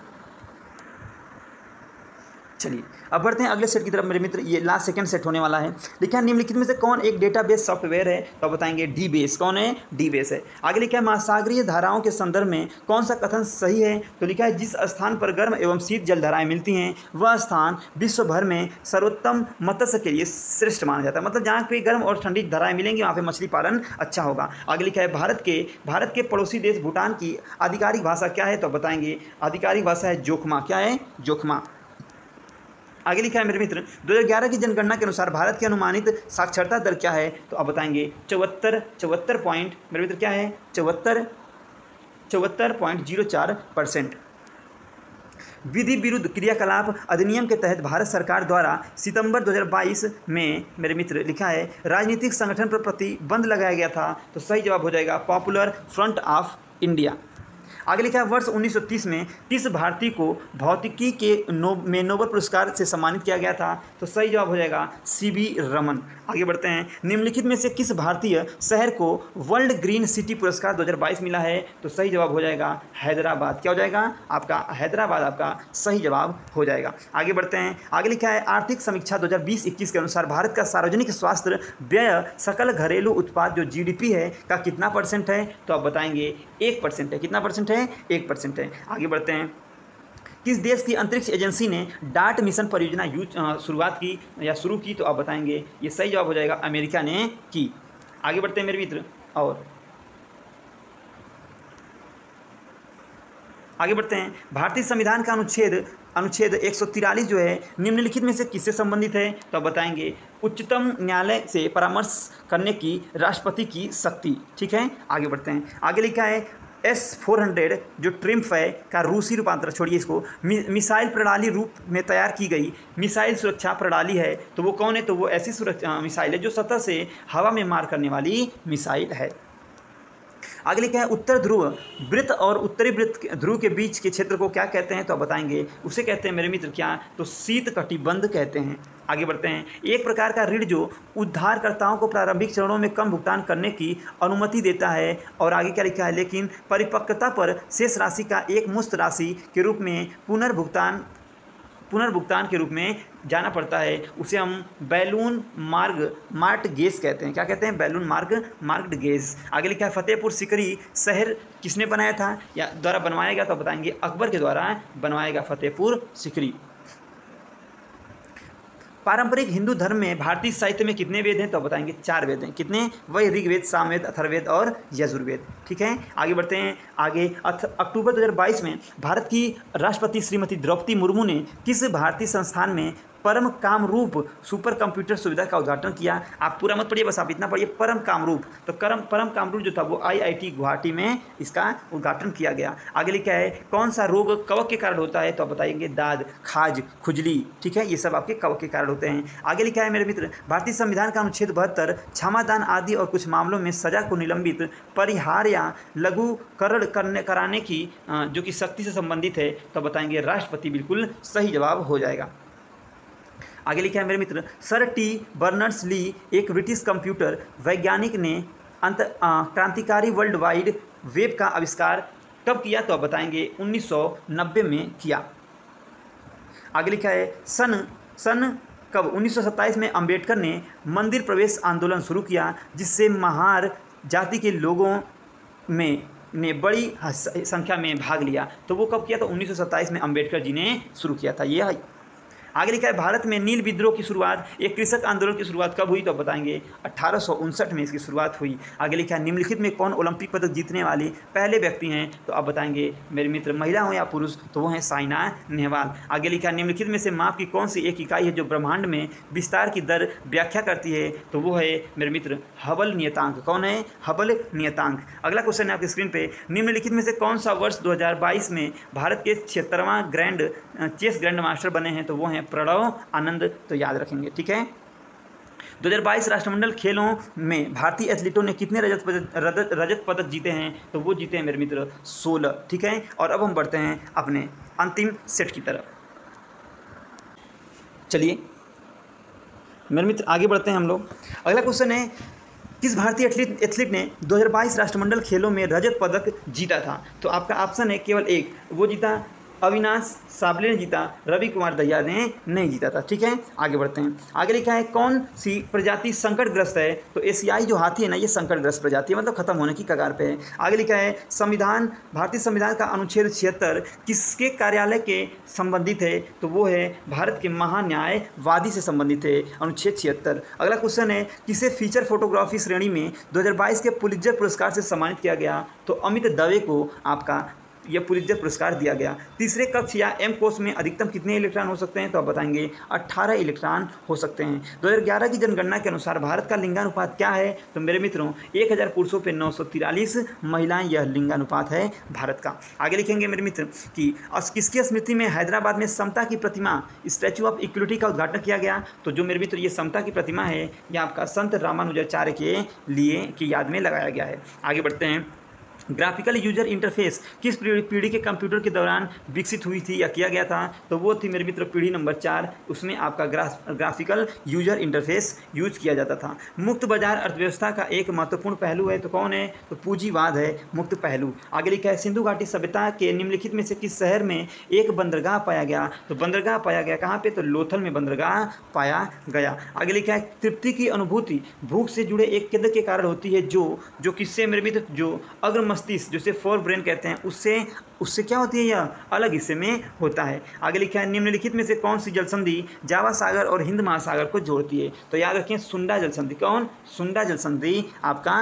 चलिए अब बढ़ते हैं अगले सेट की तरफ मेरे मित्र। ये लास्ट सेकंड सेट होने वाला है। लिखा है निम्नलिखित में से कौन एक डेटाबेस सॉफ्टवेयर है, तो बताएंगे डी बेस। कौन है? डी बेस है। आगे लिखा है महासागरीय धाराओं के संदर्भ में कौन सा कथन सही है, तो लिखा है जिस स्थान पर गर्म एवं शीत जल धाराएं मिलती हैं वह स्थान विश्व भर में सर्वोत्तम मत्स्य के लिए श्रेष्ठ माना जाता है। मतलब जहाँ पे गर्म और ठंडी धाराएं मिलेंगी वहाँ पे मछली पालन अच्छा होगा। आगे लिखा है भारत के भारत के पड़ोसी देश भूटान की आधिकारिक भाषा क्या है, तो बताएंगे आधिकारिक भाषा है जोखमा। क्या है? जोखमा। आगे लिखा है मेरे मित्र, दो हज़ार ग्यारह की जनगणना के अनुसार भारत की अनुमानित साक्षरता दर क्या है, तो आप बताएंगे चौहत्तर चौहत्तर पॉइंट मेरे मित्र क्या है चौहत्तर चौहत्तर पॉइंट जीरो चार परसेंट। विधि विरुद्ध क्रियाकलाप अधिनियम के तहत भारत सरकार द्वारा सितंबर दो हज़ार बाईस में मेरे मित्र लिखा है राजनीतिक संगठन पर प्रतिबंध लगाया गया था, तो सही जवाब हो जाएगा पॉपुलर फ्रंट ऑफ इंडिया। आगे लिखा है वर्ष उन्नीस सौ तीस में किस भारतीय को भौतिकी के नो में नोबेल पुरस्कार से सम्मानित किया गया था, तो सही जवाब हो जाएगा सी वी रमन। आगे बढ़ते हैं, निम्नलिखित में से किस भारतीय शहर को वर्ल्ड ग्रीन सिटी पुरस्कार दो हज़ार बाईस मिला है, तो सही जवाब हो जाएगा हैदराबाद। क्या हो जाएगा आपका हैदराबाद, आपका सही जवाब हो जाएगा। आगे बढ़ते हैं, आगे लिखा है आर्थिक समीक्षा दो हज़ार बीस इक्कीस के अनुसार भारत का सार्वजनिक स्वास्थ्य व्यय सकल घरेलू उत्पाद जो जी डी पी है का कितना परसेंट है, तो आप बताएंगे एक परसेंट है। कितना परसेंट है? एक परसेंट है। आगे बढ़ते हैं, किस देश की अंतरिक्ष एजेंसी ने डार्ट मिशन परियोजना यूज शुरुआत की या शुरू की, तो आप बताएंगे ये सही जवाब हो जाएगा अमेरिका ने की। आगे बढ़ते हैं मेरे मित्र, और आगे बढ़ते हैं, भारतीय संविधान का अनुच्छेद अनुच्छेद एक सौ तिरालीस जो है निम्नलिखित में से किससे संबंधित है, तो आप बताएंगे उच्चतम न्यायालय से परामर्श करने की राष्ट्रपति की शक्ति। ठीक है, आगे बढ़ते हैं, आगे लिखा है एस फोर हंड्रेड जो ट्रिम्फ है का रूसी रूपांतर, छोड़िए इसको, मि, मिसाइल प्रणाली रूप में तैयार की गई मिसाइल सुरक्षा प्रणाली है, तो वो कौन है, तो वो ऐसी सुरक्षा मिसाइल है जो सतह से हवा में मार करने वाली मिसाइल है। आगे लिखा है उत्तर ध्रुव वृत्त और उत्तरी वृत्त ध्रुव के बीच के क्षेत्र को क्या कहते हैं, तो आप बताएंगे उसे कहते हैं मेरे मित्र क्या, तो शीत कटिबंध कहते हैं। आगे बढ़ते हैं, एक प्रकार का ऋण जो उद्धारकर्ताओं को प्रारंभिक चरणों में कम भुगतान करने की अनुमति देता है, और आगे क्या लिखा है, लेकिन परिपक्वता पर शेष राशि का एक मुश्त राशि के रूप में पुनर्भुगतान पुनर्भुगतान के रूप में जाना पड़ता है, उसे हम बैलून मार्ग मार्टगेज कहते हैं। क्या कहते हैं? बैलून मार्ग मार्टगेज। आगे लिखा है फतेहपुर सिकरी शहर किसने बनाया था या द्वारा बनवाया गया, तो बताएंगे अकबर के द्वारा बनवाया गया फतेहपुर सिकरी। पारंपरिक हिंदू धर्म में भारतीय साहित्य में कितने वेद हैं, तो बताएंगे चार वेद हैं। कितने? वही ऋग्वेद, सामवेद, अथर्ववेद और यजुर्वेद। ठीक है, आगे बढ़ते हैं। आगे अक्टूबर दो हज़ार बाईस में भारत की राष्ट्रपति श्रीमती द्रौपदी मुर्मू ने किस भारतीय संस्थान में परम कामरूप सुपर कंप्यूटर सुविधा का उद्घाटन किया? आप पूरा मत पढ़िए, बस आप इतना पढ़िए, परम कामरूप। तो करम परम कामरूप जो था वो आई आई टी गुवाहाटी में इसका उद्घाटन किया गया। आगे लिखा है कौन सा रोग कवक के कारण होता है, तो आप बताएंगे दाद, खाज, खुजली। ठीक है, ये सब आपके कवक के कारण होते हैं। आगे लिखा है मेरे मित्र भारतीय संविधान का अनुच्छेद बहत्तर क्षमादान आदि और कुछ मामलों में सजा को निलंबित, परिहार या लघुकरण करने कराने की जो कि शक्ति से संबंधित है, तो बताएंगे राष्ट्रपति। बिल्कुल सही जवाब हो जाएगा। आगे लिखा है मेरे मित्र सर टी बर्नर्स ली एक ब्रिटिश कंप्यूटर वैज्ञानिक ने अंत क्रांतिकारी वर्ल्ड वाइड वेब का आविष्कार कब किया, तो आप बताएंगे उन्नीस सौ नब्बे में किया। आगे लिखा है सन सन कब उन्नीस सौ सत्ताईस में अंबेडकर ने मंदिर प्रवेश आंदोलन शुरू किया, जिससे महार जाति के लोगों में ने बड़ी संख्या में भाग लिया। तो वो कब किया, तो उन्नीस सौ सत्ताईस में अंबेडकर जी ने शुरू किया था। ये आगे लिखा है भारत में नील विद्रोह की शुरुआत, एक कृषक आंदोलन की शुरुआत कब हुई, तो बताएंगे अठारह सौ उनसठ में इसकी शुरुआत हुई। आगे लिखा है निम्नलिखित में कौन ओलंपिक पदक जीतने वाली पहले व्यक्ति हैं, तो आप बताएंगे मेरे मित्र महिला हो या पुरुष, तो वो हैं साइना नेहवाल। आगे लिखा है निम्नलिखित में से माप की कौन सी एक इकाई है जो ब्रह्मांड में विस्तार की दर व्याख्या करती है, तो वो है मेरे मित्र हबल नियतांक। कौन है? हबल नियतांक। अगला क्वेश्चन है आपकी स्क्रीन पे, निम्नलिखित में से कौन सा वर्ष दो हज़ार बाईस में भारत के छिहत्तरवां ग्रैंड चेस ग्रैंड मास्टर बने हैं, तो वो हैं प्रणव आनंद। तो याद रखेंगे। ठीक है, दो हज़ार बाईस राष्ट्रमंडल खेलों में भारतीय एथलीटों ने कितने रजत पदक रजत रजत पदक जीते हैं, तो वो जीते हैं मेरे मित्र सोलह। ठीक है, और अब हम बढ़ते हैं अपने अंतिम सेट की तरफ। चलिए मेरे मित्र आगे बढ़ते हैं हम लोग। अगला क्वेश्चन है किस भारतीय एथलीट एथलीट ने दो हज़ार बाईस राष्ट्रमंडल खेलों में रजत पदक जीता था, तो आपका ऑप्शन है केवल एक, वो जीता अविनाश साबले ने जीता, रवि कुमार दहिया ने नहीं जीता था। ठीक है, आगे बढ़ते हैं। आगे लिखा है कौन सी प्रजाति संकटग्रस्त है, तो एशियाई जो हाथी है ना, ये संकटग्रस्त प्रजाति है, मतलब खत्म होने की कगार पे है। आगे लिखा है संविधान भारतीय संविधान का अनुच्छेद छिहत्तर किसके कार्यालय के संबंधित है, तो वो है भारत के महान्यायवादी से संबंधित है अनुच्छेद छिहत्तर। अगला क्वेश्चन है किसे फीचर फोटोग्राफी श्रेणी में दो हज़ार बाईस के पुलित्जर पुरस्कार से सम्मानित किया गया, तो अमित दवे को आपका यह पुलित्जर पुरस्कार दिया गया। तीसरे कक्ष या एम कोष में अधिकतम कितने इलेक्ट्रॉन हो सकते हैं, तो आप बताएंगे अट्ठारह इलेक्ट्रॉन हो सकते हैं। दो हज़ार ग्यारह की जनगणना के अनुसार भारत का लिंगानुपात क्या है, तो मेरे मित्रों एक हज़ार पुरुषों पे नौ सौ तिरालीस महिलाएं, यह लिंगानुपात है भारत का। आगे लिखेंगे मेरे मित्र कि किसकी स्मृति में हैदराबाद में समता की प्रतिमा स्टैचू ऑफ इक्वलिटी का उद्घाटन किया गया, तो जो मेरे मित्र ये समता की प्रतिमा है यह आपका संत रामानुजाचार्य के लिए की याद में लगाया गया है। आगे बढ़ते हैं। ग्राफिकल यूजर इंटरफेस किस पीढ़ी के कंप्यूटर के दौरान विकसित हुई थी या किया गया था, तो वो थी मेरे मित्र पीढ़ी नंबर चार। उसमें आपका graph graphical user interface use किया जाता था। मुक्त बाजार अर्थव्यवस्था का एक महत्वपूर्ण पहलू है, तो कौन है, तो पूंजीवाद है मुक्त पहलू। आगे लिखा है सिंधु घाटी सभ्यता के निम्नलिखित में से किस शहर में एक बंदरगाह पाया गया, तो बंदरगाह पाया गया कहाँ पे, तो लोथल में बंदरगाह पाया गया। आगे लिखा है तृप्ति की अनुभूति भूख से जुड़े एक केंद्र के कारण होती है, जो जो किससे मेरे मित्र, जो अग्र मस्तिष्क जिसे फोर ब्रेन कहते हैं, उससे उससे क्या होती है, यह अलग हिस्से में होता है। आगे लिखा है निम्नलिखित में से कौन सी जलसंधि जावा सागर और हिंद महासागर को जोड़ती है, तो याद रखें सुंडा जलसंधि। कौन, सुंडा जलसंधि आपका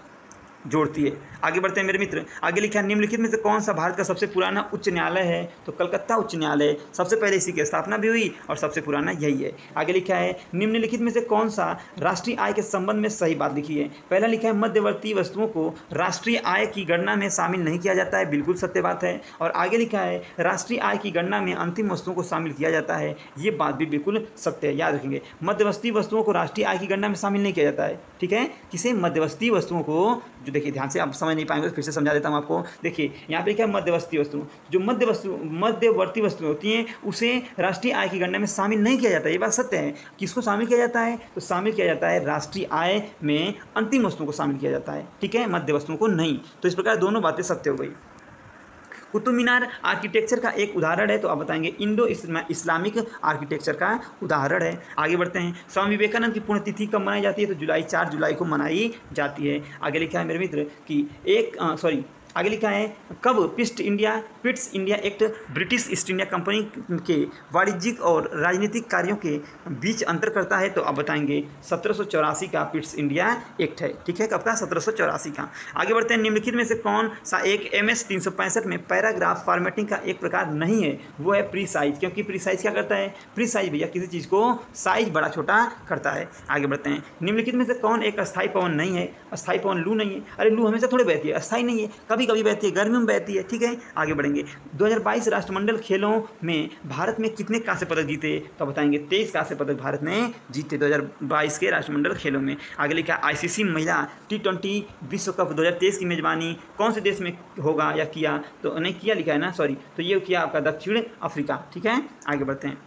जोड़ती है। आगे बढ़ते हैं मेरे मित्र। आगे लिखा है निम्नलिखित में से कौन सा भारत का सबसे पुराना उच्च न्यायालय है, तो कलकत्ता उच्च न्यायालय। सबसे पहले इसी की स्थापना भी हुई और सबसे पुराना यही है। आगे लिखा है निम्नलिखित में से कौन सा राष्ट्रीय आय के संबंध में सही बात लिखी है। पहला लिखा है मध्यवर्ती वस्तुओं को राष्ट्रीय आय की गणना में शामिल नहीं किया जाता है, बिल्कुल सत्य बात है। और आगे लिखा है राष्ट्रीय आय की गणना में अंतिम वस्तुओं को शामिल किया जाता है, ये बात भी बिल्कुल सत्य है, याद रखेंगे। मध्यवर्ती वस्तुओं को राष्ट्रीय आय की गणना में शामिल नहीं किया जाता है, ठीक है। किसे, मध्यवर्ती वस्तुओं को, जो देखिए ध्यान से आप समझ नहीं पाएंगे तो फिर से समझा देता हूँ आपको। देखिए यहाँ पे लिखा है मध्यवर्ती वस्तु, जो मध्य वस्तु मध्यवर्ती वस्तुएं होती हैं उसे राष्ट्रीय आय की गणना में शामिल नहीं किया जाता है, ये बात सत्य है। किसको शामिल किया जाता है, तो शामिल किया जाता है राष्ट्रीय आय में अंतिम वस्तुओं को शामिल किया जाता है, ठीक है, मध्य वस्तुओं को नहीं। तो इस प्रकार दोनों बातें सत्य हो गई। कुतुब मीनार आर्किटेक्चर का एक उदाहरण है, तो आप बताएंगे इंडो इस्लामिक आर्किटेक्चर का उदाहरण है। आगे बढ़ते हैं। स्वामी विवेकानंद की पुण्यतिथि कब मनाई जाती है, तो जुलाई चार जुलाई को मनाई जाती है। आगे लिखा है मेरे मित्र कि एक सॉरी आगे लिखा है कब पिस्ट India Pitt's India Act British East India Company के वाणिज्यिक और राजनीतिक कार्यों के बीच अंतर करता है, तो आप बताएंगे सत्रह सौ चौरासी का पिट्स इंडिया एक्ट है, ठीक है, कब का, सत्रह सौ चौरासी का। आगे बढ़ते हैं। निम्नलिखित में से कौन सा एक एम एस तीन सौ पैंसठ में पैराग्राफ फॉर्मेटिंग का एक प्रकार नहीं है, वो है प्री साइज, क्योंकि प्री साइज क्या करता है, प्री साइज भैया किसी चीज़ को साइज बड़ा छोटा करता है। आगे बढ़ते हैं। निम्नलिखित में से कौन एक अस्थायी पवन नहीं है, अस्थायी पवन लू नहीं है, अरे लू हमेशा थोड़े बहती है, अस्थायी नहीं है, कभी कभी बहती है, गर्मी में बहती है, ठीक है। आगे बढ़ेंगे। दो हज़ार बाईस राष्ट्रमंडल खेलों में भारत में कितने कांस्य पदक जीते, तो बताएंगे तेईस कांस्य पदक भारत ने जीते दो हज़ार बाईस के राष्ट्रमंडल खेलों में। आगे लिखा आईसीसी महिला टी ट्वेंटी विश्व कप दो हज़ार तेईस की मेजबानी कौन से देश में होगा या किया, तो नहीं किया लिखा है ना, सॉरी, तो ये किया आपका दक्षिण अफ्रीका, ठीक है। आगे बढ़ते हैं।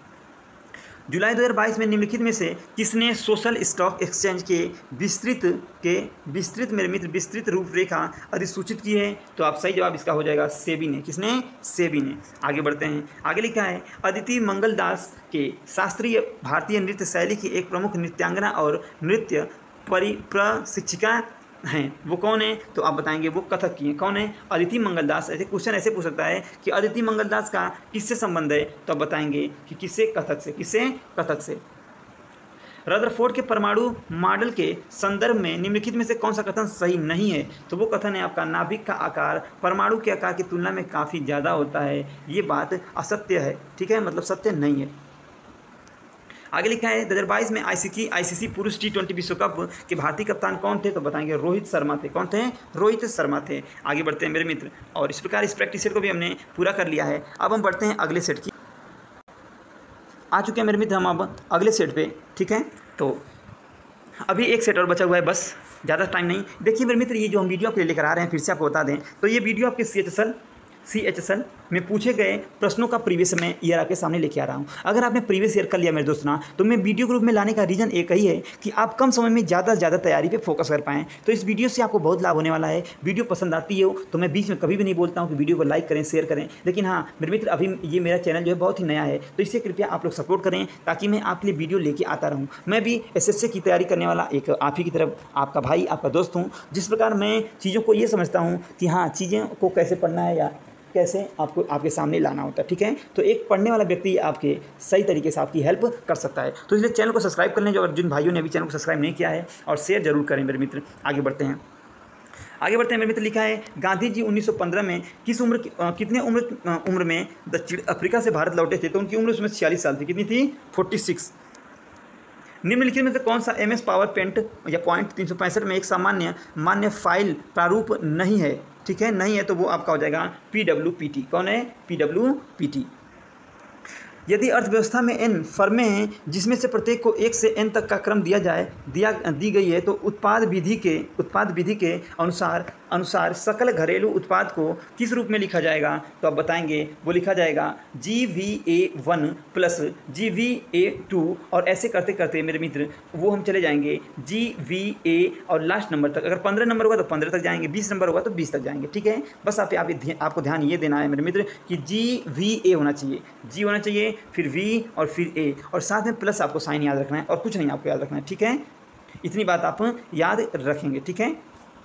जुलाई दो हज़ार बाईस में निम्नलिखित में से किसने सोशल स्टॉक एक्सचेंज के विस्तृत के विस्तृत मेरे मित्र विस्तृत रूपरेखा अधिसूचित की है, तो आप सही जवाब इसका हो जाएगा सेबी ने। किसने, सेबी ने। आगे बढ़ते हैं। आगे लिखा है अदिति मंगलदास के शास्त्रीय भारतीय नृत्य शैली की एक प्रमुख नृत्यांगना और नृत्य परि प्रशिक्षिका हैं, वो कौन है, तो आप बताएंगे वो कथक की हैं। कौन है, अदिति मंगलदास। ऐसे क्वेश्चन ऐसे पूछ सकता है कि अदिति मंगलदास का किससे संबंध है, तो आप बताएंगे कि किससे, कथक से। किससे, कथक से। रदरफोर्ड के परमाणु मॉडल के संदर्भ में निम्नलिखित में से कौन सा कथन सही नहीं है, तो वो कथन है आपका नाभिक का आकार परमाणु के आकार की तुलना में काफ़ी ज़्यादा होता है, ये बात असत्य है, ठीक है, मतलब सत्य नहीं है। आगे लिखा है दो हज़ार बाईस में आईसीसी आईसीसी पुरुष टी ट्वेंटी विश्व कप के भारतीय कप्तान कौन थे, तो बताएंगे रोहित शर्मा थे। कौन थे, रोहित शर्मा थे। आगे बढ़ते हैं मेरे मित्र। और इस प्रकार इस प्रैक्टिस सेट को भी हमने पूरा कर लिया है। अब हम बढ़ते हैं अगले सेट की। आ चुके हैं मेरे मित्र हम अब अगले सेट पे, ठीक है। तो अभी एक सेट और बचा हुआ है, बस ज़्यादा टाइम नहीं। देखिए मेरे मित्र, ये जो हम वीडियो आपके लिए लेकर आ रहे हैं, फिर से आपको बता दें तो ये वीडियो आपके C H S L C H S L में पूछे गए प्रश्नों का प्रीवियस मैं ईयर आपके सामने लेके आ रहा हूँ। अगर आपने प्रीवियस ईयर कर लिया मेरे दोस्त ना, तो मैं वीडियो ग्रुप में लाने का रीज़न एक ही है कि आप कम समय में ज़्यादा से ज़्यादा तैयारी पे फोकस कर पाएँ। तो इस वीडियो से आपको बहुत लाभ होने वाला है। वीडियो पसंद आती हो तो मैं बीच में कभी भी नहीं बोलता हूँ कि वीडियो को लाइक करें, शेयर करें, लेकिन हाँ मेरे मित्र, अभी ये मेरा चैनल जो है बहुत ही नया है, तो इससे कृपया आप लोग सपोर्ट करें ताकि मैं आपके लिए वीडियो लेके आता रहूँ। मैं भी एस एस सी की तैयारी करने वाला एक आप ही की तरफ आपका भाई, आपका दोस्त हूँ। जिस प्रकार मैं चीज़ों को ये समझता हूँ कि हाँ चीज़ें को कैसे पढ़ना है या कैसे आपको आपके सामने लाना होता है, ठीक है। तो एक पढ़ने वाला व्यक्ति आपके सही तरीके से आपकी हेल्प कर सकता है। तो इसलिए चैनल को सब्सक्राइब कर लें, जो जिन भाइयों ने अभी चैनल को सब्सक्राइब नहीं किया है, और शेयर जरूर करें मेरे मित्र। आगे बढ़ते हैं। आगे बढ़ते हैं मेरे मित्र। लिखा है गांधी जी उन्नीस सौ पंद्रह में किस उम्र कितने उम्र उम्र में दक्षिण अफ्रीका से भारत लौटे थे? तो उनकी उम्र उसमें छियालीस साल थी। कितनी थी? छियालीस। निम्नलिखित में से कौन सा एम एस पावर पेंट या पॉइंट तीन सौ पैंसठ में एक सामान्य मान्य फाइल प्रारूप नहीं है? ठीक है, नहीं है तो वो आपका हो जाएगा पी डब्ल्यू पी टी। कौन है? P W P T. यदि अर्थव्यवस्था में एन फर्में हैं जिसमें से प्रत्येक को एक से एन तक का क्रम दिया जाए दिया दी गई है तो उत्पाद विधि के उत्पाद विधि के अनुसार अनुसार सकल घरेलू उत्पाद को किस रूप में लिखा जाएगा? तो आप बताएंगे वो लिखा जाएगा G V A one plus G V A two, और ऐसे करते करते मेरे मित्र वो हम चले जाएंगे जी वी ए और लास्ट नंबर तक। अगर पंद्रह नंबर होगा तो पंद्रह तक जाएंगे, बीस नंबर होगा तो बीस तक जाएंगे। ठीक है, बस आप, आप आपको ध्यान ये देना है मेरे मित्र कि जी वी ए होना चाहिए, जी होना चाहिए, फिर वी और फिर ए, और साथ में प्लस आपको साइन याद रखना है और कुछ नहीं आपको याद रखना है। ठीक है, इतनी बात आप याद रखेंगे। ठीक है,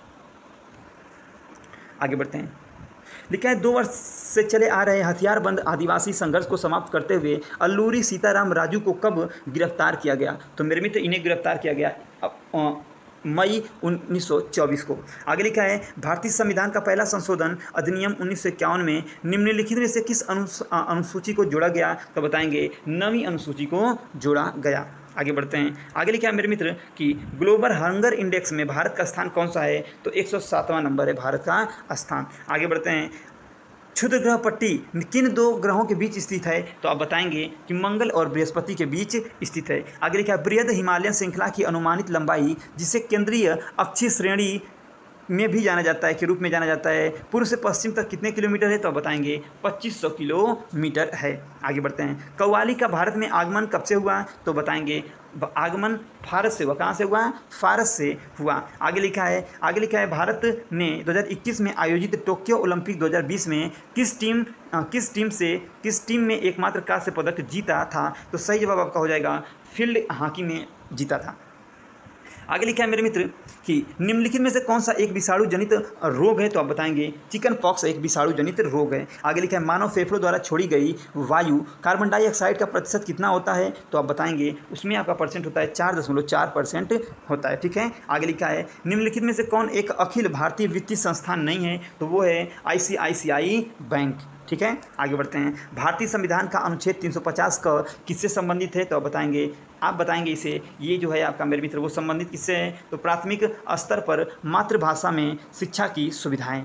आगे बढ़ते हैं। लिखा है दो वर्ष से चले आ रहे हथियारबंद आदिवासी संघर्ष को समाप्त करते हुए अल्लूरी सीताराम राजू को कब गिरफ्तार किया गया? तो मेरे मित्र इन्हें गिरफ्तार किया गया मई उन्नीस सौ चौबीस को। आगे लिखा है भारतीय संविधान का पहला संशोधन अधिनियम उन्नीस सौ इक्यावन में निम्नलिखित में से किस अनुसूची को जोड़ा गया? तो बताएंगे नवीं अनुसूची को जोड़ा गया। आगे बढ़ते हैं। आगे लिखा है मेरे मित्र कि ग्लोबल हंगर इंडेक्स में भारत का स्थान कौन सा है? तो एक सौ सातवां नंबर है भारत का स्थान। आगे बढ़ते हैं। क्षुद्र ग्रह पट्टी किन दो ग्रहों के बीच स्थित है? तो आप बताएंगे कि मंगल और बृहस्पति के बीच स्थित है। आगे लिखा है बृहद हिमालयन श्रृंखला की अनुमानित लंबाई जिसे केंद्रीय अक्षीय श्रेणी में भी जाना जाता है के रूप में जाना जाता है, पूर्व से पश्चिम तक कितने किलोमीटर है? तो बताएंगे पच्चीस सौ किलोमीटर है। आगे बढ़ते हैं। कव्वाली का भारत में आगमन कब से हुआ? तो बताएंगे आगमन फारस से हुआ। कहाँ से हुआ? फारस से हुआ। आगे लिखा है आगे लिखा है भारत ने दो हज़ार इक्कीस में आयोजित टोक्यो ओलंपिक दो हज़ार बीस में किस टीम किस टीम से किस टीम में एकमात्र कांस्य पदक जीता था? तो सही जवाब आपका हो जाएगा फील्ड हॉकी में जीता था। आगे लिखा है मेरे मित्र कि निम्नलिखित में से कौन सा एक विषाणु जनित रोग है? तो आप बताएंगे चिकन पॉक्स एक विषाणु जनित रोग है। आगे लिखा है मानव फेफड़ों द्वारा छोड़ी गई वायु कार्बन डाइऑक्साइड का प्रतिशत कितना होता है? तो आप बताएंगे उसमें आपका परसेंट होता है चार दशमलव चार परसेंट होता है। ठीक है, आगे लिखा है निम्नलिखित में से कौन एक अखिल भारतीय वित्तीय संस्थान नहीं है? तो वो है आई सी आई सी आई बैंक। ठीक है, आगे बढ़ते हैं। भारतीय संविधान का अनुच्छेद तीन सौ पचास का किससे संबंधित है? तो आप बताएंगे आप बताएंगे इसे ये जो है आपका मेरे मित्र वो संबंधित किससे है? तो प्राथमिक स्तर पर मातृभाषा में शिक्षा की सुविधाएं।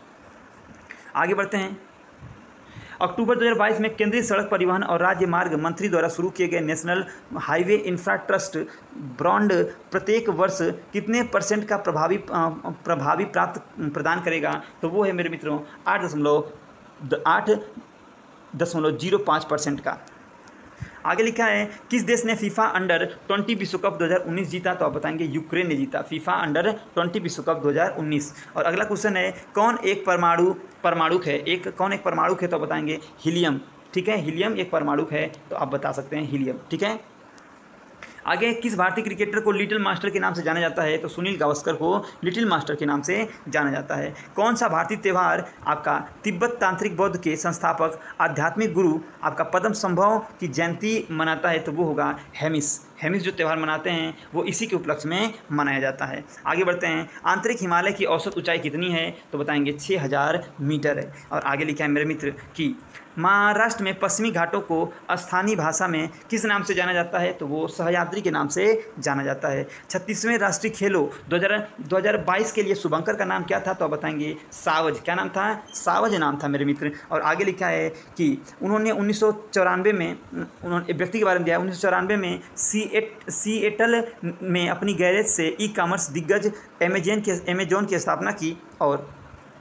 आगे बढ़ते हैं। अक्टूबर दो हज़ार बाईस में केंद्रीय सड़क परिवहन और राज्य मार्ग मंत्री द्वारा शुरू किए गए national highway infra trust bond प्रत्येक वर्ष कितने परसेंट का प्रभावी प्रभावी प्राप्त प्रदान करेगा? तो वो है मेरे मित्रों आठ दशमलव आठ दशमलव जीरो पाँच परसेंट का। आगे लिखा है किस देश ने फीफा अंडर ट्वेंटी विश्व कप दो हज़ार उन्नीस जीता? तो आप बताएंगे यूक्रेन ने जीता फीफा अंडर ट्वेंटी विश्व कप दो हज़ार उन्नीस। और अगला क्वेश्चन है कौन एक परमाणु परमाणुक है? एक कौन एक परमाणुक है? तो बताएंगे हीलियम। ठीक है, हीलियम एक परमाणुक है, तो आप बता सकते हैं हीलियम। ठीक है, आगे किस भारतीय क्रिकेटर को लिटिल मास्टर के नाम से जाना जाता है? तो सुनील गावस्कर को लिटिल मास्टर के नाम से जाना जाता है। कौन सा भारतीय त्यौहार आपका तिब्बत तांत्रिक बौद्ध के संस्थापक आध्यात्मिक गुरु आपका पद्म संभव की जयंती मनाता है? तो वो होगा हेमिस। हेमिस जो त्यौहार मनाते हैं वो इसी के उपलक्ष्य में मनाया जाता है। आगे बढ़ते हैं। आंतरिक हिमालय की औसत ऊंचाई कितनी है? तो बताएंगे छः हज़ार मीटर है। और आगे लिखा है मेरे मित्र कि महाराष्ट्र में पश्चिमी घाटों को स्थानीय भाषा में किस नाम से जाना जाता है? तो वो सहयात्री के नाम से जाना जाता है। छत्तीसवें राष्ट्रीय खेलों दो हज़ार बाईस के लिए शुभंकर का नाम क्या था? तो आप बताएंगे सावज। क्या नाम था? सावज नाम था मेरे मित्र। और आगे लिखा है कि उन्होंने उन्नीस सौ चौरानवे में उन्होंने व्यक्ति के बारे में दिया उन्नीस सौ चौरानवे में सी एट सीएटल में अपनी गैरेज से ई कॉमर्स दिग्गज अमेजन के अमेजोन की स्थापना की और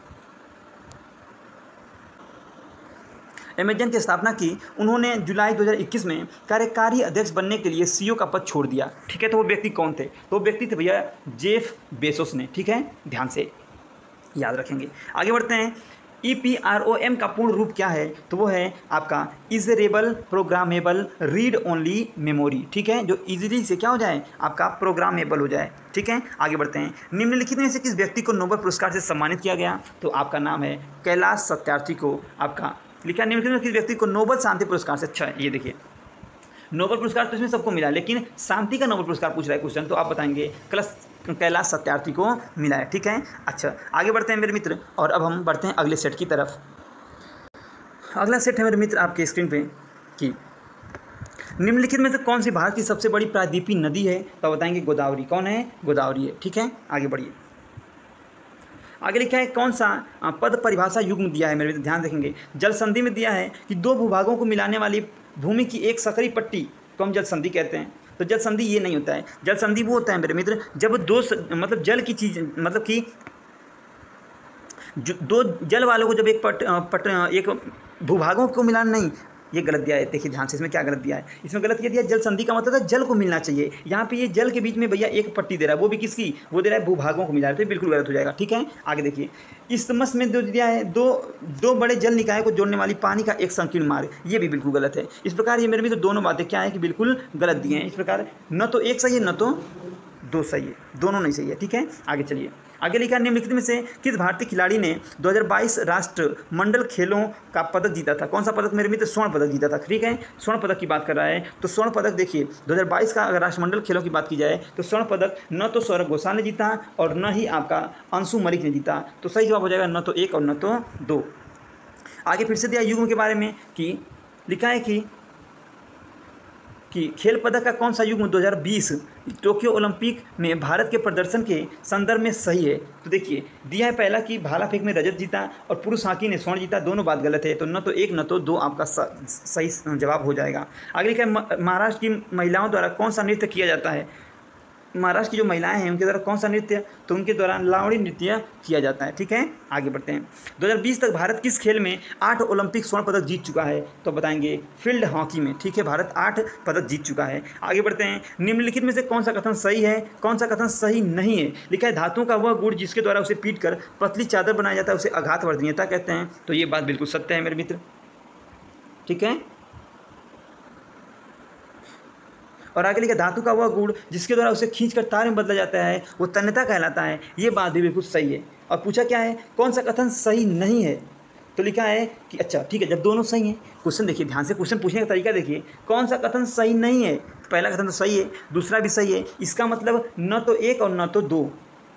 अमेजन की स्थापना की। उन्होंने जुलाई दो हज़ार इक्कीस में कार्यकारी अध्यक्ष बनने के लिए सीईओ का पद छोड़ दिया। ठीक है, तो वो व्यक्ति कौन थे? तो वो व्यक्ति थे भैया जेफ बेजोस ने। ठीक है, ध्यान से याद रखेंगे। आगे बढ़ते हैं। E P R O M का पूर्ण रूप क्या है? तो वो है आपका erasable programmable read only memory. ठीक है, जो इजीली से क्या हो जाए आपका प्रोग्रामेबल हो जाए। ठीक है, आगे बढ़ते हैं। निम्नलिखित में से किस व्यक्ति को नोबेल पुरस्कार से सम्मानित किया गया? तो आपका नाम है कैलाश सत्यार्थी को आपका लिखा। निम्नलिखित में किस व्यक्ति को नोबेल शांति पुरस्कार से, अच्छा ये देखिए नोबेल पुरस्कार तो इसमें सबको मिला, लेकिन शांति का नोबेल पुरस्कार पूछ रहा है क्वेश्चन, तो आप बताएंगे कलश कैलाश सत्यार्थी को मिला है। ठीक है, अच्छा आगे बढ़ते हैं मेरे मित्र, और अब हम बढ़ते हैं अगले सेट की तरफ। अगला सेट है मेरे मित्र आपके स्क्रीन पे कि निम्नलिखित में से कौन सी भारत की सबसे बड़ी प्रायद्वीपीय नदी है, तो बताएंगे गोदावरी। कौन है? गोदावरी है। ठीक है, आगे बढ़िए। आगे लिखा है कौन सा पद परिभाषा युग्म दिया है मेरे मित्र, ध्यान देखेंगे। जल संधि में दिया है कि दो भूभागों को मिलाने वाली भूमि की एक सकरी पट्टी को हम जल संधि कहते हैं। तो जल संधि ये नहीं होता है, जल संधि वो होता है मेरे मित्र जब दो मतलब जल की चीज मतलब कि दो जल वालों को जब एक पट पट एक भूभागों को मिलाना, नहीं ये गलत दिया है। देखिए ध्यान से, इसमें क्या गलत दिया है, इसमें गलत ये दिया जल संधि का मतलब है जल को मिलना चाहिए, यहाँ पे ये जल के बीच में भैया एक पट्टी दे रहा है, वो भी किसकी, वो दे रहा है भूभागों को मिला रहा है, तो बिल्कुल गलत हो जाएगा। ठीक है, आगे देखिए। इस्थमस में जो दिया है दो दो बड़े जल निकाय को जोड़ने वाली पानी का एक संकीर्ण मार्ग, ये भी बिल्कुल गलत है। इस प्रकार ये मेरे में तो दोनों बातें क्या है कि बिल्कुल गलत दी हैं। इस प्रकार न तो एक सही है न तो दो सही है, दोनों नहीं सही है। ठीक है, आगे चलिए। आगे लिखा निम्नलिखित में से किस भारतीय खिलाड़ी ने दो हज़ार बाईस राष्ट्रमंडल खेलों का पदक जीता था? कौन सा पदक मेरे मित्र? स्वर्ण पदक जीता था। ठीक है, स्वर्ण पदक की बात कर रहा है, तो स्वर्ण पदक देखिए दो हज़ार बाईस का अगर राष्ट्रमंडल खेलों की बात की जाए तो स्वर्ण पदक न तो सौरभ घोषाल ने जीता और न ही आपका अंशु मलिक ने जीता, तो सही जवाब हो जाएगा न तो एक और न तो दो। आगे फिर से दिया युग्म के बारे में कि लिखा है कि कि खेल पदक का कौन सा युग्म दो हज़ार बीस टोक्यो ओलंपिक में भारत के प्रदर्शन के संदर्भ में सही है? तो देखिए दिया है पहला कि भाला फेंक में रजत जीता और पुरुष हॉकी ने स्वर्ण जीता, दोनों बात गलत है, तो न तो एक न तो दो आपका सही जवाब हो जाएगा। आगे लिखा है महाराष्ट्र की महिलाओं द्वारा कौन सा नृत्य किया जाता है? महाराष्ट्र की जो महिलाएं हैं उनके द्वारा कौन सा नृत्य, तो उनके द्वारा लावणी नृत्य किया जाता है। ठीक है, आगे बढ़ते हैं। दो हज़ार बीस तक भारत किस खेल में आठ ओलंपिक स्वर्ण पदक जीत चुका है? तो बताएंगे फील्ड हॉकी में। ठीक है, भारत आठ पदक जीत चुका है। आगे बढ़ते हैं। निम्नलिखित में से कौन सा कथन सही है, कौन सा कथन सही नहीं है? लिखा है धातुओं का वह गुण जिसके द्वारा उसे पीट कर पतली चादर बनाया जाता है उसे आघातवर्धनीयता कहते हैं, तो ये बात बिल्कुल सत्य है मेरे मित्र। ठीक है, और आगे लिखा धातु का वह गुण जिसके द्वारा उसे खींचकर तार में बदला जाता है वो तन्यता कहलाता है, ये बात भी बिल्कुल सही है। और पूछा क्या है, कौन सा कथन सही नहीं है? तो लिखा है कि अच्छा ठीक है, जब दोनों सही हैं, क्वेश्चन देखिए ध्यान से, क्वेश्चन पूछने का तरीका देखिए, कौन सा कथन सही नहीं है? पहला कथन तो सही है, दूसरा भी सही है, इसका मतलब न तो एक और न तो दो।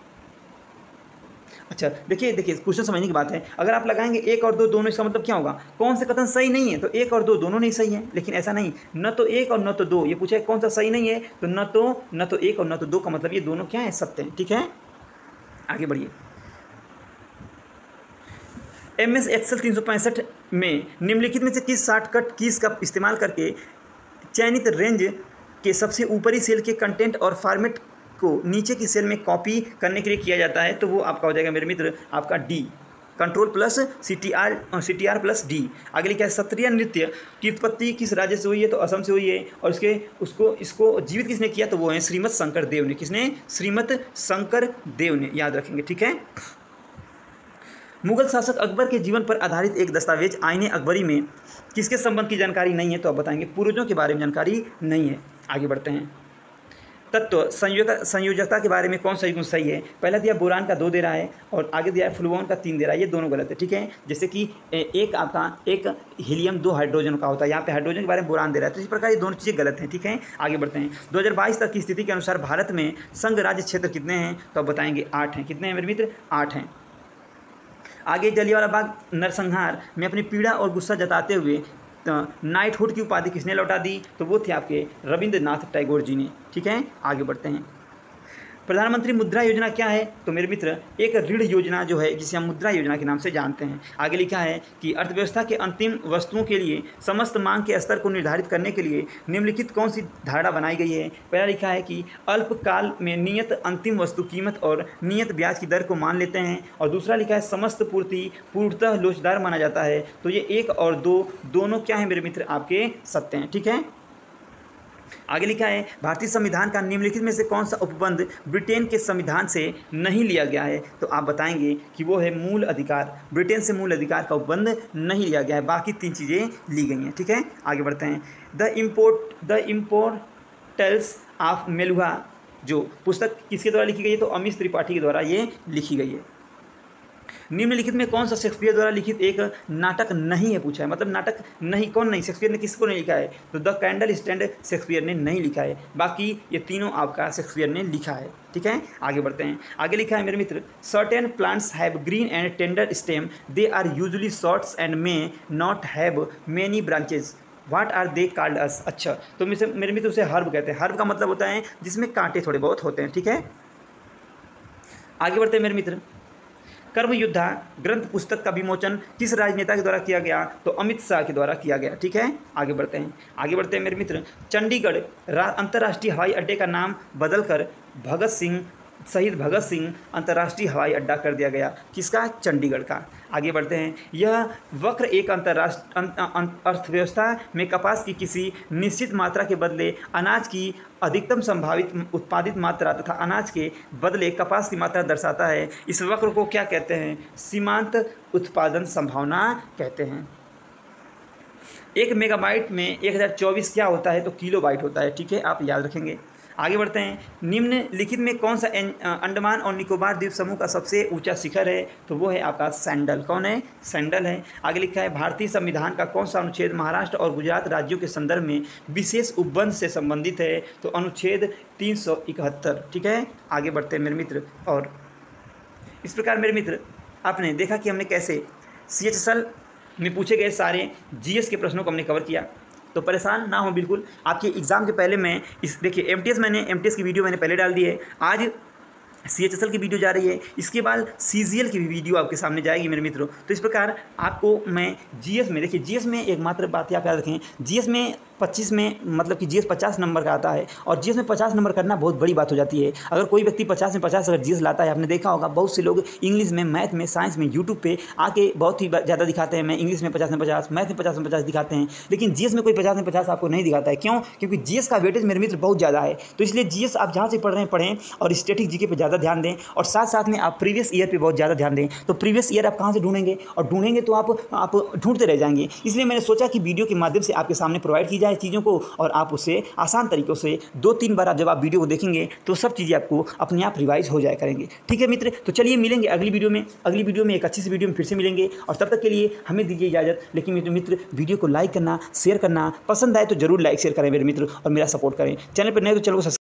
अच्छा देखिए देखिए क्वेश्चन समझने की बात है, अगर आप लगाएंगे एक और दो दोनों, इसका मतलब क्या होगा, कौन से कथन सही नहीं है? तो एक और दो दोनों नहीं सही है, लेकिन ऐसा नहीं, न तो एक और न तो दो, ये पूछा है कौन सा सही नहीं है, तो न तो न तो एक और न तो दो का मतलब ये दोनों क्या है, सत्य है। ठीक है, आगे बढ़िए। एम एस एक्सेल तीन सौ पैंसठ में निम्नलिखित में से किस शॉर्टकट कीज का इस्तेमाल करके चयनित रेंज के सबसे ऊपरी सेल के कंटेंट और फॉर्मेट को नीचे की सेल में कॉपी करने के लिए किया जाता है? तो वो आपका हो जाएगा मेरे मित्र आपका D, control plus C T R C T R plus D. आगे लिखा है सत्रिय नृत्य की उत्पत्ति किस राज्य से हुई है? तो असम से हुई है, और इसके उसको इसको जीवित किसने किया? तो वो है श्रीमद शंकर देव ने। किसने? श्रीमद शंकर देव ने, याद रखेंगे। ठीक है, मुगल शासक अकबर के जीवन पर आधारित एक दस्तावेज आईने अकबरी में किसके संबंध की जानकारी नहीं है? तो आप बताएंगे पूर्वजों के बारे में जानकारी नहीं है। आगे बढ़ते हैं। तत्व संयोजकता संयोजकता के बारे में कौन सा युग्म सही है? पहला दिया बोरान का दो दे रहा है और आगे दिया है फ्लूओन का तीन दे रहा है, ये दोनों गलत है। ठीक है, जैसे कि एक आपका एक हीलियम दो हाइड्रोजन का होता है, यहाँ पे हाइड्रोजन के बारे में बोरान दे रहा है, तो इस प्रकार ये दोनों चीज़ें गलत हैं। ठीक है, आगे बढ़ते हैं। दो हज़ार बाईस तक की स्थिति के अनुसार भारत में संघ राज्य क्षेत्र कितने हैं? तो आप बताएंगे आठ हैं। कितने हैं मेरे मित्र? आठ हैं। आगे जलियांवाला बाग नरसंहार में अपनी पीड़ा और गुस्सा जताते हुए नाइटहुड की उपाधि किसने लौटा दी? तो वो थे आपके रविंद्रनाथ टैगोर जी ने। ठीक है, आगे बढ़ते हैं। प्रधानमंत्री मुद्रा योजना क्या है? तो मेरे मित्र एक ऋण योजना जो है जिसे हम मुद्रा योजना के नाम से जानते हैं। आगे लिखा है कि अर्थव्यवस्था के अंतिम वस्तुओं के लिए समस्त मांग के स्तर को निर्धारित करने के लिए निम्नलिखित कौन सी धारणा बनाई गई है? पहला लिखा है कि अल्पकाल में नियत अंतिम वस्तु कीमत और नियत ब्याज की दर को मान लेते हैं, और दूसरा लिखा है समस्त पूर्ति पूर्णतः लोचदार माना जाता है। तो ये एक और दो दोनों क्या है मेरे मित्र? आपके सत्य हैं। ठीक है, आगे लिखा है भारतीय संविधान का निम्नलिखित में से कौन सा उपबंध ब्रिटेन के संविधान से नहीं लिया गया है? तो आप बताएंगे कि वो है मूल अधिकार। ब्रिटेन से मूल अधिकार का उपबंध नहीं लिया गया है, बाकी तीन चीज़ें ली गई हैं। ठीक है, आगे बढ़ते हैं। The import the immortals of Meluha जो पुस्तक किसके द्वारा लिखी गई है? तो अमिश त्रिपाठी के द्वारा ये लिखी गई है। निम्नलिखित में कौन सा शेक्सपियर द्वारा लिखित एक नाटक नहीं है पूछा है, मतलब नाटक नहीं, कौन नहीं, शेक्सपियर ने किसको नहीं लिखा है, तो द कैंडल स्टैंड शेक्सपियर ने नहीं लिखा है, बाकी ये तीनों आपका शेक्सपियर ने लिखा है। ठीक है, आगे बढ़ते हैं। आगे लिखा है मेरे मित्र, certain plants have green and tender stem, they are usually shorts and may not have many branches, what are they called us. अच्छा, तो मेरे मित्र उसे हर्ब कहते हैं। हर्ब का मतलब होता है जिसमें कांटे थोड़े बहुत होते हैं। ठीक है, आगे बढ़ते हैं मेरे मित्र। कर्म योद्धा ग्रंथ पुस्तक का विमोचन किस राजनेता के द्वारा किया गया, तो अमित शाह के द्वारा किया गया। ठीक है, आगे बढ़ते हैं। आगे बढ़ते हैं मेरे मित्र, चंडीगढ़ अंतर्राष्ट्रीय हवाई अड्डे का नाम बदलकर भगत सिंह शहीद भगत सिंह अंतर्राष्ट्रीय हवाई अड्डा कर दिया गया। किसका, चंडीगढ़ का। आगे बढ़ते हैं। यह वक्र एक अंतर्राष्ट्रीय अर्थव्यवस्था में कपास की किसी निश्चित मात्रा के बदले अनाज की अधिकतम संभावित उत्पादित मात्रा तथा अनाज के बदले कपास की मात्रा दर्शाता है। इस वक्र को क्या कहते हैं, सीमांत उत्पादन संभावना कहते हैं। एक मेगाबाइट में एक हज़ार चौबीस क्या होता है, तो किलो बाइट होता है। ठीक है, आप याद रखेंगे। आगे बढ़ते हैं। निम्नलिखित में कौन सा अंडमान और निकोबार द्वीप समूह का सबसे ऊंचा शिखर है, तो वो है आपका सैंडल। कौन है, सैंडल है। आगे लिखा है, भारतीय संविधान का कौन सा अनुच्छेद महाराष्ट्र और गुजरात राज्यों के संदर्भ में विशेष उपबंध से संबंधित है, तो अनुच्छेद तीन सौ इकहत्तर। ठीक है, आगे बढ़ते हैं मेरे मित्र। और इस प्रकार मेरे मित्र आपने देखा कि हमने कैसे सी एच एस एल में पूछे गए सारे जी एस के प्रश्नों को हमने कवर किया। तो परेशान ना हो बिल्कुल, आपके एग्ज़ाम के पहले मैं इस देखिए एम टी एस मैंने एम टी एस की वीडियो मैंने पहले डाल दी है, आज सी एच एस एल की वीडियो जा रही है, इसके बाद सी जी एल की भी वीडियो आपके सामने जाएगी मेरे मित्रों। तो इस प्रकार आपको मैं जी एस में, देखिए जी एस में एकमात्र बात आप याद रखें, जी एस में पच्चीस में मतलब कि जी एस पचास नंबर का आता है, और जी एस में पचास नंबर करना बहुत बड़ी बात हो जाती है। अगर कोई व्यक्ति पचास में पचास अगर जी एस लाता है, आपने देखा होगा बहुत से लोग इंग्लिश में, मैथ में, साइंस में यूट्यूब पे आके बहुत ही ज़्यादा दिखाते हैं, मैं इंग्लिश में पचास में पचास, मैथ में पचास में पचास दिखाते हैं, लेकिन जी एस में कोई पचास में पचास आपको नहीं दिखाता है। क्यों, क्योंकि जी एस का वेटेज मेरे मित्र बहुत ज़्यादा है। तो इसलिए जी एस आप जहाँ से पढ़ रहे हैं पढ़ें, और स्टैटिक जी के पे ज़्यादा ध्यान दें, और साथ साथ में आप प्रीवियस ईयर पे बहुत ज़्यादा ध्यान दें। तो प्रीवियस ईयर आप कहाँ से ढूंढेंगे, और ढूंढेंगे तो आप आप ढूंढते रह जाएंगे। इसलिए मैंने सोचा कि वीडियो के माध्यम से आपके सामने प्रोवाइड की जाए चीज़ों को, और आप उससे आसान तरीक़ों से दो तीन बार आप जब आप वीडियो को देखेंगे तो सब चीज़ें आपको अपने आप रिवाइज हो जाया करेंगे। ठीक है मित्र, तो चलिए मिलेंगे अगली वीडियो में। अगली वीडियो में एक अच्छी सी वीडियो में फिर से मिलेंगे, और तब तक के लिए हमें दीजिए इजाज़त। लेकिन मेरे मित्र वीडियो को लाइक करना, शेयर करना, पसंद आए तो जरूर लाइक शेयर करें मेरे मित्र, और मेरा सपोर्ट करें। चैनल पर नए तो चैनल को